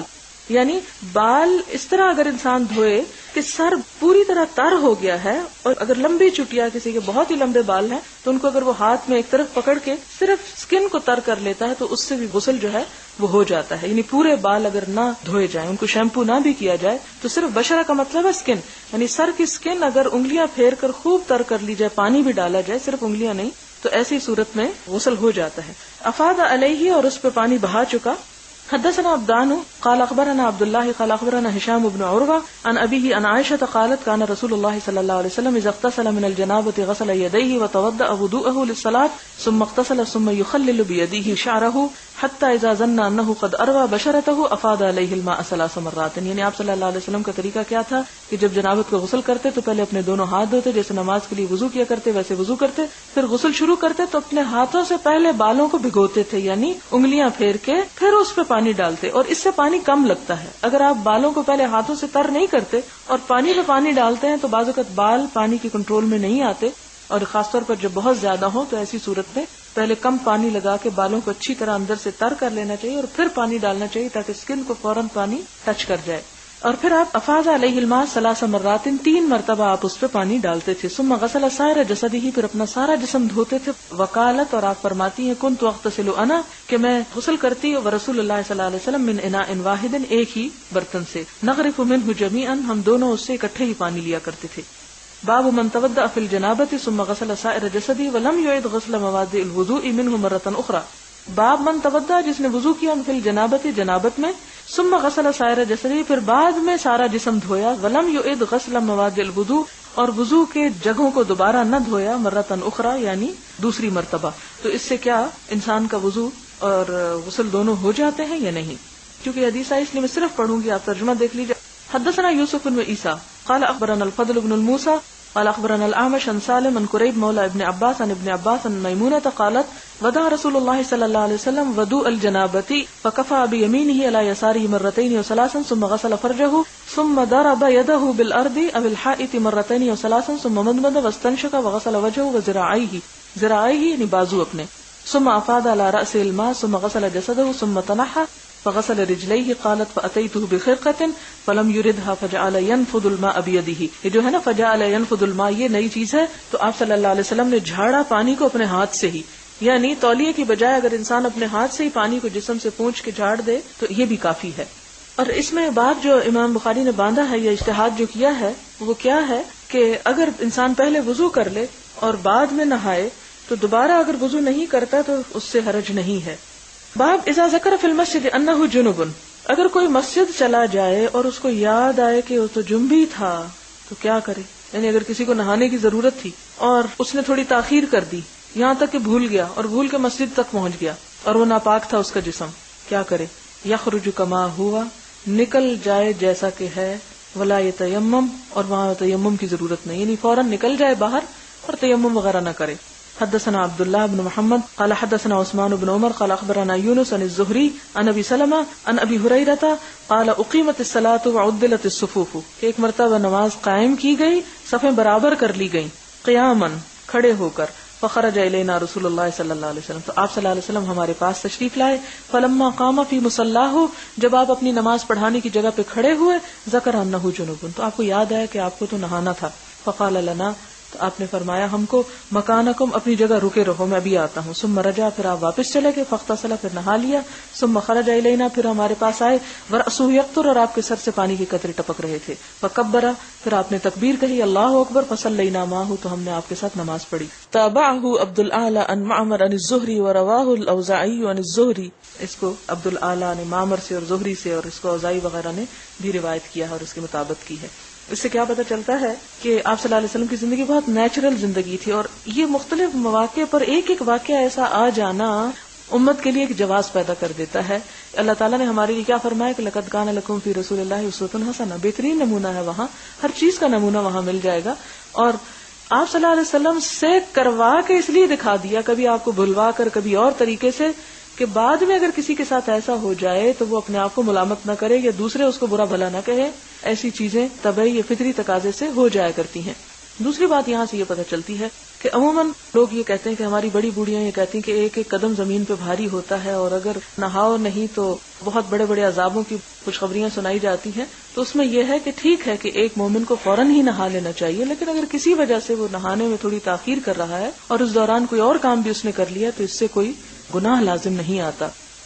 یعنی بال اس طرح اگر انسان دھوئے کہ سر پوری طرح تر ہو گیا ہے، اور اگر لمبی چٹیا کسی کے بہت ہی لمبے بال ہیں تو ان کو اگر وہ ہاتھ میں ایک طرف پکڑ کے صرف سکن کو تر کر لیتا ہے تو اس سے بھی غسل جو ہے وہ ہو جاتا ہے. یعنی پورے بال اگر نہ دھوئے جائیں، ان کو شیمپو نہ بھی کیا جائے، تو صرف بشرہ کا مطلب ہے سکن، یعنی سر کی سکن اگر انگلیاں پھیر کر خوب تر کر لی جائے، پانی بھی ڈالا جائے، صرف انگلیاں نہیں، تو ایسی صورت میں غسل ہو جاتا ہے. افاض علیہ، اور اس پہ پانی بہا چکا. حدثنا عبدان قال اخبرنا عبد الله قال اخبرنا هشام بن عروة عن ابيه عن عائشة قالت كان رسول الله صلى الله عليه وسلم اذا اغتسل من الجنابة غسل يديه وتوضأ وضوءه للصلاة ثم اغتسل ثم يخلل بيده شعره حتى اذا ظن انه قد اروى بشرته افاض عليه الماء ثلاث مرات. یعنی آپ صلی اللہ علیہ وسلم کا طریقہ کیا تھا کہ جب جنابت کو غسل کرتے تو پہلے اپنے دونوں ہاتھ دھوتے، جیسے نماز کے لیے وضو کیا کرتے ویسے وضو کرتے، پھر غسل شروع کرتے تو اپنے ہاتھوں سے پہلے بالوں کو بھگوتے تھے، یعنی انگلیاں پھیر کے پھر اس پہ پانی ڈالتے، اور اس سے پانی کم لگتا ہے. اگر آپ بالوں کو پہلے ہاتھوں سے تر نہیں کرتے اور پانی پہ پانی ڈالتے ہیں تو بعض اوقات بال پانی کی کنٹرول میں نہیں آتے، اور خاص طور پر جب بہت زیادہ ہو تو ایسی صورت میں پہلے کم پانی لگا کے بالوں کو اچھی طرح اندر سے تر کر لینا چاہیے اور پھر پانی ڈالنا چاہیے تاکہ اسکن کو فوراً پانی ٹچ کر جائے. اور پھر آپ افاض علیہ الماء ثلاث مرات، تین مرتبہ آپ اس پہ پانی ڈالتے تھے. ثم غسل سائر جسدہ، پھر اپنا سارا جسم دھوتے تھے. وقالت، اور آپ فرماتی ہیں کنت اغتسل انا، کہ میں غسل کرتی و رسول اللہ صلی اللہ علیہ وسلم من اناء واحد، ایک ہی برتن سے، نغرف منہ جميعا، ہم دونوں اس سے اکٹھے ہی پانی لیا کرتے تھے. باب من توضأ في الجنابة ثم غسل سائر جسده ولم يعد غسل مواد الوضوء منه مرة اخرى. باب من توضأ، جس نے وضو کیا، فی الجنابة، جنابت میں، ثم غسل سائر جسده، پھر بعد میں سارا جسم دھویا، ولم يعد غسل مواد الوضوء، اور وضو کے جگہوں کو دوبارہ نہ دھویا، مرة اخرى یعنی دوسری مرتبہ. تو اس سے کیا انسان کا وضو اور غسل دونوں ہو جاتے ہیں یا نہیں؟ کیونکہ حدیث ہے اس لیے میں صرف پڑھوں گی، آپ ترجمہ دیکھ لیجیے. حدثنا یوسف بن عیسیٰ قال اخبرنا الفضل بن الموسى قال اخبرنا الاعمش عن سالم عن قريب مولى ابن عباس عن ابن عباس عن ميمونة قالت ودع رسول الله صلى الله عليه وسلم وضوء الجنابة فكفى بيمينه على يساره مرتين وثلاثا ثم غسل فرجه ثم ضرب يده بالارض او الحائط مرتين وثلاثا ثم مضمض واستنشق وغسل وجهه وذراعيه، ذراعيه یعنی بازو اپنے، ثم افاض على رأسه الماء ثم غسل جسده ثم تنحى فغسل رجليه. قالت فأتيته بخرقة فلم يردها فجعل ينفض الماء بيده. یہ جو ہے نا فجعل ينفض الماء، یہ نئی چیز ہے. تو آپ صلی اللہ علیہ وسلم نے جھاڑا پانی کو اپنے ہاتھ سے ہی، یعنی تولیے کی بجائے اگر انسان اپنے ہاتھ سے ہی پانی کو جسم سے پونچھ کے جھاڑ دے تو یہ بھی کافی ہے. اور اس میں بات جو امام بخاری نے باندھا ہے یا اجتہاد جو کیا ہے وہ کیا ہے کہ اگر انسان پہلے وضو کر لے اور بعد میں نہائے تو دوبارہ اگر وضو نہیں کرتا تو اس سے حرج نہیں ہے. باب اذا ذکر فی المسجد انہ جنب، اگر کوئی مسجد چلا جائے اور اس کو یاد آئے کہ وہ تو جنبی تھا تو کیا کرے. یعنی اگر کسی کو نہانے کی ضرورت تھی اور اس نے تھوڑی تاخیر کر دی یہاں تک کہ بھول گیا اور بھول کے مسجد تک پہنچ گیا اور وہ ناپاک تھا اس کا جسم، کیا کرے؟ یخرج کما ہوا، نکل جائے جیسا کہ ہے، ولا یتیمم، اور وہاں تیمم کی ضرورت نہیں، یعنی فوراً نکل جائے باہر اور تیمم وغیرہ نہ کرے. حدثنا عبد الله بن محمد قال حدثنا عثمان بن عمر قال اخبرنا يونس عن الزهري عن ابي سلمة عن ابي هريرة قال اقيمت الصلاة وعدلت الصفوف، کہ ایک مرتبہ نماز قائم کی گئی، صفیں برابر کر لی گئیں، قیاما، کھڑے ہو کر. فخرج الینا رسول اللہ صلی اللہ علیہ وسلم، تو آپ صلی اللہ علیہ وسلم ہمارے پاس تشریف لائے. فلما قام فی مصلاہ، جب آپ اپنی نماز پڑھانے کی جگہ پہ کھڑے ہوئے، ذکر انہ جنوب، تو آپ کو یاد آیا کہ آپ کو تو نہانا تھا. فقال لنا، تو آپ نے فرمایا ہم کو، مکانکم، اپنی جگہ رکے رہو میں ابھی آتا ہوں. ثم رجع، پھر آپ واپس چلے گئے. فاغتسل، پھر نہا لیا. ثم خرج الینا، پھر ہمارے پاس آئے. ورأسہ یقطر، اور آپ کے سر سے پانی کے قطرے ٹپک رہے تھے. فکبر، پھر آپ نے تکبیر کہی، اللہ اکبر. فصلینا معہ، تو ہم نے آپ کے ساتھ نماز پڑھی. تابعہ عبد الاعلی عن معمر عن الزہری ورواہ الاوزاعی عن الزہری، اس کو عبد الاعلی نے معمر سے اور زہری سے، اور اس کو اوزاعی وغیرہ نے بھی روایت کیا ہے اور اس کی مطابقت کی ہے. اس سے کیا پتہ چلتا ہے کہ آپ صلی اللہ علیہ وسلم کی زندگی بہت نیچرل زندگی تھی، اور یہ مختلف مواقع پر ایک ایک واقعہ ایسا آ جانا امت کے لیے ایک جواز پیدا کر دیتا ہے. اللہ تعالیٰ نے ہمارے لیے کیا فرمایا کہ لقد کان لکم فی رسول اللہ اسوۃ حسنہ، بہترین نمونہ ہے، وہاں ہر چیز کا نمونہ وہاں مل جائے گا. اور آپ صلی اللہ علیہ وسلم سے کروا کے اس لیے دکھا دیا، کبھی آپ کو بھلوا کر، کبھی اور طریقے سے، کہ بعد میں اگر کسی کے ساتھ ایسا ہو جائے تو وہ اپنے آپ کو ملامت نہ کرے یا دوسرے اس کو برا بھلا نہ کہے. ایسی چیزیں طبعی یا فطری تقاضے سے ہو جایا کرتی ہیں. دوسری بات یہاں سے یہ پتہ چلتی ہے کہ عموماً لوگ یہ کہتے ہیں کہ ہماری بڑی بوڑھیاں یہ کہتی ہیں کہ ایک ایک قدم زمین پہ بھاری ہوتا ہے، اور اگر نہاؤ نہیں تو بہت بڑے بڑے عذابوں کی خوشخبریاں سنائی جاتی ہیں. تو اس میں یہ ہے کہ ٹھیک ہے کہ ایک مومن کو فوراً ہی نہا لینا چاہیے، لیکن اگر کسی وجہ سے وہ نہانے میں تھوڑی تاخیر کر رہا ہے اور اس دوران کوئی اور کام بھی اس نے کر لیا تو اس سے کوئی گناہ لازم نہیں آتا.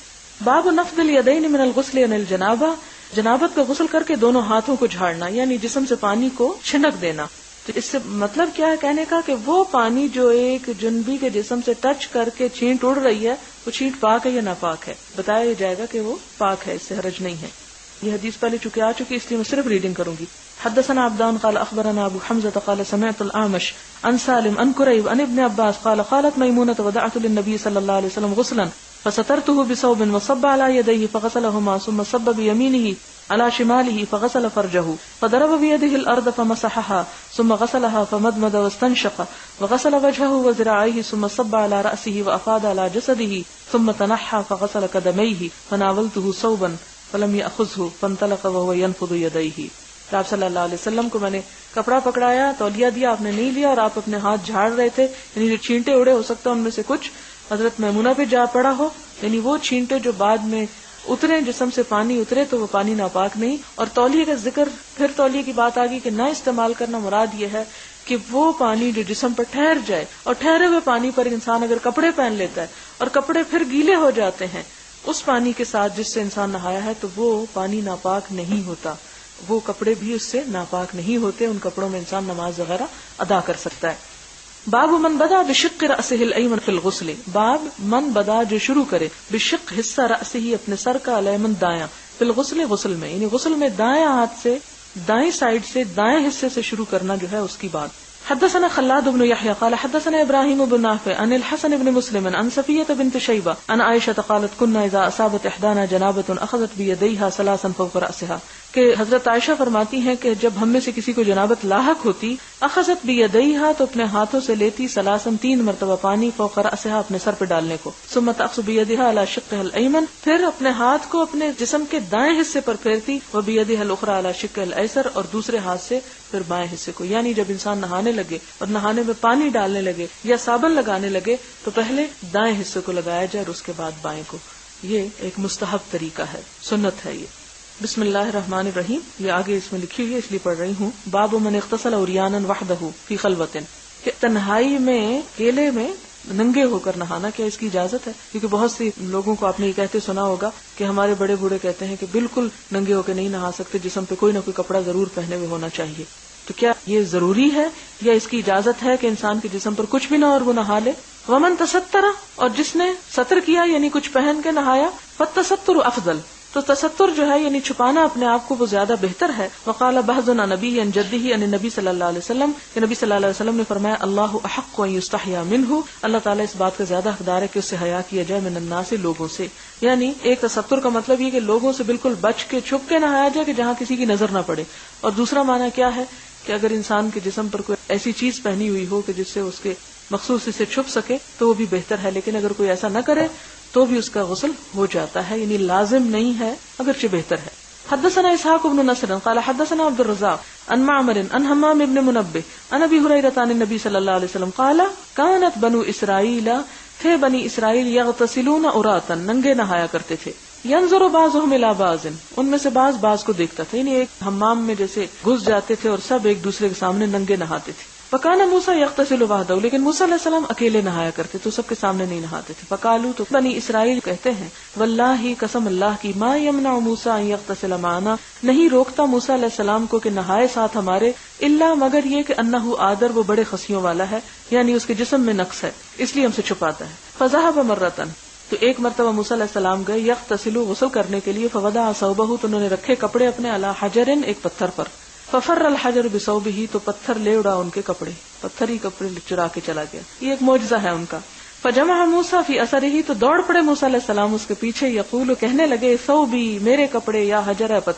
باب نفض الیدین من الغسل عن الجنابہ، جنابت کا غسل کر کے دونوں ہاتھوں کو جھاڑنا، یعنی جسم سے پانی کو چھنک دینا. تو اس سے مطلب کیا ہے کہنے کا کہ وہ پانی جو ایک جنبی کے جسم سے ٹچ کر کے چھینٹ اڑ رہی ہے وہ چھینٹ پاک ہے یا ناپاک ہے. بتایا جائے گا کہ وہ پاک ہے، اس سے حرج نہیں ہے. یہ حدیث پہلے چونکہ آ چکی اس لیے میں صرف ریڈنگ کروں گی. حدثنا عبدان قال اخبرنا ابو حمزة قال سمعت الاعمش عن سالم عن كريب عن ابن عباس قال قالت ميمونة ودعت للنبي صلى الله عليه وسلم غسلا فسترته بثوب وصب على يديه فغسلهما ثم صب بيمينه على شماله فغسل فرجه فضرب بيده الأرض فمسحها ثم غسلها فمضمض واستنشق وغسل وجهه وذراعيه ثم صب على رأسه وأفاض على جسده ثم تنحى فغسل قدميه فناولته ثوبا فلم يأخذه فانطلق وهو ينفض يديه. آپ صلی اللہ علیہ وسلم کو میں نے کپڑا پکڑایا، تولیہ دیا، آپ نے نہیں لیا، اور آپ اپنے ہاتھ جھاڑ رہے تھے، یعنی جو چھینٹے اڑے ہو سکتا ہے ان میں سے کچھ حضرت میمونہ پہ جا پڑا ہو، یعنی وہ چھینٹے جو بعد میں اترے، جسم سے پانی اترے تو وہ پانی ناپاک نہیں. اور تولیے کا ذکر، پھر تولیے کی بات آ گئی کہ نہ استعمال کرنا، مراد یہ ہے کہ وہ پانی جو جسم پر ٹھہر جائے، اور ٹھہرے ہوئے پانی پر انسان اگر کپڑے پہن لیتا ہے اور کپڑے پھر گیلے ہو جاتے ہیں اس پانی کے ساتھ جس سے انسان نہایا ہے تو وہ پانی ناپاک نہیں ہوتا، وہ کپڑے بھی اس سے ناپاک نہیں ہوتے، ان کپڑوں میں انسان نماز وغیرہ ادا کر سکتا ہے. باب من بدا بشق رأسه الایمن فی الغسل، باب من بدا جو شروع کرے بشق حصہ رأسه ہی اپنے سر کا، الایمن دایاں، فی الغسل غسل میں، یعنی غسل میں دایاں ہاتھ سے دائیں سائڈ سے دائیں حصے سے شروع کرنا جو ہے اس کی بات. حدثنا خلاد بن يحيى قال حدثنا ابراهيم بن نافع عن الحسن بن مسلم عن صفية بنت شيبة عن عائشة قالت كنا اذا اصابت احدانا جنابة اخذت بيديها ثلاثا فوق رأسها، کہ حضرت عائشہ فرماتی ہیں کہ جب ہم میں سے کسی کو جنابت لاحق ہوتی، اخذت بیدیہا تو اپنے ہاتھوں سے لیتی، ثلاثاً تین مرتبہ پانی، فوق رأسها اپنے سر پہ ڈالنے کو، ثم تأخذ بیدیہا علی شقها الایمن، پھر اپنے ہاتھ کو اپنے جسم کے دائیں حصے پر پھیرتی، وبیدیہا الاخری علی شقها الايسر، اور دوسرے ہاتھ سے پھر بائیں حصے کو. یعنی جب انسان نہانے لگے اور نہانے میں پانی ڈالنے لگے یا صابن لگانے لگے تو پہلے دائیں حصے کو لگایا جائے اور اس کے بعد بائیں کو. یہ ایک مستحب طریقہ ہے، سنت ہے یہ. بسم اللہ الرحمن الرحیم، یہ آگے اس میں لکھی ہوئی ہے اس لیے پڑھ رہی ہوں. باب من اغتسل عریانا وحدہ فی خلوۃ، کہ تنہائی میں اکیلے میں ننگے ہو کر نہانا، کیا اس کی اجازت ہے؟ کیونکہ بہت سی لوگوں کو آپ نے یہ کہتے سنا ہوگا کہ ہمارے بڑے بوڑھے کہتے ہیں کہ بالکل ننگے ہو کے نہیں نہا سکتے، جسم پہ کوئی نہ کوئی کپڑا ضرور پہنے ہوئے ہونا چاہیے. تو کیا یہ ضروری ہے یا اس کی اجازت ہے کہ انسان کے جسم پر کچھ بھی نہ اور وہ نہا لے؟ ومن تستر، اور جس نے ستر کیا یعنی کچھ پہن کے نہایا، فالتستر افضل، تو تستر جو ہے یعنی چھپانا اپنے آپ کو وہ زیادہ بہتر ہے. وقال بعض عن نبی عن جدہ عن نبی صلی اللہ علیہ وسلم، کہ نبی صلی اللہ علیہ وسلم نے فرمایا اللہ احق ان یستحیا منہ، اللہ تعالیٰ اس بات کا زیادہ حقدار ہے کہ اس سے حیا کیا جائے، من الناس، لوگوں سے. یعنی ایک تستر کا مطلب یہ کہ لوگوں سے بالکل بچ کے چھپ کے نہایا جائے کہ جہاں کسی کی نظر نہ پڑے. اور دوسرا معنی کیا ہے کہ اگر انسان کے جسم پر کوئی ایسی چیز پہنی ہوئی ہو کہ جس سے اس کے مخصوص سے چھپ سکے تو وہ بھی بہتر ہے، لیکن اگر کوئی ایسا نہ کرے تو بھی اس کا غسل ہو جاتا ہے، یعنی لازم نہیں ہے اگرچہ بہتر ہے. حدثنا اسحاق بن نصر قال حدثنا عبد الرزاق عن معمر عن حمام بن منبه عن ابي هريره عن النبي صلى الله عليه وسلم قال كانت بنو اسرائيل، تھے بنی اسرائیل، یغتسلون عراتا، ننگے نہایا کرتے تھے، ينظر بعضهم الى بعض، ان میں سے بعض بعض کو دیکھتا تھا، یعنی ایک حمام میں جیسے گھس جاتے تھے اور سب ایک دوسرے کے سامنے ننگے نہاتے تھے. فکان موسیٰ یغتسل وحدہ، لیکن موسیٰ علیہ السلام اکیلے نہایا کرتے تو سب کے سامنے نہیں نہاتے تھے. فقالوا، تو بنی اسرائیل کہتے ہیں، واللہ، قسم اللہ کی، ما یمنع موسیٰ ان یغتسل معنا، نہیں روکتا موسیٰ علیہ السلام کو کہ نہائے ساتھ ہمارے، الا مگر یہ کہ انہ آدر، وہ بڑے خصیوں والا ہے، یعنی اس کے جسم میں نقص ہے اس لیے ہم سے چھپاتا ہے. فذهب مرتن، تو ایک مرتبہ موسیٰ علیہ السلام گئے، یغتسل، غسل کرنے کے لیے، فوضع ثوبہ، تو انہوں نے رکھے کپڑے اپنے، علی حجر، ایک پتھر پر، ففر الحجر بثوبہ، تو پتھر لے اڑا ان کے کپڑے، پتھر ہی کپڑے چرا کے چلا گیا. یہ ایک معجزہ ہے ان کا. فجمع موسیٰ فی اثرہ، تو دوڑ پڑے موسیٰ علیہ السلام اس کے پیچھے، یقول، کہنے لگے، ثوبی، میرے کپڑے، یا حجر، ہے پتھر.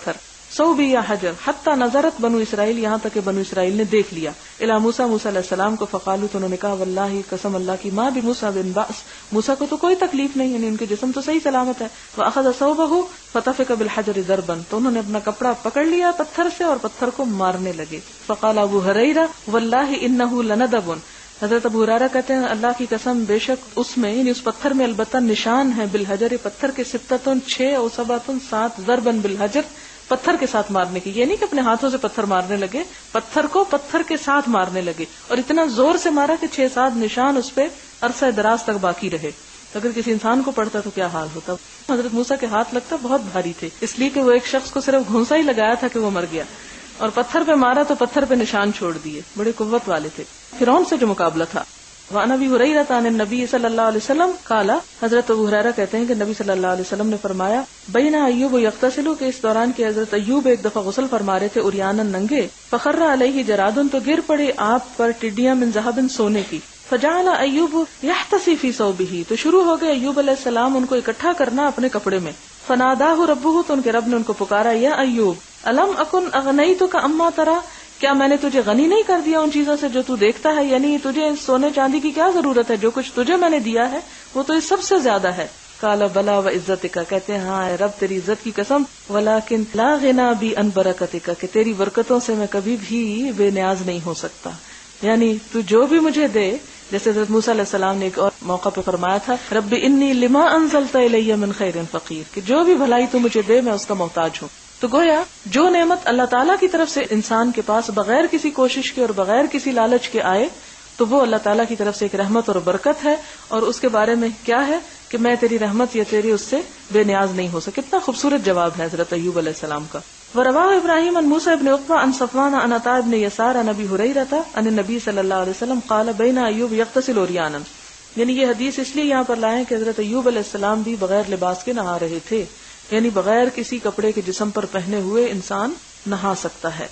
سو بھی یا حجر حتی نظرت بنو اسرائیل، یہاں تک کہ بنو اسرائیل نے دیکھ لیا، الی موسیٰ موسیٰ علیہ السلام کو، فقالو تو انہوں نے کہا واللہ قسم اللہ کی، ما بموسیٰ بن بأس، موسیٰ کو تو کوئی تکلیف نہیں، یعنی ان کے جسم تو صحیح سلامت ہے. واخذ ثوبہ فتفق بالحجر ضربا، تو انہوں نے اپنا کپڑا پکڑ لیا پتھر سے اور پتھر کو مارنے لگے. فقال ابو ہریرہ واللہ انہ لندب، حضرت ابو ہریرہ کہتے ہیں اللہ کی قسم بے شک اس میں یعنی اس پتھر میں البتہ نشان ہے، بالحجر پتھر کے، ستتن چھ، اور سباتن سات، ضربن بالحجر پتھر کے ساتھ مارنے کی، یہ نہیں کہ اپنے ہاتھوں سے پتھر مارنے لگے، پتھر کو پتھر کے ساتھ مارنے لگے، اور اتنا زور سے مارا کہ چھ سات نشان اس پہ عرصہ دراز تک باقی رہے. اگر کسی انسان کو پڑتا تو کیا حال ہوتا. حضرت موسیٰ کے ہاتھ لگتا بہت بھاری تھے، اس لیے کہ وہ ایک شخص کو صرف گھونسا ہی لگایا تھا کہ وہ مر گیا، اور پتھر پہ مارا تو پتھر پہ نشان چھوڑ دیے، بڑے قوت والے تھے. فرعون سے جو مقابلہ تھا. وعن ابی ہریرہ عن النبی صلی اللہ علیہ وسلم قال، حضرت ابو ہریرہ کہتے ہیں کہ نبی صلی اللہ علیہ وسلم نے فرمایا، بین ایوب یغتسل، کہ اس دوران کہ حضرت ایوب ایک دفعہ غسل فرما رہے تھے، اریانن ننگے، فخر علیہ جرادن، تو گر پڑے آپ پر ٹڈیاں، من ذہب، سونے کی. فجعل ایوب یحتسی فی ثوبہ، تو شروع ہو گئے ایوب علیہ السلام ان کو اکٹھا کرنا اپنے کپڑے میں. فناداہ ربہ، تو ان کے رب نے ان کو پکارا، یا ایوب الم اکن اغنیتک اما تری، کیا میں نے تجھے غنی نہیں کر دیا ان چیزوں سے جو تو دیکھتا ہے، یعنی تجھے سونے چاندی کی کیا ضرورت ہے، جو کچھ تجھے میں نے دیا ہے وہ تو اس سب سے زیادہ ہے. قال بلا و عزتک، کہتے ہیں ہاں اے رب تیری عزت کی قسم، ولکن لا غنا بی ان برکتک، کہ تیری برکتوں سے میں کبھی بھی بے نیاز نہیں ہو سکتا. یعنی تو جو بھی مجھے دے، جیسے حضرت موسیٰ علیہ السلام نے ایک اور موقع پہ فرمایا تھا، رب انی لما انزلت الی من خیر فقیر، کہ جو بھی بھلائی تو مجھے دے میں اس کا محتاج ہوں. تو گویا جو نعمت اللہ تعالیٰ کی طرف سے انسان کے پاس بغیر کسی کوشش کے اور بغیر کسی لالچ کے آئے تو وہ اللہ تعالیٰ کی طرف سے ایک رحمت اور برکت ہے، اور اس کے بارے میں کیا ہے کہ میں تیری رحمت یا تیری اس سے بے نیاز نہیں ہو سکتا. کتنا خوبصورت جواب ہے حضرت ایوب علیہ السلام کا. ورواه ابراہیم عن موسیٰ ابن عقبہ عن صفوان عن عطاء ابن یسار عن ابی ہریرہ عن النبی صلی اللہ علیہ وسلم قال بین ایوب یغتسل عریانا، یعنی یہ حدیث اس لیے یہاں پر لائے کہ حضرت ایوب علیہ السلام بھی بغیر لباس کے نہا رہے تھے، یعنی بغیر کسی کپڑے کے جسم پر پہنے ہوئے انسان نہا سکتا ہے.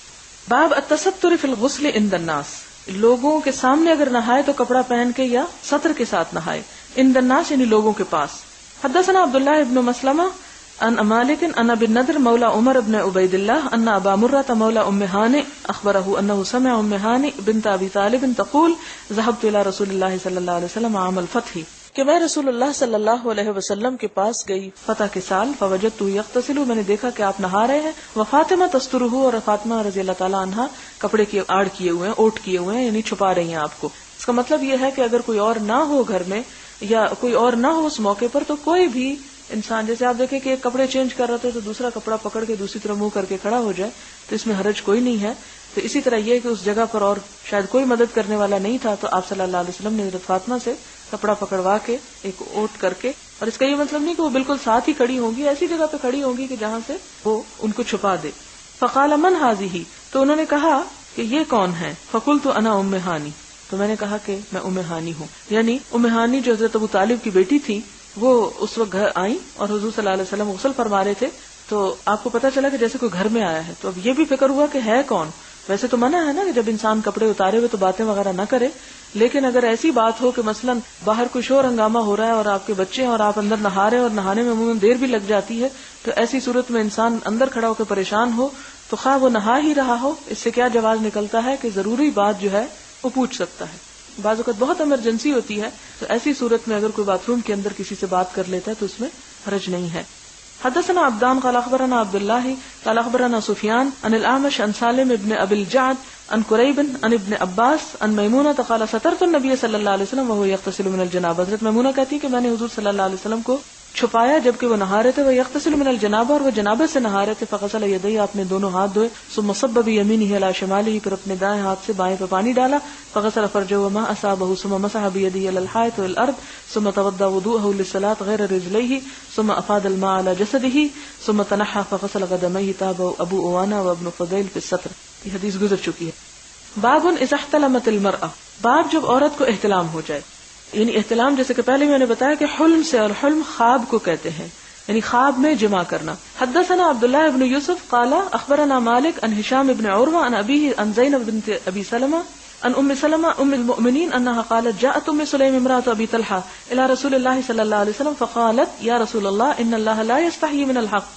باب التستر فی الغسل عند الناس، لوگوں کے سامنے اگر نہائے تو کپڑا پہن کے یا ستر کے ساتھ نہائے. عند الناس یعنی لوگوں کے پاس. حدثنا عبداللہ ابن مسلمہ ان مالک ان ابن نضر مولا عمر ابن عبید اللہ ان ابا مرۃ مولا ام ہانئ اخبرہ انہ سمع ام ہانئ بنت ابی طالب تقول ذهبت الى رسول اللہ صلی اللہ علیہ وسلم عام الفتح، کہ میں رسول اللہ صلی اللہ علیہ وسلم کے پاس گئی فتح کے سال، فوجدتہ یغتسل، میں نے دیکھا کہ آپ نہا رہے ہیں، وفاطمہ تسترہ، اور فاطمہ رضی اللہ تعالی عنہا کپڑے کی آڑ کیے ہوئے ہیں، اوٹ کیے ہوئے ہیں، یعنی چھپا رہی ہیں آپ کو. اس کا مطلب یہ ہے کہ اگر کوئی اور نہ ہو گھر میں یا کوئی اور نہ ہو اس موقع پر تو کوئی بھی انسان، جیسے آپ دیکھیں کہ ایک کپڑے چینج کر رہا تھا تو دوسرا کپڑا پکڑ کے دوسری طرف منہ کر کے کھڑا ہو جائے تو اس میں حرج کوئی نہیں ہے. تو اسی طرح یہ کہ اس جگہ پر اور شاید کوئی مدد کرنے والا نہیں تھا تو آپ صلی اللہ علیہ وسلم نے حضرت فاطمہ سے کپڑا پکڑوا کے ایک اوٹ کر کے، اور اس کا یہ مطلب نہیں کہ وہ بالکل ساتھ ہی کھڑی ہوں گی، ایسی جگہ پہ کھڑی ہوں گی کہ جہاں سے وہ ان کو چھپا دے. فقال من هذه، تو انہوں نے کہا کہ یہ کون ہے؟ فقلت انا ام ہانی، تو میں نے کہا کہ میں ام ہانی ہوں. یعنی ام ہانی جو حضرت ابو طالب کی بیٹی تھی وہ اس وقت گھر آئی اور حضور صلی اللہ علیہ وسلم غسل فرما رہے تھے، تو آپ کو پتا چلا کہ جیسے کوئی گھر میں آیا ہے. تو اب یہ بھی فکر ہوا کہ ہے کون. ویسے تو منع ہے نا کہ جب انسان کپڑے اتارے ہوئے تو باتیں وغیرہ نہ کرے، لیکن اگر ایسی بات ہو کہ مثلا باہر کوئی شور ہنگامہ ہو رہا ہے اور آپ کے بچے ہیں اور آپ اندر نہا رہے ہیں اور نہانے میں عموماً دیر بھی لگ جاتی ہے، تو ایسی صورت میں انسان اندر کھڑا ہو کے پریشان ہو تو خواہ وہ نہا ہی رہا ہو، اس سے کیا جواز نکلتا ہے کہ ضروری بات جو ہے وہ پوچھ سکتا ہے. بعض اوقات بہت ایمرجنسی ہوتی ہے تو ایسی صورت میں اگر کوئی باتھ روم کے اندر کسی سے بات کر لیتا ہے تو اس میں حرج نہیں ہے. حدثنا عبدان قال اخبرنا عبد الله قال اخبرنا سفيان عن الاعمش عن سالم ابن ابي الجعد عن قريب عن ابن عباس عن میمونہ قال سترت النبي صلی اللہ علیہ وسلم وهو يغتسل من الجنابہ. حضرت میمونہ کہتی کہ میں نے حضور صلی اللہ علیہ وسلم کو چھپایا جبکہ وہ نہا رہے تھے، وہ یغتسل من الجنابہ، اور وہ جنابت سے نہا رہے تھے. فغسل یدیہ، آپ نے دونوں ہاتھ دھوئے، ثم صب بیمینہ علی شمالہ، پھر اپنے دائیں ہاتھ سے بائیں پہ پانی ڈالا. فغسل فرجہ وما اصابہ، ثم مسح بیدہ علی الحائط والارض، ثم توضأ وضوءه للصلاة غیر رجلیہ، ثم افاض الماء علی جسدہ، ثم تنحى فغسل قدمیہ. تابع ابو عوانہ وابن فضیل فی الستر. یہ حدیث گزر چکی ہے. باب اذا احتلمت المرأة، باب جب عورت کو احتلام ہو جائے، یعنی احتلام جیسے کہ پہلے میں نے بتایا کہ حلم سے، اور حلم خواب کو کہتے ہیں، یعنی خواب میں جمع کرنا. حدثنا عبداللہ ابن یوسف قال اخبرنا مالک عن ہشام ابن عروہ عن ابیہ عن زینب بنت ابی سلمہ عن ام سلمہ ام المؤمنین انها قالت جاءت ام سلیم امرأة ابی طلحہ الى رسول اللہ صلی اللہ علیہ وسلم فقالت یا رسول اللہ ان اللہ لا يستحیی من الحق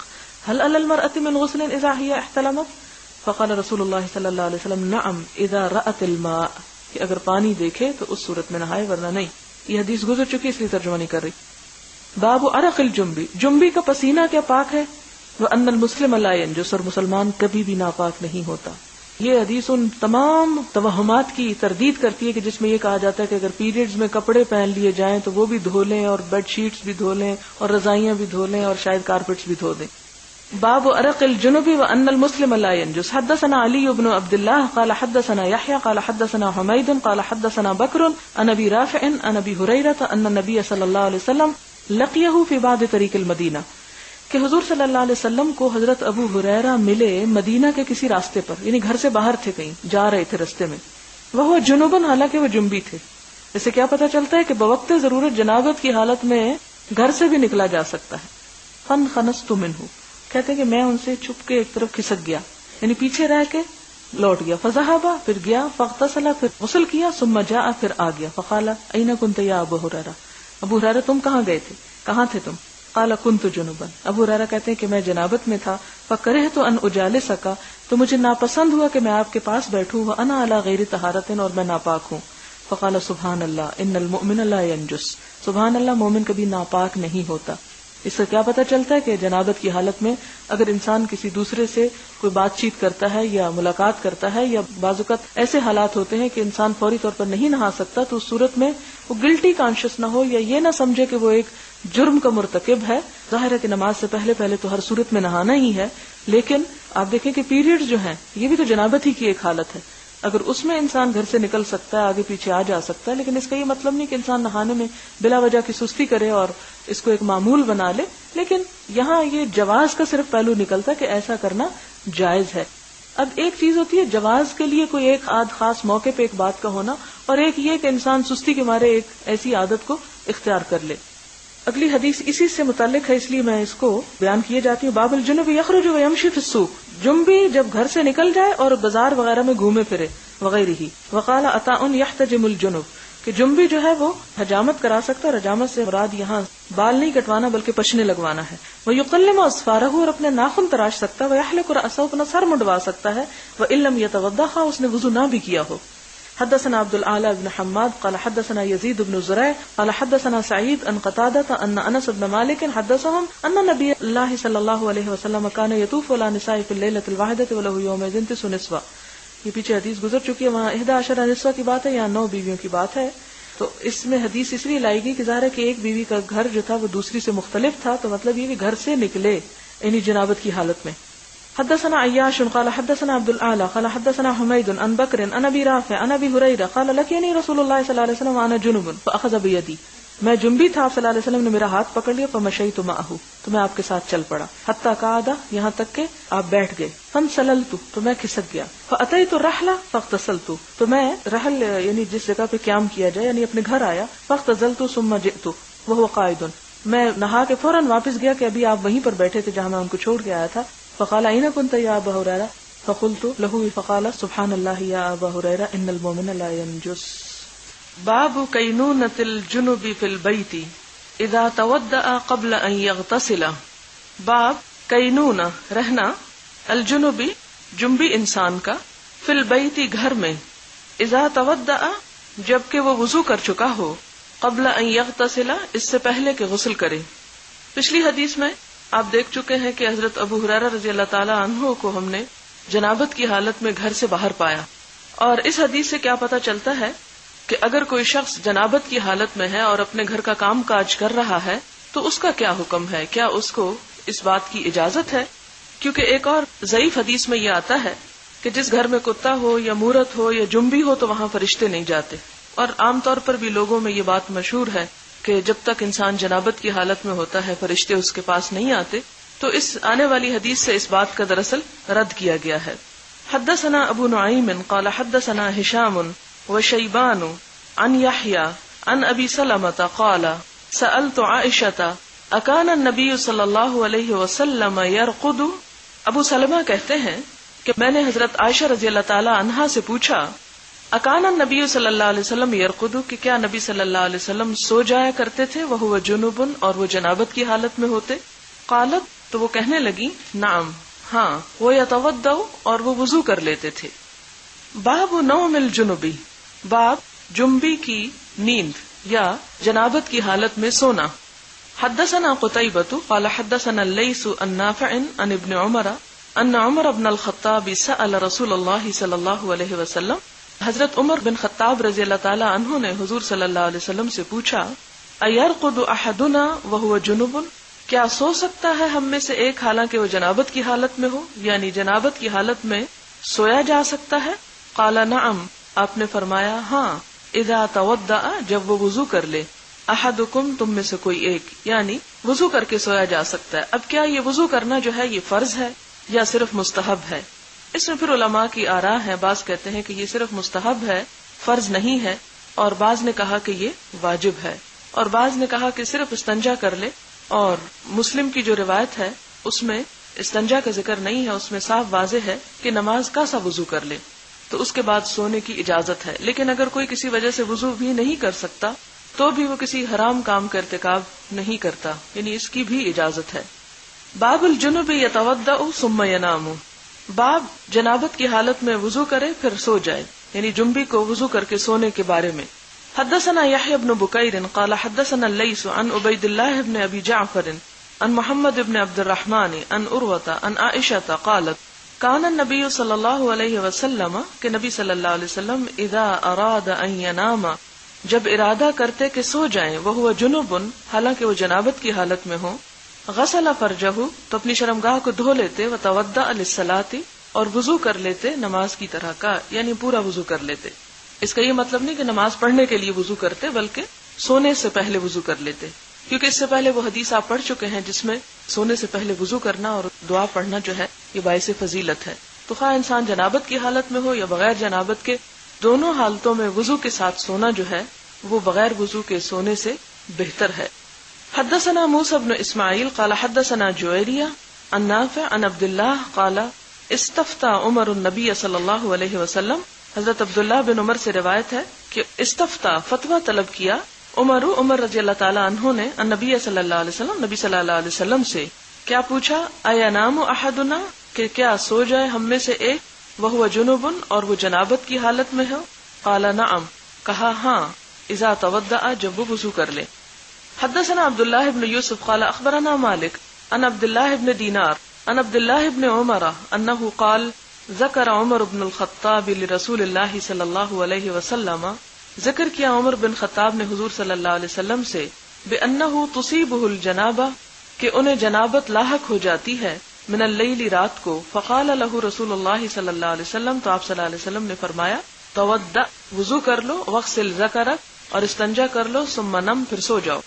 هل على المرأة من غسل اذا هي احتلمت؟ فقال رسول اللہ صلی اللہ علیہ وسلم نعم اذا رأت الماء، کہ اگر پانی دیکھے تو اس صورت میں نہائے ورنہ نہیں. یہ حدیث گزر چکی اس لیے ترجمہ نہیں کر رہی. باب عرق الجنبی، جنبی کا پسینہ کیا پاک ہے؟ وان المسلم لا ينجس، اور مسلمان کبھی بھی ناپاک نہیں ہوتا. یہ حدیث ان تمام توہمات کی تردید کرتی ہے کہ جس میں یہ کہا جاتا ہے کہ اگر پیریڈز میں کپڑے پہن لیے جائیں تو وہ بھی دھو لیں، اور بیڈ شیٹس بھی دھو لیں، اور رضائیاں بھی دھو لیں، اور شاید کارپیٹس بھی دھو دیں. باب عرق الجنب وان المسلم لا ينجس. حدثنا علي بن عبد الله قال حدثنا يحيى قال حدثنا حميد قال حدثنا بكر عن ابي رافع عن ابي هريره ان النبي صلى الله عليه وسلم لقيه في بعض طريق المدينه، کہ حضور صلی اللہ علیہ وسلم کو حضرت ابو ہریرہ ملے مدینہ کے کسی راستے پر، یعنی گھر سے باہر تھے، کہیں جا رہے تھے راستے میں. وہ جنوبن، حالانکہ وہ جنبی تھے. اس سے کیا پتہ چلتا ہے کہ بوقت ضرورت جنابت کی حالت میں گھر سے بھی نکلا جا سکتا ہے. فن خنست منہ، کہتے کہ میں ان سے چھپ کے ایک طرف کھسک گیا، یعنی پیچھے رہ کے لوٹ گیا. فذهب، پھر گیا. فاغتسل، پھر غسل کیا. ثم جاء، پھر آ گیا. فقال اين كنت يا ابو هريرة، ابو ہریرہ تم کہاں گئے تھے، کہاں تھے تم؟ قال كنت جنبا، ابو ہریرہ کہتے ہیں کہ میں جنابت میں تھا. فکرہت ان اجالسک، تو مجھے ناپسند ہوا کہ میں آپ کے پاس بیٹھوں. وانا على غیر طہارت، اور میں ناپاک ہوں. فقال سبحان اللہ ان المؤمن لا ينجس، سبحان اللہ، مومن کبھی ناپاک نہیں ہوتا. اس سے کیا پتہ چلتا ہے کہ جنابت کی حالت میں اگر انسان کسی دوسرے سے کوئی بات چیت کرتا ہے یا ملاقات کرتا ہے، یا بعض اوقات ایسے حالات ہوتے ہیں کہ انسان فوری طور پر نہیں نہا سکتا، تو اس صورت میں وہ گلٹی کانشیس نہ ہو، یا یہ نہ سمجھے کہ وہ ایک جرم کا مرتکب ہے. ظاہر ہے کہ نماز سے پہلے پہلے تو ہر صورت میں نہانا ہی ہے، لیکن آپ دیکھیں کہ پیریڈ جو ہیں یہ بھی تو جنابت ہی کی ایک حالت ہے. اگر اس میں انسان گھر سے نکل سکتا ہے، آگے پیچھے آ جا سکتا ہے، لیکن اس کا یہ مطلب نہیں کہ انسان نہانے میں بلا وجہ کی سستی کرے اور اس کو ایک معمول بنا لے. لیکن یہاں یہ جواز کا صرف پہلو نکلتا ہے کہ ایسا کرنا جائز ہے. اب ایک چیز ہوتی ہے جواز کے لیے کوئی ایک آدھ خاص موقع پہ ایک بات کا ہونا، اور ایک یہ کہ انسان سستی کے مارے ایک ایسی عادت کو اختیار کر لے. اگلی حدیث اسی سے متعلق ہے، اس لیے میں اس کو بیان کیے جاتی ہوں. باب الجنب یخرج ویمشی فی السوق، جنبی جب گھر سے نکل جائے اور بازار وغیرہ میں گھومے پھرے وغیرہ ہی. وقال عطاء یحتجم الجنب، کہ جنبی جو ہے وہ حجامت کرا سکتا ہے. حجامت سے مراد یہاں بال نہیں کٹوانا بلکہ پشنے لگوانا ہے. ویقلم اظفارہ، اور اپنے ناخن تراش سکتا ہے. ویحلق رأسہ، اپنا سر منڈوا سکتا ہے. وان لم یتوضأ، اس نے وضو نہ بھی کیا ہو. حدثنا عبد الاعلى بن حماد قال حدثنا يزيد بن زريع قال حدثنا سعيد عن قتادة ان انس بن مالك حدثهم ان نبي الله صلى الله عليه وسلم كان يطوف على نساء في الليلة الواحدة وله يومئذ تسع نسوة. یہ پیچھے حدیث گزر چکی ہے، وہاں احدى عشر نسوة کی بات ہے، یہاں نو بیویوں کی بات ہے. تو اس میں حدیث اس لیے لائی گئی کہ ظاہر ہے کہ ایک بیوی کا گھر جو تھا وہ دوسری سے مختلف تھا، تو مطلب یہ کہ گھر سے نکلے یعنی جنابت کی حالت میں. حدثنا عياش قال حدثنا عبد الاعلى قال حدثنا حميد عن بكر عن ابي رافع عن ابي هريره قال لقيني رسول الله صلى الله عليه وسلم وانا جنب فاخذ بيدي، میں جنبی تھا، آپ صلی اللہ علیہ وسلم نے میرا ہاتھ پکڑ لیا. فمشيت معه، تو میں آپ کے ساتھ چل پڑا. حتى قعد، یہاں تک کہ آپ بیٹھ گئے. فانسللت، تو میں کھسک گیا. فاتيت الرحل فاغتسلت، تو میں رحل یعنی جس جگہ پہ قیام کیا جائے یعنی اپنے گھر آیا. فاغتسلت ثم جئت وهو قاعد، میں نہا کے فوراً واپس گیا کہ ابھی آپ وہیں پر بیٹھے تھے جہاں میں ان کو چھوڑ کے آیا تھا. فقال اين كنت يا ابا هريره فقلت له فقال سبحان الله يا ابا هريره ان المؤمن لا ينجس. باب كينونة الجنب في البيت اذا تودأ قبل ان يغتسل. باب کینونہ، رہنا، الجنبی، جنبی انسان کا، فی البیت، گھر میں، اذا تودأ، جبکہ وہ وضو کر چکا ہو، قبل ان یغتسل، اس سے پہلے کہ غسل کرے. پچھلی حدیث میں آپ دیکھ چکے ہیں کہ حضرت ابو ہریرہ رضی اللہ تعالی عنہ کو ہم نے جنابت کی حالت میں گھر سے باہر پایا، اور اس حدیث سے کیا پتا چلتا ہے کہ اگر کوئی شخص جنابت کی حالت میں ہے اور اپنے گھر کا کام کاج کر رہا ہے تو اس کا کیا حکم ہے، کیا اس کو اس بات کی اجازت ہے. کیونکہ ایک اور ضعیف حدیث میں یہ آتا ہے کہ جس گھر میں کتا ہو یا مورت ہو یا جنبی ہو تو وہاں فرشتے نہیں جاتے، اور عام طور پر بھی لوگوں میں یہ بات مشہور ہے کہ جب تک انسان جنابت کی حالت میں ہوتا ہے فرشتے اس کے پاس نہیں آتے. تو اس آنے والی حدیث سے اس بات کا دراصل رد کیا گیا ہے. حدثنا ابو نعیم قال حدثنا ہشام وشیبان عن یحیی عن ابی سلمۃ قال سألت عائشة اکان النبی صلی اللہ علیہ وسلم یرقد. ابو سلمہ کہتے ہیں کہ میں نے حضرت عائشہ رضی اللہ تعالی عنہا سے پوچھا، اکان النبی صلی اللہ علیہ وسلم یرقد، کہ کیا نبی صلی اللہ علیہ وسلم سو جایا کرتے تھے، وہو جنوب، اور وہ جنابت کی حالت میں ہوتے. قالت، تو وہ کہنے لگی نعم ہاں، وہ یتودع اور وہ وضو کر لیتے تھے. باب نوم الجنبی، باب جنبی کی نیند یا جنابت کی حالت میں سونا. حدثنا قتيبة قال حدثنا الليث عن نافع عن ابن عمر ان عمر بن الخطاب سأل رسول الله صلی اللہ علیہ وسلم، حضرت عمر بن خطاب رضی اللہ تعالی عنہ نے حضور صلی اللہ علیہ وسلم سے پوچھا، ایرقد احدنا وهو جنب، کیا سو سکتا ہے ہم میں سے ایک حالانکہ وہ جنابت کی حالت میں ہو، یعنی جنابت کی حالت میں سویا جا سکتا ہے؟ قال نعم، آپ نے فرمایا ہاں، اذا تودع، جب وہ وضو کر لے، احدکم، تم میں سے کوئی ایک، یعنی وضو کر کے سویا جا سکتا ہے. اب کیا یہ وضو کرنا جو ہے یہ فرض ہے یا صرف مستحب ہے؟ اس میں پھر علماء کی آراء ہے. بعض کہتے ہیں کہ یہ صرف مستحب ہے، فرض نہیں ہے، اور بعض نے کہا کہ یہ واجب ہے، اور بعض نے کہا کہ صرف استنجا کر لے. اور مسلم کی جو روایت ہے اس میں استنجا کا ذکر نہیں ہے، اس میں صاف واضح ہے کہ نماز کا سا وضو کر لے تو اس کے بعد سونے کی اجازت ہے. لیکن اگر کوئی کسی وجہ سے وضو بھی نہیں کر سکتا تو بھی وہ کسی حرام کام کا ارتکاب نہیں کرتا، یعنی اس کی بھی اجازت ہے. باب الجنب یتودع ثم ینام، باب جنابت کی حالت میں وضو کرے پھر سو جائے، یعنی جنبی کو وضو کر کے سونے کے بارے میں. حدثنا یحیی بن بکیر قال حدثنا اللیث عن عبید اللہ بن ابی جعفر عن محمد بن عبد الرحمن عن عروۃ عن عائشہ قالت کان النبی صلی اللہ علیہ وسلم، کہ نبی صلی اللہ علیہ وسلم اذا اراد ان ینام، جب ارادہ کرتے کہ سو جائیں، وہو جنب، حالانکہ وہ جنابت کی حالت میں ہوں، غسل فرجہ، تو اپنی شرمگاہ کو دھو لیتے، وتودع للصلاۃ، اور وضو کر لیتے نماز کی طرح کا، یعنی پورا وضو کر لیتے. اس کا یہ مطلب نہیں کہ نماز پڑھنے کے لیے وضو کرتے، بلکہ سونے سے پہلے وضو کر لیتے، کیونکہ اس سے پہلے وہ حدیث آپ پڑھ چکے ہیں جس میں سونے سے پہلے وضو کرنا اور دعا پڑھنا جو ہے یہ باعث فضیلت ہے. تو خواہ انسان جنابت کی حالت میں ہو یا بغیر جنابت کے، دونوں حالتوں میں وضو کے ساتھ سونا جو ہے وہ بغیر وضو کے سونے سے بہتر ہے. حدثنا موسیٰ بن اسماعیل قال حدثنا جویریہ عن نافع عن عبد اللہ قال استفتى عمر النبی صلی اللہ علیہ وسلم، حضرت عبداللہ بن عمر سے روایت ہے کہ استفتى، فتویٰ طلب کیا، عمر عمر رضی اللہ تعالی عنہ نے النبی صلی اللہ علیہ وسلم، نبی صلی اللہ علیہ وسلم سے. کیا پوچھا؟ اینام احدنا، کہ کیا سو جائے ہم میں سے ایک، وہو جنب، اور وہ جنابت کی حالت میں ہو؟ قال نعم، کہا ہاں، اذا تودع، جب وہ وضو کر لے. حدثنا عبداللہ بن یوسف قال اخبرنا مالک عن عبداللہ بن دینار عن عبداللہ بن عمر انه قال ذکر عمر بن الخطاب لرسول اللہ صلی اللہ علیہ وسلم، ذکر کیا عمر بن خطاب نے حضور صلی اللہ علیہ وسلم سے، بأنه تصیبه الجنابہ، کہ انہیں جنابت لاحق ہو جاتی ہے، من اللیل، رات کو. فقال له رسول اللہ صلی اللہ علیہ وسلم، تو آپ صلی اللہ علیہ وسلم نے فرمایا، تودع، وضو کر لو، واغسل ذکرک، اور استنجا کر لو، ثم نم، پھر سو جاؤ.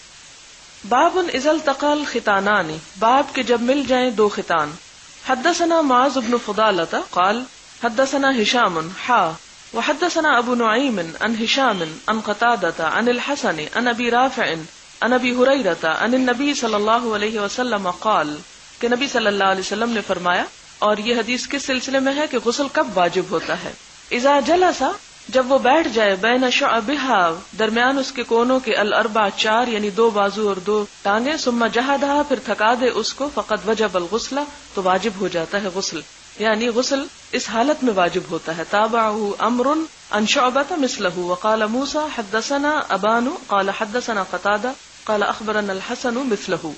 باب اذا التقى الختانان، باب کے جب مل جائیں دو ختان. حدثنا معاذ بن فضالة قال حدثنا هشام حا وحدثنا ابو نعيم عن هشام عن قتادة عن الحسن عن ابي رافع عن ابي هريرة عن النبي صلی اللہ علیہ وسلم قال، کہ نبی صلی اللہ علیہ وسلم نے فرمایا، اور یہ حدیث کس سلسلے میں ہے کہ غسل کب واجب ہوتا ہے؟ اذا جلس، جب وہ بیٹھ جائے، بین شعبها، درمیان اس کے کونوں کے، الاربع، چار، یعنی دو بازو اور دو ٹانگیں، ثم جہدها، پھر تھکا دے اس کو، فقد وجب الغسل، تو واجب ہو جاتا ہے غسل، یعنی غسل اس حالت میں واجب ہوتا ہے. تابعه امر عن شعبة مثله وقال موسى حدثنا ابان قال حدثنا قتادة قال اخبرنا الحسن مثله.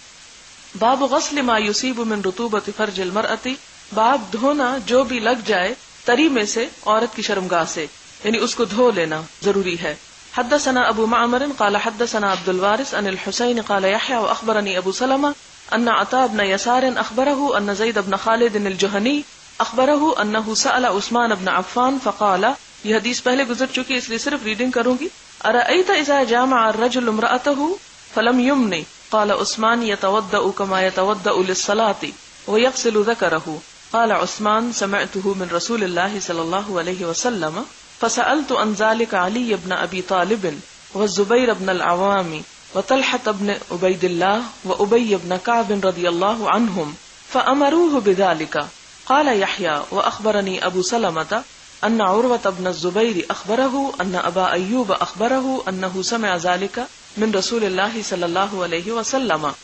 باب غسل ما يصيب من رطوبة فرج المرأة، باب دھونا جو بھی لگ جائے تری میں سے عورت کی شرمگاہ سے، یعنی اس کو دھو لینا ضروری ہے. حدثنا ابو معمر قال حدثنا عبد الوارث عن الحسين قال يحيى واخبرني ابو سلمة ان عطاء بن يسار اخبره ان زيد بن خالد الجهني اخبره انه سأل عثمان بن عفان فقال، یہ حدیث پہلے گزر چکی اس لیے صرف ریڈنگ کروں گی. ارأيت اذا جامع الرجل امرأته فلم يمن، قال عثمان يتودأ كما يتودأ للصلاة ويغسل ذكره. قال عثمان سمعته من رسول الله صلى الله عليه وسلم فسألت عن ذلك علي بن ابي طالب والزبير بن العوام وطلحة بن عبيد الله وأبي بن كعب رضي الله عنهم فأمروه بذلك. قال يحيى وأخبرني أبو سلمة أن عروة بن الزبير أخبره أن أبا أيوب أخبره أنه سمع ذلك من رسول الله صلى الله عليه وسلم.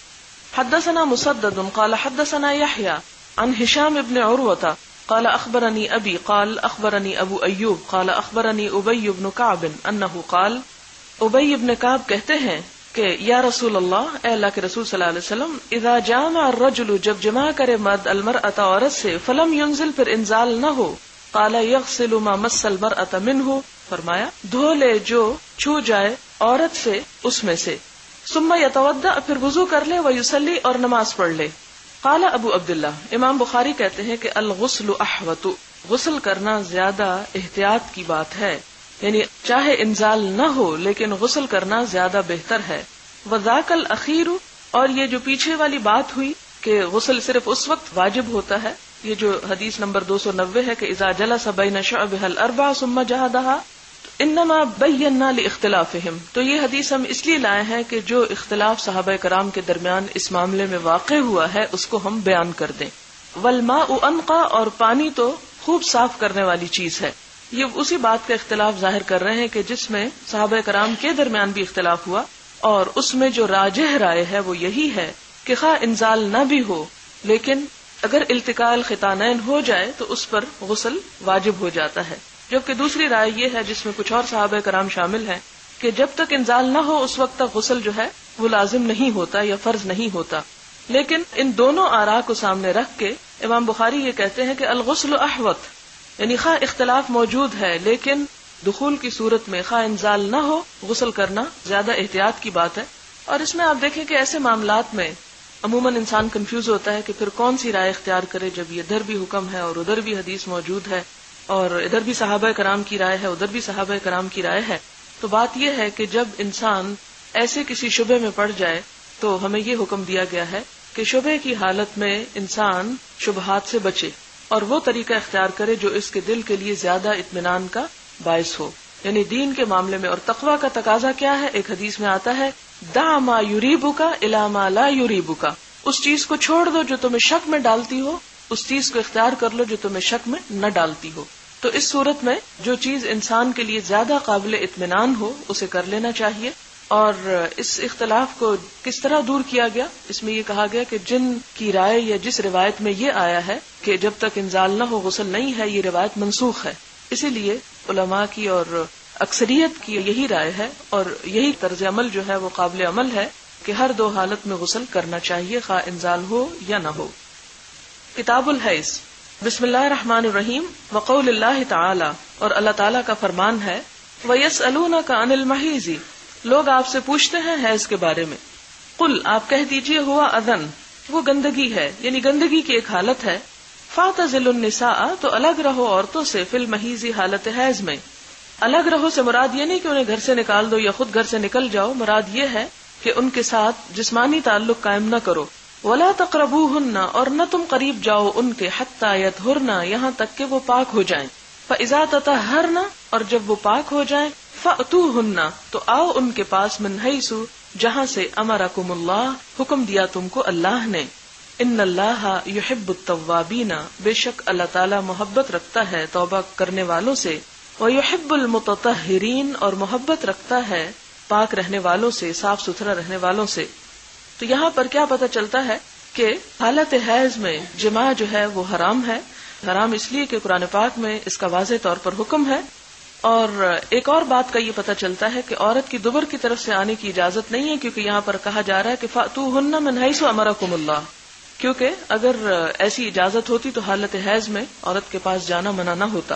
حدثنا مسدد قال حدثنا يحيى عن هشام بن عروة قال اخبرني ابي قال اخبرني ابو ایوب قال اخبرني ابی بن کعب انه قال، ابی بن کعب کہتے ہیں کہ یا رسول اللہ، اے اللہ کے رسول صلی اللہ علیہ وسلم، اذا جامع الرجل، جب جمع کرے مرد المرأة عورت سے، فلم ينزل، پھر انزال نہ ہو، قال يغسل ما مس المرأة منه، فرمایا دھو لے جو چھو جائے عورت سے اس میں سے، ثم يتوضأ، پھر وضو کر لے، ويصلي، اور نماز پڑھ لے۔ قال ابو عبداللہ، امام بخاری کہتے ہیں کہ الغسل احوط، غسل کرنا زیادہ احتیاط کی بات ہے، یعنی چاہے انزال نہ ہو لیکن غسل کرنا زیادہ بہتر ہے۔ وذاک الاخیر، اور یہ جو پیچھے والی بات ہوئی کہ غسل صرف اس وقت واجب ہوتا ہے، یہ جو حدیث نمبر دو سو نوے ہے کہ اذا جلس بین شعبها الاربع ثم جہدها، انما بینا لاختلافہم، تو یہ حدیث ہم اس لیے لائے ہیں کہ جو اختلاف صحابہ کرام کے درمیان اس معاملے میں واقع ہوا ہے اس کو ہم بیان کر دیں۔ والماء انقی، اور پانی تو خوب صاف کرنے والی چیز ہے۔ یہ اسی بات کا اختلاف ظاہر کر رہے ہیں کہ جس میں صحابہ کرام کے درمیان بھی اختلاف ہوا، اور اس میں جو راجح رائے ہے وہ یہی ہے کہ خواہ انزال نہ بھی ہو لیکن اگر التقاء الختانین ہو جائے تو اس پر غسل واجب ہو جاتا ہے، جبکہ دوسری رائے یہ ہے جس میں کچھ اور صحابہ کرام شامل ہیں کہ جب تک انزال نہ ہو اس وقت تک غسل جو ہے وہ لازم نہیں ہوتا یا فرض نہیں ہوتا۔ لیکن ان دونوں آراء کو سامنے رکھ کے امام بخاری یہ کہتے ہیں کہ الغسل احوط، یعنی خواہ اختلاف موجود ہے لیکن دخول کی صورت میں خواہ انزال نہ ہو، غسل کرنا زیادہ احتیاط کی بات ہے۔ اور اس میں آپ دیکھیں کہ ایسے معاملات میں عموماً انسان کنفیوز ہوتا ہے کہ پھر کون سی رائے اختیار کرے، جب یہ ادھر بھی حکم ہے اور ادھر بھی حدیث موجود ہے اور ادھر بھی صحابہ کرام کی رائے ہے ادھر بھی صحابہ کرام کی رائے ہے۔ تو بات یہ ہے کہ جب انسان ایسے کسی شبے میں پڑ جائے تو ہمیں یہ حکم دیا گیا ہے کہ شبے کی حالت میں انسان شبہات سے بچے اور وہ طریقہ اختیار کرے جو اس کے دل کے لیے زیادہ اطمینان کا باعث ہو، یعنی دین کے معاملے میں۔ اور تقویٰ کا تقاضا کیا ہے؟ ایک حدیث میں آتا ہے دع ما یریبک الی ما لا یریبک، اس چیز کو چھوڑ دو جو تمہیں شک میں ڈالتی ہو، اس چیز کو اختیار کر لو جو تمہیں شک میں نہ ڈالتی ہو۔ تو اس صورت میں جو چیز انسان کے لیے زیادہ قابل اطمینان ہو اسے کر لینا چاہیے۔ اور اس اختلاف کو کس طرح دور کیا گیا؟ اس میں یہ کہا گیا کہ جن کی رائے یا جس روایت میں یہ آیا ہے کہ جب تک انزال نہ ہو غسل نہیں ہے، یہ روایت منسوخ ہے، اسی لیے علماء کی اور اکثریت کی یہی رائے ہے اور یہی طرز عمل جو ہے وہ قابل عمل ہے کہ ہر دو حالت میں غسل کرنا چاہیے، خواہ انزال ہو یا نہ ہو۔ کتاب الحیض، بسم اللہ الرحمن الرحیم، وقول اللہ تعالی، اور اللہ تعالیٰ کا فرمان ہے وَيَسْأَلُونَكَ عَنِ الْمَحِيضِ، لوگ آپ سے پوچھتے ہیں حیض کے بارے میں، قل، آپ کہہ دیجئے ہوا اذن، وہ گندگی ہے، یعنی گندگی کی ایک حالت ہے، فَاعْتَزِلُوا النِّسَاءَ، تو الگ رہو عورتوں سے، فی الْمَحِيضِ، حالت حیض میں۔ الگ رہو سے مراد یہ نہیں کہ انہیں گھر سے نکال دو یا خود گھر سے نکل جاؤ، مراد یہ ہے کہ ان کے ساتھ جسمانی تعلق قائم نہ کرو۔ وَلَا تَقْرَبُوهُنَّ، اور نہ تم قریب جاؤ ان کے، حَتَّى يَطْهُرْنَ، یہاں تک کہ وہ پاک ہو جائیں۔ فَإِذَا تَطَهَّرْنَ، اور جب وہ پاک ہو جائیں، فَأْتُوهُنَّ، تو آؤ ان کے پاس، مِنْ حَيْثُ، جہاں سے أَمَرَكُمُ اللَّهُ، حکم دیا تم کو اللہ نے۔ إِنَّ اللَّهَ يُحِبُّ التَّوَّابِينَ، بے شک اللہ تعالیٰ محبت رکھتا ہے توبہ کرنے والوں سے، وَيُحِبُّ الْمُتَطَهِّرِينَ، اور محبت رکھتا ہے پاک رہنے والوں سے، صاف ستھرا رہنے والوں سے۔ تو یہاں پر کیا پتہ چلتا ہے کہ حالت حیض میں جماع جو ہے وہ حرام ہے، حرام اس لیے کہ قرآن پاک میں اس کا واضح طور پر حکم ہے۔ اور ایک اور بات کا یہ پتہ چلتا ہے کہ عورت کی دبر کی طرف سے آنے کی اجازت نہیں ہے، کیونکہ یہاں پر کہا جا رہا ہے کہ فَأْتُوهُنَّ مِنْ حَيْثُ أَمَرَكُمُ اللَّهُ، کیونکہ اگر ایسی اجازت ہوتی تو حالت حیض میں عورت کے پاس جانا منع نہ ہوتا۔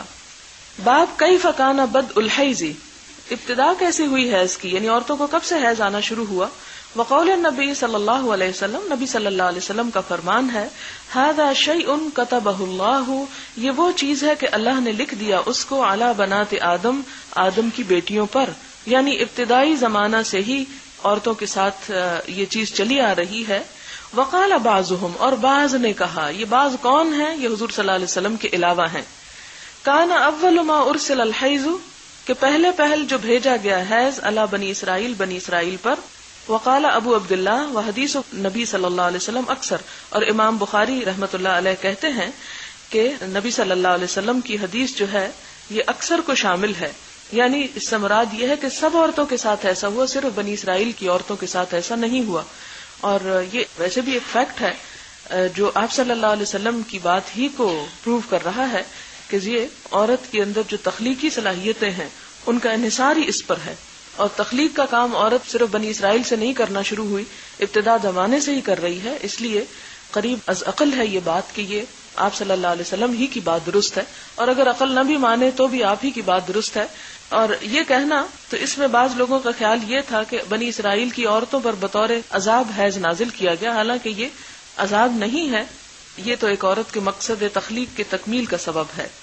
باب کیف کان بدء الحیض، ابتدا کیسے ہوئی حیض کی، یعنی عورتوں کو کب سے حیض آنا شروع ہوا۔ وقول النبی صلی اللہ علیہ وسلم، نبی صلی اللہ علیہ وسلم کا فرمان ہے ھذا شیء کتبہ اللہ، یہ وہ چیز ہے کہ اللہ نے لکھ دیا اس کو، علی بنات آدم، آدم کی بیٹیوں پر، یعنی ابتدائی زمانہ سے ہی عورتوں کے ساتھ یہ چیز چلی آ رہی ہے۔ وقال بعضهم، اور بعض نے کہا، یہ بعض کون ہیں؟ یہ حضور صلی اللہ علیہ وسلم کے علاوہ ہیں۔ کان اول ما ارسل الحیض، کہ پہلے پہل جو بھیجا گیا حیض، علی بنی اسرائیل، بنی اسرائیل پر۔ وقال ابو عبداللہ، و حدیث نبی صلی اللہ علیہ وسلم اکثر، اور امام بخاری رحمۃ اللہ علیہ کہتے ہیں کہ نبی صلی اللہ علیہ وسلم کی حدیث جو ہے یہ اکثر کو شامل ہے، یعنی اس سے مراد یہ ہے کہ سب عورتوں کے ساتھ ایسا ہوا، صرف بنی اسرائیل کی عورتوں کے ساتھ ایسا نہیں ہوا۔ اور یہ ویسے بھی ایک فیکٹ ہے جو آپ صلی اللہ علیہ وسلم کی بات ہی کو پروو کر رہا ہے کہ یہ عورت کے اندر جو تخلیقی صلاحیتیں ہیں ان کا انحصار ہی اس پر ہے. اور تخلیق کا کام عورت صرف بنی اسرائیل سے نہیں کرنا شروع ہوئی، ابتدا زمانے سے ہی کر رہی ہے. اس لیے قریب از عقل ہے یہ بات کہ یہ آپ صلی اللہ علیہ وسلم ہی کی بات درست ہے، اور اگر عقل نہ بھی مانے تو بھی آپ ہی کی بات درست ہے. اور یہ کہنا تو اس میں بعض لوگوں کا خیال یہ تھا کہ بنی اسرائیل کی عورتوں پر بطور عذاب حیض نازل کیا گیا، حالانکہ یہ عذاب نہیں ہے، یہ تو ایک عورت کے مقصد تخلیق کے تکمیل کا سبب ہے.